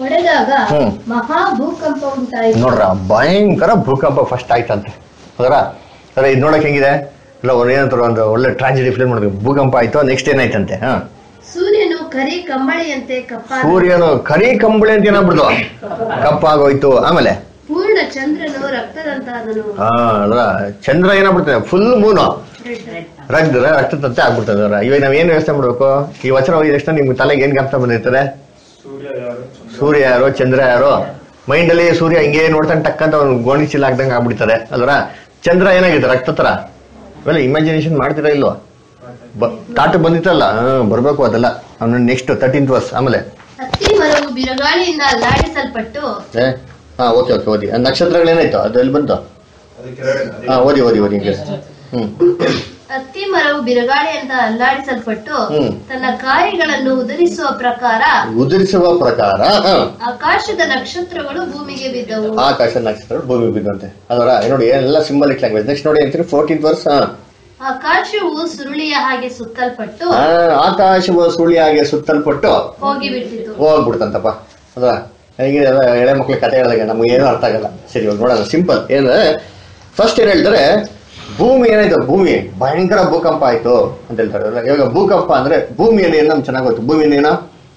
ಮಹಾ ಭೂಕಂಪ ಉಂಟಾಯ್ತು.
ನೋಡ್ರ, ಭಯಂಕರ ಭೂಕಂಪ ಫಸ್ಟ್ ಆಯ್ತಂತೆ. ಅದರ ಅದ್ರ ಇದ್ ನೋಡಕ್ ಹೆಂಗಿದೆ ಇಲ್ಲ, ಏನಂತಾರ ಒಂದು ಒಳ್ಳೆ ಟ್ರಾಜಿಡಿ ಫಿಲ್ಮ್ ನೋಡಿದ್ವಿ. ಭೂಕಂಪ ಆಯ್ತು, ನೆಕ್ಸ್ಟ್ ಏನಾಯ್ತಂತೆ. ಹಾ
ಸೂರ್ಯನು ಕರಿ ಕಂಬಳಿಯಂತೆ ಕಪ್ಪ
ಸೂರ್ಯನು ಕರಿ ಕಂಬಳಿ ಅಂತ ಏನಾಗ್ಬಿಡ್ದು ಕಪ್ಪಾಗೋಯ್ತು. ಆಮೇಲೆ
ಪೂರ್ಣ ಚಂದ್ರನು ರಕ್ತದಂತಾದನು.
ಹಾ ಅಲ್ರ, ಚಂದ್ರ ಏನಾಗ್ಬಿಡ್ತದೆ, ಫುಲ್ ಮೂನು ರಕ್ತ ರಕ್ತದಂತೆ ಆಗ್ಬಿಡ್ತದೆ. ಇವಾಗ ನಾವ್ ಏನ್ ವ್ಯವಸ್ಥೆ ಮಾಡ್ಬೇಕು, ಈ ವಚನ ಹೋಗಿದ ತಕ್ಷಣ ನಿಮ್ಗೆ ತಲೆಗೆ ಏನ್ ಅರ್ಥ ಬಂದಿರ್ತದೆ, ಸೂರ್ಯ ಯಾರೋ ಚಂದ್ರ ಯಾರೋ ಮೈಂಡ್ ಅಲ್ಲಿ ಸೂರ್ಯ ಹಿಂಗೆ ನೋಡ್ತಾನೆ ಟಕ್ಕಂತ ಅವ್ನು ಗೋಣಿ ಚೀಲ ಹಾಕ್ದಂಗೆ ಆಗ್ಬಿಡ್ತಾರೆ ಅಲ್ರ. ಚಂದ್ರ ಏನಾಗಿದೆ, ರಕ್ತ ತರ. ಇವೆಲ್ಲ ಇಮ್ಯಾಜಿನೇಷನ್ ಮಾಡ್ತೀರಾ ಇಲ್ವಾ? ತಾಟ ಬಂದಿತ್ತಲ್ಲ, ಹ್ಮ್ ಬರ್ಬೇಕು ಅದೆಲ್ಲ. ಅವನು ನೆಕ್ಸ್ಟ್ ತರ್ಟೀನ್ತ್ ವರ್ಸ್. ಆಮೇಲೆ
ಹತ್ತಿ ಮರವು ಬಿರುಗಾಳಿಯಿಂದ ಅಲ್ಲಾಡಿಸಲ್ಪಟ್ಟು.
ಹಾ ಓಕೆ ಓಕೆ ಓದಿ. ನಕ್ಷತ್ರಗಳು ಏನಾಯ್ತು ಅದು ಎಲ್ಲಿ ಬಂತು? ಹಾ ಓದಿ ಓದಿ ಓದಿ ಹಿಂಗೆ. ಹ್ಮ್
ಹತ್ತಿ ಮರವು ಬಿರುಗಾಳಿಯಿಂದ ಅಲ್ಲಾಡಿಸಲ್ಪಟ್ಟು ತನ್ನ ಕಾಯಿಗಳನ್ನು ಉದುರಿಸುವ ಪ್ರಕಾರ
ಉದುರಿಸುವ ಪ್ರಕಾರ
ಆಕಾಶದ ನಕ್ಷತ್ರಗಳು ಭೂಮಿಗೆ ಬಿದ್ದವು.
ಆಕಾಶದ ನಕ್ಷತ್ರಗಳು ಭೂಮಿಗೆ ಬಿದ್ದಂತೆ. ಅದರ ನೋಡಿ ಎಲ್ಲ ಸಿಂಬಲಿಕ್ ಲ್ಯಾಂಗ್ವೇಜ್. ನೆಕ್ಸ್ಟ್ ನೋಡಿ ಅಂತೀರಿ ಫೋರ್ಟೀನ್ತ್ ವರ್ಸ್.
ಆಕಾಶವು ಸುರುಳಿಯ ಹಾಗೆ ಸುತ್ತಲ್ಪಟ್ಟು
ಆಕಾಶವು ಸುರುಳಿಯ ಹಾಗೆ ಸುತ್ತಲ್ಪಟ್ಟು
ಹೋಗಿಬಿಟ್ಟಿತು
ಹೋಗ್ಬಿಡ್ತಂತಪ್ಪ. ಅದ ಹೇಗೆ ಎಳೆ ಮಕ್ಳ ಕತೆ ಹೇಳಿದಾಗ ನಮ್ಗೆ ಏನೂ ಅರ್ಥ ಆಗಲ್ಲ. ಸರಿ ಇವಾಗ ನೋಡೋಣ ಸಿಂಪಲ್. ಏನಂದ್ರೆ ಫಸ್ಟ್ ಏನ್ ಹೇಳ್ತಾರೆ, ಭೂಮಿ ಏನಾಯ್ತು, ಭೂಮಿ ಭಯಂಕರ ಭೂಕಂಪ ಆಯ್ತು ಅಂತ ಹೇಳ್ತಾರೆ. ಇವಾಗ ಭೂಕಂಪ ಅಂದ್ರೆ ಭೂಮಿ ಏನೇನು ನಮ್ಗೆ ಚೆನ್ನಾಗಿ ಗೊತ್ತು. ಭೂಮಿ ಏನೇನು,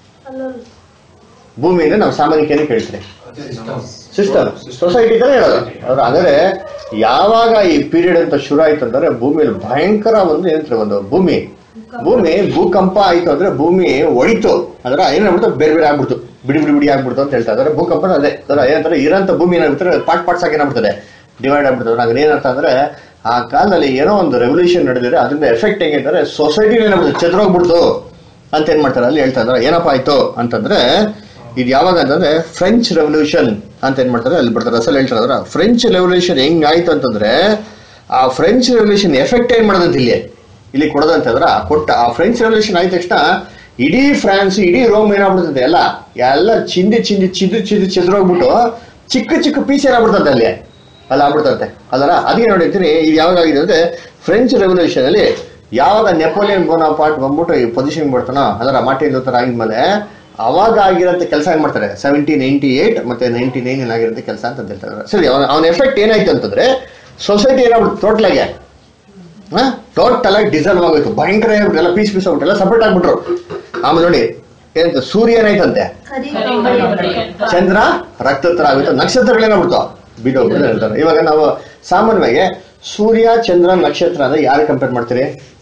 ಭೂಮಿ ಅಂದ್ರೆ ನಾವು ಸಾಮಾನ್ಯಕ್ಕೆ ಕೇಳ್ತೀರಿ ಸಿಸ್ಟಮ್, ಸೊಸೈಟಿ ತರ ಹೇಳೋದು ಅವ್ರು. ಅಂದ್ರೆ ಯಾವಾಗ ಈ ಪೀರಿಯಡ್ ಅಂತ ಶುರು ಆಯ್ತು ಅಂತಂದ್ರೆ ಭೂಮಿಯಲ್ಲಿ ಭಯಂಕರ ಒಂದು ಏನಂತಾರೆ, ಒಂದು ಭೂಮಿ ಭೂಮಿ ಭೂಕಂಪ ಆಯ್ತು ಅಂದ್ರೆ ಭೂಮಿ ಒಡಿತು ಅಂದ್ರೆ ಏನಾಗ್ಬಿಡ್ತು, ಬೇರೆ ಬೇರೆ ಆಗ್ಬಿಡ್ತು, ಬಿಡಿ ಬಿಡಿ ಬಿಡಿ ಆಗ್ಬಿಡ್ತು ಅಂತ ಹೇಳ್ತಾ ಇದಾರೆ. ಭೂಕಂಪ ಅದೇ ಏನಂತಾರೆ, ಇರೋಂಥ ಭೂಮಿ ಏನಾಗ್ಬಿಡ್ತಾರೆ, ಪಾರ್ಟ್ ಪಾರ್ಟ್ಸ್ ಆಗಿ ಏನಾಗ್ಬಿಡ್ತದೆ, ಡಿವೈಡ್ ಆಗ್ಬಿಡ್ತದೆ. ಹಾಗೆ ಏನಂತ ಅಂದ್ರೆ ಆ ಕಾಲದಲ್ಲಿ ಏನೋ ಒಂದು ರೆವಲ್ಯೂಷನ್ ನಡೆದಿದೆ, ಅದರಿಂದ ಎಫೆಕ್ಟ್ ಹೆಂಗಿದ್ದಾರೆ, ಸೊಸೈಟಿ ಏನಾಗ್ಬಿಡ್ತು, ಚೆದ್ರೋಗ್ಬಿಡ್ತು ಅಂತ ಏನ್ ಮಾಡ್ತಾರೆ ಅಲ್ಲಿ ಹೇಳ್ತಾ ಇದ್ದಾರೆ. ಏನಪ್ಪಾ ಆಯ್ತು ಅಂತಂದ್ರೆ ಇದು ಯಾವಾಗ ಅಂತಂದ್ರೆ ಫ್ರೆಂಚ್ ರೆವಲ್ಯೂಷನ್ ಅಂತ ಏನ್ ಮಾಡ್ತಾರೆ ಅಲ್ಲಿ ಬರ್ತಾರೆ. ಅಸಲ್ ಹೇಳ್ತಾರೆ ಅದ್ರ ಫ್ರೆಂಚ್ ರೆವಲ್ಯೂಷನ್ ಹೆಂಗ್ ಆಯ್ತು ಅಂತಂದ್ರೆ ಆ ಫ್ರೆಂಚ್ ರೆವಲ್ಯೂಷನ್ ಎಫೆಕ್ಟ್ ಏನ್ ಮಾಡೋದಂತ ಇಲ್ಲಿ ಇಲ್ಲಿ ಕೊಡೋದಂತಂದ್ರ ಕೊಟ್ಟ ಆ ಫ್ರೆಂಚ್ ರೆವಲ್ಯೂಷನ್ ಆಯ್ತ ತಕ್ಷಣ ಇಡೀ ಫ್ರಾನ್ಸ್ ಇಡೀ ರೋಮ್ ಏನಾಗ್ಬಿಡ್ತದೆ, ಎಲ್ಲ ಎಲ್ಲ ಚಿಂದಿ ಚಿಂದಿ ಚಿದ್ದು ಚಿದ್ದು ಚೆದ್ರೋಗ್ಬಿಟ್ಟು ಚಿಕ್ಕ ಚಿಕ್ಕ ಪೀಸ್ ಏನಾಗ್ಬಿಡ್ತದೆ ಅಲ್ಲಿ ಅಲ್ಲಿ ಆಗ್ಬಿಡ್ತಂತೆ ಅಲ್ಲರ. ಅದಕ್ಕೆ ನೋಡಿರ್ತೀನಿ ಇದು ಯಾವಾಗ ಆಗಿದೆ ಅಂದ್ರೆ ಫ್ರೆಂಚ್ ರೆವಲ್ಯೂಷನ್ ಅಲ್ಲಿ ಯಾವಾಗ ನೆಪೋಲಿಯನ್ ಬೋನಾಪಾರ್ಟ್ ಬಂದ್ಬಿಟ್ಟು ಈ ಪೊಸಿಷನ್ ಬರ್ತಾನೋ ಅದರ ಮಾರ್ಟಿನ್ ಲೂಥರ್ ಆಗಿದ್ಮೇಲೆ ಅವಾಗ ಆಗಿರೋಂಥ ಕೆಲಸ ಏನ್ ಮಾಡ್ತಾರೆ, ಸೆವೆಂಟೀನ್ ನೈನ್ಟಿ ಏಟ್ ಮತ್ತೆ ನೈನ್ಟಿ ನೈನ್ ಆಗಿರೋಂಥ ಕೆಲಸ ಅಂತ ಹೇಳ್ತಾರೆ. ಸರಿ, ಅವನ ಅವನ ಎಫೆಕ್ಟ್ ಏನಾಯ್ತು ಅಂತಂದ್ರೆ ಸೊಸೈಟಿ ಏನಾಗ್ಬಿಟ್ಟು ಟೋಟಲ್ ಆಗಿ ಹಾ ಟೋಟಲ್ ಆಗಿ ಡಿಸಲ್ವ್ ಆಗೋಯ್ತು, ಭಯಂಕರ ಆಗ್ಬಿಟ್ಟು ಎಲ್ಲ ಪೀಸ್ ಪೀಸ್ ಆಗ್ಬಿಟ್ಟು ಎಲ್ಲ ಸಪರೇಟ್ ಆಗ್ಬಿಟ್ರು. ಆಮೇಲೆ ನೋಡಿ ಏನಂತ ಸೂರ್ಯ ಏನಾಯ್ತಂತೆ, ಚಂದ್ರ ರಕ್ತತ್ರ ಆಗುತ್ತೆ, ನಕ್ಷತ್ರಗಳೇನಾಗ್ಬಿಡ್ತು ಬಿಡೋಗ್ಬಿಟ್ಟು ಹೇಳ್ತಾರೆ. ಇವಾಗ ನಾವು ಸಾಮಾನ್ಯವಾಗಿ ಸೂರ್ಯ ಚಂದ್ರ ನಕ್ಷತ್ರ ಅಂದ್ರೆ ಯಾರು ಕಂಪೇರ್ ಮಾಡ್ತೀರಿ,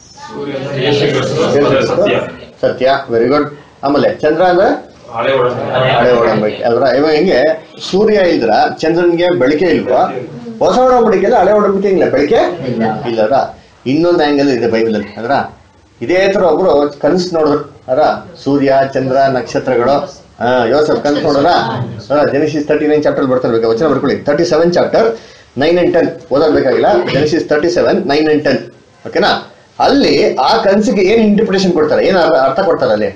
ಸತ್ಯ, ವೆರಿ ಗುಡ್. ಆಮೇಲೆ ಚಂದ್ರ ಅಂದ್ರೆ ಹಳೆ ಒಡಂಬಡಿಕೆ ಅಲ್ರ. ಇವಾಗ ಹೆಂಗೆ ಸೂರ್ಯ ಇಲ್ದ್ರ ಚಂದ್ರನ್ಗೆ ಬೆಳಕೆ ಇಲ್ವಾ, ಹೊಸ ಒಡಂಬಡಿಕೆ ಹಳೆ ಒಡಂಬಡಿಕೆ ಇಲ್ಲ, ಬೆಳಕೆ ಇಲ್ಲರ. ಇನ್ನೊಂದು ಆಂಗಲ್ ಇದೆ ಬೈಬಲ್ ಅಲ್ಲಿ ಅದ್ರ ಇದೇ ತರ ಒಬ್ರು ಕನಸು ನೋಡಿದ್ರು ಅರ ಸೂರ್ಯ ಚಂದ್ರ ನಕ್ಷತ್ರಗಳು. ಹಾ ಯೋಸೆಫ್ ಕನಸು ನೋಡ್ರ ಜೆನೆಸಿಸ್ ತರ್ಟಿ ನೈನ್ ಚಾಪ್ಟರ್ ಬರ್ತಿರ್ಬೇಕು, ವಚನ ಬರ್ಕೊಳ್ಳಿ. Thirty seven chapter nine and ten ಓದಬೇಕಾಗಿಲ್ಲ, Genesis thirty seven nine and ten ಓಕೆನಾ. ಅಲ್ಲಿ ಆ ಕನಸಿಗೆ ಏನ್ ಇಂಟರ್ಪ್ರಿಟೇಷನ್ ಕೊಡ್ತಾರೆ, ಏನ್ ಅರ್ಥ ಕೊಡ್ತಾರೆ ಅಲ್ಲಿ,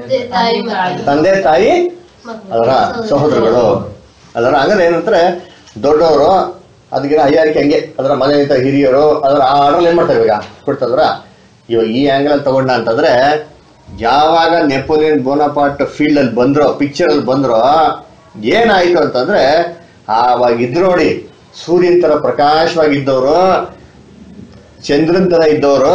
ತಂದೆ ತಾಯಿ ಅದರ ಸಹೋದರಗಳು ಅದರ. ಹಂಗಾರೆ ಏನಂತಾರೆ ದೊಡ್ಡವರು ಅದಕ್ಕಿನ ಹೈಯಾರಿಕೆ ಹಂಗೆ ಅದರ ಮನೆ ಹಿರಿಯರು ಅದರ ಆರ್ಡರ್ ಏನ್ ಮಾಡ್ತಾರೆ ಇವಾಗ ಕೊಡ್ತದ್ರ. ಇವಾಗ ಈ ಆಂಗಲ್ ಅಲ್ಲಿ ತಗೊಂಡ ಅಂತಂದ್ರೆ ಯಾವಾಗ ನೆಪೋಲಿಯನ್ ಬೋನಾಪಾರ್ಟ್ ಫೀಲ್ಡ್ ಅಲ್ಲಿ ಬಂದ್ರು, ಪಿಕ್ಚರ್ ಅಲ್ಲಿ ಬಂದ್ರು, ಏನಾಯ್ತು ಅಂತಂದ್ರೆ ಆವಾಗ ಇದ್ರು ನೋಡಿ ಸೂರ್ಯನ್ ತರ ಪ್ರಕಾಶವಾಗಿದ್ದವರು, ಚಂದ್ರನ್ ತರ ಇದ್ದವರು,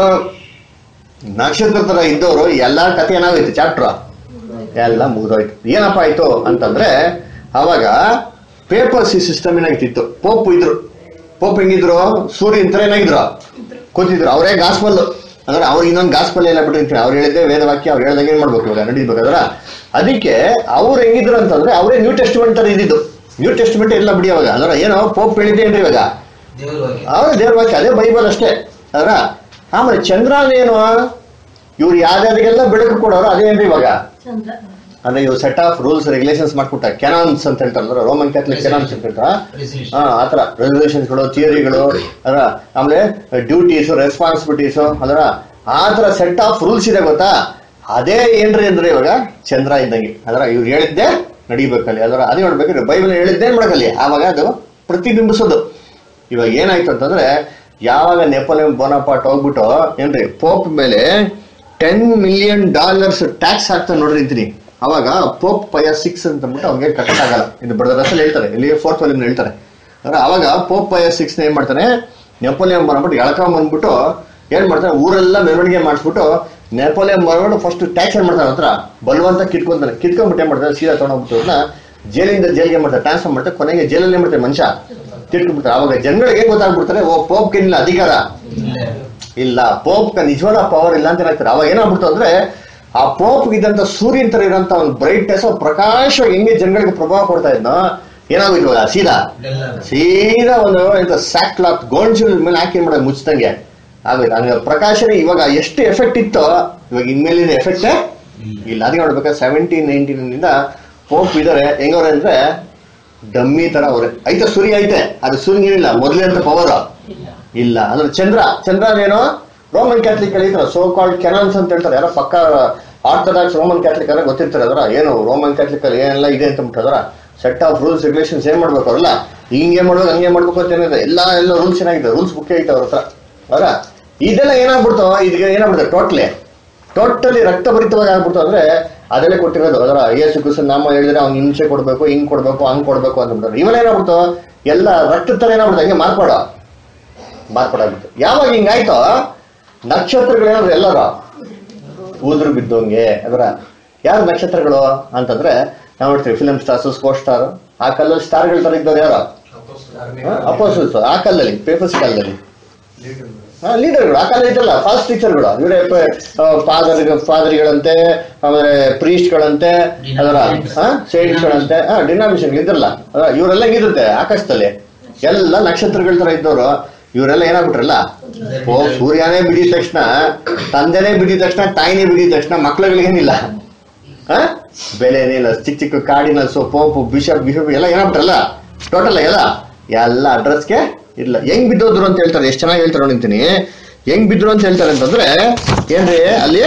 ನಕ್ಷತ್ರ ತರ ಇದ್ದವರು, ಎಲ್ಲಾ ಕಥೆ ಏನಾಗೋಯ್ತು, ಚಾಪ್ಟರ್ ಎಲ್ಲ ಮುಗಿದೋಯ್ತು. ಏನಪ್ಪಾ ಆಯ್ತು ಅಂತಂದ್ರೆ ಅವಾಗ ಪೇಪರ್ ಸಿಸ್ಟಮ್ ಏನಾಗಿತ್ತು, ಪೋಪ್ ಇದ್ರು. ಪೋಪ್ ಹೆಂಗಿದ್ರು, ಸೂರ್ಯನ್ ತರ ಏನಾಗಿದ್ರು ಕೂತಿದ್ರು, ಅವರೇ ಗಾಸ್ಪಲ್ ಅಂದ್ರೆ ಅವ್ರಿಗೆ ಇನ್ನೊಂದು ಗಾಸ್ಪಲ್ ಎಲ್ಲ ಬಿಟ್ಟಿರ್ತೀನಿ, ಅವ್ರು ಹೇಳಿದ್ದೆ ವೇದವಾಕ್ಯ, ಅವ್ರು ಹೇಳ್ದಂಗೆ ಏನ್ ಮಾಡ್ಬೇಕು ಇವಾಗ ನಡೀಬೇಕಾದ್ರ. ಅದಕ್ಕೆ ಅವ್ರು ಹೆಂಗಿದ್ರು ಅಂತಂದ್ರೆ ಅವರೇ ನ್ಯೂ ಟೆಸ್ಟ್ಮೆಂಟ್ ತರ ಇದ್ದಿದ್ದು. ನ್ಯೂ ಟೆಸ್ಟ್ಮೆಂಟ್ ಎಲ್ಲ ಬಿಡಿ ಅವಾಗ ಅಂದ್ರೆ ಏನೋ ಪೋಪ್ ಹೇಳಿದ್ದೆ ಏನ್ರಿ ಇವಾಗ ಅವ್ರ ದೇವ್ರ ವಾಕ್ಯ, ಅದೇ ಬೈಬಲ್ ಅಷ್ಟೇ ಅದ್ರ. ಆಮೇಲೆ ಚಂದ್ರನೇನು ಇವ್ರು ಯಾವ್ಯಾವ್ರಿಗೆಲ್ಲ ಬೆಳಕು ಕೊಡೋರು ಅದೇನ್ರಿ ಇವಾಗ ಅಂದ್ರೆ ಇವ್ರು ಸೆಟ್ ಆಫ್ ರೂಲ್ಸ್ ರೆಗ್ಯುಲೇಷನ್ಸ್ ಮಾಡ್ಕೊಟ್ಟ ಕೆನಾನ್ಸ್ ಅಂತ ಹೇಳ್ತಾರಲ್ಲ, ರೋಮನ್ ಕ್ಯಾಥಲಿಕ್ ಕೆನಾನ್ಸ್ ಅಂತ ಹೇಳ್ತಾರ. ಹಾ ಆತರ ರೆಗ್ಯುಲೇಷನ್ಸ್ಗಳು ಥಿಯರಿಗಳು ಅದರ, ಆಮೇಲೆ ಡ್ಯೂಟೀಸು ರೆಸ್ಪಾನ್ಸಿಬಿಲಿಟೀಸು ಅದರ ಆತರ ಸೆಟ್ ಆಫ್ ರೂಲ್ಸ್ ಇದೆ ಗೊತ್ತಾ. ಅದೇ ಏನ್ರಿ ಅಂದ್ರೆ ಇವಾಗ ಚಂದ್ರ ಇದ್ದಂಗೆ ಅದರ, ಇವ್ರು ಹೇಳಿದ್ದೆ ನಡಿಬೇಕಲ್ಲಿ ಅದರ. ಅದೇ ನೋಡ್ಬೇಕ್ರಿ ಬೈಬಲ್ ಹೇಳಿದ್ದೇ ಮಾಡಕಲ್ಲಿ ಆವಾಗ ಅದು ಪ್ರತಿಬಿಂಬಿಸೋದು. ಇವಾಗ ಏನಾಯ್ತು ಅಂತಂದ್ರೆ ಯಾವಾಗ ನೆಪೋಲಿಯನ್ ಬೋನಾಪಾರ್ಟ್ ಹೋಗ್ಬಿಟ್ಟು ಏನ್ರಿ ಪೋಪ್ ಮೇಲೆ ಟೆನ್ ಮಿಲಿಯನ್ ಡಾಲರ್ಸ್ ಟ್ಯಾಕ್ಸ್ ಹಾಕ್ತಾ ನೋಡ್ರಿ ಅಂತೀನಿ, ಅವಾಗ ಪೋಪ್ ಪಯಸ್ ಸಿಕ್ಸ್ ಅಂತ ಅಂದ್ಬಿಟ್ಟು ಅವ್ರಿಗೆ ಕಟ್ಟಕ್ಕಾಗಲ್ಲ. ಇದು ಬ್ರದರ್ ಅಸಲ್ ಹೇಳ್ತಾರೆ, ಇಲ್ಲಿ ಫೋರ್ತ್ ವಾಲ್ಯೂಮ್ ಹೇಳ್ತಾರೆ. ಅಂದ್ರೆ ಅವಾಗ ಪೋಪ್ ಪಯಸ್ ಸಿಕ್ಸ್ ಏನ್ ಮಾಡ್ತಾನೆ, ನೆಪೋಲಿಯನ್ ಬಂದ್ಬಿಟ್ಟು ಎಳ್ಕೊಂಡ್ ಬಂದ್ಬಿಟ್ಟು ಏನ್ ಮಾಡ್ತಾನೆ, ಊರೆಲ್ಲ ಮೆರವಣಿಗೆ ಮಾಡಿಸ್ಬಿಟ್ಟು ನೆಪೋಲಿಯನ್ ಬಂದ್ಬಿಟ್ಟು ಫಸ್ಟ್ ಟ್ಯಾಕ್ಸ್ ಏನ್ ಮಾಡ್ತಾನೆ ಹತ್ರ ಬಲವಂತ ಕಿತ್ಕೊಂತಾನೆ. ಕಿತ್ಕೊಂಡ್ಬಿಟ್ಟು ಏನ್ ಮಾಡ್ತಾರೆ, ಸೀದಾ ತಗೊಂಡ್ಬಿಟ್ಟು ಅವ್ರನ್ನ ಜೈಲಿಂದ ಜೈಲ್ಗೆ ಮಾಡ್ತಾರೆ, ಟ್ರಾನ್ಸ್ಫರ್ ಮಾಡ್ತಾರೆ. ಕೊನೆಗೆ ಜೈಲಲ್ಲಿ ಏನ್ ಮಾಡ್ತಾರೆ ಮನುಷ್ಯ ತಿರ್ಕೊಂಡ್ಬಿಡ್ತಾರೆ. ಅವಾಗ ಜನಗಳಿಗೆ ಗೊತ್ತಾಗ್ಬಿಡ್ತಾರೆ, ಓ ಪೋಪ್ ಏನಿಲ್ಲ ಅಧಿಕಾರ ಇಲ್ಲ, ಪೋಪ್ ನಿಜವಾದ ಪವರ್ ಇಲ್ಲ ಅಂತ ಏನಾಗ್ತಾರೆ. ಅವಾಗ ಏನಾಗ್ಬಿಡ್ತು ಅಂದ್ರೆ ಆ ಪೋಪ್ ಇದ್ದಂತ ಸೂರ್ಯನ್ ತರ ಇರೋಂತ ಒಂದು ಬ್ರೈಟ್ನೆಸ್ ಪ್ರಕಾಶ ಹೆಂಗೆ ಜನಗಳಿಗೆ ಪ್ರಭಾವ ಕೊಡ್ತಾ ಇದ್ನೋ ಏನಾಗೋಯ್ತು ಇವಾಗ ಸೀದಾ ಸೀದಾ ಒಂದು ಎಂತ ಸ್ಯಾಕ್ ಕ್ಲಾತ್ ಗೋಲ್ಡ್ ಮೇಲೆ ಹಾಕಿ ಮಾಡೋದು ಮುಚ್ಚಿದಂಗೆ ಆಗೋಯ್ತು. ಹಂಗ ಪ್ರಕಾಶನೇ ಇವಾಗ ಎಷ್ಟು ಎಫೆಕ್ಟ್ ಇತ್ತೋ ಇವಾಗ ಇನ್ಮೇಲಿನ ಎಫೆಕ್ಟ್ ಇಲ್ಲ. ಅದಕ್ಕೆ ನೋಡ್ಬೇಕಾದ್ರೆ ಸೆವೆಂಟೀನ್ ನೈನ್ಟೀನ್ ಇಂದ ಪೋಪ್ ಇದಾರೆ ಹೆಂಗವ್ರೆ ಅಂದ್ರೆ ಡಮ್ಮಿ ತರ ಅವ್ರೆ. ಐತೆ ಸೂರ್ಯ ಐತೆ, ಅದು ಸೂರ್ಯನಿಲ್ಲ ಮೊದಲೇ ಅಂತ ಪವರ್ ಇಲ್ಲ. ಅಂದ್ರೆ ಚಂದ್ರ ಚಂದ್ರನೇನೋ ರೋಮನ್ ಕ್ಯಾಥಲಿಕ್ ಹೇಳ್ತಾರೆ, ಸೋ ಕಾಲ್ಡ್ ಕೆನಾನ್ಸ್ ಅಂತ ಹೇಳ್ತಾರೆ. ಯಾರೋ ಪಕ್ಕ ಆರ್ಥೋಡಾಕ್ಸ್ ರೋಮನ್ ಕ್ಯಾಥಲಿಕ್ ಅಲ್ಲ ಗೊತ್ತಿರ್ತಾರೆ ಅದರ, ಏನು ರೋಮನ್ ಕ್ಯಾಥಲಿಕ್ ಅಲ್ಲಿ ಏನೆಲ್ಲ ಇದೆ ಅಂತ ಬಿಟ್ಟದ್ರ ಸೆಟ್ ಆಫ್ ರೂಲ್ಸ್ ರೆಗ್ಯುಲೇಷನ್ಸ್ ಏನ್ ಮಾಡ್ಬೇಕು ಅವ್ರಲ್ಲ, ಹಿಂಗೆ ಮಾಡ್ಬೇಕು ಹಂಗೆ ಮಾಡ್ಬೇಕು ಅಂತ ಏನಿದೆ, ಎಲ್ಲ ಎಲ್ಲ ರೂಲ್ಸ್ ಏನಾಗಿದೆ, ರೂಲ್ಸ್ ಬುಕ್ ಐತೆ ಅವ್ರ ಹತ್ರ ಅವರ. ಇದೆಲ್ಲ ಏನಾಗ್ಬಿಡ್ತು, ಇದಕ್ಕೆ ಏನಾಗ್ಬಿಡ್ತು ಟೋಟ್ಲಿ ಟೋಟಲಿ ರಕ್ತಭರಿತವಾಗಿ ಆಗ್ಬಿಡ್ತು. ಅಂದ್ರೆ ಅದೆಲ್ಲ ಕೊಟ್ಟಿರೋದು ಅದರ ಯೇಸು ಕ್ರಿಸ್ತ ನಾಮ ಹೇಳಿದ್ರೆ ಅವ್ನು ಹಿಂಸೆ ಕೊಡ್ಬೇಕು, ಹಿಂಗ್ ಕೊಡ್ಬೇಕು, ಹಂಗ್ ಕೊಡ್ಬೇಕು ಅಂತ ಬಿಡ್ತಾರೆ. ಇವೆಲ್ಲ ಏನಾಗ್ಬಿಡ್ತು ಎಲ್ಲ ರಕ್ತ ತರ ಏನಾಗ್ಬಿಡ್ತು ಹಂಗೆ ಮಾರ್ಪಾಡೋ ಮಾರ್ಪಾಡಾಗ್ಬಿಟ್ಟು. ಯಾವಾಗ ಹಿಂಗಾಯ್ತೋ ನಕ್ಷತ್ರಗಳೇನಾದ್ರು ಎಲ್ಲರ ಉದುರು ಬಿದ್ದೋಂಗೆ. ಅದರ ಯಾರು ನಕ್ಷತ್ರಗಳು ಅಂತಂದ್ರೆ ನಾವು ನೋಡ್ತೀವಿ ಫಿಲಮ್ ಸ್ಟಾರ್ಸ್, ಸ್ಪೋರ್ಟ್ಸ್ ಸ್ಟಾರ್, ಆ ಕಾಲದಲ್ಲಿ ಸ್ಟಾರ್ಗಳ ತರ ಇದ್ದವ್ರು ಯಾರು? ಅಪೋಸಿಟ್ಸ್. ಆ ಕಾಲದಲ್ಲಿ ಪೇಪರ್ಸ್ ಕಾಲದಲ್ಲಿ ಲೀಡರ್ಗಳು. ಆ ಕಾಲ ಇದ್ದಲ್ಲ ಫಾಸ್ಟ್ ಟೀಚರ್ಗಳು, ಇವರೇ ಫಾದರ್ ಫಾದರಿಗಳಂತೆ, ಆಮೇಲೆ ಪ್ರೀಸ್ಟ್ಗಳಂತೆ, ಅದರ ಸೇಂಟ್ಸ್ಗಳಂತೆ, ಹಾ ಡಿನಾಮಿನೇಷನ್ ಇದ್ರಲ್ಲ, ಇವರೆಲ್ಲ ಇರುತ್ತೆ ಆಕಾಶದಲ್ಲಿ ಎಲ್ಲ ನಕ್ಷತ್ರಗಳ ತರ ಇದ್ದವರು. ಇವರೆಲ್ಲ ಏನಾಗ್ಬಿಟ್ರಲ್ಲ, ಓ ಸೂರ್ಯನೇ ಬಿಡಿದ ತಕ್ಷಣ, ತಂದೆನೇ ಬಿಡಿದ ತಕ್ಷಣ, ತಾಯಿನೇ ಬಿಡಿದ ತಕ್ಷಣ ಮಕ್ಳುಗಳಿಗೇನಿಲ್ಲ, ಹ ಬೆಲೆನೇ ಇಲ್ಲ. ಚಿಕ್ಕ ಚಿಕ್ಕ ಕಾರ್ಡಿನಲ್ಸು, ಪೋಪು, ಬಿಷಪ್ ಬಿಷಪ್ ಎಲ್ಲ ಏನಾಗ್ಬಿಟ್ರಲ್ಲ ಟೋಟಲ್ ಎಲ್ಲ ಎಲ್ಲ ಅಡ್ರೆಸ್ಗೆ ಇಲ್ಲ. ಹೆಂಗ್ ಬಿದ್ದೋದ್ರು ಅಂತ ಹೇಳ್ತಾರೆ, ಎಷ್ಟು ಚೆನ್ನಾಗಿ ಹೇಳ್ತಾರೆ ನೋಡಿಂತೀನಿ. ಹೆಂಗ್ ಬಿದ್ರು ಅಂತ ಹೇಳ್ತಾರೆ ಅಂತಂದ್ರೆ ಏನ್ರಿ, ಅಲ್ಲಿ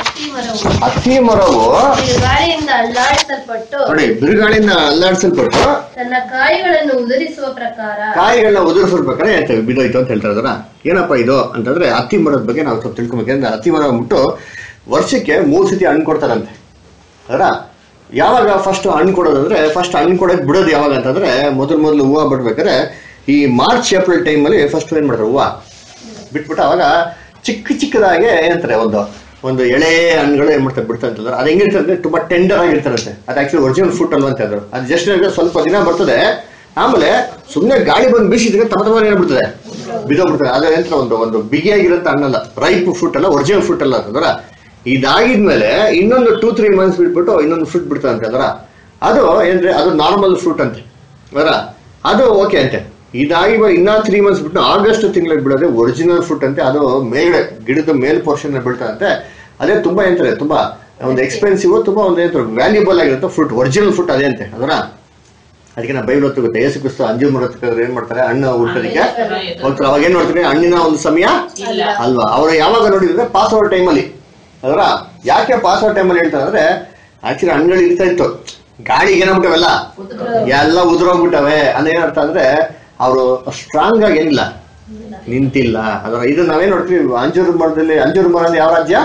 ಅತ್ತಿ ಮರವು
ಗಾಳಿಯಿಂದ ಅಲ್ಲಾಡಿಸಲ್ಪಟ್ಟು
ನೋಡಿ ಬಿರುಗಾಳಿಯಿಂದ ಅಲ್ಲಾಡಿಸಲ್ಪಟ್ಟು
ತನ್ನ ಕಾಯಿಗಳನ್ನು ಉದುರಿಸುವ ಪ್ರಕಾರ
ಕಾಯಿಗಳನ್ನ ಉದುರಿಸ್ಬೇಕಾದ್ರೆ ಹೇಳ್ತೇವೆ ಬಿದ್ದೋಯ್ತು ಅಂತ ಹೇಳ್ತಾರೆ. ಅದರ ಏನಪ್ಪಾ ಇದು ಅಂತಂದ್ರೆ ಅತ್ತಿ ಮರದ ಬಗ್ಗೆ ನಾವು ಸ್ವಲ್ಪ ತಿಳ್ಕೊಬೇಕಂದ್ರೆ, ಅತ್ತಿ ಮರ ಬಿಟ್ಟು ವರ್ಷಕ್ಕೆ ಮೂರು ಸತಿ ಹಣ್ಣು ಕೊಡ್ತಾರಂತೆ. ಅದರ ಯಾವಾಗ ಫಸ್ಟ್ ಹಣ್ಣು ಕೊಡೋದಂದ್ರೆ, ಫಸ್ಟ್ ಹಣ್ಣು ಕೊಡೋಕೆ ಬಿಡೋದು ಯಾವಾಗ ಅಂತಂದ್ರೆ, ಮೊದಲು ಮೊದಲು ಹೂವು ಬಿಡ್ಬೇಕಾದ್ರೆ ಈ ಮಾರ್ಚ್ ಏಪ್ರಿಲ್ ಟೈಮಲ್ಲಿ ಫಸ್ಟ್ ಏನ್ ಮಾಡ್ತಾರೆ, ಹೂವು ಬಿಟ್ಬಿಟ್ಟು ಅವಾಗ ಚಿಕ್ಕ ಚಿಕ್ಕದಾಗೆ ಏನಂತಾರೆ ಒಂದು ಒಂದು ಎಳೆ ಹಣ್ಣುಗಳು ಏನ್ ಮಾಡ್ತಾರೆ ಬಿಡ್ತಾ ಅಂತಂದ್ರೆ, ಅದು ಹೆಂಗಿರ್ತದೆ ಅಂದ್ರೆ ತುಂಬಾ ಟೆಂಡರ್ ಆಗಿರ್ತಾರಂತೆ. ಅದು ಆಕ್ಚುಲಿ ಒರಿಜಿನಲ್ ಫ್ರೂಟ್ ಅಲ್ವಾ ಅಂತ ಹೇಳಿದ್ರು. ಅದು ಜಸ್ಟ್ ಸ್ವಲ್ಪ ದಿನ ಬರ್ತದೆ, ಆಮೇಲೆ ಸುಮ್ಮನೆ ಗಾಳಿ ಬಂದು ಬೀಸಿದ್ರೆ ತಮ್ಮ ತಮ್ಮ ಏನ್ಬಿಡ್ತದೆ, ಬಿದ್ದೋಗ್ಬಿಡ್ತದೆ. ಅದೇ ಅಂತ ಒಂದು ಒಂದು ಬಿಗಿಯಾಗಿರೋಂಥ ಹಣ್ಣಲ್ಲ, ರೈಪ್ ಫ್ರೂಟ್ ಅಲ್ಲ, ಒರಿಜಿನಲ್ ಫ್ರೂಟ್ ಅಲ್ಲ ಅಂತಂದ್ರೆ. ಇದಾಗಿದ್ಮೇಲೆ ಇನ್ನೊಂದು ಟೂ ತ್ರೀ ಮಂತ್ಸ್ ಬಿಟ್ಬಿಟ್ಟು ಇನ್ನೊಂದು ಫ್ರೂಟ್ ಬಿಡ್ತಾ ಅಂತ ಅದ್ರ, ಅದು ಏನ್ರಿ ಅದು ನಾರ್ಮಲ್ ಫ್ರೂಟ್ ಅಂತೆ ಅದರ, ಅದು ಓಕೆ ಅಂತೆ. ಇದಾಗಿ ಇನ್ನ ತ್ರೀ ಮಂತ್ಸ್ ಬಿಟ್ಟು ಆಗಸ್ಟ್ ತಿಂಗಳಿಗೆ ಬಿಡೋದೆ ಒರಿಜಿನಲ್ ಫ್ರೂಟ್ ಅಂತೆ. ಅದು ಮೇಲ್ಗಡೆ ಗಿಡದ ಮೇಲ್ ಪೋರ್ಷನ್ ಬಿಡ್ತಾರಂತೆ. ಅದೇ ತುಂಬಾ ಏನಂತಾರೆ, ತುಂಬಾ ಒಂದು ಎಕ್ಸ್ಪೆನ್ಸಿವ್, ತುಂಬಾ ಒಂದು ಏನಂತಾರೆ ವ್ಯಾಲ್ಯೂಬಲ್ ಆಗಿರುತ್ತೆ ಫ್ರೂಟ್, ಒರಿಜಿನಲ್ ಫ್ರೂಟ್ ಅದೇ ಅಂತೆ ಅದರ. ಅದಕ್ಕೆ ನಾ ಬೈಬಲ್ ಹೊತ್ತುಗುತ್ತೆ, ಏಸು ಕ್ರಿಸ್ತ ಅಂಜೂರ ಮರ ಏನ್ ಮಾಡ್ತಾರೆ, ಹಣ್ಣು ಹುಟ್ಟೋದಕ್ಕೆ ಹೋಗ್ತಾರೆ. ಅವಾಗ ಏನ್ ನೋಡ್ತಾರೆ, ಹಣ್ಣಿನ ಒಂದು ಸಮಯ ಅಲ್ವಾ. ಅವ್ರು ಯಾವಾಗ ನೋಡಿದ್ರೆ ಪಾಸ್ ಓವರ್ ಟೈಮಲ್ಲಿ ಅದರ. ಯಾಕೆ ಪಾಸ್ ಓವರ್ ಟೈಮಲ್ಲಿ ಹೇಳ್ತಾರೆ ಅಂದ್ರೆ, ಆಕ್ಚುಲಿ ಹಣ್ಣುಗಳು ಇರ್ತಾ ಇತ್ತು, ಗಾಳಿಗೆ ಏನಾಗ್ಬಿಟ್ಟವೆಲ್ಲ ಎಲ್ಲ ಉದುರೋಗ್ಬಿಟ್ಟವೆ ಅಂದ್ರೆ ಏನರ್ಥ ಅಂದ್ರೆ ಅವರು ಸ್ಟ್ರಾಂಗ್ ಆಗಿ ಏನಿಲ್ಲ ನಿಂತಿಲ್ಲ ಅದರ. ಇದು ನಾವೇನ್ ನೋಡ್ತೀವಿ ಅಂಜೂರ ಮರದಲ್ಲಿ, ಅಂಜೂರ ಮರ ಅಂದ್ರೆ ಯಾವ ರಾಜ್ಯ?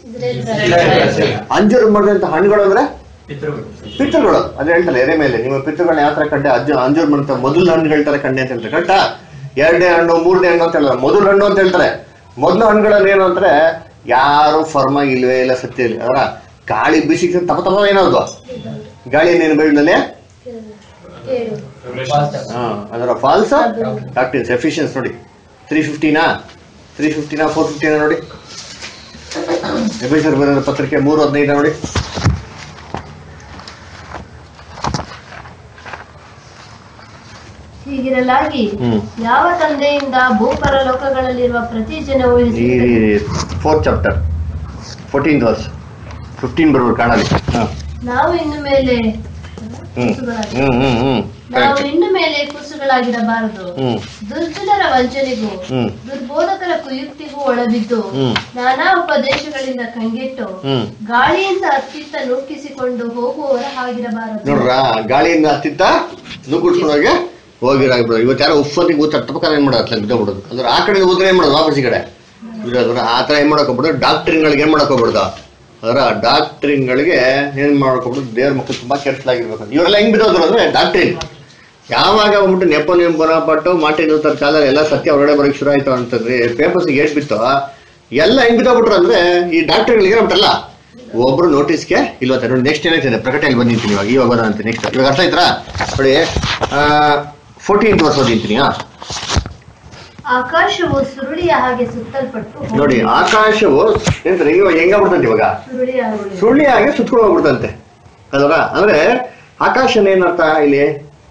ಅಂಜೂರ ಮರದಂತ ಹಣ್ಣುಗಳು ಅಂದ್ರೆ ಪಿತೃಗಳು. ಅದೇ ಹೇಳ್ತಾರೆ ಎರೆ ಮೇಲೆ ನಿಮ್ಮ ಪಿತೃಗಳನ್ನ ಯಾವ ತರ ಕಂಡೆ, ಅಜ್ಜ ಅಂಜೂರ ಮರ ಮೊದಲು ಹಣ್ಣುಗಳ ತರ ಕಂಡೆ ಅಂತ ಹೇಳ್ತಾರೆ. ಕರೆಕ್ಟಾ? ಎರಡನೇ ಹಣ್ಣು ಮೂರನೇ ಹಣ್ಣು ಅಂತ ಹೇಳ್ತಾರೆ, ಮೊದಲು ಹಣ್ಣು ಅಂತ ಹೇಳ್ತಾರೆ. ಮೊದಲು ಹಣ್ಣುಗಳಲ್ಲಿ ಏನು ಅಂದ್ರೆ ಯಾರು ಫರ್ಮ್ ಆಗಿ ಇಲ್ವೇ ಇಲ್ಲ, ಸತ್ಯ ಇಲ್ಲ ಅದರ. ಗಾಳಿ ಬೀಸಿ ತಪ ತಪ ಏನಾದ್ರು ಗಾಳಿ ಏನೇನು ಬೈಬಲಲ್ಲಿ ಅದರ ಫಾಲ್ಸ್ ಡಾಕ್ಟ್ರಿನ್ಸ್ ಎಫಿಷಿಯನ್ಸ್ ನೋಡಿ ತ್ರೀ ಫಿಫ್ಟಿನಾ ತ್ರೀ ಫಿಫ್ಟಿನಾ ಫೋರ್ ಫಿಫ್ಟಿನಾ ನೋಡಿ, ಎಫೆಸರ್ ಬರೆದ ಪತ್ರಿಕೆ ಮೂರು ಹದಿನೈದು ನೋಡಿ.
ಹೀಗಿರಲಾಗಿ ಯಾವ ತಂದೆಯಿಂದ ಭೂಪರ ಲೋಕಗಳಲ್ಲಿರುವ ಪ್ರತಿ ಜನವು
fourth chapter fourteen verse fifteen ಬರ್ಬೋದು ಕಾಣಲಿ.
ನಾವು ಇನ್ನು ಮೇಲೆ ನಾವು ಇನ್ನು ಮೇಲೆ ಕುಸುಗಳಾಗಿರಬಾರದು, ದುರ್ಜನರ ವಂಚನೆಗೂ ದುರ್ಬೋಧಕರ ಕುಯುಕ್ತಿಗೂ ಒಳಬಿದ್ದು ನಾನಾ ಉಪದೇಶಗಳಿಂದ ಕಂಗೆಟ್ಟು ಗಾಳಿಯಿಂದ ಅತ್ತಿತ್ತ ನೂಕಿಸಿಕೊಂಡು ಹೋಗುವವರ ಹಾಗಿರಬಾರದು.
ನೋಡ್ರ, ಗಾಳಿಯಿಂದ ಅತ್ತಿತ್ತ ನೂಕಿಸ್ಕೊಂಡು ಹೋಗಿ ಹೋಗಿರಾಗ್ಬಿಡೋದು. ಇವತ್ತು ಯಾರೋ ಉಪ್ಪತ್ತಿಗೆ ಊತ ತಪ್ಪಕಾರ ಏನ್ ಮಾಡೋದು, ಬಿದ್ದೋಗ್ಬಿಡೋದು ಅಂದ್ರೆ ಆ ಕಡೆ ಊದ್ರೆ ಏನ್ ಮಾಡೋದು, ವಾಪಸ್ ಈ ಕಡೆ ಬಿಡೋದ್ರ. ಆ ತರ ಏನ್ ಮಾಡಕ್ ಹೋಗ್ಬಿಡೋದು, ಡಾಕ್ಟ್ರಿನ್ಗಳಿಗೆ ಏನ್ ಮಾಡಕ್ ಹೋಗ್ಬಿಡ್ದು, ಅದರ ಡಾಕ್ಟ್ರಿನ್ಗಳಿಗೆ ಏನ್ ಮಾಡ್ಕೊಬಿಟ್ಟು ದೇವ್ರ ಮಕ್ಕಳು ತುಂಬಾ ಕೆಟ್ಟಲಾಗಿರ್ಬೇಕು. ಇವರೆಲ್ಲ ಹೆಂಗ್ ಬಿದ್ದೋದ್ರು ಅಂದ್ರೆ ಡಾಕ್ಟ್ರಿನ್ ಯಾವಾಗ ಹೋಗ್ಬಿಟ್ಟು ನೆಪೋಲಿಯನ್ ಬೋನಾಪಾರ್ಟ್ ಮಾರ್ಟಿನ್ ಲೂಥರ್ ಕಾಲದಲ್ಲಿ ಎಲ್ಲ ಸತ್ಯ ಹೊರಗಡೆ ಬರೋಕೆ ಶುರು ಆಯ್ತು ಅಂತಂದ್ರೆ ಪೇಪರ್ಸ್ಗೆ ಏಟ್ ಬಿತ್ತು ಎಲ್ಲ ಹೆಂಗ್ ಬಿದ್ದೋಗ್ಬಿಟ್ರು ಅಂದ್ರೆ ಈ ಡಾಕ್ಟ್ರಿನ್ಗಳಿಗೆ ಏನಾಗ್ಬಿಟ್ಟಲ್ಲ ಒಬ್ರು ನೋಟಿಸ್ಗೆ ಇಲ್ವತ್ತ ನೋಡಿ. ನೆಕ್ಸ್ಟ್ ಏನಾಯ್ತದೆ ಪ್ರಕಟಣೆಯಲ್ಲಿ ಬಂದಿರ್ತೀನಿ ಇವಾಗ ಇವಾಗ ಬರೋದಂತೆ ನೆಕ್ಸ್ಟ್. ಇವಾಗ ಅರ್ಥ ಆಯ್ತಾ ನೋಡಿ, ಫೋರ್ಟೀನ್ ವರ್ಷ ಓದಿರ್ತೀನಿ.
ಆಕಾಶವು ಸುರುಳಿಯ ಹಾಗೆ ಸುತ್ತಲ್ಪಟ್ಟು
ನೋಡಿ, ಆಕಾಶವು ಎಂತ ಇವಾಗ ಹೆಂಗಾಗ್ಬಿಡ್ತಂತೆ, ಇವಾಗ ಸುರುಳಿ ಹಾಗೆ ಸುತ್ಕೊಂಡು ಹೋಗ್ಬಿಡ್ತಂತೆ ಅಲ್ವಾ. ಅಂದ್ರೆ ಆಕಾಶನ ಏನರ್ಥ ಇಲ್ಲಿ,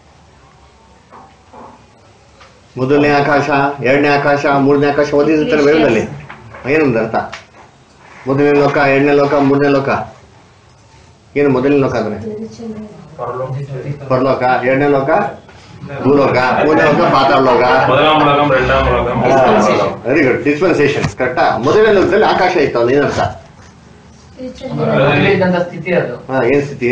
ಮೊದಲನೇ ಆಕಾಶ, ಎರಡನೇ ಆಕಾಶ, ಮೂರನೇ ಆಕಾಶ ಓದಿರ್ತಾರೆ ಬೈಬಲಲ್ಲಿ. ಏನೊಂದು ಅರ್ಥ, ಮೊದಲನೇ ಲೋಕ, ಎರಡನೇ ಲೋಕ, ಮೂರನೇ ಲೋಕ. ಏನು ಮೊದಲನೇ ಲೋಕ ಅಂದ್ರೆ ಪರಲೋಕ, ಎರಡನೇ ಲೋಕ ಭೂಲೋಕ, ಮೂರನೇ ಲೋಕ ಪಾತಾಳ ಲೋಕ. ವೆರಿ ಗುಡ್, ಡಿಸ್ಪೆನ್ಸೇಷನ್ ಕರೆಕ್ಟಾ. ಮೊದಲನೇ ಲೋಕದಲ್ಲಿ ಆಕಾಶ ಇತ್ತು, ಅದು ಏನರ್ಥ, ಏನ್ ಸ್ಥಿತಿ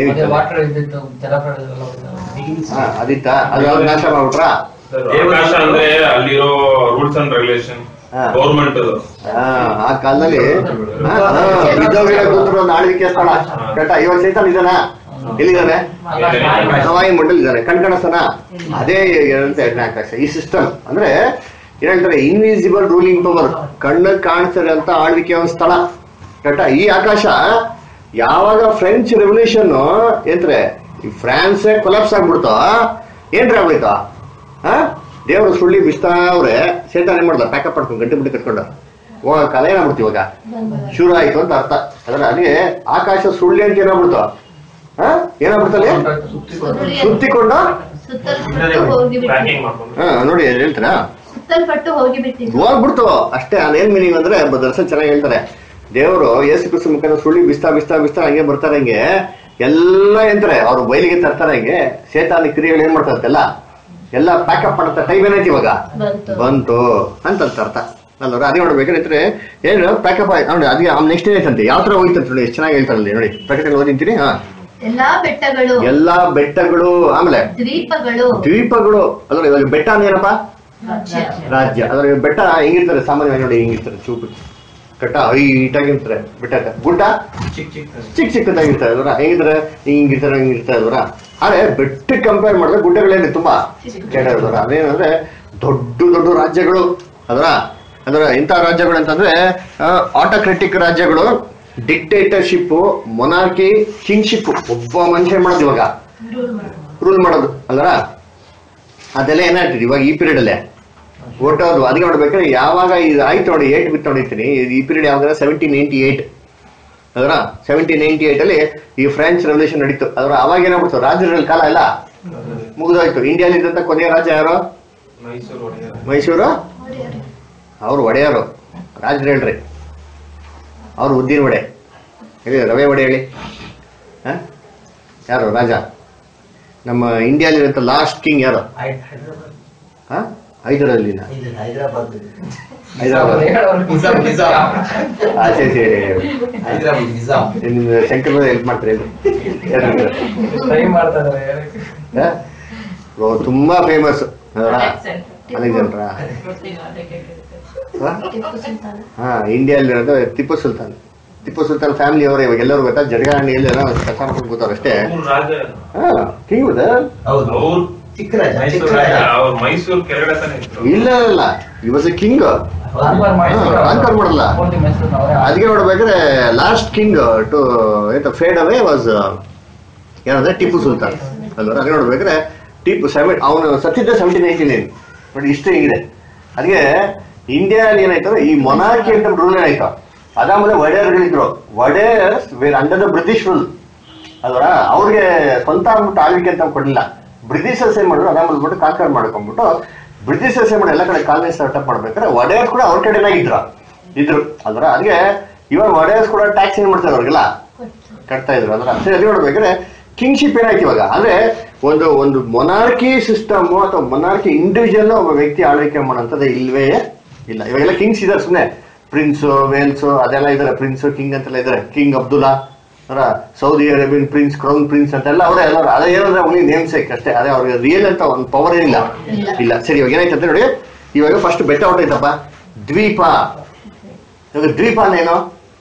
ಅದಿತ್ತ, ಅದು ಯಾವ್ದು ನಾಶ ಮಾಡ್ಬಿಟ್ರ.
ಆಕಾಶ ಅಂದ್ರೆ ಅಲ್ಲಿರೋ ರೂಲ್ಸ್ ಅಂಡ್ ರೆಗ್ಯುಲೇಷನ್ ಗೌರ್ಮೆಂಟ್
ಆ ಕಾಲದಲ್ಲಿ ಬಿದ್ದೋಗಿರೋ ಕೂತ್ರು ಒಂದು ಆಳ್ವಿಕೆ ಸ್ಥಳ ಕರೆಕ್ಟಾ. ಇವಾಗ ಸೈತಾನ್ ಇದಾನ, ಎಲ್ಲಿದ್ದಾನೆ, ಸವಾಯಿ ಮಂಡಲ್ ಇದ್ದಾನೆ, ಕಣ್ಕಣಸನ. ಅದೇ ಎರಡನೇ ಆಕಾಶ. ಈ ಸಿಸ್ಟಮ್ ಅಂದ್ರೆ ಏನ್ ಹೇಳ್ತಾರೆ, ಇನ್ವಿಸಿಬಲ್ ರೂಲಿಂಗ್ ಪವರ್, ಕಣ್ಣು ಕಾಣಿಸ್ತಾರೆ ಅಂತ ಆಳ್ವಿಕೆ ಒಂದು ಸ್ಥಳ. ಕರೆಕ್ಟಾ? ಈ ಆಕಾಶ ಯಾವಾಗ ಫ್ರೆಂಚ್ ರೆವಲ್ಯೂಷನ್ ಏನ್ರೆ ಈ ಫ್ರಾನ್ಸ್ ಕೊಲಾಪ್ಸ್ ಆಗ್ಬಿಡ್ತೋ, ಏನ್ರಿ ಆಗ್ಬಿಡ್ತು ಹಾ ದೇವ್ರು ಸುಳ್ಳಿ ಬಿಸ್ತಾ ಅವ್ರೆ ಸೇತಾನ ಏನ್ ಮಾಡ್ದ, ಪ್ಯಾಕಪ್ ಮಾಡ್ಕೊಂಡು ಗಂಟೆ ಬಿಟ್ಟು ಕಟ್ಕೊಂಡು ಹೋಗ ಕಾಲ ಏನಾಗ್ಬಿಡ್ತು, ಇವಾಗ ಶುರು ಆಯ್ತು ಅಂತ ಅರ್ಥ. ಅದ್ರ ಅಲ್ಲಿಗೆ ಆಕಾಶ ಸುಳ್ಳಿ ಅಂತ ಏನಾಗ್ಬಿಡ್ತು, ಹಾ ಏನಾಗ್ಬಿಡ್ತಲ್ಲಿ ಸುತ್ತಿಕೊಂಡು ಹಾ ನೋಡಿ ಹೇಳ್ತಾರ
ಸುತ್ತಲ್ಪಟ್ಟು ಹೋಗಿಬಿಟ್ಟಿದ್ದು
ಹೋಗ್ಬಿಡ್ತು ಅಷ್ಟೇ. ಅದೇನ್ ಮೀನಿಂಗ್ ಅಂದ್ರೆ ದರ್ಶನ ಚೆನ್ನಾಗಿ ಹೇಳ್ತಾರೆ, ದೇವರು ಯೇಸು ಕ್ರಿಸ್ತ ಮುಖಾಂತರ ಸುಳ್ಳಿ ಬಿಸ್ತಾ ಬಿಸ್ತಾ ಬಿಸ್ತಾ ಹಂಗೆ ಬರ್ತಾರೆ, ಹಂಗೆ ಎಲ್ಲ ಎಂತಾರೆ ಅವ್ರು ಬಯಲಿಗೆ ತರ್ತಾರೆ, ಹಂಗೆ ಸೇತಾನಿ ಕ್ರಿಯೆಗಳು ಏನ್ ಮಾಡ್ತಾರೆ ಎಲ್ಲ ಎಲ್ಲ ಪ್ಯಾಕಪ್ ಮಾಡ್ತಾರೆ. ಟೈಮ್ ಏನೈತಿ ಇವಾಗ ಬಂತು ಅಂತ ಅರ್ಥ ಅಲ್ವ. ಅದೇ ನೋಡ್ಬೇಕಾದ್ರೆ ಏನು ಪ್ಯಾಕಪ್ ಆಯ್ತು ನೋಡಿ. ಅದೇ ನೆಕ್ಸ್ಟ್ ಏನೈತಂತೆ, ಯಾವ ತರ ಹೋಯ್ತಂತ ನೋಡಿ, ಎಷ್ಟು ಚೆನ್ನಾಗಿ ಹೇಳ್ತಾರಲ್ಲಿ ನೋಡಿ. ಪ್ರಕಟಣೆ ಓದಿಂತೀನಿ. ಹಾ
ಎಲ್ಲಾ ಬೆಟ್ಟಗಳು
ಎಲ್ಲಾ ಬೆಟ್ಟಗಳು, ಆಮೇಲೆ
ದ್ವೀಪಗಳು
ದ್ವೀಪಗಳು. ಅದ್ರ ಇವಾಗ ಬೆಟ್ಟ ಅಂದೇನಪ್ಪ,
ರಾಜ್ಯ
ರಾಜ್ಯ. ಅದ್ರ ಬೆಟ್ಟ ಹೆಂಗಿರ್ತಾರೆ ಸಾಮಾನ್ಯವಾಗಿ ನೋಡಿ, ಹಿಂಗಿರ್ತಾರೆ ಚೂಪು ಕಟ್ಟ ಹೈಟಾಗಿರ್ತಾರೆ. ಬೆಟ್ಟ ಗುಡ್ಡ ಚಿಕ್ಕ ಚಿಕ್ಕದಾಗಿರ್ತಾರೆ ಅಲ್ವರ, ಹೆಂಗಿದ್ರೆ ಹಿಂಗಿರ್ತಾರೆ ಹಿಂಗಿರ್ತಾರೆ ಅಲ್ವರ. ಆದ್ರೆ ಬೆಟ್ಟಕ್ಕೆ ಕಂಪೇರ್ ಮಾಡಿದ್ರೆ ಗುಡ್ಡಗಳೇನು ತುಂಬಾ ಕೆಟ್ಟದಲ್ವರ. ಅದೇನಂದ್ರೆ ದೊಡ್ಡ ದೊಡ್ಡ ರಾಜ್ಯಗಳು ಅದರ ಅದರ ಇಂಥ ರಾಜ್ಯಗಳು ಅಂತಂದ್ರೆ ಆಟೋಕ್ರೆಟಿಕ್ ರಾಜ್ಯಗಳು, ಡಿಕ್ಟೇಟರ್ಶಿಪ್, ಮೊನಾರ್ಕಿ, ಕಿಂಗ್ಶಿಪ್. ಒಬ್ಬ ಮನುಷ್ಯ ಮಾಡೋದು ಇವಾಗ ರೂಲ್ ಮಾಡೋದು ಅಲ್ವರ. ಅದೆಲ್ಲ ಏನಾಗ್ತದೆ ಇವಾಗ ಈ ಪೀರಿಯಡ್ ಅಲ್ಲೇ ಓಟೋದು. ಅದಕ್ಕೆ ನೋಡ್ಬೇಕಾದ್ರೆ ಯಾವಾಗ ಇದು ಆಯ್ತು ನೋಡಿ, ಏಟ್ ಬಿಟ್ಟು ನೋಡಿರ್ತೀನಿ ಈ ಪೀರಿಯಡ್ ಯಾವಾಗ ಸೆವೆಂಟೀನ್ ನೈನ್ಟಿ ಏಟ್ ಅದರ ಸೆವೆಂಟೀನ್ ನೈನ್ಟಿ ಏಟ್ ಅಲ್ಲಿ ಈ ಫ್ರೆಂಚ್ ರೆವಲ್ಯೂಷನ್ ನಡೀತು. ಅದರ ಅವಾಗ ಏನಾಗ್ಬಿಡ್ತು, ರಾಜರ ಕಾಲ ಎಲ್ಲ ಮುಗಿದೋಯ್ತು. ಇಂಡಿಯಾದಲ್ಲಿ ಇದ್ದಂತ ಕೊನೆಯ ರಾಜ ಯಾರು? ಮೈಸೂರು. ಅವ್ರು ಒಡೆಯರು ರಾಜರು ಹೇಳ್ರಿ, ಅವ್ರು ಉದ್ದಿನ ವಡೆ ಹೇಳಿ, ರವೆ ವಡೆ ಹೇಳಿ. ಹ ಯಾರು ರಾಜ? ನಮ್ಮ ಇಂಡಿಯಾಲಿರಂತ ಲಾಸ್ಟ್ ಕಿಂಗ್ ಯಾರು? ಹ ಹೈದರಾಬಾದ್
ಹೈದರಾಬಾದ್
ಹೈದರಾಬಾದ್ ಆಚೆ ನಿಮ್ ಶಂಕರ್ ಹೆಲ್ಪ್ ಮಾಡ್ತಾರೆ ತುಂಬಾ ಫೇಮಸ್ ಅಲೆಕ್ಸಾಂಡ್ರಾ. ಹಾ ಇಂಡಿಯಾಲಿರೋದು ಟಿಪ್ಪು ಸುಲ್ತಾನ್. ಟಿಪ್ಪು ಸುಲ್ತಾನ್ ಫ್ಯಾಮಿಲಿ ಅವರೇ ಇವಾಗ ಎಲ್ಲರೂ ಗೊತ್ತಾ, ಜಡಗಾಣಿಯಲ್ಲಿ ಏನೋ ಕಸ ಮಾಡ್ಕೊಂಡು ಕೂತಾರ ಅಷ್ಟೇ. ಹಾ ಕಿಂಗ್ ಇಲ್ಲ ಇಲ್ಲ ಈ ವಾಸ್ ಎ ಕಿಂಗ್, ಕಾನ್ಕರ್ ಮಾಡಲ್ಲ. ಅದಕ್ಕೆ ನೋಡ್ಬೇಕಾದ್ರೆ last king to fade away was ಏನಂದ್ರೆ ಟಿಪ್ಪು ಸುಲ್ತಾನ್ ಅಲ್ವ. ಅದೇ ನೋಡ್ಬೇಕಾದ್ರೆ ಟಿಪ್ಪು ಸೆವೆನ್ ಅವನು ಸತ್ತಿದ್ದ ಸೆವೆಂಟೀನ್ ನೈನ್ಟಿ ನೈನ್ ನೋಡಿ, ಇಷ್ಟು ಹಿಂಗಿದೆ. ಅದಕ್ಕೆ ಇಂಡಿಯಾದಲ್ಲಿ ಏನಾಯ್ತಂದ್ರೆ ಈ ಮೊನಾರ್ಕಿ ಅಂತ ರೂಲ್ ಏನಾಯ್ತು, ಅದಾದ್ಮೇಲೆ ಒಡೆಯರ್ಗಳಿದ್ರು. Wodeyars were under the British rule ಅಲ್ವರ. ಅವ್ರಿಗೆ ಸ್ವಂತ ಆಗ್ಬಿಟ್ಟು ಆಳ್ವಿಕೆ ಅಂತ ಕೊಡ್ಲಿಲ್ಲ. ಬ್ರಿಟಿಷರ್ಸ್ ಏನ್ ಮಾಡಿದ್ರು, ಅದಾದ್ಮೇಲೆ ಬಿಟ್ಟು ಕಾನ್ಕರ್ ಮಾಡ್ಕೊಂಡ್ಬಿಟ್ಟು ಬ್ರಿಟಿಷರ್ಸ್ ಏನ್ ಮಾಡಿ ಎಲ್ಲ ಕಡೆ ಕಾಲನಿ ಸ್ಟಾರ್ಟ್ಅಪ್ ಮಾಡ್ಬೇಕಾದ್ರೆ ಒಡೆಯರ್ಸ್ ಕೂಡ ಅವ್ರ ಕಡೆನೇ ಇದ್ರು ಇದ್ರು ಅಲ್ವರ. ಅದಕ್ಕೆ ಇವಾಗ ಒಡೆಯರ್ಸ್ ಕೂಡ ಟ್ಯಾಕ್ಸ್ ಏನ್ ಮಾಡ್ತಾರೆ ಅವ್ರಿಗೆಲ್ಲ ಕಟ್ತಾ ಇದ್ರು ಅಲ್ವರ. ಸರಿ ಅದೇ ನೋಡ್ಬೇಕಾದ್ರೆ ಕಿಂಗ್ಶಿಪ್ ಏನಾಯ್ತು ಇವಾಗ ಅಂದ್ರೆ ಒಂದು ಒಂದು ಮೊನಾರ್ಕಿ ಸಿಸ್ಟಮ್ ಅಥವಾ ಮೊನಾರ್ಕಿ ಇಂಡಿವಿಜುವಲ್ ಒಬ್ಬ ವ್ಯಕ್ತಿ ಆಳ್ವಿಕೆ ಮಾಡೋಂಥದ್ದು ಇಲ್ವೇ ಇಲ್ಲ. ಇವಾಗೆಲ್ಲ ಕಿಂಗ್ಸ್ ಇದಾರೆ, ಸುಮ್ಮನೆ ಪ್ರಿನ್ಸ್ ವೇಲ್ಸ್ ಅದೆಲ್ಲ ಇದಾರೆ, ಪ್ರಿನ್ಸ್ ಕಿಂಗ್ ಅಂತೆಲ್ಲ ಇದಾರೆ. ಕಿಂಗ್ ಅಬ್ದುಲ್ಲಾ ಅವರ Saudi Arabian prince, crown prince ಅಂತೆಲ್ಲ ಅವರೇ ಎಲ್ಲರೂ ಅದೇ ಏನಂದ್ರೆ ಅವ್ನಿಗೆ ನೇಮ್ ಸೇಕ್ ಅಷ್ಟೇ. ಅದೇ ಅವ್ರಿಗೆ ರಿಯಲ್ ಅಂತ ಒಂದು ಪವರ್ ಏನಿಲ್ಲ ಇಲ್ಲ. ಸರಿ ಇವಾಗ ಏನಾಯ್ತು ಅಂತ ನೋಡಿ, ಇವಾಗ ಫಸ್ಟ್ ಬೆಟ್ಟ ಹೊಟ್ಟೈತಪ್ಪ ದ್ವೀಪ. ಇವಾಗ ದ್ವೀಪ ಅಂದೇನು?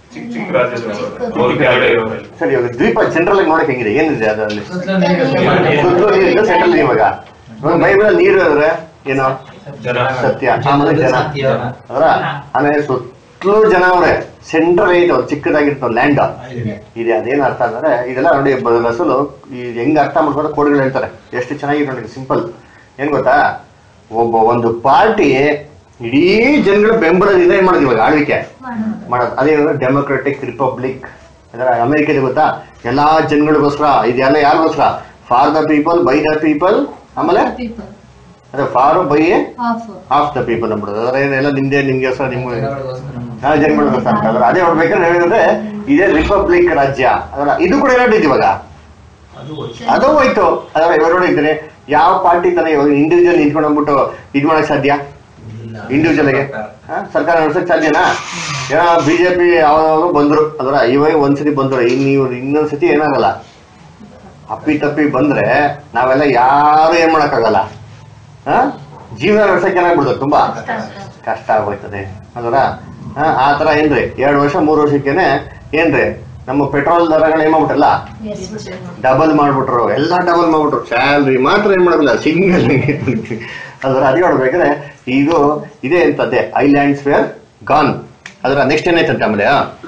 ಸರಿ ಇವಾಗ ದ್ವೀಪ ಜನರಲ್ ಆಗಿ ನೋಡಕ್ ಹೆಂಗಿದೆ, ಏನಿದೆ ಅದರಲ್ಲಿ? ಸುತ್ತಲೂ ನೀರಿದೆ, ಸೆಂಟ್ರಲ್ ಇವಾಗ ಬೈಬಲ್ ನೀರು ಅಂದ್ರೆ ಏನೋ ಸತ್ಯ, ಆಮೇಲೆ ಜನ ಅವರ ಆಮೇಲೆ ಸುತ್ತಲೂ ಜನ ಅವ್ರೆ. ಸೆಂಟ್ರಲ್ ಐತೆ ಅವ್ರು ಚಿಕ್ಕದಾಗಿರ್ತಾವ ಲ್ಯಾಂಡ್ ಇದೆ. ಅದೇನು ಅರ್ಥ ಅಂದ್ರೆ ಇದೆಲ್ಲ ನೋಡಿ ಅಸಲು ಈ ಹೆಂಗ್ ಅರ್ಥ ಮಾಡ್ಕೊಂಡು ಕೋಡ್ಗಳು ಹೇಳ್ತಾರೆ. ಎಷ್ಟು ಚೆನ್ನಾಗಿದೆ ನೋಡಿ, ಸಿಂಪಲ್. ಏನ್ ಗೊತ್ತಾ, ಒಬ್ಬ ಒಂದು ಪಾರ್ಟಿ ಇಡೀ ಜನಗಳ ಬೆಂಬಲದಿಂದ ಏನ್ ಮಾಡೋದು ಇವಾಗ ಆಳ್ವಿಕೆ ಮಾಡೋದು. ಅದೇನಂದ್ರೆ ಡೆಮೊಕ್ರೆಟಿಕ್ ರಿಪಬ್ಲಿಕ್. ಅದರ ಅಮೆರಿಕದ ಗೊತ್ತಾ, ಎಲ್ಲಾ ಜನಗಳಿಗೋಸ್ಕರ, ಇದೆಲ್ಲ ಯಾರಿಗೋಸ್ಕರ? For the people, by the people, ಆಮೇಲೆ ಅದೇ for by of the people ಅಂದ್ಬಿಡೋದು. ಅದರ ಏನೆಲ್ಲ ನಿಮ್ದೆ ನಿಮ್ಗೆ ನಿಮ್ಗೆ ಜನಗಳಿಗೋಸ್ಕರ ಅಂತ. ಅದ್ರ ಅದೇ ನೋಡ್ಬೇಕಾದ್ರೆ ಹೇಳಿದ್ರೆ ಇದೇ ರಿಪಬ್ಲಿಕ್ ರಾಜ್ಯ. ಅದರ ಇದು ಕೂಡ ಏನಾಗ್ತೈತಿ ಇವಾಗ, ಅದು ಹೋಯ್ತು. ಅದರ ಇವಾಗ ನೋಡಿದ್ದೀನಿ ಯಾವ ಪಾರ್ಟಿ ತಾನೇ ಇವಾಗ ಇಂಡಿವಿಜುವಲ್ ನಿಂತ್ಕೊಂಡ್ಬಿಟ್ಟು ಇದ್ ಮಾಡಕ್ ಸಾಧ್ಯ? ಇಂಡಿವಿಜುವಲ್ ಗೆ ಸರ್ಕಾರ ನಡೆಸಕ್ ಸಾಧ್ಯನಾ? ಏನೋ ಬಿಜೆಪಿ ಯಾವಾಗ ಬಂದ್ರು ಅದರ ಇವಾಗ ಒಂದ್ಸತಿ ಬಂದ್ರು, ಇನ್ ಇವ್ರು ಇನ್ನೊಂದ್ಸತಿ ಏನಾಗಲ್ಲ. ಅಪ್ಪಿ ತಪ್ಪಿ ಬಂದ್ರೆ ನಾವೆಲ್ಲ ಯಾರು ಏನ್ ಮಾಡಕ್ಕಾಗಲ್ಲ. ಹ ಜೀವನ ನಡೆಸಕ್ ಏನಾಗ್ಬಿಡ್ತದೆ, ತುಂಬಾ ಕಷ್ಟ ಆಗೋಯ್ತದೆ ಅದರ. ಆ ತರ ಏನ್ರಿ ಎರಡ್ ವರ್ಷ ಮೂರ್ ವರ್ಷಕ್ಕೇನೆ ಏನ್ರಿ ನಮ್ಮ ಪೆಟ್ರೋಲ್ ದರಗಳು ಏನ್ ಮಾಡ್ಬಿಟ್ಟಲ್ಲ ಡಬಲ್ ಮಾಡ್ಬಿಟ್ರು, ಎಲ್ಲಾ ಡಬಲ್ ಮಾಡ್ಬಿಟ್ರು. ಸ್ಯಾಲ್ರಿ ಮಾತ್ರ ಏನ್ ಮಾಡಲ್ಲ, ಸಿಂಗಲ್ ಅದರ ಅದೇ ನೋಡ್ಬೇಕಾದ್ರೆ ಈಗ ಇದೇ ಅಂತದ್ದೆ ಐಲ್ಯಾಂಡ್ಸ್ ವೇರ್ ಗಾನ್. ಅದರ ನೆಕ್ಸ್ಟ್ ಏನಾಯ್ತಂತೆ ಆಮೇಲೆ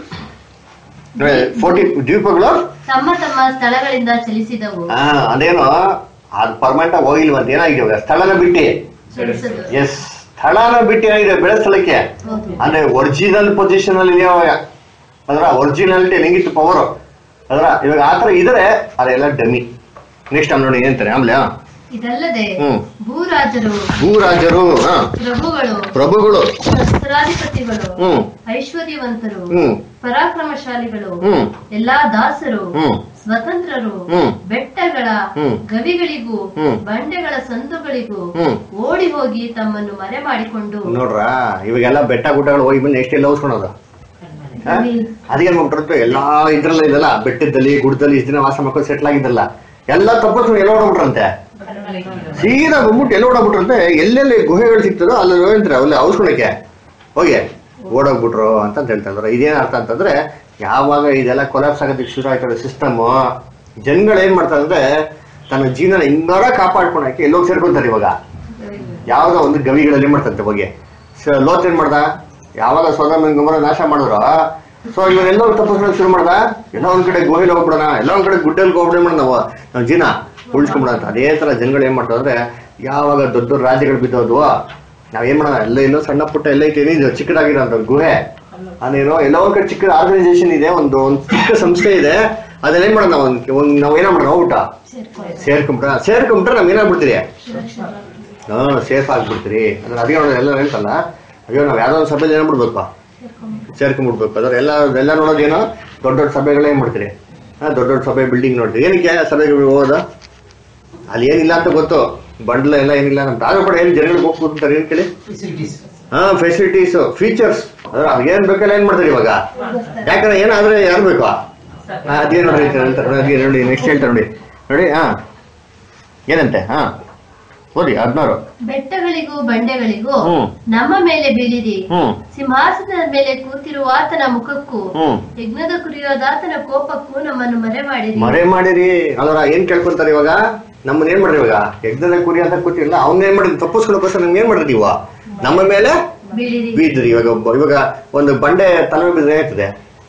ಫೋರ್ಟಿ ದ್ವೀಪಗಳು
ತಮ್ಮ ತಮ್ಮ ಸ್ಥಳಗಳಿಂದ ಚಲಿಸಿದವು.
ಹಾ ಅದೇನೋ ಅದು ಪರ್ಮನೆಂಟ್ ಆಗಿ ಹೋಗಿಲ್ವಂತ, ಏನಾಗಿದೆ ಸ್ಥಳನ ಬಿಟ್ಟು. ಎಸ್, ಸ್ಥಳನ ಬಿಟ್ಟು ಏನಾಗಿದೆ ಬೆಳೆ ಸ್ಥಳಕ್ಕೆ, ಅಂದ್ರೆ ಒರಿಜಿನಲ್ ಪೊಸಿಷನ್ ಅಲ್ಲಿ ಇದೆಯಾವಾಗ ಅದರ ಒರಿಜಿನಾಲಿಟಿ ಹೆಂಗಿತ್ತು ಪವರ್ ಅದರ ಇವಾಗ ಆತರ ಇದ್ರೆ ಅದೆಲ್ಲ ಡಮ್ಮಿ. ನೆಕ್ಸ್ಟ್ ಆಮೇಲೆ ನೋಡಿ ಏನಂತಾರೆ ಆಮೇಲೆ
ಇದಲ್ಲದೆ
ಹ್ಮ್
ಭೂರಾಜರು
ಭೂರಾಜರು
ಪ್ರಭುಗಳು
ಪ್ರಭುಗಳು
ಸಹಸ್ರಾಧಿಪತಿಗಳು
ಹ್ಮ್
ಐಶ್ವರ್ಯವಂತರು
ಹ್ಮ್
ಪರಾಕ್ರಮಶಾಲಿಗಳು
ಹ್ಮ್
ಎಲ್ಲಾ ದಾಸರು
ಹ್ಮ್
ಸ್ವತಂತ್ರರು
ಹ್ಮ್
ಬೆಟ್ಟಗಳ
ಹ್ಮ್
ಗವಿಗಳಿಗೂ
ಹ್ಮ್
ಬಂಡೆಗಳ ಸಂದುಗಳಿಗೂ
ಹ್ಮ್
ಓಡಿ ಹೋಗಿ ತಮ್ಮನ್ನು ಮರೆ ಮಾಡಿಕೊಂಡು
ನೋಡ್ರ ಇವಾಗೆಲ್ಲ ಬೆಟ್ಟ ಗುಡ್ಡಗಳು ಹೋಗಿ ಬಂದು ಎಷ್ಟೆಲ್ಲ ಹೋಗ್ಸ್ಕೊಳೋದು. ಅದೇನ್ ಮಾಡ್ಬಿಟ್ರಂತ ಎಲ್ಲಾ ಇದ್ರಲ್ಲ ಇದಲ್ಲ ಬೆಟ್ಟದಲ್ಲಿ ಗುಡ್ಡದಲ್ಲಿ ಇಷ್ಟ ದಿನ ವಾಸ ಮಾಡ್ಕೊಂಡು ಸೆಟ್ಲ್ ಆಗಿದ್ದಲ್ಲ ಎಲ್ಲ ತಪ್ಪಸ್ಕೊಂಡು ಎಲ್ಲ ಓಡಾಡ್ಬಿಟ್ರಂತೆ, ಸೀದಾ ಬಂದ್ಬಿಟ್ಟು ಎಲ್ಲ ಓಡಾಡ್ಬಿಟ್ರಂತೆ. ಎಲ್ಲೆಲ್ಲಿ ಗುಹೆಗಳು ಸಿಗ್ತದೋ ಅಲ್ಲಿ ಹೋಗ್ತಾರೆ ಅಲ್ಲ ಔಸ್ಕೊಳಕ್ಕೆ ಹೋಗಿ ಓಡೋಗ್ಬಿಟ್ರು ಅಂತ ಹೇಳ್ತಾ ಇದ್ರು. ಇದೇನ್ ಅರ್ಥ ಅಂತಂದ್ರೆ ಯಾವಾಗ ಇದೆಲ್ಲ ಕೊಲಾಪ್ಸ್ ಆಗೋದಕ್ಕೆ ಶುರು ಆಯ್ತದೆ ಸಿಸ್ಟಮ್, ಜನಗಳು ಏನ್ ಮಾಡ್ತಾರೆ ಅಂದ್ರೆ ತನ್ನ ಜೀವನ ಹಿಂಗಾರ ಕಾಪಾಡ್ಕೊಳಕ್ಕೆ ಎಲ್ಲೋಗಿ ಸೇರ್ಕೊಂತಾರೆ. ಇವಾಗ ಯಾವ್ದೋ ಒಂದು ಗವಿಗಳಲ್ಲಿ ಏನ್ ಮಾಡ್ತಂತೆ ಹೋಗಿ ಲೋತ್ ಏನ್ ಮಾಡ್ದ, ಯಾವಾಗ ಸೊದೋಮ ಗೊಮೋರ ನಾಶ ಮಾಡಿದ್ರು ಸೊ ಇವನ್ನೆಲ್ಲ ತಪ್ಪಿಸ್ಕೊಳ್ಳೋಕೆ ಶುರು ಮಾಡ್ದ, ಎಲ್ಲ ಒಂದ್ ಕಡೆ ಗುಹೆಲಿ ಹೋಗ್ಬಿಡೋಣ, ಎಲ್ಲ ಒಂದ್ ಕಡೆ ಗುಡ್ಡಲ್ಲಿ ಹೋಗ್ಬಿಡೋಣ, ನಾವು ನಾವು ಜೀವನ ಉಳಿಸ್ಕೊಂಬಿಡೋಣ. ಅದೇ ತರ ಜನಗಳು ಏನ್ ಮಾಡ್ತಾರೆ ಅಂದ್ರೆ ಯಾವಾಗ ದೊಡ್ಡ ದೊಡ್ಡ ರಾಜ್ಯಗಳು ಬಿದ್ದೋದ್ವು ನಾವ್ ಏನ್ ಮಾಡೋಣ, ಎಲ್ಲ ಎಲ್ಲೋ ಸಣ್ಣ ಪುಟ್ಟ ಎಲ್ಲ ಐತೆ ಇದು ಚಿಕ್ಕದಾಗಿರೋ ಅಂತ ಗುಹೆ ಅದೇನೋ ಎಲ್ಲ ಒಂದ್ ಕಡೆ ಚಿಕ್ಕ ಆರ್ಗನೈಸೇಷನ್ ಇದೆ, ಒಂದು ಒಂದು ಚಿಕ್ಕ ಸಂಸ್ಥೆ ಇದೆ, ಅದನ್ನ ಏನ್ ಮಾಡೋಣ ಒಂದ್ ಒಂದ್ ನಾವ್ ಏನ ಮಾಡೋಣ ಹೋಗ್ಬಿಟ್ಟ ಸೇರ್ಕೊಂಬಿಟ್ರ ಸೇರ್ಕೊಂಬಿಟ್ರೆ ನಾವ್ ಏನಾಗ್ಬಿಡ್ತೀರಿ ಹಾ ಸೇಫ್ ಆಗ್ಬಿಡ್ತೀರಿ. ಅದ್ರ ಅದೇ ಎಲ್ಲ ಹೇಳ್ತಲ್ಲ ಅಯ್ಯೋ ನಾವ್ ಯಾವ್ದೋ ಒಂದು ಸಭೆಯಲ್ಲಿ ಏನ್ಬಿಡ್ಬೇಕು ಸೇರ್ಕೊಂಡ್ಬಿಡ್ಬೇಕು. ಅದ್ರ ಎಲ್ಲ ಎಲ್ಲ ನೋಡೋದೇನೋ ದೊಡ್ಡ ದೊಡ್ಡ ಸಭೆಗಳೇ ಏನ್ ಮಾಡ್ತೀರಿ, ಹಾ ದೊಡ್ಡ ದೊಡ್ಡ ಸಭೆ ಬಿಲ್ಡಿಂಗ್ ನೋಡ್ತೀರಿ. ಏನಕ್ಕೆ ಸಭೆಗಳು ಹೋಗೋದ, ಅಲ್ಲಿ ಏನಿಲ್ಲ ಅಂತ ಗೊತ್ತು, ಬಂಡ್ಲ ಎಲ್ಲ ಏನಿಲ್ಲ ನಮ್ ತಾಗ ಕೂಡ ಏನ್ ಜನಗಳಿಗೆ ಹೋಗಿ ಕೂತ್ತಾರೆ ಏನ್ ಕೇಳಿ, ಹಾ ಫೆಸಿಲಿಟೀಸ್ ಫೀಚರ್ಸ್ ಅದ್ರ ಏನ್ ಬೇಕಲ್ಲ ಏನ್ ಮಾಡ್ತಾರೆ ಇವಾಗ. ಯಾಕಂದ್ರೆ ಏನಾದ್ರೆ ಯಾರು ಬೇಕು ಅದೇನ್ ನೋಡ್ರಿ ಹೇಳ್ತಾರೆ ನೋಡಿ ನೆಕ್ಸ್ಟ್ ಹೇಳ್ತಾರೆ ನೋಡಿ ನೋಡಿ ಹಾ ಏನಂತೆ ಹಾ ಓದಿ ಹದಿನಾರು.
ಬೆಟ್ಟಗಳಿಗೂ ಬಂಡೆಗಳಿಗೂ ನಮ್ಮ ಮೇಲೆ ಬೀಳಿರಿ, ಸಿಂಹಾಸನದ ಮೇಲೆ ಕೂತಿರುವ ಆತನ ಮುಖಕ್ಕೂ ಯಜ್ಞದ ಕುರಿಯೋದಾತನ ಕೋಪಕ್ಕೂ ನಮ್ಮನ್ನು ಮರೆ ಮಾಡಿರಿ
ಮರೆ ಮಾಡಿರಿ. ಅದರ ಏನ್ ಕೇಳ್ಕೊಂತಾರೆ ಇವಾಗ, ನಮ್ಮನ್ನ ಏನ್ ಮಾಡ್ರಿ ಇವಾಗ ಯಜ್ಞದ ಕುರಿ ಅಂತ ಕೂತಿರಲ್ಲ ಅವ್ನ ಏನ್ ಮಾಡಿದ್ರಿ ತಪ್ಪಿಸ್ಕೊಳ್ಳೋಕೋಸ್ಕರ ನಮ್ಗೆ ಏನ್ ಮಾಡಿದ್ರಿ ನೀವು ನಮ್ಮ ಮೇಲೆ ಬೀದ್ರಿ. ಇವಾಗ ಇವಾಗ ಒಂದು ಬಂಡೆ ತಲೆ ಬಿದ್ರೆ ಆಗ್ತದೆ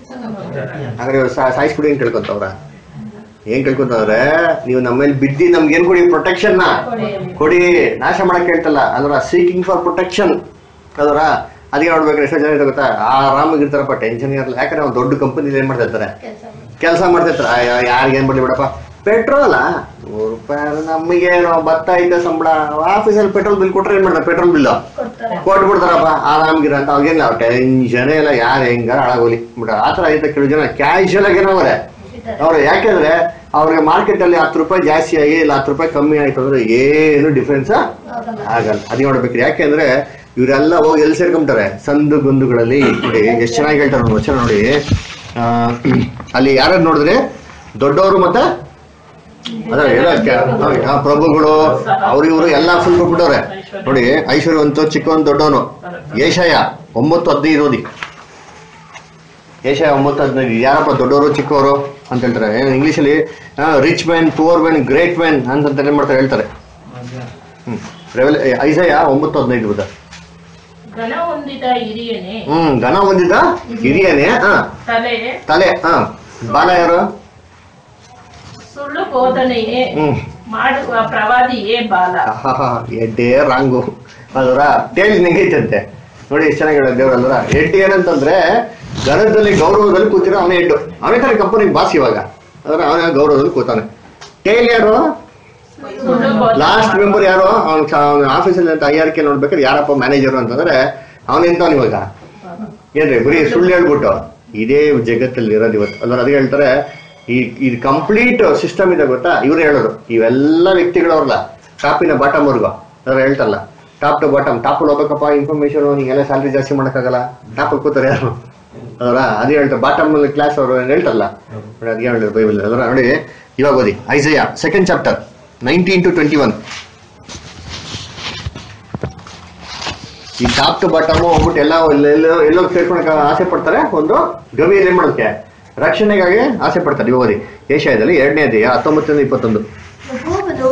ಹಾಗಾದ್ರೆ ಸಾಯಿಸ್ಬಿಡಿ ಏನ್ ಕೇಳ್ಕೊಂತವ್ರ, ಏನ್ ಕೇಳ್ಕೊಂತವ್ರೆ ನೀವು ನಮ್ಮ ಮೇಲೆ ಬಿದ್ದಿ ನಮ್ಗೆ ಏನ್ ಕೊಡಿ ಪ್ರೊಟೆಕ್ಷನ್ ನ ಕೊಡಿ, ನಾಶ ಮಾಡಕ್ ಹೇಳ್ತಲ್ಲ ಅದರ ಸೀಕಿಂಗ್ ಫಾರ್ ಪ್ರೊಟೆಕ್ಷನ್ ಅದರ. ಅದಕ್ಕೆ ನೋಡ್ಬೇಕ್ರೆ ಎಷ್ಟೋ ಜನ ಗೊತ್ತಾ ಆರಾಮಾಗಿರ್ತಾರಪ್ಪ, ಟೆನ್ಷನ್ ಇರಲ್ಲ. ಯಾಕಂದ್ರೆ ಅವ್ನು ದೊಡ್ಡ ಕಂಪನಿ ಏನ್ ಮಾಡ್ತಾ ಇರ್ತಾರೆ ಕೆಲಸ ಮಾಡ್ತಿರ್ತಾರೆ, ಯಾರಿಗೆ ಏನ್ ಮಾಡಿ ಬಿಡಪ್ಪ ಪೆಟ್ರೋಲ್ ನೂರು ರೂಪಾಯಿ ನಮಗೇನೋ ಭತ್ತ ಐತೆ ಸಂಬಳ, ಆಫೀಸಲ್ಲಿ ಪೆಟ್ರೋಲ್ ಬಿಲ್ ಕೊಟ್ರೆ ಏನ್ ಮಾಡ್ತಾರೆ ಪೆಟ್ರೋಲ್ ಬಿಲ್ ಕೊಟ್ಬಿಡ್ತಾರಪ್ಪ ಆರಾಮ್ಗಿರ ಅಂತ. ಅವ್ರಿಗೇನಿಲ್ಲ ಟೆನ್ಷನ್ ಎಲ್ಲ ಯಾರು ಹೆಂಗಾರ ಹಾಳಾಗೋಲಿ ಬಿಡ ಆತರ ಐತೆ. ಕೆಲವು ಜನ ಕ್ಯಾಶುಯಲ್ ಆಗಿ ಏನವ್ರೆ ಅವ್ರು, ಯಾಕೆಂದ್ರೆ ಅವ್ರಿಗೆ ಮಾರ್ಕೆಟ್ ಅಲ್ಲಿ ಹತ್ತು ರೂಪಾಯಿ ಜಾಸ್ತಿ ಆಗಿ ಇಲ್ಲ ಹತ್ತು ರೂಪಾಯಿ ಕಮ್ಮಿ ಆಯ್ತು ಅಂದ್ರೆ ಏನು ಡಿಫ್ರೆನ್ಸ್ ಆಗಲ್ಲ. ಅದೇ ನೋಡ್ಬೇಕ್ರಿ, ಯಾಕೆಂದ್ರೆ ಇವರೆಲ್ಲ ಹೋಗಿ ಎಲ್ಲಿ ಸೇರ್ಕೊಂತಾರೆ ಸಂದು ಗೊಂದುಗಳಲ್ಲಿ. ನೋಡಿ ಎಷ್ಟು ಚೆನ್ನಾಗಿ ಹೇಳ್ತಾರೆ ನೋಡಿ ವಚನ ನೋಡಿ, ಆ ಅಲ್ಲಿ ಯಾರು ನೋಡಿದ್ರೆ ದೊಡ್ಡವರು ಮತ್ತೆ ಅದ್ರ ಎಲ್ಲ ಪ್ರಭುಗಳು ಅವ್ರ ಇವರು ಎಲ್ಲಾ ಫುಲ್ ಕೊಟ್ಬಿಟ್ಟವ್ರೆ ನೋಡಿ. ಐಶ್ವರ್ಯವಂತ ಚಿಕ್ಕವನ್ ದೊಡ್ಡವನು. ಏಷಯ ಒಂಬತ್ತು ಹದಿನೈದು ಓದಿ, ಏಷಯ ಒಂಬತ್ತು ಹದಿನೈದು. ಯಾರಪ್ಪ ದೊಡ್ಡವರು ಚಿಕ್ಕವರು ಅಂತ ಹೇಳ್ತಾರೆ ಇಂಗ್ಲಿಷ್ ಅಲ್ಲಿ, rich man poor man great man ಅಂತ ಏನ್ ಮಾಡ್ತಾರೆ ಹೇಳ್ತಾರೆ. ಹ್ಮ್ ಐಸಯ ಒಂಬತ್ತು ಹದಿನೈದು ಬುಧ.
ಘನ ಹೊಂದಿದ ಹಿರಿಯನೇ,
ಹ್ಮ್ ಘನ ಹೊಂದಿದ ಹಿರಿಯನೇ, ಹ
ತಲೆ
ತಲೆ, ಹ ಬಾಲ ಯಾರು,
ಸುಳ್ಳು ಬೋಧನೆಯೇ ಮಾಡುವ ಪ್ರವಾದಿಯೇ ಬಾಲ.
ಎಡ್ಡೆ ರಾಂಗು ಅದರ ಟೇಲ್ ನೆಗೈತಂತೆ ನೋಡಿ ಎಷ್ಟು ಚೆನ್ನಾಗಿ ಹೇಳೋದು ದೇವ್ರಲ್ವರ. ಎಡ್ಡಿ ಏನಂತಂದ್ರೆ ಘನದಲ್ಲಿ ಗೌರವದಲ್ಲಿ ಕೂತಿರೋ ಅವನೇ ಎಡ್ಡು, ಅವನೇ ತರ ಕಂಪನಿಗೆ ಬಾಸ್ ಇವಾಗ ಅದರ ಅವನ ಗೌರವದಲ್ಲಿ ಕೂತಾನೆ. ಟೇಲ್ ಯಾರು, ಲಾಸ್ಟ್ ಮೆಂಬರ್ ಯಾರು, ಅವ್ನ ಆಫೀಸಲ್ಲಿ ಅಂತ ಐ ಆರ್ ಕೆ ನೋಡ್ಬೇಕಾದ್ರೆ ಯಾರಪ್ಪ ಮ್ಯಾನೇಜರ್ ಅಂತಂದ್ರೆ ಅವನೆಂತವನ್ ಇವಾಗ ಏನ್ರಿ ಬರೀ ಸುಳ್ಳು ಹೇಳ್ಬಿಟ್ಟು ಇದೇ ಜಗತ್ತಲ್ಲಿ ಇರೋದು ಇವತ್ತು ಅಲ್ವ. ಅದೇ ಹೇಳ್ತಾರೆ ಈ ಇದು ಕಂಪ್ಲೀಟ್ ಸಿಸ್ಟಮ್ ಇದೆ ಗೊತ್ತಾ, ಇವ್ರು ಹೇಳೋರು ಇವೆಲ್ಲ ವ್ಯಕ್ತಿಗಳವ್ರಲ್ಲ ಟಾಪಿನ ಬಾಟಮ್ ವರ್ಗು ಅದ್ರ ಹೇಳ್ತಾರಲ್ಲ, ಟಾಪ್ ಟು ಬಾಟಮ್. ಟಾಪ್ ಹೋಗ್ಬೇಕಪ್ಪ ಇನ್ಫಾರ್ಮೇಶನ್ ನಿಂಗೆಲ್ಲ ಸ್ಯಾಲ್ರಿ ಜಾಸ್ತಿ ಮಾಡೋಕ್ಕಾಗಲ್ಲ, ಟಾಪ್ ಕೂತಾರೆ ಯಾರು ಅದರ. ಅದೇ ಹೇಳ್ತಾರೆ ಬಾಟಮ್ ಕ್ಲಾಸ್ ಅವರು ಹೇಳ್ತಾರಲ್ಲ ನೋಡಿ, ಅದೇ ಹೇಳಿದ್ರು ಬೈಬಲ್ ಅದರ. ನೋಡಿ ಇವಾಗ ಓದಿ Isaiah second chapter nineteen to twenty one. ಈ ಟಾಪ್ ಟು ಬಾಟಮ್ ಹೋಗ್ಬಿಟ್ಟು ಎಲ್ಲ ಎಲ್ಲೋ ಎಲ್ಲೋ ಸೇರ್ಕೊಳಕ್ ಆಸೆ ಪಡ್ತಾರೆ, ಒಂದು ಗವಿಯಲ್ಲಿ ಏನ್ ಮಾಡೋಕೆ ರಕ್ಷಣೆಗಾಗಿ ಆಸೆ ಪಡ್ತಾರೆ. ಇವಾಗ ಓದಿ ಏಷ್ಯಾದಲ್ಲಿ ಎರಡನೇ ಅಧ್ಯಾಯ ಹತ್ತೊಂಬತ್ತರಿಂದ ಇಪ್ಪತ್ತೊಂದು.
ಯೆಹೋವನು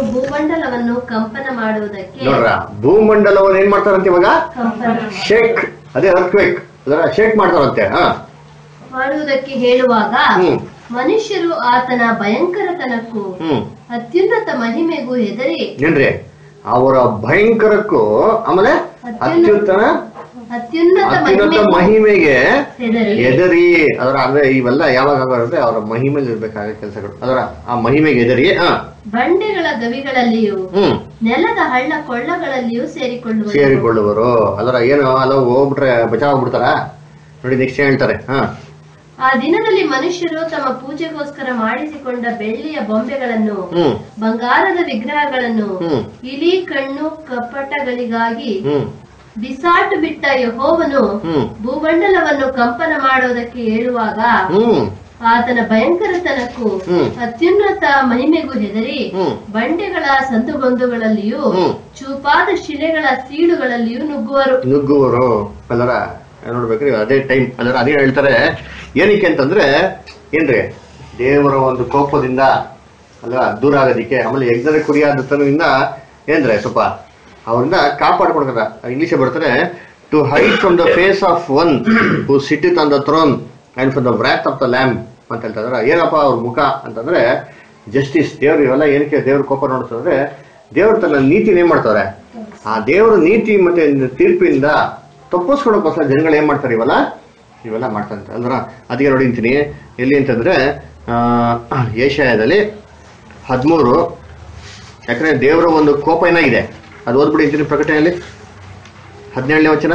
ಭೂಮಂಡಲವನ್ನು ಕಂಪನ ಮಾಡುವುದಕ್ಕೆ
ನೋಡ್ರ ಭೂಮಂಡಲವನ್ನು ಏನ್ ಮಾಡ್ತಾರಂತೆ ಇವಾಗ
ಕಂಪನ
ಶೇಕ್ ಅದೇ ಅರ್ಥಕ್ವೇಕ್ ಅದರ ಶೇಕ್ ಮಾಡ್ತಾರಂತೆ ಹಾ
ಮಾಡುವುದಕ್ಕೆ ಹೇಳುವಾಗ
ಹ್ಮ್
ಮನುಷ್ಯರು ಆತನ ಭಯಂಕರತನಕ್ಕೂ
ಹ್ಮ್
ಅತ್ಯುನ್ನತ ಮಹಿಮೆಗೂ ಹೆದರಿ
ಏನ್ರಿ ಅವರ ಭಯಂಕರಕ್ಕೂ ಆಮೇಲೆ ಅತ್ಯುತ್ತಮ
ಅತ್ಯುನ್ನತ
ಅತ್ಯುನ್ನತ
ಮಹಿಮೆಗೂ
ಮಹಿಮೆಗೆ
ಹೆದರಿ
ಎದರಿ ಅದರ ಅಂದ್ರೆ ಇವೆಲ್ಲ ಯಾವಾಗ ಆಗೋದಂದ್ರೆ ಅವರ ಮಹಿಮೇಲೆ ಇರ್ಬೇಕಾದ ಕೆಲಸಗಳು ಅದರ ಆ ಮಹಿಮೆಗೆ ಎದರಿ ಹ
ಬಂಡೆಗಳ ಗವಿಗಳಲ್ಲಿಯೂ
ಹ್ಮ್
ನೆಲದ ಹಳ್ಳ ಕೊಳ್ಳಗಳಲ್ಲಿಯೂ ಸೇರಿಕೊಳ್ಳುವರು
ಸೇರಿಕೊಳ್ಳುವರು ಅದರ ಏನು ಅಲ್ಲ ಹೋಗ್ಬಿಟ್ರೆ ಬಚಾವ್ ಆಗ್ಬಿಡ್ತಾರ ನೋಡಿ ನೆಕ್ಸ್ಟ್ ಹೇಳ್ತಾರೆ ಹ
ಆ ದಿನದಲ್ಲಿ ಮನುಷ್ಯರು ತಮ್ಮ ಪೂಜೆಗೋಸ್ಕರ ಮಾಡಿಸಿಕೊಂಡ ಬೆಳ್ಳಿಯ ಬೊಂಬೆಗಳನ್ನು
ಹ್ಮ್
ಬಂಗಾರದ ವಿಗ್ರಹಗಳನ್ನು
ಹ್ಮ್
ಇಲಿ ಕಣ್ಣು ಕಪಟಗಳಿಗಾಗಿ
ಹ್ಮ್
ಬಿಸಾಟು ಬಿಟ್ಟ ಯೆಹೋವನು
ಹ್ಮ್
ಭೂಮಂಡಲವನ್ನು ಕಂಪನ ಮಾಡುವುದಕ್ಕೆ ಹೇಳುವಾಗ
ಹ್ಮ್
ಆತನ ಭಯಂಕರತನಕ್ಕೂ
ಹ್ಮ್.
ಅತ್ಯುನ್ನತ ಮಹಿಮೆಗೂ ಹೆದರಿ
ಹ್ಮ್.
ಬಂಡೆಗಳ ಸಂದುಗೊಂದುಗಳಲ್ಲಿಯೂ
ಹ್ಮ್.
ಚೂಪಾದ ಶಿಲೆಗಳ ಸೀಳುಗಳಲ್ಲಿಯೂ ನುಗ್ಗುವರು
ನುಗ್ಗುವರು ಅಲ್ಲರ ನೋಡ್ಬೇಕ್ರಿ ಅದೇ ಟೈಮ್ ಅಲ್ಲರ ಅದೇ ಹೇಳ್ತಾರೆ ಏನಕ್ಕೆ ಅಂತಂದ್ರೆ ಏನ್ರಿ ದೇವರ ಒಂದು ಕೋಪದಿಂದ ಅಲ್ವಾ ದೂರ ಆಗೋದಿಕ್ಕೆ ಆಮೇಲೆ ಯಜ್ಞದ ಕುರಿಯಾದತನದಿಂದ ಏನ್ರೆ ಸ್ವಲ್ಪ ಅವರಿಂದ ಕಾಪಾಡ್ಕೊಡ್ತಾರ ಇಂಗ್ಲಿಷ್ ಬರ್ತಾರೆ to hide from the face of one who sitteth on the throne and from the wrath of the lamb ಅಂತ ಹೇಳ್ತಾರೆ ಏನಪ್ಪ ಅವ್ರ ಮುಖ ಅಂತಂದ್ರೆ ಜಸ್ಟಿಸ್ ದೇವ್ರು ಇವೆಲ್ಲ ಏನಕ್ಕೆ ದೇವ್ರ ಕೋಪ ನೋಡ್ತಂದ್ರೆ ದೇವ್ರ ತನ್ನ ನೀತಿ ಏನ್ ಮಾಡ್ತಾರೆ ಆ ದೇವರ ನೀತಿ ಮತ್ತೆ ತೀರ್ಪಿಂದ ತಪ್ಪಿಸ್ಕೊಳಕ್ಕೋಸ್ಕರ ಜನಗಳು ಏನ್ ಮಾಡ್ತಾರೆ ಇವೆಲ್ಲ ಇವೆಲ್ಲ ಮಾಡ್ತಾರೆ ಅಂದ್ರ ಅದಕ್ಕೆ ನೋಡಿ ಅಂತೀನಿ ಎಲ್ಲಿ ಅಂತಂದ್ರೆ ಆ ಏಷಯದಲ್ಲಿ ಹದಿಮೂರು ಯಾಕಂದ್ರೆ ದೇವರ ಒಂದು ಕೋಪ ಏನಾಗಿದೆ ಅದು ಓದ್ಬಿಡಿ ಅಂತೀನಿ ಪ್ರಕಟಣೆಯಲ್ಲಿ ಹದಿನೇಳನೇ ವಚನ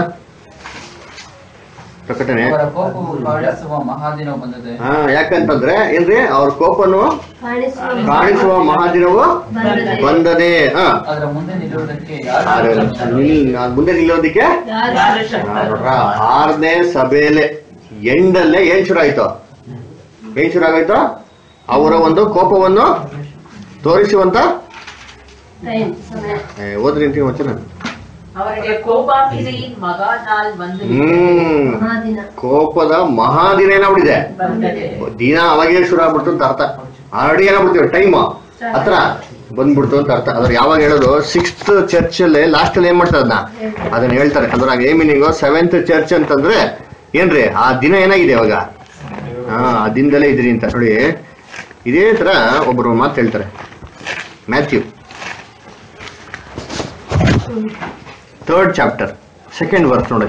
ಪ್ರಕಟಣೆ
ಅವರ ಕೋಪವು ಕಾಣಿಸುವ ಮಹಾದಿನವು ಬಂದಿದೆ.
ಹಾ ಯಾಕಂತಂದ್ರೆ ಏನ್ರಿ ಅವ್ರ ಕೋಪನು
ಕಾಣಿಸುವ
ಕಾಣಿಸುವ ಮಹಾದಿನವು
ಬಂದದೆ.
ಬಂದದೆ ಹ
ಅದರ ಮುಂದೆ ನಿಲ್ಲುವುದಕ್ಕೆ
ಆದ್ರೆ
ಯಾರು
ನಿಲ್- ಮುಂದೆ ನಿಲ್ಲೋದಿಕ್ಕೆ
ಯಾರು
ನೋಡ್ರ ಆರನೇ ಸಭೆಯಲ್ಲಿ ಎಂಡಲ್ಲೇ ಏನ್ ಶುರು ಆಯ್ತು ಏನ್ ಶುರು ಆಗಾಯ್ತು ಅವರ ಒಂದು ಕೋಪವನ್ನು ತೋರಿಸುವಂತ
ಟೈಮ್ ಸಮಯ
ಏ, ಓದ್ರಿ ಅಂತೀನಿ ವಚನ
அவருடைய கோபாக்கினையின் மகா நாள் வந்து
ಹ್ಮ್
ಮಹಾದಿನ
ಕೋಪದ ಮಹಾದಿನ ಏನಾಗ್ಬಿಟ್ಟಿದೆ
வந்தது.
ದಿನ ಅವಾಗೇ ಶುರು ಆಗ್ಬಿಡ್ತು ಅಂತ ಅರ್ಥ ಆಲ್ರೆಡಿ ಏನಾಗ್ಬಿಡ್ತೀವಿ ಟೈಮ್ ಹತ್ರ ಬಂದ್ಬಿಡ್ತು ಅಂತ ಅರ್ಥ ಅದ್ರ ಯಾವಾಗ ಹೇಳೋದು ಸಿಕ್ಸ್ತ್ ಚರ್ಚ್ ಅಲ್ಲಿ ಲಾಸ್ಟ್ ಅಲ್ಲಿ ಏನ್ ಮಾಡ್ತಾರೆ ಅದನ್ನ ಅದನ್ನ ಹೇಳ್ತಾರೆ ಅದ್ರ ಏ ಮೀನಿಂಗ್ ಸೆವೆಂತ್ ಚರ್ಚ್ ಅಂತಂದ್ರೆ ಏನ್ರಿ ಆ ದಿನ ಏನಾಗಿದೆ ಇವಾಗ ಹಾ ಆ ದಿನದಲ್ಲೇ ಇದ್ರಿ ಅಂತ ನೋಡಿ ಇದೇ ತರ ಒಬ್ರು ಮಾತು ಹೇಳ್ತಾರೆ Matthew third chapter second verse ನೋಡಿ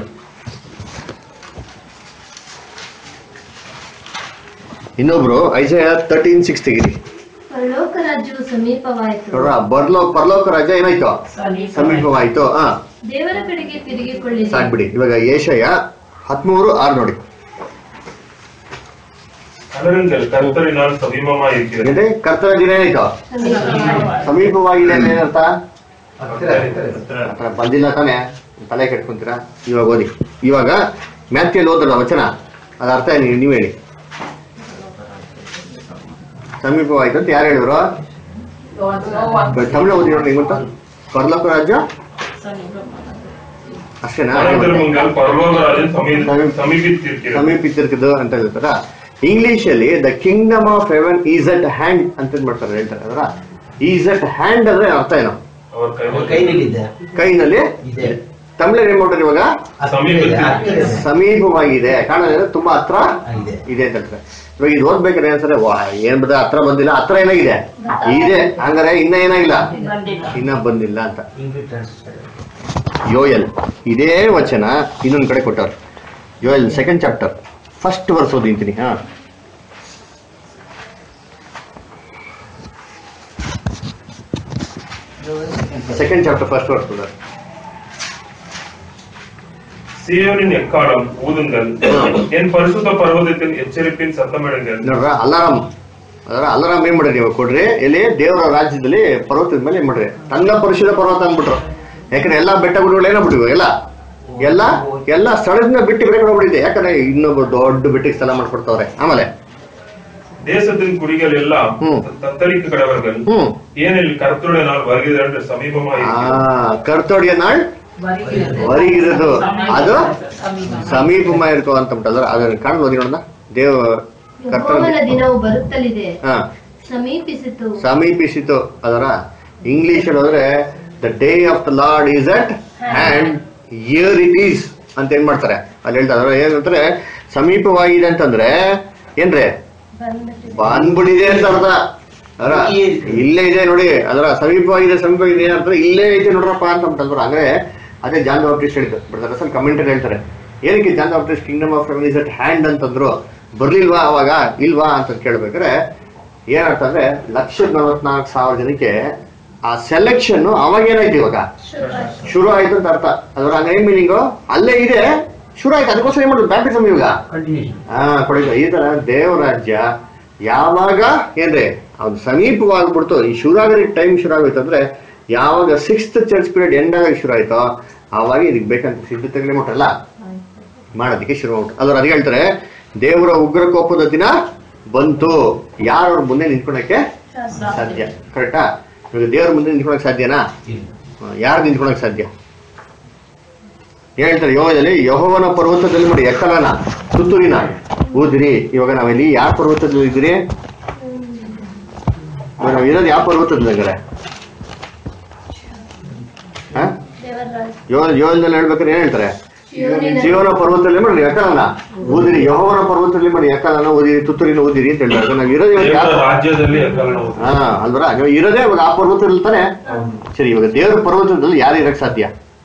ಇನ್ನೊಬ್ರು ಐಸಯ ತರ್ಟೀನ್ ಸಿಕ್ಸ್ ತೆಗಿರಿ
ಪರಲೋಕ ರಾಜ್ಯವು ಸಮೀಪವಾಯಿತು
ನೋಡ್ರ ಬರ್ಲೋ ಪರಲೋಕ ರಾಜ್ಯ ಏನಾಯ್ತು ಸಮೀಪವಾಯ್ತು ಹಾ
ದೇವರ ಕಡೆಗೆ ತಿರುಗಿಕೊಳ್ಳಿರಿ
ಸಾಕ್ಬಿಡಿ ಇವಾಗ ಏಷಯ ಹತ್ಮೂರು ಆರು ನೋಡಿ
ಅಲರಿಂಗಲ್ ಕರ್ತರಿனால் ಸಮೀಪಮಾயிருக்கிறது.
ಏನ್ರಿ ಕರ್ತರ ದಿನ ಏನಾಯ್ತು ಸಮೀಪವಾಗಿದೆ ಅಂದ್ರೆ ಏನರ್ಥ ಹತ್ರ ಬಂದಿಲ್ಲ ತಾನೆ ತಲೆ ಕೆಟ್ಕೊಂತೀರಾ ಇವಾಗ ಓದಿ ಇವಾಗ ಮ್ಯಾಥ್ಯಲ್ಲಿ ಓದಲ್ಲ ವಚನ ಅದ ಅರ್ಥ ಏನು ನೀವು ಹೇಳಿ ಸಮೀಪವಾಯ್ತು ಅಂತ ಯಾರು ಹೇಳಿದ್ರು ತಮಿಳು ಓದಿ ನೋಡಿ ಗೊತ್ತಾ ಪರಲೋಕ ರಾಜ್ಯ ಅಷ್ಟೇನಾ
மனதிரும்புங்கள், பரலோக ராஜ்யம் ಸಮೀ- ಸಮೀಪಿಸಿರುக்கிறது.
ಸಮೀಪಿಸಿರ್ತದೆ ಅಂತ ಹೇಳ್ತಾರ ಇಂಗ್ಲಿಷ್ ಅಲ್ಲಿ the kingdom of heaven is at hand ಅಂತ ಮಾಡ್ತಾರೆ ಹೇಳ್ತಾರೆ ಅದರ ಈಸ್ ಅಟ್ ಹ್ಯಾಂಡ್ ಅಂದ್ರೆ ಅರ್ಥ ಏನು
அவர்
ಅವ್ರ
கையில்
ಕೈನಲ್ಲಿದೆ
ಕೈನಲ್ಲಿ
ಇದೆ
ತಮಿಳಲ್ಲಿ ಏನ್ ಮಾಡ್ತಾರೆ ಇವಾಗ
ಹತ್ತಿರ ಇದೆ.
ಸಮೀಪವಾಗಿದೆ ಕಾಣೋದ್ರೆ ತುಂಬಾ ಹತ್ರ
ಇದೆ.
ಇದೆ ಅಂತ ಹೇಳ್ತಾರೆ ಇವಾಗ ಇದು ಓದ್ಬೇಕಾದ್ರೆ ಏನ್ಸರೆ ವಾ ಏನ್ ಬದ ಹತ್ರ ಬಂದಿಲ್ಲ ಹತ್ರ ಏನಾಗಿದೆ ಇದೆ ಹಂಗಾರೆ ಇನ್ನ ಏನಾಗಿಲ್ಲ ಇನ್ನ ಬಂದಿಲ್ಲ ಅಂತ
ಇಂಗ್ಲಿಷ್ ಟ್ರಾನ್ಸ್ಲೇಷನ್
ಯೋಯಲ್ ಇದೇ ವಚನ ಇನ್ನೊಂದ್ ಕಡೆ ಕೊಟ್ಟವ್ರು ಯೋಯಲ್ ಸೆಕೆಂಡ್ ಚಾಪ್ಟರ್ ಫಸ್ಟ್ ವರ್ಸ್ ಓದಿಂತೀನಿ ಹಾ செகண்ட் சாப்டர் ஃபர்ஸ்ட் வர்ஸ் சொல்றாரு
சீயோனின் எக்காலம் ஊதுங்கள், என் பரிசுத்த பர்வதத்தின் எச்சரிப்பின் சத்தமிடுங்கள்.
ನೋಡ್ರ ಅಲಾರಾಮ್ ಅದರ ಅಲಾರಾಮ್ ಏನ್ ಮಾಡ್ರಿ ಇವಾಗ ಕೊಡ್ರಿ ಎಲ್ಲಿ ದೇವರ ರಾಜ್ಯದಲ್ಲಿ ಪರ್ವತದ ಮೇಲೆ ಏನ್ ಮಾಡ್ರಿ ತನ್ನ ಪರಿಶುದ್ಧ ಪರ್ವತ ಅಂದ್ಬಿಟ್ರು ಯಾಕಂದ್ರೆ ಎಲ್ಲಾ ಬೆಟ್ಟ ಗುಡ್ಡಗಳು ಏನಾಗ್ಬಿಟ್ಟಿವೆ ಎಲ್ಲ ಎಲ್ಲ ಎಲ್ಲ ಸ್ಥಳದಿಂದ ಬಿಟ್ಟು ಬೇರೆ ಕಡೆ ಹೋಗ್ಬಿಟ್ಟಿದೆ ಯಾಕಂದ್ರೆ ಇನ್ನೊಬ್ಬ ದೊಡ್ಡ ಬೆಟ್ಟಿಗೆ ಸ್ಥಳ ಮಾಡ್ಕೊಡ್ತಾವ್ರೆ ಆಮೇಲೆ
தேசத்தின் குடிகள் எல்லாம்
ம்.
தத்தளிக்க கடவர்கள்,
ಹ್ಮ್
ஏனெனில் கர்த்தருடைய நாள் வருகிறது என்று
ಆ
சமீபமாயிருக்கிறது.
ಕರ್ತೋಡಿಯ ನಾಳ್ ವರಿಗಿರೋದು ಅದು ಸಮೀಪಮ ಇರ್ಕೋ ಅಂತ ಬಿಟ್ಟದ್ರ ಅದನ್ನ ಕಾಣ್ ಓದಿ ನೋಡೋಣ ದೇವ ಕರ್ತನ
ಯೆಹೋವನ ದಿನವು ಬರುತ್ತಲಿದೆ
ಹಾ
ಸಮೀಪಿಸಿತು
ಸಮೀಪಿಸಿತು ಅದರ ಇಂಗ್ಲಿಷ್ ಹೋದ್ರೆ the day of the Lord is at hand here it is ಅಂತ ಏನ್ ಮಾಡ್ತಾರೆ ಅಲ್ಲಿ ಹೇಳ್ತಾರೆ. ಏನಂತಾರೆ ಸಮೀಪವಾಗಿದೆ ಅಂತಂದ್ರೆ ಏನ್ರಿ ಬಂದ್ಬಿಟ್ಟಿದೆ ಅಂತ ಅರ್ಥ. ಅದರ ಇಲ್ಲೇ ಇದೆ ನೋಡಿ, ಅದರ ಸಮೀಪವಾಗಿದೆ ಸಮೀಪವಾಗಿದೆ ಏನಂತಾರೆ ಇಲ್ಲೇ ಇದೆ ನೋಡ್ರಪ್ಪ ಅಂತ ಅಂತಂದ್ರು. ಅಂದ್ರೆ ಅದೇ ಜಾನ್ ದ ಬಾಪ್ಟಿಸ್ಟ್ ಹೇಳಿದ್ರು. ಬಟ್ ಅಸಲ್ ಕಮೆಂಟರಿ ಹೇಳ್ತಾರೆ ಏನಕ್ಕೆ John the Baptist kingdom of heaven is at hand ಅಂತಂದ್ರು. ಬರ್ಲಿಲ್ವಾ ಅವಾಗ ಇಲ್ವಾ ಅಂತ ಕೇಳ್ಬೇಕಾದ್ರೆ ಏನರ್ಥ ಅಂದ್ರೆ ಲಕ್ಷದ ನಲವತ್ನಾಲ್ಕು ಸಾವಿರ ಜನಕ್ಕೆ ಆ ಸೆಲೆಕ್ಷನ್ ಅವಾಗ ಏನಾಯ್ತು ಇವಾಗ ಶುರು ಆಯ್ತು ಅಂತ ಅರ್ಥ. ಅದರ ಏನ್ ಮೀನಿಂಗು ಅಲ್ಲೇ ಇದೆ ಶುರು ಆಯ್ತು. ಅದಕ್ಕೋಸ್ಕರ ಏನ್ ಮಾಡುದು ಬ್ಯಾಪ್ಟಿಸಮ್ ಇವಾಗ ಹಾ ಕೊಡಿದ. ಈ ತರ ದೇವರಾಜ್ಯ ಯಾವಾಗ ಏನ್ರಿ ಅವ್ನು ಸಮೀಪವಾಗ್ಬಿಡ್ತು, ಈ ಶುರು ಆಗೋದಕ್ಕೆ ಟೈಮ್ ಶುರು ಆಗೋಯ್ತು ಅಂದ್ರೆ ಯಾವಾಗ ಸಿಕ್ಸ್ತ್ ಚರ್ಚ್ ಪೀರಿಯಡ್ ಎಂಡ್ ಆಗಿ ಶುರು ಆಯ್ತೋ ಆವಾಗ ಇದಕ್ಕೆ ಬೇಕಂತ ಸಿದ್ಧತೆಗಳೇ ಮುಟ್ಟಲ್ಲ ಮಾಡೋದಕ್ಕೆ ಶುರು ಮಾಡ್ಬಿಟ್ಟು. ಅದ್ರ ಅದು ಹೇಳ್ತಾರೆ ದೇವರ ಉಗ್ರ ಕೋಪದ ದಿನ ಬಂತು, ಯಾರವ್ರ ಮುಂದೆ ನಿಂತ್ಕೊಳಕ್ಕೆ ಸಾಧ್ಯ? ಕರೆಕ್ಟಾ? ಇವಾಗ ದೇವ್ರ ಮುಂದೆ ನಿಂತ್ಕೊಳಕ್ ಸಾಧ್ಯನಾ? ಯಾರು ನಿಂತ್ಕೊಳಕ್ ಸಾಧ್ಯ? ಹೇಳ್ತಾರೆ ಯೋಗದಲ್ಲಿ ಯೆಹೋವನ ಪರ್ವತದಲ್ಲಿ ಮಾಡಿ ಎಕ್ಕಲನ ತುತ್ತೂರಿನ ಊದಿರಿ. ಇವಾಗ ನಾವಿಲ್ಲಿ ಯಾವ ಪರ್ವತದಲ್ಲಿ ಇದ್ದೀರಿ? ನಾವು ಇರೋದು ಯಾವ ಪರ್ವತದಲ್ಲಿ ಹಂಗಾರೆ? ಯೋಗದಲ್ಲಿ ಹೇಳ್ಬೇಕಾದ್ರೆ ಏನ್ ಹೇಳ್ತಾರೆ? ಜೀವನ ಪರ್ವತದಲ್ಲಿ ಮಾಡಿ ಎಕ್ಕಲನ ಊದಿರಿ, ಯೆಹೋವನ ಪರ್ವತದಲ್ಲಿ ಮಾಡಿ ಎಕ್ಕಲನ ಓದಿರಿ, ತುತ್ತೂರಿನ ಓದಿರಿ ಅಂತ ಹೇಳ್ತಾರೆ. ನಾವ್ ಇರೋದು
ರಾಜ್ಯದಲ್ಲಿ
ಹಾ ಅಲ್ವರ ನೀವು ಇರೋದೇ ಇವಾಗ ಆ ಪರ್ವತದಲ್ಲಿ ತಾನೆ. ಸರಿ, ಇವಾಗ ದೇವರ ಪರ್ವತದಲ್ಲಿ ಯಾರು ಇರಕ್ ಸಾಧ್ಯ?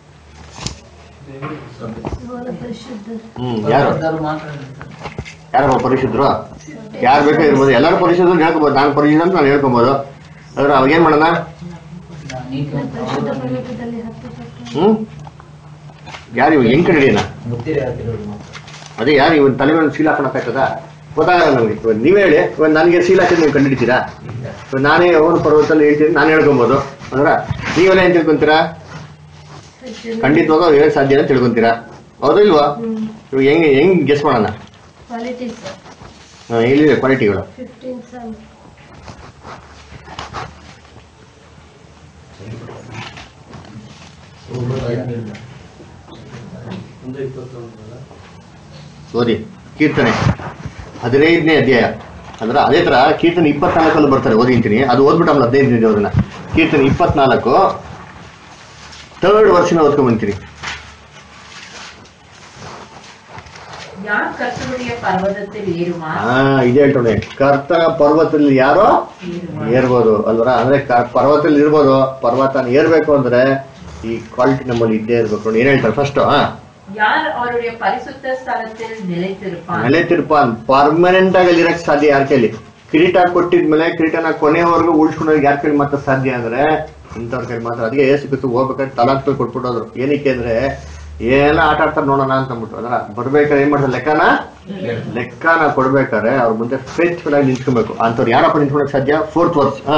ಹ್ಮ್ ಯಾರು ಯಾರಪ್ಪ ಪರಿಶುದ್ಧರು? ಯಾರು ಬೇಕೋ ಇರ್ಬೋದು, ಎಲ್ಲರೂ ಪರಿಶುದ್ಧ ಹೇಳ್ಕೊಬೋದು. ನಾನು ಪರಿಶುದ್ಧ ಅಂತ ನಾನು ಹೇಳ್ಕೊಬೋದು. ಆದ್ರೆ ಅವಾಗ ಏನ್ ಮಾಡೋಣ? ಹ್ಮ್ ಯಾರು ಇವಾಗ ಹೆಂಗ್ ಕಂಡಿಡಿಯನ? ಅದೇ ಯಾರು ಇವನ್ ತಲೆ ಮೇಲೆ ಸೀಲ್ ಹಾಕೋಣಕ್ಕಾಗ್ತದ? ಗೊತ್ತಾಗಲ್ಲ ನಮ್ಗೆ. ಇವಾಗ ನೀವೇ ಹೇಳಿ, ಇವಾಗ ನನಗೆ ಸೀಲ್ ಹಾಕಿದ್ ನೀವು ಕಂಡಿಡಿತೀರಾ? ಇವಾಗ ನಾನೇ ಅವನ ಪರ್ವತದಲ್ಲಿ ಹೇಳ್ತೀನಿ, ನಾನು ಹೇಳ್ಕೊಬೋದು. ಅಂದ್ರ ನೀವೆಲ್ಲ ಏನ್ ತಿಳ್ಕೊಂತೀರಾ? ಖಂಡಿತವಾಗ ಹೇಳಕ್ ಸಾಧ್ಯ ಅಂತ ತಿಳ್ಕೊಂತೀರಾ, ಹೌದು ಇಲ್ವಾ? ಇವಾಗ ಹೆಂಗ್ ಹೆಂಗ್ ಗೆಸ್ ಮಾಡೋಣ? ಎಲ್ಲಿದೆ ಕ್ವಾಲಿಟಿಗಳು? ಓದಿ ಕೀರ್ತನೆ ಹದಿನೈದನೇ ಅಧ್ಯಾಯ. ಅಂದ್ರೆ ಅದೇ ತರ ಕೀರ್ತನೆ ಇಪ್ಪತ್ನಾಲ್ಕಲ್ಲೂ ಬರ್ತಾರೆ, ಓದಿಂತೀನಿ. ಅದು ಓದ್ಬಿಟ್ಟು ಆಮೇಲೆ ಹದಿನೈದನೇ ಅದನ್ನ ಕೀರ್ತನೆ ಇಪ್ಪತ್ನಾಲ್ಕು ಥರ್ಡ್ ವರ್ಷನ ಓದ್ಕೊಂಡ್ಬಂತೀನಿ. ಹಾ ಇದೇ ಹೇಳ್ತೋಣೆ, ಕರ್ತನ ಪರ್ವತದಲ್ಲಿ ಯಾರೋ ಏರ್ಬೋದು ಅಲ್ವರ. ಅಂದ್ರೆ ಪರ್ವತದಲ್ಲಿ ಇರ್ಬೋದು, ಪರ್ವತನ ಏರ್ಬೇಕು ಅಂದ್ರೆ ಈ ಕ್ವಾಲಿಟಿ ನಮ್ಮಲ್ಲಿ ಇದ್ದೇ ಇರ್ಬೇಕು. ಏನ್ ಹೇಳ್ತಾರೆ ಫಸ್ಟ್? ಹಾ ನೆಲೆತಿರ್ಪಾನ್ ಪರ್ಮನೆಂಟ್ ಆಗಿ ಅಲ್ಲಿ ಇರಕ್ ಸಾಧ್ಯ ಯಾರ ಕೈಲಿ? ಕಿರೀಟ ಕೊಟ್ಟಿದ್ಮೇಲೆ ಕಿರೀಟನ ಕೊನೆಯವರೆಗೂ ಉಳಿಸ್ಕೊಂಡೋಗಿ ಯಾರ ಕೈಲಿ ಮಾತ್ರ ಸಾಧ್ಯ ಅಂದ್ರೆ ಇಂಥವ್ರ ಕೈಲಿ ಮಾತ್ರ. ಅದಕ್ಕೆ ಏಸು ಕ್ರಿಸ್ತ ಹೋಗ್ಬೇಕಾದ್ರೆ ತಲಾಂತ ಕೊಟ್ಬಿಟ್ಟೋದ್ರು. ಏನಕ್ಕೆ ಅಂದ್ರೆ ಏನೆಲ್ಲ ಆಟ ಆಡ್ತಾರೆ ನೋಡೋಣ ಅಂತ ಅಂದ್ಬಿಟ್ಟು. ಅದನ್ನ ಬರ್ಬೇಕಾದ್ರೆ ಏನ್ ಮಾಡ್ತಾರೆ? ಲೆಕ್ಕನ ಲೆಕ್ಕನ ಕೊಡ್ಬೇಕಾದ್ರೆ ಅವ್ರ ಮುಂದೆ ಫೇತ್ಫುಲ್ ಆಗಿ ನಿಂತ್ಕೊಬೇಕು. ಅಂತವ್ರು ಯಾರಪ್ಪ ನಿಂತ್ಕೊಳಕ್ ಸಾಧ್ಯ? Fourth verse. ಹಾ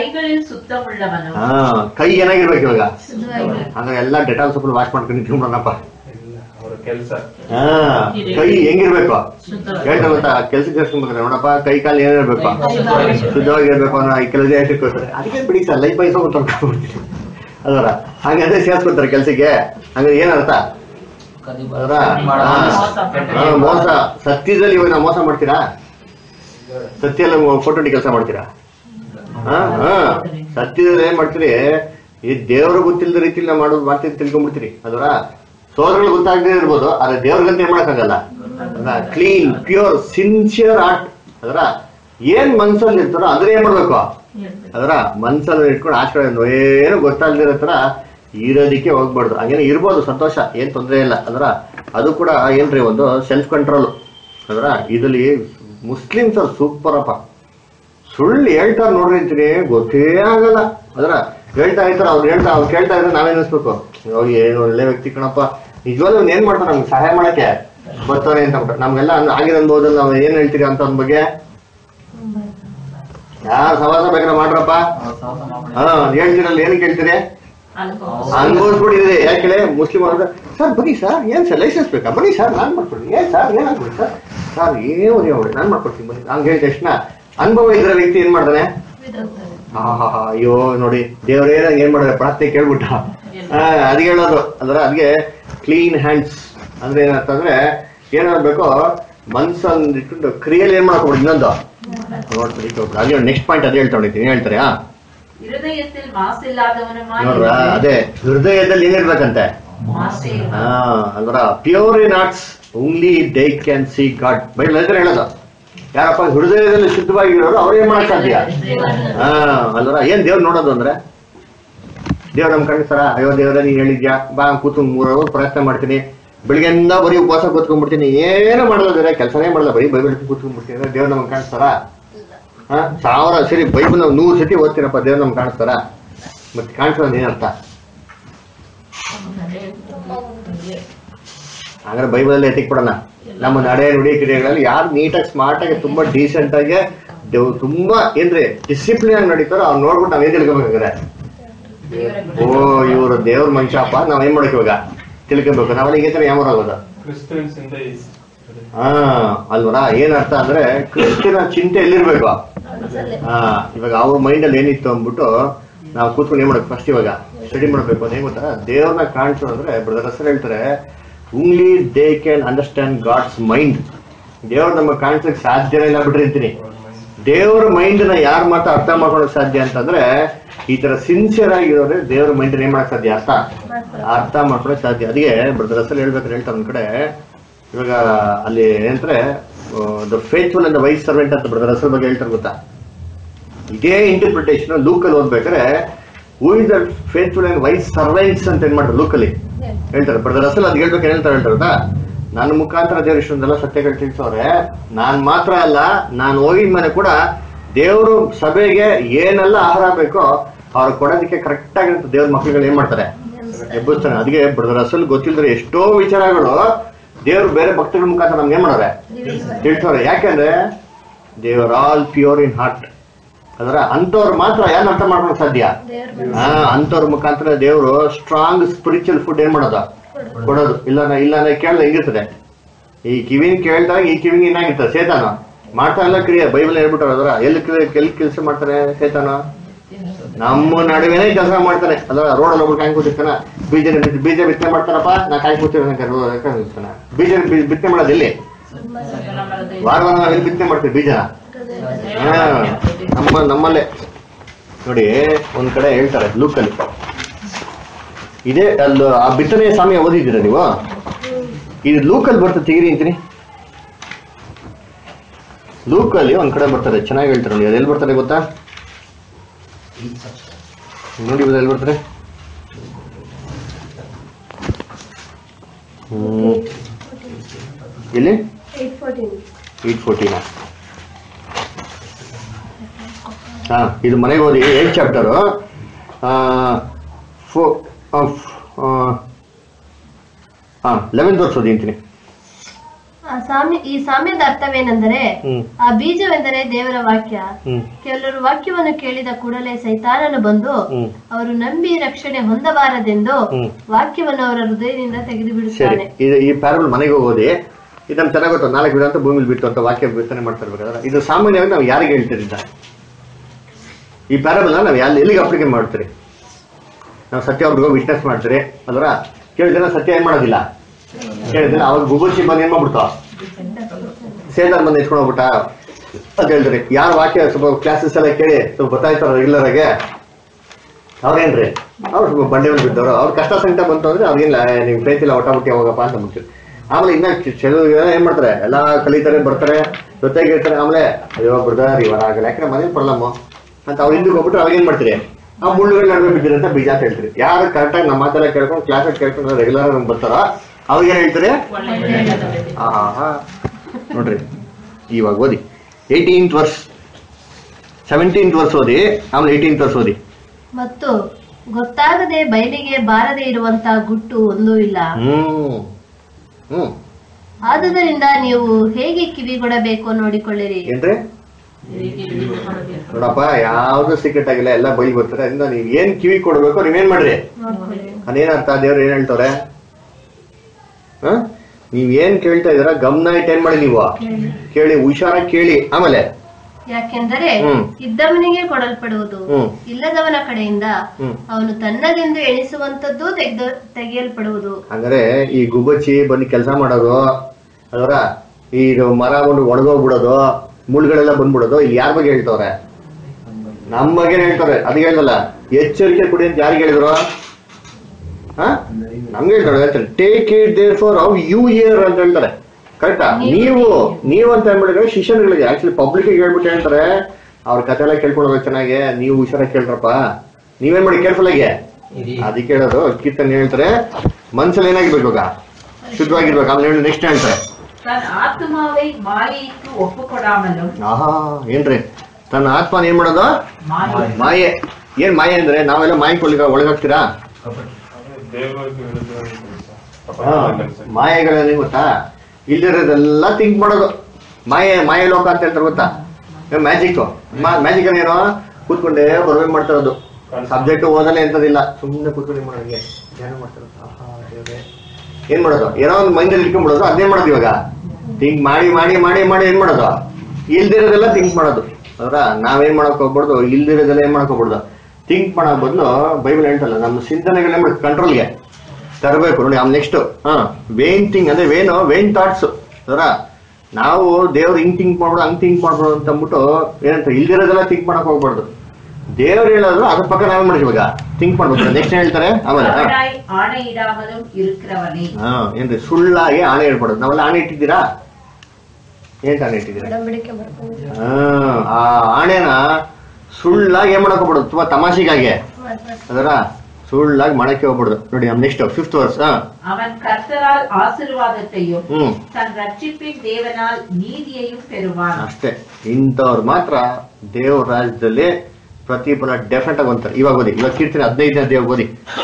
ಕೈ ಏನಾಗಿರ್ಬೇಕು ಇವಾಗ? ಅಂದ್ರೆ ಎಲ್ಲಾ ಡೆಟಾಲ್ ಸ್ವಲ್ಪ ವಾಶ್ ಮಾಡ್ಕೊಂಡು ನಿಂತ್ಕೊಂಡ್ಬಿಡೋಣಪ್ಪ. ಹಾ ಕೈ ಹೆಂಗಿರ್ಬೇಕು ಹೇಳ್ತಾ ಗೊತ್ತಾ? ಕೆಲ್ಸಕ್ಕೆ ಸೇರ್ಸ್ಕೊಂಡ್ಬೇಕಾದ್ರೆ ನೋಡಪ್ಪ ಕೈ ಕಾಲು ಏನಿರ್ಬೇಕು? ಶುದ್ಧವಾಗಿರ್ಬೇಕು ಅನ್ನೋ ಈ ಕೆಲಸ ಹೇಳ್ತಿರ್ತಾರೆ. ಅದಕ್ಕೆ ಬಿಡಿ ಸರ್ ಲೈಫ್ ವೈಸ್ ತೊಗೊಂಡ್ಬಿಡ್ತೀನಿ ಅದರ ಹಾಗಾದ್ರೆ ಸೇರ್ಸ್ಕೊತಾರೆ ಕೆಲ್ಸಕ್ಕೆ. ಹಂಗಾದ್ರೆ ಏನರ್ಥ? ಅದರ ಮೋಸ. ಸತ್ಯದಲ್ಲಿ ಇವಾಗ ನಾವು ಮೋಸ ಮಾಡ್ತೀರಾ? ಸತ್ಯ ಎಲ್ಲ ಫೋಟೋಟಿ ಕೆಲಸ ಮಾಡ್ತೀರಾ? ಹಾ ಹಾ ಸತ್ಯದಲ್ಲಿ ಏನ್ ಮಾಡ್ತೀರಿ? ಈ ದೇವ್ರ ಗೊತ್ತಿಲ್ಲದ ರೀತಿಲಿ ನಾವು ಮಾಡೋದು ಮಾಡ್ತೀವಿ ತಿಳ್ಕೊಂಡ್ಬಿಡ್ತೀರಿ. ಅದರ ಸೋದರಗಳು ಗೊತ್ತಾಗದೇ ಇರ್ಬೋದು, ಆದ್ರೆ ದೇವ್ರಿಗಂತ ಏನ್ ಮಾಡಕ್ಕಾಗಲ್ಲ. Clean pure sincere heart. ಅದರ ಏನ್ ಮನ್ಸಲ್ಲಿ ಇರ್ತಾರೋ ಅದ್ರ ಏನ್ ಮಾಡ್ಬೇಕು? ಅದರ ಮನ್ಸಲ್ಲಿ ಇಟ್ಕೊಂಡು ಆಚರಣೆ ಏನು ಗೊತ್ತಾಗದಿರೋ ತರ ಇರೋದಿಕ್ಕೆ ಹೋಗ್ಬಾರ್ದು. ಹಂಗೇನೆ ಇರ್ಬೋದು, ಸಂತೋಷ, ಏನ್ ತೊಂದರೆ ಇಲ್ಲ. ಅದರ ಅದು ಕೂಡ ಏನ್ರಿ ಒಂದು ಸೆಲ್ಫ್ ಕಂಟ್ರೋಲ್. ಅದರ ಇದ್ರಲ್ಲಿ ಮುಸ್ಲಿಮ್ಸ್ ಅವ್ರು ಸೂಪರ್ ಅಪ್ಪ. ಸುಳ್ಳು ಹೇಳ್ತಾರ ನೋಡ್ರಿ ಅಂತೀನಿ, ಗೊತ್ತೇ ಆಗಲ್ಲ. ಅದರ ಹೇಳ್ತಾ ಇರ್ತಾರ, ಅವ್ರು ಹೇಳ್ತಾ ಅವ್ರು ಕೇಳ್ತಾ ಇದ್ರೆ ನಾವೇನ್ ಅನ್ಸ್ಬೇಕು? ಏನು ಒಳ್ಳೆ ವ್ಯಕ್ತಿ ಕಣಪ್ಪ, ನಿಜವಾಗ್ಲೂ ಏನ್ ಮಾಡ್ತಾರ ನಮ್ಗೆ ಸಹಾಯ ಮಾಡಕ್ಕೆ ಬರ್ತಾರೆ ಅಂತ ಬಿಟ್ಟು ನಮ್ಗೆಲ್ಲ ಆಗಿರೋ ಅನ್ಬೋದಲ್ಲ. ನಾವ್ ಏನ್ ಹೇಳ್ತೀರಿ ಅಂತ ಒಂದ್ ಬಗ್ಗೆ? ಯಾರು ಸವಾಸ ಬೇಕಾದ್ರೆ ಮಾಡ್ರಪ್ಪ. ಹಾ ಹೇಳ್ತೀರಲ್ಲ, ಏನಕ್ಕೆ ಹೇಳ್ತೀರಿ? ಅನ್ಭವಿಸ್ಬಿಟ್ಟಿದೆ. ಯಾಕೆ ಮುಸ್ಲಿಮ್ ಅವ್ರ ಸರ್ ಬನ್ನಿ ಸರ್, ಏನ್ ಸರ್ ಲೈಸೆನ್ಸ್ ಬೇಕಾ? ಬನ್ನಿ ಸರ್ ನಾನ್ ಮಾಡ್ಕೊಡ್ತೀನಿ. ಏನ್ ಸರ್ ಏನ್ ಆಗ್ಬಿಡಿ ಸರ್ ಸರ್ ಏನು ನಾನ್ ಮಾಡ್ಕೊಡ್ತೀನಿ ಬನ್ನಿ. ಹಂಗ ಹೇಳಿದ ತಕ್ಷಣ ಅನುಭವ ಇದ್ರ ವ್ಯಕ್ತಿ ಏನ್ ಮಾಡ್ತಾನೆ? ಹಾ ಹಾ ಹಾ ಅಯ್ಯೋ ನೋಡಿ ದೇವ್ರೇ ಏನ್ ಮಾಡಿದ್ರೆ ಪ್ರಾರ್ಥನೆ ಕೇಳ್ಬಿಟ್ಟ. ಹಾ ಅದ್ ಹೇಳೋದು. ಅಂದ್ರೆ ಅದ್ಗೆ ಕ್ಲೀನ್ ಹ್ಯಾಂಡ್ಸ್ ಅಂದ್ರೆ ಏನಂತಂದ್ರೆ ಏನಾಗ್ಬೇಕು? ಮನ್ಸಲ್ಲಿ ಇಟ್ಕೊಂಡು ಕ್ರಿಯೆಯಲ್ಲಿ ಏನ್ ಮಾಡ್ಕೊಬಿಡಿ ಇನ್ನೊಂದು ನೋಡ್ಬಿಡಿ. ಅದೇ ನೆಕ್ಸ್ಟ್ ಪಾಯಿಂಟ್ ಅದೇ ಹೇಳ್ತಾ ಹೊಡಿತೀನಿ. ಹೇಳ್ತಾರೆ
ಹೃದಯದಲ್ಲಿ ಮಾಸಿಲ್ಲದವನುಮಾಯಿ
ನೋಡ್ರ ಅದೇ ಹೃದಯದಲ್ಲಿ ಏನಿರ್ಬೇಕಂತೆ
ಮಾಸೆ
ಹಾ ಅಲ್ವರ pure in hearts only they can see God Bible ಅಂದ್ರೆ ಹೇಳೋದು ಯಾರಪ್ಪ ಹೃದಯದಲ್ಲಿ ಶುದ್ಧವಾಗಿರೋರು ಅವ್ರು ಏನ್ ಮಾಡಕ್ ಸಾಧ್ಯ ಹಾ ಅಲ್ವರ ಏನ್ ದೇವ್ರು ನೋಡೋದು ಅಂದ್ರೆ ದೇವ್ರ ನಮ್ ಕಣ್ಣಿಸ್ತಾರ ಅಯ್ಯೋ ದೇವ್ರ ನೀನ್ ಹೇಳಿದ್ಯಾ ಬಾ ಕೂತ್ಕೊಂಡ್ ಮೂರ್ ಅವರ್ ಪ್ರಯತ್ನ ಮಾಡ್ತೀನಿ ಬೆಳಿಗ್ಗೆಯಿಂದ ಬರೀ ಉಪವಾಸ ಕೂತ್ಕೊಂಡ್ಬಿಡ್ತೀನಿ ಏನು ಮಾಡಲ್ಲ ಬೇರೆ ಕೆಲಸನೇ ಮಾಡಲ್ಲ ಬರೀ ಬೈಬಲ್ ಕೂತ್ಕೊಂಡ್ಬಿಡ್ತೀನಿ ಅಂದ್ರೆ ದೇವ್ರ ನಮ್ಗೆ ಕಾಣಿಸ್ತಾರ ಹಾ ಸಾವಿರ ಸರಿ ಬೈಬಲ್ ನಾವು ನೂರು ಸತಿ ಓದ್ತೀನಪ್ಪ ದೇವ್ರ ನಮ್ಗೆ ಕಾಣಿಸ್ತಾರ ಮತ್ತೆ ಕಾಣಿಸೋದು ಏನರ್ಥ ಹಂಗಾರೆ ಬೈಬಲ್ ಅಲ್ಲಿ ಎತ್ತಿಕ್ ಕೊಡೋಣ ನಮ್ಮ ನಡೆ ನುಡಿ ಕ್ರಿಯೆಗಳಲ್ಲಿ ಯಾರು ನೀಟಾಗಿ ಸ್ಮಾರ್ಟ್ ಆಗಿ ತುಂಬಾ ಡೀಸೆಂಟ್ ಆಗಿ ದೇವ್ ತುಂಬಾ ಏನ್ರಿ ಡಿಸಿಪ್ಲಿನ್ ಆಗಿ ನಡೀತಾರೋ ಅವ್ರು ನೋಡ್ಬಿಟ್ಟು ನಾವ್ ಏನ್ ತಿಳ್ಕೊಬೇಕಾದ್ರೆ ಓ ಇವ್ರು ದೇವ್ರ ಮನುಷ್ಯಪ್ಪ ನಾವ್ ಏನ್ ಮಾಡಕ್ ಇವಾಗ ತಿಳ್ಕೊಬೇಕು ನಾವಲ್ಲಿ ಈಗ ಯಾಮರಾಗೋದು
ಕ್ರಿಸ್ಟಿಯನ್ಸ್ ಇಂದ
ಹಾ ಅಲ್ವರ ಏನ್ ಅರ್ಥ ಅಂದ್ರೆ ಕ್ರಿಸ್ತಿಯನ ಚಿಂತೆ ಎಲ್ಲಿರ್ಬೇಕು ಹಾ ಇವಾಗ ಅವ್ರ ಮೈಂಡ್ ಅಲ್ಲಿ ಏನಿತ್ತು ಅಂದ್ಬಿಟ್ಟು ನಾವು ಕೂತ್ಕೊಂಡು ಏನ್ ಮಾಡ್ಬೇಕು ಫಸ್ಟ್ ಇವಾಗ ಸ್ಟಡಿ ಮಾಡ್ಬೇಕು ಅಂತ ಏನ್ ಗೊತ್ತಾ ದೇವ್ರನ್ನ ಕಾಣಿಸೋದು ಅಂದ್ರೆ ಬ್ರದರ್ ಹೆಸರು ಹೇಳ್ತಾರೆ only they can understand God's mind ದೇವ್ರ ನಮಗೆ ಕಾಣಿಸಕ್ ಸಾಧ್ಯನೇ ಇಲ್ಲ ಬಿಟ್ಟಿರ್ತೀನಿ ದೇವ್ರ ಮೈಂಡ್ ನ ಯಾರು ಮಾತ್ರ ಅರ್ಥ ಮಾಡ್ಕೊಳಕ್ ಸಾಧ್ಯ ಅಂತಂದ್ರೆ ಈ ತರ ಸಿನ್ಸಿಯರ್ ಆಗಿರೋದ್ರೆ ದೇವ್ರ ಮೈಂಡ್ ಏನ್ ಮಾಡಕ್ ಸಾಧ್ಯ ಅರ್ಥ ಅರ್ಥ ಮಾಡ್ಕೊಳಕ್ ಸಾಧ್ಯ ಅದಕ್ಕೆ ಬ್ರದರ್ ಹೆಸರು ಹೇಳ್ಬೇಕಾದ್ರೆ ಹೇಳ್ತಾರೆ ಒಂದ್ ಕಡೆ ಇವಾಗ ಅಲ್ಲಿ ಏನಂದ್ರೆ the faithful and wise servant ಅಂತ ಬ್ರದರ್ ಹೆಸರು ಬಗ್ಗೆ ಹೇಳ್ತಾರೆ ಗೊತ್ತಾ ಇದೇ ಇಂಟರ್ಪ್ರಿಟೇಷನ್ ಲೂಕಲ್ಲಿ ಓದ್ಬೇಕಾದ್ರೆ who is the faithful and wise servants ಅಂತ ಏನ್ ಮಾಡ್ತಾರೆ ಲೂಕಲ್ಲಿ ಹೇಳ್ತಾರೆ ಬ್ರದರ್ ಅಸಲ್ ಅದ್ ಹೇಳ್ಬೇಕು ಹೇಳ್ತಾರೆ ಹೇಳ್ತಾರ ನನ್ನ ಮುಖಾಂತರ ದೇವ್ರ ಇಷ್ಟೊಂದೆಲ್ಲ ಸತ್ಯಗಳು ತಿಳಿಸೋರೆ ನಾನ್ ಮಾತ್ರ ಅಲ್ಲ ನಾನು ಹೋಗಿದ ಮೇಲೆ ಕೂಡ ದೇವರು ಸಭೆಗೆ ಏನೆಲ್ಲ ಆಹಾರ ಬೇಕೋ ಅವ್ರು ಕೊಡೋದಕ್ಕೆ ಕರೆಕ್ಟ್ ಆಗಿರುತ್ತೆ ದೇವ್ರ ಮಕ್ಳುಗಳು ಏನ್ ಮಾಡ್ತಾರೆ ಎಬ್ಬಿಸ್ತಾನೆ ಅದಕ್ಕೆ ಬ್ರದರ್ ಅಸಲ್ ಗೊತ್ತಿಲ್ಲದ್ರೆ ಎಷ್ಟೋ ವಿಚಾರಗಳು ದೇವ್ರು ಬೇರೆ ಭಕ್ತಗಳ ಮುಖಾಂತರ ನಮ್ಗೆ ಏನ್ ಮಾಡೋರೆ ತಿಳಿಸೋರೆ ಯಾಕಂದ್ರೆ ದೇವರ್ ಆಲ್ ಪ್ಯೂರ್ ಇನ್ ಹಾರ್ಟ್ ಅದರ ಅಂತವ್ರು ಮಾತ್ರ ಯಾರು ಅರ್ಥ ಮಾಡ್ಕೊಳಕ್ ಸಾಧ್ಯ ಹಾ ಅಂತವ್ರ ಮುಖಾಂತರ ದೇವರು ಸ್ಟ್ರಾಂಗ್ ಸ್ಪಿರಿಚುವಲ್ ಫುಡ್ ಏನ್ ಮಾಡೋದು ಕೊಡೋದು ಇಲ್ಲ ಇಲ್ಲ ಕೇಳ್ದ ಹೆಂಗಿರ್ತದೆ ಈ ಕಿವಿನ್ ಕೇಳ್ದಾಗ ಈ ಕಿವಿನ್ ಏನಾಗಿರ್ತದೆ ಸೇತಾನ ಮಾಡ್ತಾ ಇಲ್ಲ ಕ್ರಿಯೆ ಬೈಬಲ್ ಹೇಳ್ಬಿಟ್ಟಾರ ಅದರ ಎಲ್ಲಿ ಎಲ್ಲಿ ಕೆಲಸ ಮಾಡ್ತಾನೆ ಸೇತಾನ ನಮ್ಮ ನಡುವೆನೇ ಕೆಲಸ ಮಾಡ್ತಾನೆ ಅದರ ರೋಡಲ್ಲಿ ಒಬ್ರು ಕಾಯಿ ಕೂತಿರ್ತಾನ ಬೀಜ ಬೀಜ ಬಿತ್ತನೆ ಮಾಡ್ತಾನಪ್ಪ ನಾ ಕಾಯಿ ಕೂತಿರ್ತಾನ ಬೀಜ ಬಿತ್ತನೆ ಮಾಡೋದು ಎಲ್ಲಿ ವಾರ ವಾರ ನಾವ್ ಎಲ್ಲಿ ಬಿತ್ತನೆ ಮಾಡ್ತೀವಿ ಬೀಜನ ಹಾ ನಮ್ಮ ನಮ್ಮಲ್ಲೇ ನೋಡಿ ಒಂದ್ ಕಡೆ ಹೇಳ್ತಾರೆ ಲೂಕಲ್ಲಿ ಇದೇ ಅಲ್ಲಿ ಆ ಬಿತ್ತನೆ ಸಾಮ್ಯ ಓದಿದ್ದೀರಾ ನೀವು ಇದು ಲೂಕಲ್ಲಿ ಬರ್ತದೆ ತೆಗಿರಿ ಅಂತೀನಿ ಲೂಕಲ್ಲಿ ಒಂದ್ ಕಡೆ ಬರ್ತಾರೆ ಚೆನ್ನಾಗಿ ಹೇಳ್ತಾರೆ ನೋಡಿ ಅದು ಎಲ್ಲಿ ಬರ್ತಾರೆ ಗೊತ್ತಾ ನೋಡಿ ಎಲ್ಲಿ ಬರ್ತಾರೆ ಹ್ಮ್ ಎಲ್ಲಿ ಏಟ್ ಫೋರ್ಟೀನಾ ಹಾ ಇದು ಮನೆಗೆ ಓದಿ ಏಟ್ ಚಾಪ್ಟರು ಫೋ ಹಾ ಲೆವೆನ್ ವರ್ಸ್ ಓದಿ ಅಂತೀನಿ
ಈ ಸಾಮ್ಯದ ಅರ್ಥವೇನೆಂದರೆ ಆ ಬೀಜವೆಂದರೆ ದೇವರ ವಾಕ್ಯ. ಕೆಲವರು ವಾಕ್ಯವನ್ನು ಕೇಳಿದ ಕೂಡಲೇ ಸೈತಾನನು ಬಂದು ಅವರು ನಂಬಿ ರಕ್ಷಣೆ ಹೊಂದಬಾರದೆಂದು ವಾಕ್ಯವನ್ನು ಅವರ ಹೃದಯದಿಂದ ತೆಗೆದು ಬಿಡುತ್ತಾನೆ.
ಈ ಪ್ಯಾರಬಲ್ ಮನೆಗೆ ಓದಿ ಇದನ್ನ ಚೆನ್ನಾಗಿ ಗೊತ್ತು. ನಾಲ್ಕು ವಿಧ ಅಂತ ಭೂಮಿಲಿ ಬಿತ್ತು ಅಂತ ವಾಕ್ಯ ಬಿತ್ತನೆ ಮಾಡ್ತಾ ಇರ್ಬೇಕಾದ್ರೆ ಇದು ಸಾಮಾನ್ಯವಾಗಿ ನಾವು ಯಾರಿಗೆ ಹೇಳ್ತಿರಿದ್ದ ಈ ಪ್ಯಾರಬಲ್ ನಾವು ಯಾರು ಎಲ್ಲಿಗೆ ಅಪ್ಲಿಕೆ ಮಾಡ್ತೀರಿ? ನಾವು ಸತ್ಯ ಅವ್ರಿಗೂ ವಿಟ್ನೆಸ್ ಮಾಡ್ತೀರಿ ಅದರ ಕೇಳಿದ್ರೆ ಸತ್ಯ ಏನ್ ಮಾಡೋದಿಲ್ಲ ಕೇಳಿದ್ರೆ ಅವಾಗ ಗುಬುಚಿ ಬಂದು ಏನ್ ಮಾಡ್ಬಿಡ್ತಾವ ಸೇದಾರ್ ಬಂದು ಎತ್ಕೊಂಡು ಹೋಗ್ಬಿಟ್ಟ ಅಂತ ಹೇಳ್ತಾರೆ. ಯಾರು ವಾಕ್ಯ ಸ್ವಲ್ಪ ಕ್ಲಾಸಸ್ ಎಲ್ಲ ಕೇಳಿ ಸ್ವಲ್ಪ ಗೊತ್ತಾಯ್ತಾರ ರೆಗ್ಯುಲರ್ ಆಗಿ ಅವ್ರೇನ್ರಿ ಅವ್ರು ಸ್ವಲ್ಪ ಬಂಡೆ ಬಂದು ಬಿದ್ದವ್ರು ಅವ್ರ ಕಷ್ಟ ಸಂಕಟ ಬಂತು ಅಂದ್ರೆ ಅವ್ರಿಗಿಲ್ಲ ನೀವು ಫೇಸ್ ಇಲ್ಲ ಒಟ್ಟ ಮುಟ್ಟಿ ಹೋಗಪ್ಪ ಅಂತ ಮುಗ್ತೀರಿ. ಆಮೇಲೆ ಇನ್ನ ಕೆಲವು ಏನ್ ಮಾಡ್ತಾರೆ ಎಲ್ಲಾ ಕಲಿತಾರೆ ಬರ್ತಾರೆ ಜೊತೆಗೆ ಇರ್ತಾರೆ. ಆಮೇಲೆ ಅಯ್ಯೋ ಬ್ರದರ್ ಇವರ ಆಗಲ್ಲ ಯಾಕಂದ್ರೆ ಮನೇಲಿ ಪ್ರಾಬ್ಲಮ್ ಅಂತ ಅವ್ರು ಹಿಂದಕ್ಕೆ ಹೋಗ್ಬಿಟ್ಟು ಅವ್ರಿಗೆ ಏನ್ ಮಾಡ್ತೀರಿ ಆ ಮುಳ್ಳುಗಳು ನಡುವೆ ಬಿದ್ದಿರಿ ಅಂತ ಬೀಜ ಅಂತ ಹೇಳ್ತೀರಿ. ಯಾರು ಕರೆಕ್ಟಾಗಿ ನಮ್ಮ ಮಾತೆಲ್ಲ ಕೇಳ್ಕೊಂಡು ಕ್ಲಾಸ್ ಕೇಳ್ಕೊಂಡು ರೆಗ್ಯುಲರ್ ಆಗಿ ಬರ್ತಾರ ಅವ್ರಿಗೆ ಏನ್ ಹೇಳ್ತಾರೆ ಹಾ ಹಾ ನೋಡ್ರಿ ಇವಾಗ ಓದಿ ಏಯ್ಟೀನ್ತ್ ವರ್ಸ್ ಸೆವೆಂಟೀನ್ತ್ ವರ್ಸ್ ಓದಿ ಆಮೇಲೆ ಏಯ್ಟೀನ್ತ್ ವರ್ಸ್ ಓದಿ.
ಮತ್ತು ಗೊತ್ತಾಗದೆ ಬಯಲಿಗೆ ಬಾರದೆ ಇರುವಂತ ಗುಟ್ಟು ಒಂದೂ ಇಲ್ಲ.
ಹ್ಮ್ ಹ್ಮ್
ಆದುದರಿಂದ ನೀವು ಹೇಗೆ ಕಿವಿಗೊಡಬೇಕು ನೋಡಿಕೊಳ್ಳಿರಿ.
ಏನ್ರಿ ನೋಡಪ್ಪ ಯಾವ್ದು ಸೀಕ್ರೆಟ್ ಆಗಿಲ್ಲ ಎಲ್ಲ ಬೈಲ್ ಬರ್ತಾರೆ. ಅದರಿಂದ ನೀವ್ ಏನ್ ಕಿವಿ ಕೊಡ್ಬೇಕು ನೀವೇನ್ ಮಾಡ್ರಿ ಅದೇನರ್ಥ ದೇವ್ರು ಏನ್ ಹೇಳ್ತವ್ರೆ ಹ ನೀವ್ ಏನ್ ಕೇಳ್ತಾ ಇದೀರ ಗಮನ ಇಟ್ಟು ಏನ್ ಮಾಡಿ ನೀವು ಕೇಳಿ ಹುಷಾರಾಗಿ ಕೇಳಿ. ಆಮೇಲೆ
ಯಾಕೆಂದರೆ ಇದ್ದವನಿಗೆ ಕೊಡಲ್ಪಡುವುದು ಇಲ್ಲದವನ ಕಡೆಯಿಂದ ಅವನು ತನ್ನದೆಂದು ಎಣಿಸುವಂತದ್ದು ತೆಗೆದು ತೆಗೆಯಲ್ಪಡುವುದು. ಅಂದ್ರೆ
ಈ ಗುಬ್ಬಚ್ಚಿ ಬಂದು ಕೆಲಸ ಮಾಡೋದು ಅದರ ಈ ಮರ ಬಂದು ಒಣಗೋಗ್ಬಿಡೋದು ಮುಳ್ಳುಗಳೆಲ್ಲ ಬಂದ್ಬಿಡೋದು ಇಲ್ಲಿ ಯಾರ ಬಗ್ಗೆ ಹೇಳ್ತವ್ರೆ ನಮ್ಮ ಬಗ್ಗೆ ಹೇಳ್ತಾರೆ. ಅದಕ್ಕೆ ಹೇಳ್ದಲ್ಲ, ಎಚ್ಚರಿಕೆ ಕೊಡಿ ಅಂತ ಯಾರಿಗೆ ಹೇಳಿದ್ರು? ಹಾ ನಮ್ಗೆ ಹೇಳ್ತಾರೆ, take it there for how you hear ಅಂತ ಹೇಳ್ತಾರೆ. ಕರೆಕ್ಟಾ? ನೀವು ನೀವು ಅಂತ ಹೇಳ್ಬಿಟ್ಟಿದ್ರೆ ಶಿಷ್ಯರುಗಳಿಗೆ, ಆಕ್ಚುಲಿ ಪಬ್ಲಿಕ್ ಹೇಳ್ಬಿಟ್ಟು ಹೇಳ್ತಾರೆ, ಅವ್ರ ಕತೆ ಎಲ್ಲ ಕೇಳ್ಕೊಳ್ಬೇಕು ಚೆನ್ನಾಗಿ, ನೀವು ಹುಷಾರಾಗಿ ಕೇಳ್ರಪ್ಪ, ನೀವೇನ್ ಮಾಡಿ ಕೇರ್ಫುಲ್ ಆಗಿ. ಅದಕ್ಕೆ ಹೇಳೋದು ಕೀರ್ತನೆ ಹೇಳ್ತಾರೆ, ಮನ್ಸಲ್ಲಿ ಏನಾಗಿರ್ಬೇಕು, ಶುದ್ಧವಾಗಿರ್ಬೇಕು. ಆಮೇಲೆ ಹೇಳಿ ನೆಕ್ಸ್ಟ್ ಹೇಳ್ತಾರೆ,
தன் ஆத்மாவை மாயைக்கு ஒப்பு கொடாமலும்.
ಆಹಾ ಏನ್ರಿ, ತನ್ನ ಆತ್ಮನ ಏನ್ ಮಾಡೋದು?
மாயை
ಮಾಯೆ. ಏನ್ ಮಾಯೆ ಅಂದ್ರೆ ನಾವೆಲ್ಲ ಮಾಯೆ ಕೊಡ್ಲಿಕ್ಕೆ ಒಳಗಾಗ್ತೀರಾ? ಮಾಯೆಗಳಲ್ಲಿ ಗೊತ್ತಾ, ಇಲ್ಲಿರೋದೆಲ್ಲ ಥಿಂಕ್ ಮಾಡೋದು ಮಾಯೆ. ಮಾಯೆ ಲೋಕ ಅಂತ ಹೇಳ್ತಾರೆ ಗೊತ್ತಾ? ಮ್ಯಾಜಿಕ್. ಮ್ಯಾಜಿಕ್ ಏನೋ ಕೂತ್ಕೊಂಡೇ ಬರ್ಬೇಕು ಮಾಡ್ತಾ ಇರೋದು, ಸಬ್ಜೆಕ್ಟ್ ಓದಲೇ ಎಂತದಿಲ್ಲ, ಸುಮ್ಮನೆ ಕೂತ್ಕೊಂಡು ಏನ್ ಮಾಡೋದು, ಧ್ಯಾನ ಮಾಡ್ತಾರೋದು. ಆಹಾ ದೇವ್ರೆ, ಏನ್ ಮಾಡೋದು, ಏನೋ ಒಂದು ಮೈಂಡಲ್ಲಿ ಇಟ್ಕೊಂಡ್ಬಿಡೋದು. ಅದೇನ್ ಮಾಡೋದು ಇವಾಗ? ಥಿಂಕ್ ಮಾಡಿ ಮಾಡಿ ಮಾಡಿ ಮಾಡಿ ಏನ್ ಮಾಡೋದು, ಇಲ್ದಿರೋದೆಲ್ಲ ಥಿಂಕ್ ಮಾಡೋದು. ಅದರ ನಾವೇನ್ ಮಾಡಕ್ ಹೋಗ್ಬಾರ್ದು, ಇಲ್ದಿರೋದೆಲ್ಲ ಏನ್ ಮಾಡಕ್ ಹೋಗ್ಬಾರ್ದು, ಥಿಂಕ್ ಮಾಡೋ ಬದಲು ಬೈಬಲ್ ಹೇಳ್ತಲ್ಲ, ನಮ್ಮ ಚಿಂತನೆಗಳೇ ಮಾಡಿ ಕಂಟ್ರೋಲ್ಗೆ ತರಬೇಕು. ನೋಡಿ ಆಮೇಲೆ ನೆಕ್ಸ್ಟ್ ಹಾ ವೇನ್ ಥಿಂಗ್ ಅಂದ್ರೆ ವೇನು ವೇನ್ ಥಾಟ್ಸ್. ಅದರ ನಾವು ದೇವ್ರು ಹಿಂಗ್ ಥಿಂಕ್ ಮಾಡ್ಬೋದು, ಹಂಗ್ ಥಿಂಕ್ ಮಾಡ್ಬೋದು ಅಂತ ಅಂದ್ಬಿಟ್ಟು ಏನಂತ ಇಲ್ದಿರೋದೆಲ್ಲ ಥಿಂಕ್ ಮಾಡಕ್ ಹೋಗ್ಬಾರ್ದು. ದೇವ್ರು ಹೇಳೋದು ಅದ್ರ ಪಕ್ಕ ನಾವೇನ್ ಮಾಡ್ತೀವಿ ಇವಾಗ ಥಿಂಕ್ ಮಾಡ್ಬೇಕು. ನೆಕ್ಸ್ಟ್ ಹೇಳ್ತಾರೆ ಆಮೇಲೆ
ஆணையிடாமலும் இருக்கிறவனே.
ಹಾ ಏನ್ರಿ, ಸುಳ್ಳಾಗಿ ಆಣೆ ಹೇಳ್ಬಾರ್ದು. ನಾವೆಲ್ಲ ಆಣೆ ಇಟ್ಟಿದ್ದೀರಾ? ಏನ್ ಆಣೆ ಇಟ್ಟಿದ್ದೀರಾ?
ಒಡಂಬಡಿಕೆ ಮಾಡ್ಕೊಂಡು
ಹಾ ಆ ಆಣೆನ ಸುಳ್ಳಾಗಿ ಏನ್ ಮಾಡಕ್ ಹೋಗ್ಬಿಡುದು, ತುಂಬಾ ತಮಾಷೆಗಾಗಿ. ಅದರ ಸುಳ್ಳಾಗಿ ಮಾಡಕ್ಕೆ ಹೋಗ್ಬಿಡುದು. ನೋಡಿ ನಮ್ ನೆಕ್ಸ್ಟ್ ಫಿಫ್ತ್ ವರ್ಸ್.
அவன் கர்த்தரால் ஆசீர்வாதத்தையும்
ಹ್ಮ್
தன் ரட்சிப்பின் தேவனால் நீதியையும் பெறுவான்.
ಅಷ್ಟೇ, ಇಂಥವ್ರು ಮಾತ್ರ ದೇವ್ರ ರಾಜ್ಯದಲ್ಲಿ ಪ್ರತಿಫಲ ಡೆಫಿನೆಟ್ ಆಗಿ ಅಂತಾರೆ. ಇವಾಗ ಓದಿ, ಇವಾಗ ಕೀರ್ತನೆ ಹದಿನೈದನೇ ಅಧ್ಯಾಯ ಓದಿ.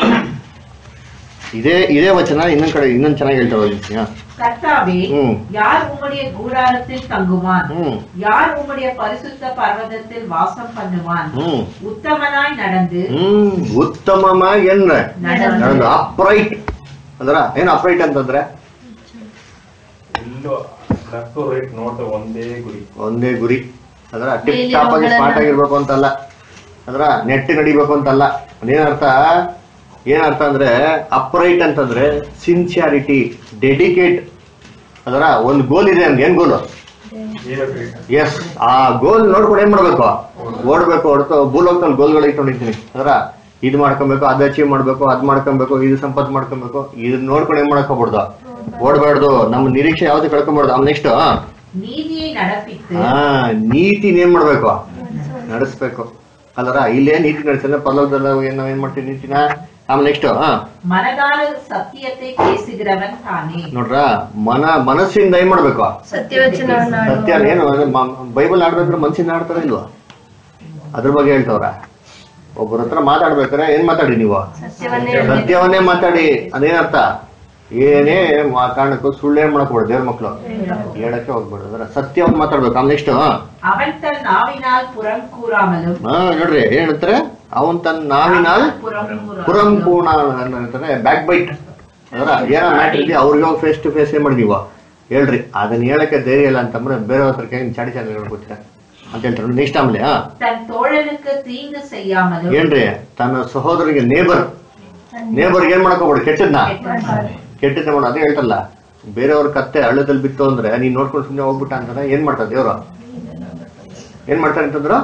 ಇದೇ ಇದೇ ವಚನ ಇನ್ನೊಂದ್ ಕಡೆ ಇನ್ನೊಂದ್ ಚೆನ್ನಾಗಿ ಹೇಳ್ತಾರೆ ಓದಿ.
கர்த்தாவே,
ம்.
யார் உம்முடைய கூடாரத்தில் தங்குவான்?
ம்.
யார் உம்முடைய பரிசுத்த பர்வதத்தில் வாசம் பண்ணுவான்?
ಹ್ಮ್
உத்தமனாய் நடந்து
ಹ್ಮ್ ಉತ್ತಮವಾಗಿ ಏನ್ರೆ
நடந்து
ನನ್ನದು ಅಪ್ರೈಟ್. ಅಂದ್ರ ಏನ್ ಅಪ್ರೈಟ್ ಅಂತಂದ್ರೆ
ಎಲ್ಲೋ ಲೆಫ್ಟ್ ರೈಟ್ ನೋಟ ಒಂದೇ ಗುರಿ.
ಒಂದೇ ಗುರಿ. ಅದರ ಟಿಪ್ ಟಾಪ್ ಆಗಿ ಸ್ಮಾರ್ಟ್ ಆಗಿರ್ಬೇಕು ಅಂತಲ್ಲ, ಅದ್ರ ನೆಟ್ ನಡಿಬೇಕು ಅಂತಲ್ಲ. ಅದೇನರ್ಥ ಏನರ್ಥ ಅಂದ್ರೆ ಅಪ್ರೈಟ್ ಅಂತಂದ್ರೆ ಸಿನ್ಸಿಯಾರಿಟಿ, ಡೆಡಿಕೇಟ್. ಅದರ ಒಂದು ಗೋಲ್ ಇದೆ ನಮ್ಗೆ. ಏನ್ ಗೋಲು? ಎಸ್, ಆ ಗೋಲ್ ನೋಡ್ಕೊಂಡು ಏನ್ ಮಾಡ್ಬೇಕು, ಓಡ್ಬೇಕು. ಹೊರತು ಭೂಲೋಕದಲ್ಲಿ ಗೋಲ್ಗಳು ಇಟ್ಕೊಂಡಿರ್ತೀನಿ. ಅದರ ಇದು ಮಾಡ್ಕೊಬೇಕು, ಅದ್ ಅಚೀವ್ ಮಾಡ್ಬೇಕು, ಅದ್ ಮಾಡ್ಕೊಬೇಕು, ಇದು ಸಂಪತ್ ಮಾಡ್ಕೊಬೇಕು, ಇದನ್ನ ನೋಡ್ಕೊಂಡು ಏನ್ ಮಾಡಕ್ ಹೋಗ್ಬಾರ್ದು, ಓಡ್ಬಾರ್ದು. ನಮ್ಮ ನಿರೀಕ್ಷೆ ಯಾವ್ದು ಕಳ್ಕೊಂಬಾರ್ದು. ಆಮೇಲೆ ನೆಕ್ಸ್ಟ್
நீதியை நடப்பித்து
ಹಾ ನೀತಿನ ಏನ್ ಮಾಡ್ಬೇಕು, ನಡೆಸ್ಬೇಕು. ಅಲ್ಲರ ಇಲ್ಲೇ ನೀತಿ ನಡೆಸಿದ್ರೆ ಪಲ್ಲವದಲ್ಲ ನಾವ್ ಏನ್ ಮಾಡ್ತೀವಿ ನೀತಿನ. ಆಮೇಲೆ ನೆಕ್ಸ್ಟ್ ಹಾ
மனதால சத்தியத்தை பேசுகிறவன் தானே.
ನೋಡ್ರ, ಮನ ಮನಸ್ಸಿಂದ ಏನ್ ಮಾಡ್ಬೇಕು,
ಸತ್ಯವಚನವನ್ನ
ಸತ್ಯ. ಏನು ಬೈಬಲ್ ಆಡ್ಬೇಕಾದ್ರೆ ಮನ್ಸಿಂದ ಆಡ್ತಾರ ಇಲ್ವಾ? ಅದ್ರ ಬಗ್ಗೆ ಹೇಳ್ತವ್ರ. ಒಬ್ಬರ ಹತ್ರ ಮಾತಾಡ್ಬೇಕಾರೆ ಏನ್ ಮಾತಾಡಿ ನೀವು,
ಸತ್ಯವನ್ನೇ
ಸತ್ಯವನ್ನೇ ಮಾತಾಡಿ. ಅದೇನರ್ಥ, ಏನೇ ಕಾರಣಕ್ಕೂ ಸುಳ್ಳು ಏನ್ ಮಾಡಕ್ಬಿಡು. ದೇವ್ರ ಮಕ್ಳು ಹೇಳಕ್ಕೆ ಹೋಗ್ಬಿಡು. ಅದರ ಸತ್ಯವನ್ನ ಮಾತಾಡ್ಬೇಕು. ಆಮೇಲೆ ನೆಕ್ಸ್ಟ್
அவன் தன் நாவினால் புறம் கூறாமலும்.
ಹಾ ನೋಡ್ರಿ ಏನ್ ಹೇಳ್ತಾರೆ, ಅವನ್ ತನ್ನ ನಾವಿನಾಲ್
புறம் கூறாமலும்
ಪುರಂ ಪೂರ್ಣ ಅಂತಾರೆ, ಬ್ಯಾಕ್ ಬೈಟ್. ಅದರ ಏನೋ ಮ್ಯಾಟ್ರ್ ಇದೆ ಅವ್ರಿಗೆ ಹೋಗಿ ಫೇಸ್ ಟು ಫೇಸ್ ಏನ್ ಮಾಡಿ ನೀವು ಹೇಳ್ರಿ. ಅದನ್ನ ಹೇಳಕ್ಕೆ ಧೈರ್ಯ ಇಲ್ಲ ಅಂತಂದ್ರೆ ಬೇರೆ ಹತ್ರ ಕೈ ಚಾಡಿ ಚಾಡಿ ಹೇಳ್ಕೊತೀರ ಅಂತ ಹೇಳ್ತಾರೆ. ನೆಕ್ಸ್ಟ್ ಆಮೇಲೆ ಹಾ
தன் தோழனுக்கு தீங்கு செய்யாமலும்.
ಏನ್ರಿ, ತನ್ನ ಸಹೋದರಿಗೆ ನೇಬರ್ ನೇಬರ್ಗೆ ಏನ್ ಮಾಡ್ಕೋಬೇಡಿ, ಕೆಟ್ಟದ್ನ ಕೆಟ್ಟದ್ನ ಮಾಡ. ಅದೇ ಹೇಳ್ತಲ್ಲ, ಬೇರೆಯವ್ರ ಕತ್ತೆ ಹಳ್ಳದಲ್ಲಿ ಬಿತ್ತು ಅಂದ್ರೆ ನೀನ್ ನೋಡ್ಕೊಂಡು ಸುಮ್ಮನೆ ಹೋಗ್ಬಿಟ್ಟ ಅಂತಾನೆ ಏನ್ ಮಾಡ್ತಾರೆ ದೇವ್ರು, ಏನ್ ಮಾಡ್ತಾರೆ ಅಂತಂದ್ರು,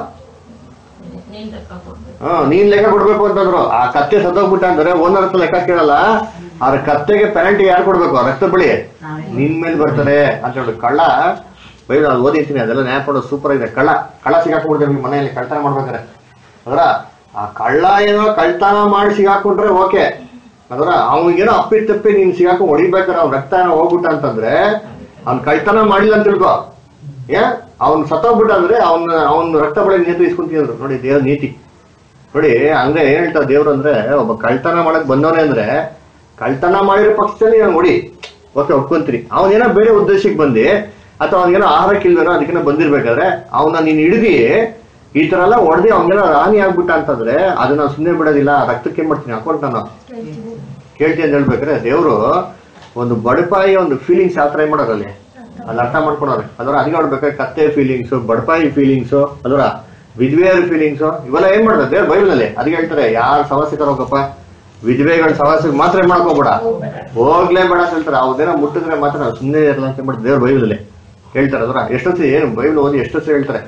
ಹಾ ನೀನ್ ಲೆಕ್ಕ ಕೊಡ್ಬೇಕು ಅಂತಂದ್ರು. ಆ ಕತ್ತೆ ಸತ್ತೋಗ್ಬಿಟ್ಟ ಅಂದ್ರೆ ಓನರ್ ಹತ್ರ ಲೆಕ್ಕ ಕೇಳಲ್ಲ. ಆ ಕತ್ತೆಗೆ ಪೆನಾಲ್ಟಿ ಯಾರು ಕೊಡ್ಬೇಕು, ರಕ್ತ ಬಳಿ ನಿನ್ ಮೇಲೆ ಬರ್ತಾರೆ ಅಂತ ಹೇಳಿ. ಕಳ್ಳ ಬೈದು ಅದು ಓದಿರ್ತೀನಿ, ಅದೆಲ್ಲ ನ್ಯಾಯ ಕೊಡೋದು ಸೂಪರ್ ಆಗಿದೆ. ಕಳ್ಳ ಕಳ್ಳ ಸಿಗಾಕೊಂಡ್ಬಿಡ್ತಾರೆ ನಿಮ್ ಮನೆಯಲ್ಲಿ ಕಳ್ತನ ಮಾಡ್ಬೇಕಾರೆ. ಅದರ ಆ ಕಳ್ಳ ಏನೋ ಕಳ್ತನ ಮಾಡಿ ಸಿಗಾಕೊಂಡ್ರೆ ಓಕೆ. ಅದರ ಅವನಿಗೇನೋ ಅಪ್ಪಿ ತಪ್ಪಿ ನೀನ್ ಸಿಗಾಕೊಂಡು ಹೊಡಿಬೇಕಾರೆ ಅವ್ನ ರಕ್ತ ಏನೋ ಹೋಗ್ಬಿಟ್ಟ ಅಂತಂದ್ರೆ ಅವ್ನ್ ಕಳ್ತನ ಮಾಡಿಲ್ಲ ಅಂತ ತಿಳ್ಕೊ. ಏ ಅವ್ನ್ ಸತ್ತೋಗ್ಬಿಟ್ಟ ಅಂದ್ರೆ ಅವ್ನ ಅವ್ನ ರಕ್ತ ಬಳಿ ನೀತಿ ಇಸ್ಕೊಂತಿದ್ರು. ನೋಡಿ ದೇವ್ರ ನೀತಿ ನೋಡಿ. ಅಂದ್ರೆ ಏನ್ ಹೇಳ್ತಾವ ದೇವ್ರು ಅಂದ್ರೆ, ಒಬ್ಬ ಕಳ್ತನ ಮಾಡಕ್ ಬಂದವನೇ ಅಂದ್ರೆ ಕಳ್ತನ ಮಾಡಿರೋ ಪಕ್ಷದಲ್ಲಿ ನಾನು ನೋಡಿ ಓಕೆ ಒಪ್ಕೊಂತೀರಿ. ಅವನೇನೋ ಬೇರೆ ಉದ್ದೇಶಕ್ಕೆ ಬಂದಿ ಅಥವಾ ಅವ್ನಿಗೇನೋ ಆಹಾರಕ್ಕೆ ಇಲ್ವೇನೋ ಅದಕ್ಕೆನೋ ಬಂದಿರ್ಬೇಕಾದ್ರೆ ಅವನ್ನ ನೀನ್ ಹಿಡಿದಿ ಈ ತರ ಎಲ್ಲ ಹೊಡೆದಿ ಅವ್ನಿಗೇನೋ ಹಾನಿ ಆಗ್ಬಿಟ್ಟ ಅಂತಂದ್ರೆ ಅದನ್ನ ಸುಮ್ಮನೆ ಬಿಡೋದಿಲ್ಲ, ರಕ್ತಕ್ಕೆ ಏನ್ ಮಾಡ್ತೀನಿ ಅಕೌಂಟ್ ನಾನು ಕೇಳ್ತೀನಿ ಅಂತ ಹೇಳ್ಬೇಕಾರೆ ದೇವ್ರು ಒಂದು ಬಡಪಾಯಿ ಒಂದು ಫೀಲಿಂಗ್ಸ್ ಯಾವ ತರ ಮಾಡೋದಲ್ಲಿ ಅಲ್ಲಿ ಅರ್ಥ ಮಾಡ್ಕೊಳೋರು. ಅದರ ಅದಕ್ಕೆ ನೋಡ್ಬೇಕಾದ್ರೆ ಕತ್ತೆ ಫೀಲಿಂಗ್ಸು, ಬಡಪಾಯಿ ಫೀಲಿಂಗ್ಸು, ಅದರ ವಿಧವೆಯರ ಫೀಲಿಂಗ್ಸು ಇವೆಲ್ಲ ಏನ್ ಮಾಡ್ತಾರೆ ದೇವ್ರ ಬೈಬಲ್ ಅಲ್ಲಿ. ಅದಕ್ಕೆ ಹೇಳ್ತಾರೆ, ಯಾರು ಸವಾಸಿಕರ ಹೋಗಪ್ಪ, ವಿಧವೆಗಳ ಸವಾಸಿಗೆ ಮಾತ್ರ ಏನ್ ಮಾಡ್ಕೋಬೇಡ, ಹೋಗ್ಲೇ ಬೇಡ ಅಂತ ಹೇಳ್ತಾರೆ. ಅವ್ದೇನೋ ಮುಟ್ಟಿದ್ರೆ ಮಾತ್ರ ಸುಮ್ಮನೆ ಇರಲ್ಲ ಅಂತ ಮಾಡ್ತಾರೆ ದೇವ್ರ ಬೈಬಲ್ ಅಲ್ಲಿ ಹೇಳ್ತಾರೆ. ಅದರ ಎಷ್ಟೊತ್ತಿ ಏನು ಬೈಬಲ್ ಓದಿ ಎಷ್ಟೊತ್ತಿ ಹೇಳ್ತಾರೆ.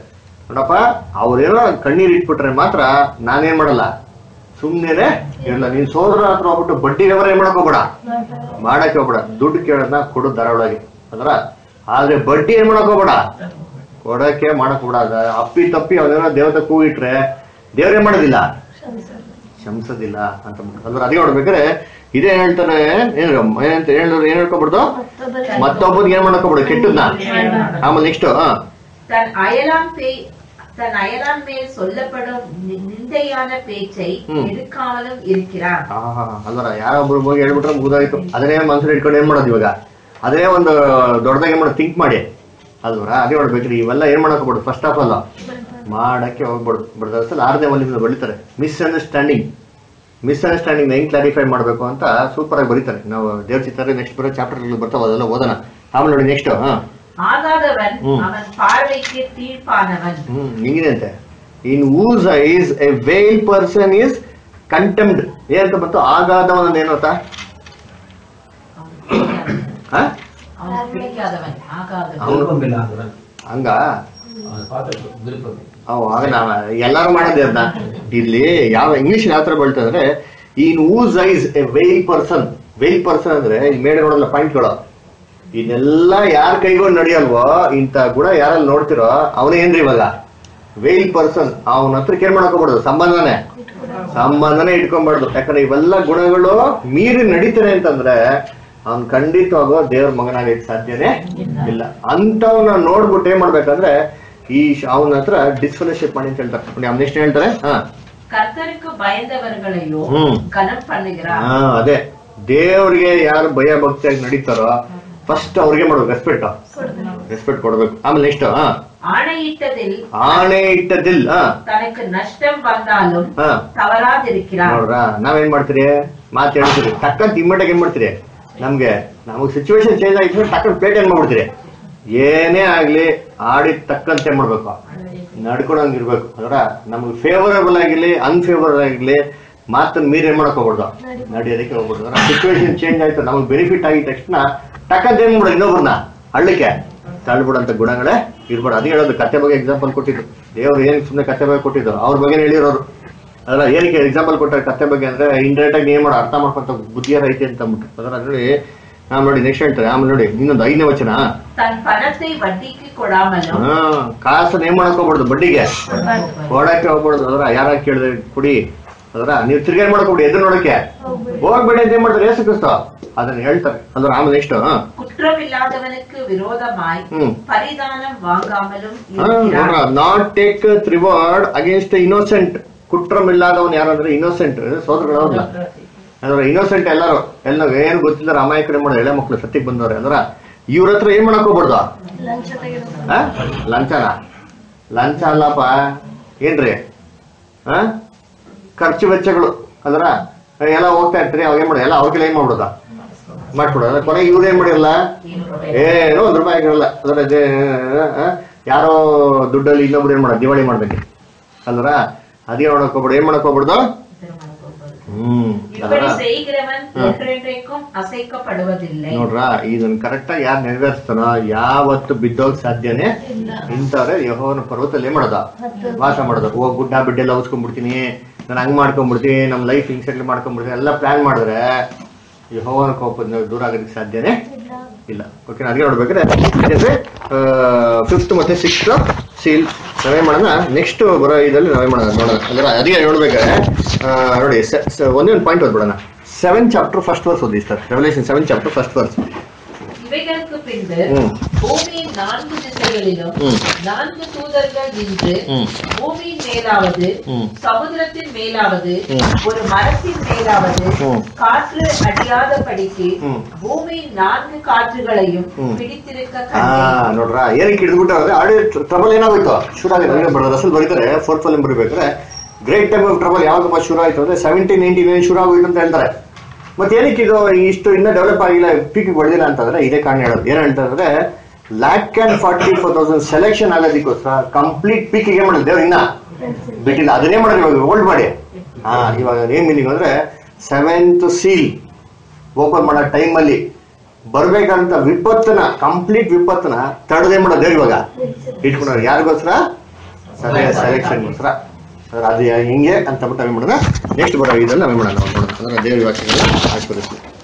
ನೋಡಪ್ಪ ಅವ್ರೇನೋ ಕಣ್ಣೀರ್ ಇಟ್ಬಿಟ್ರೆ ಮಾತ್ರ ನಾನೇನ್ ಮಾಡಲ್ಲ, ಸುಮ್ನೇನೆ ಇರಲ್ಲ. ನೀನ್ ಸೋದರ ಹತ್ರ ಹೋಗ್ಬಿಟ್ಟು ಬಡ್ಡಿ ವ್ಯವಹಾರ ಏನ್ ಮಾಡಕ್ ಹೋಗ್ಬೇಡ, ಮಾಡಕ್ ಹೋಗ್ಬೇಡ. ದುಡ್ಡು ಕೇಳೋದನ್ನ ಕೊಡು ಧಾರಾಳವಾಗಿ ಅದರ, ಆದ್ರೆ ಬಡ್ಡಿ ಏನ್ ಮಾಡಕ್ ಹೋಗ್ಬೇಡ, ಕೊಡಕ್ಕೆ ಮಾಡಕ್ ಬಿಡ. ಅಪ್ಪಿ ತಪ್ಪಿ ಅವ್ರೇನೋ ದೇವತೆ ಕೂಗಿಟ್ರೆ ದೇವ್ರೇನ್ ಮಾಡೋದಿಲ್ಲ, ಶಂಸದಿಲ್ಲ ಅಂತ ಅಂದ್ರೆ ಅದೇ ನೋಡ್ಬೇಕಾದ್ರೆ ಇದೇ ಹೇಳ್ತಾರೆ. ಏನ್ ಏನಂತ ಹೇಳಿದ್ರು, ಏನ್ ಹೇಳ್ಕೊಬಿಡ್ದು, ಮತ್ತೊಬ್ಬರಿಗೆ ಏನ್ ಮಾಡಕೋಬಿಡು ಕೆಟ್ಟದ್ನ. ಆಮೇಲೆ ನೆಕ್ಸ್ಟ್
தன் அயலான் பேய் தன் அயலான் மேல் சொல்லப்படும் நிந்தையான பேச்சை எடுக்காமலும் இருக்கிறான்.
ಅಲ್ವರ ಯಾರೊಬ್ರು ಹೋಗಿ ಹೇಳ್ಬಿಟ್ರೆ ಮುಗಿದಾಯ್ತು. ಅದನ್ನೇ ಮನ್ಸಲ್ಲಿ ಇಟ್ಕೊಂಡು ಏನ್ ಮಾಡೋದು ಇವಾಗ, ಅದನ್ನೇ ಒಂದು ದೊಡ್ಡದಾಗಿ ಏನ್ ಮಾಡೋದು ಥಿಂಕ್ ಮಾಡಿ ಅಲ್ವರ. ಅದೇ ನೋಡ್ಬೇಕ್ರಿ ಇವೆಲ್ಲ ಏನ್ ಮಾಡಕೋಬಿಡು, ಫಸ್ಟ್ ಆಫ್ ಆಲ್ ಮಾಡಕ್ಕೆ ಹೋಗ್ಬಿಡುದು. ಬಡ್ದ ಆರನೇ ಒಂದು ಬಳಿತಾರೆ ಮಿಸ್ಅಂಡರ್ಸ್ಟ್ಯಾಂಡಿಂಗ್. ಮಿಸ್ಅಂಡರ್ಸ್ಟ್ಯಾಂಡಿಂಗ್ ಹೆಂಗ್ ಕ್ಲಾರಿಫೈ ಮಾಡ್ಬೇಕು ಅಂತ ಸೂಪರ್ ಆಗಿ ಬರೀತಾರೆ. ನಾವು ದೇವ್ರ ಚಿತ್ರ ನೆಕ್ಸ್ಟ್ ಬರೋ ಚಾಪ್ಟರ್ ಬರ್ತಾವ, ಅದೆಲ್ಲ ಓದೋಣ. ಆಮೇಲೆ ನೋಡಿ ನೆಕ್ಸ್ಟ್
ஆகாதவன் அவன் பார்வைக்கு தீர்ப்பானவன்.
ಹ್ಮ್ ಹಿಂಗಿದಂತೆ ಇನ್ whose eyes a veiled person is contemned. ಏನಂತ ಬಂತು, ಆಗಾದವನ ಏನಂತ ಹಂಗ ಅವ್ ಆಗ ನಾವ ಎಲ್ಲಾರು ಮಾಡೋದೇ ಅದ್ನ. ಇಲ್ಲಿ ಯಾವ ಇಂಗ್ಲಿಷ್ ಯಾವ ತರ ಬಳ್ತಂದ್ರೆ ಇನ್ whose eyes a veiled person. veiled person ಅಂದ್ರೆ ಈ ಮೇಲೆ ನೋಡಲ್ಲ ಪಾಯಿಂಟ್ಗಳು, ಇದೆಲ್ಲ ಯಾರ ಕೈಗೊಂಡು ನಡೆಯಲ್ವೋ ಇಂಥ ಗುಣ ಯಾರಲ್ಲಿ ನೋಡ್ತಿರೋ ಅವನೇ ಏನ್ರಿ ಇವಾಗ ವೇಲ್ ಪರ್ಸನ್. ಅವನ ಹತ್ರ ಕೇರ್ ಮಾಡ್ಕೋಬಾರ್ದು, ಸಂಬಂಧನೇ ಸಂಬಂಧನೇ ಇಟ್ಕೊಂಡ್ಬಾರ್ದು. ಯಾಕಂದ್ರೆ ಇವೆಲ್ಲ ಗುಣಗಳು ಮೀರಿ ನಡೀತಾನೆ ಅಂತಂದ್ರೆ ಅವ್ನ್ ಖಂಡಿತವಾಗೋ ದೇವ್ರ ಮಗನಾಗಕ್ಕೆ ಸಾಧ್ಯನೇ ಇಲ್ಲ. ಅಂತವನ್ನ ನೋಡ್ಬಿಟ್ಟು ಏನ್ ಮಾಡ್ಬೇಕಂದ್ರೆ ಈ ಅವನ ಹತ್ರ ಡಿಸ್ಫೆಲೋಶಿಪ್ ಮಾಡಿ ಅಂತ ಹೇಳ್ತಾರೆ. ಅವ್ನ ನೆಕ್ಸ್ಟ್ ಹೇಳ್ತಾರೆ ಹಾ
கர்த்தருக்கு பயந்தவர்களையோ கனம் பண்ணுகிறார்.
ಹಾ ಅದೇ ದೇವ್ರಿಗೆ ಯಾರು ಭಯ ಭಕ್ತಿಯಾಗಿ ನಡೀತಾರೋ ಫಸ್ಟ್ ಅವ್ರಿಗೆ ಮಾಡ್ಬೇಕು, ರೆಸ್ಪೆಕ್ಟ್ ರೆಸ್ಪೆಕ್ಟ್ ಕೊಡ್ಬೇಕು. ಆಮೇಲೆ ನೆಕ್ಸ್ಟ್
ஆணையிட்டதில்
ಆಣೆಯಿಟ್ಟದಿಲ್
தனக்கு நஷ்டம் வந்தாலும் தவறாதிருக்கிறார்.
ನೋಡ್ರ ನಾವೇನ್ ಮಾಡ್ತೀರಿ, ಮಾತು ಹೇಳ್ತೀರಿ ಟಕ್ಕಂತ ಇಮ್ಮಿಡಿಯೇಟ್ ಏನ್ ಮಾಡ್ತೀರಿ, ನಮ್ಗೆ ನಮಗ್ ಸಿಚುವೇಶನ್ ಚೇಂಜ್ ಆಗಿದ್ರೆ ಟಕ್ಕಂತ ಪ್ಲೇಟ್ ಏನ್ ಮಾಡ್ಬಿಡ್ತೀರಿ. ಏನೇ ಆಗ್ಲಿ ಆಡಿದ ತಕ್ಕಂತೆ ಮಾಡ್ಬೇಕು, ನಡ್ಕೊಂಡಂಗ್ ಇರ್ಬೇಕು. ಅದರ ನಮ್ಗೆ ಫೇವರಬಲ್ ಆಗಿರ್ಲಿ ಅನ್ಫೇವರಬಲ್ ಆಗಿರ್ಲಿ ಮಾತನ್ನ ಮೀರ್ ಏನ್ ಮಾಡಕ್ ಹೋಗ್ಬಿಡ್ದು, ನಡೆಯೋದಕ್ಕೆ ಹೋಗ್ಬಿಡ್ದು. ಸಿಚುವೇಶನ್ ಚೇಂಜ್ ಆಯ್ತು, ನಮಗ್ ಬೆನಿಫಿಟ್ ಆಗಿದ ತಕ್ಷಣ ಟಕ್ಕಂತ ಏನ್ ಮಾಡ್ಬಿಡ, ಇನ್ನೊಬ್ರನ್ನ ಹಳ್ಳಿಕೆ ತಳ್ಬಿಡಂತ ಗುಣಗಳೇ ಇರ್ಬಾರ್ದು. ಅದೇ ಹೇಳೋದು, ಕತೆ ಬಗ್ಗೆ ಎಕ್ಸಾಂಪಲ್ ಕೊಟ್ಟಿದ್ದು ದೇವ್ರು ಏನ್ ಸುಮ್ಮನೆ ಕತೆ ಬಗ್ಗೆ ಕೊಟ್ಟಿದ್ದು ಅವ್ರ ಬಗ್ಗೆ ಹೇಳಿರೋರು. ಅದರ ಏನಕ್ಕೆ ಎಕ್ಸಾಂಪಲ್ ಕೊಟ್ಟಾರೆ ಕತೆ ಬಗ್ಗೆ ಅಂದ್ರೆ ಇಂಡೈರೆಕ್ಟ್ ಆಗಿ ಏನ್ ಮಾಡೋ ಅರ್ಥ ಮಾಡ್ಕೊಂತ ಬುದ್ಧಿಯಾರ ಐತಿ ಅಂತ ಅಂದ್ಬಿಟ್ಟು. ಅದರ ನೋಡಿ ನಾ ನೋಡಿ ನೆಕ್ಸ್ಟ್ ಹೇಳ್ತಾರೆ. ಆಮೇಲೆ ನೋಡಿ ಇನ್ನೊಂದು ಐದನೇ ವಚನ, ಹಾ ಕಾಸನ್ನ ಏನ್ ಮಾಡಕ್ ಹೋಗ್ಬಾರ್ದು, ಬಡ್ಡಿಗೆ ಕೊಡಕ್ಕೆ ಹೋಗ್ಬಾರ್ದು. ಅದರ ಯಾರ ಕೇಳಿದ್ರೆ ಕುಡಿ, ಅದರ ನೀವು ತಿರ್ಗಾ ಮಾಡ್ಕೊಬಿಡಿ, ಎದುರು ನೋಡಕ್ಕೆ ಹೋಗ್ಬೇಡಿ ಅಂತ ಏನ್ ಮಾಡ್ತಾರೆ ಯೇಸು ಕ್ರಿಸ್ತ ಅದನ್ನ ಹೇಳ್ತಾರೆ. ಅಂದ್ರೆ ಆಮೇಲೆ ನೆಕ್ಸ್ಟ್
குற்றமில்லாதவனுக்கு விரோதமாய் பரிதானம் வாங்காமலும்
not take reward against innocent. ಕುಟ್ರಮಿಲ್ಲಾದವನ್ ಯಾರಂದ್ರೆ ಇನ್ನೋಸೆಂಟ್ ಸೋದರಗಳವ್ರಲ್ಲ. ಅಂದ್ರೆ ಇನ್ನೋಸೆಂಟ್ ಎಲ್ಲಾರು ಎಲ್ಲ ಏನ್ ಗೊತ್ತಿಲ್ಲ ಅಮಾಯಕರೇ ಮಾಡೋ ಎಳೆ ಮಕ್ಳು ಸತ್ತಿಗೆ ಬಂದವ್ರೆ. ಅಂದ್ರ ಇವ್ರ ಹತ್ರ ಏನ್ ಮಾಡಕ್ ಹೋಗ್ಬಾರ್ದು, ಲಂಚನ ಲಂಚ ಅಲ್ಲಪ್ಪ ಏನ್ರಿ ಹ ಖರ್ಚು ವೆಚ್ಚಗಳು. ಅದರ ಎಲ್ಲ ಹೋಗ್ತಾ ಇರ್ತೀರಿ, ಅವಾಗ ಏನ್ ಮಾಡೋದು ಎಲ್ಲ ಅವ್ರಿಗೆಲ್ಲ ಏನ್ ಮಾಡ್ಬಿಡೋದ ಮಾಡ್ಕೊಡೋದ. ಕೊನೆಗೆ ಇವ್ರು ಏನ್ ಮಾಡಿರಲ್ಲ, ಏನೋ ಒಂದ್ ರೂಪಾಯಿ ಆಗಿರಲ್ಲ. ಅದರ ಯಾರೋ ದುಡ್ಡಲ್ಲಿ ಇನ್ನೊಬ್ರು ಏನ್ ಮಾಡೋದು ದಿವಾಳಿ ಮಾಡ್ಬೇಕು. ಅಲ್ವರ ಅದೇ ನೋಡಕ್ ಹೋಗ್ಬಿಡು, ಏನ್ ಮಾಡಕ್ ಹೋಗ್ಬಿಡ್ದು. ಹ್ಮ್ ನೋಡ್ರ ಇದನ್ನ ಕರೆಕ್ಟ್ ಆಗಿ ಯಾರು ನೆರವೇರಿಸ್ತಾನೋ ಯಾವತ್ತು ಬಿದ್ದೋಗ್ ಸಾಧ್ಯನೇ ಇಂಥವ್ರೆ ಯೆಹೋವನ ಪರ್ವತದಲ್ಲಿ ಏನ್ ಮಾಡೋದ ವಾಸ ಮಾಡೋದು. ಹೋಗ್ ಗುಡ್ಡ ಬಿಡ್ಡೆಲ್ಲ ಉಸ್ಕೊಂಡ್ಬಿಡ್ತೀನಿ, ನಾನು ಹಂಗ್ ಮಾಡ್ಕೊಂಡ್ಬಿಡ್ತೀನಿ, ನಮ್ ಲೈಫ್ ಹಿಂಗ್ ಸೆಟ್ಲ್ ಮಾಡ್ಕೊಂಡ್ಬಿಡ್ತೀನಿ ಎಲ್ಲ ಪ್ಲಾನ್ ಮಾಡಿದ್ರೆ ಯೆಹೋವನ ಕೋಪದಿಂದ ದೂರ ಆಗೋದಕ್ಕೆ ಸಾಧ್ಯನೇ ಇಲ್ಲ. ಓಕೆ ಅದಕ್ಕೆ ನೋಡ್ಬೇಕಾದ್ರೆ ಫಿಫ್ತ್ ಮತ್ತೆ ಸಿಕ್ಸ್ತ್ ಸೀಲ್ ನಾವೇ ಮಾಡೋಣ. ನೆಕ್ಸ್ಟ್ ಬರೋ ಇದರಲ್ಲಿ ನಾವೇ ಮಾಡೋಣ ನೋಡೋಣ. ಅಂದ್ರೆ ಅದಕ್ಕೆ ನೋಡ್ಬೇಕಾದ್ರೆ ನೋಡಿ ಒಂದೇ ಒಂದು ಪಾಯಿಂಟ್ ಓದ್ಬಿಡೋಣ. ಸೆವೆನ್ ಚಾಪ್ಟರ್ ಫಸ್ಟ್ ವರ್ಸ್ ಓದಿ sir. Revelation seven chapter first verse.
இவைகளுக்கு பின்பு பூமியின் நான்கு திசைகளிலும் நான்கு தூதர்கள் நின்று பூமியின் மேலாவது சமுத்திரத்தின் மேலாவது ஒரு மரத்தின் மேலாவது காற்று அடியாதபடிக்கு பூமியின் நான்கு காற்றுகளையும் பிடித்திருக்க
ನೋಡ್ರ ಏನಕ್ಕೆ ಹಿಡಿದ್ಬಿಟ್ಟಾದ್ರೆ ಆಡಿ ಟ್ರಬಲ್ ಏನಾಗೋಯ್ತು ಶುರು ಆಗಿದೆ. ರಸಲ್ ಬರೀತಾರೆ ಫೋರ್ತ್ ಫಾಲ್ ಬರೀಬೇಕಾದ್ರೆ ಗ್ರೇಟ್ ಟೈಮ್ ಆಫ್ ಟ್ರಬಲ್ ಯಾವಾಗ ಶುರು ಆಯ್ತು ಅಂದ್ರೆ ಸೆವೆಂಟೀನ್ ನೈನ್ಟಿ ನೈನ್ ಶುರು ಆಗೋಯ್ತು ಅಂತ ಹೇಳ್ತಾರೆ. ಮತ್ತೆ ಏನಕ್ಕೆ ಇದು ಇಷ್ಟು ಇನ್ನೂ ಡೆವಲಪ್ ಆಗಿಲ್ಲ, ಪೀಕ್ ಹೊಡೆದಿಲ್ಲ ಅಂತಂದ್ರೆ ಇದೇ ಕಾರಣ ಹೇಳೋದು. ಏನ್ ಹೇಳ್ತಾರೆ lakh and forty four thousand selection ಆಗೋದಕ್ಕೋಸ್ಕರ ಕಂಪ್ಲೀಟ್ ಪೀಕ್ ಏನ್ ಮಾಡಿದ್ರು ದೇವ್ರು ಇನ್ನ ಬಿಟ್ಟಿಲ್ಲ. ಅದನ್ನೇ ಮಾಡಿದ್ರು ಇವಾಗ ಹೋಲ್ಡ್ ಮಾಡಿ. ಹಾ ಇವಾಗ ಏನ್ ಮೀನಿಂಗ್ ಅಂದ್ರೆ ಸೆವೆಂತ್ ಸೀಲ್ ಓಪನ್ ಮಾಡೋ ಟೈಮ್ ಅಲ್ಲಿ ಬರ್ಬೇಕಂತ ವಿಪತ್ತನ ಕಂಪ್ಲೀಟ್ ವಿಪತ್ತನ ತಡೆದೇ ಮಾಡೋ ದೇವ್ರು ಇವಾಗ ಇಟ್ಕೊಂಡ್ರು. ಯಾರಿಗೋಸ್ಕರ? ಸರಿಯಾದ ಸೆಲೆಕ್ಷನ್ಗೋಸ್ಕರ ಅದು ಹಿಂಗೆ ಅಂತ ಬಿಟ್ಟು ಅವಿ ಮಾಡೋಣ. ನೆಕ್ಸ್ಟ್ ಬರೋ ಇದೆಲ್ಲ ಅವಿ ಮಾಡೋಣ ನೋಡೋಣ ಅಂದ್ರೆ ದೇವ್ರ ವಾಕ್ಯಗಳನ್ನ ಆಶೀರ್ವದಿಸ್ತೀವಿ.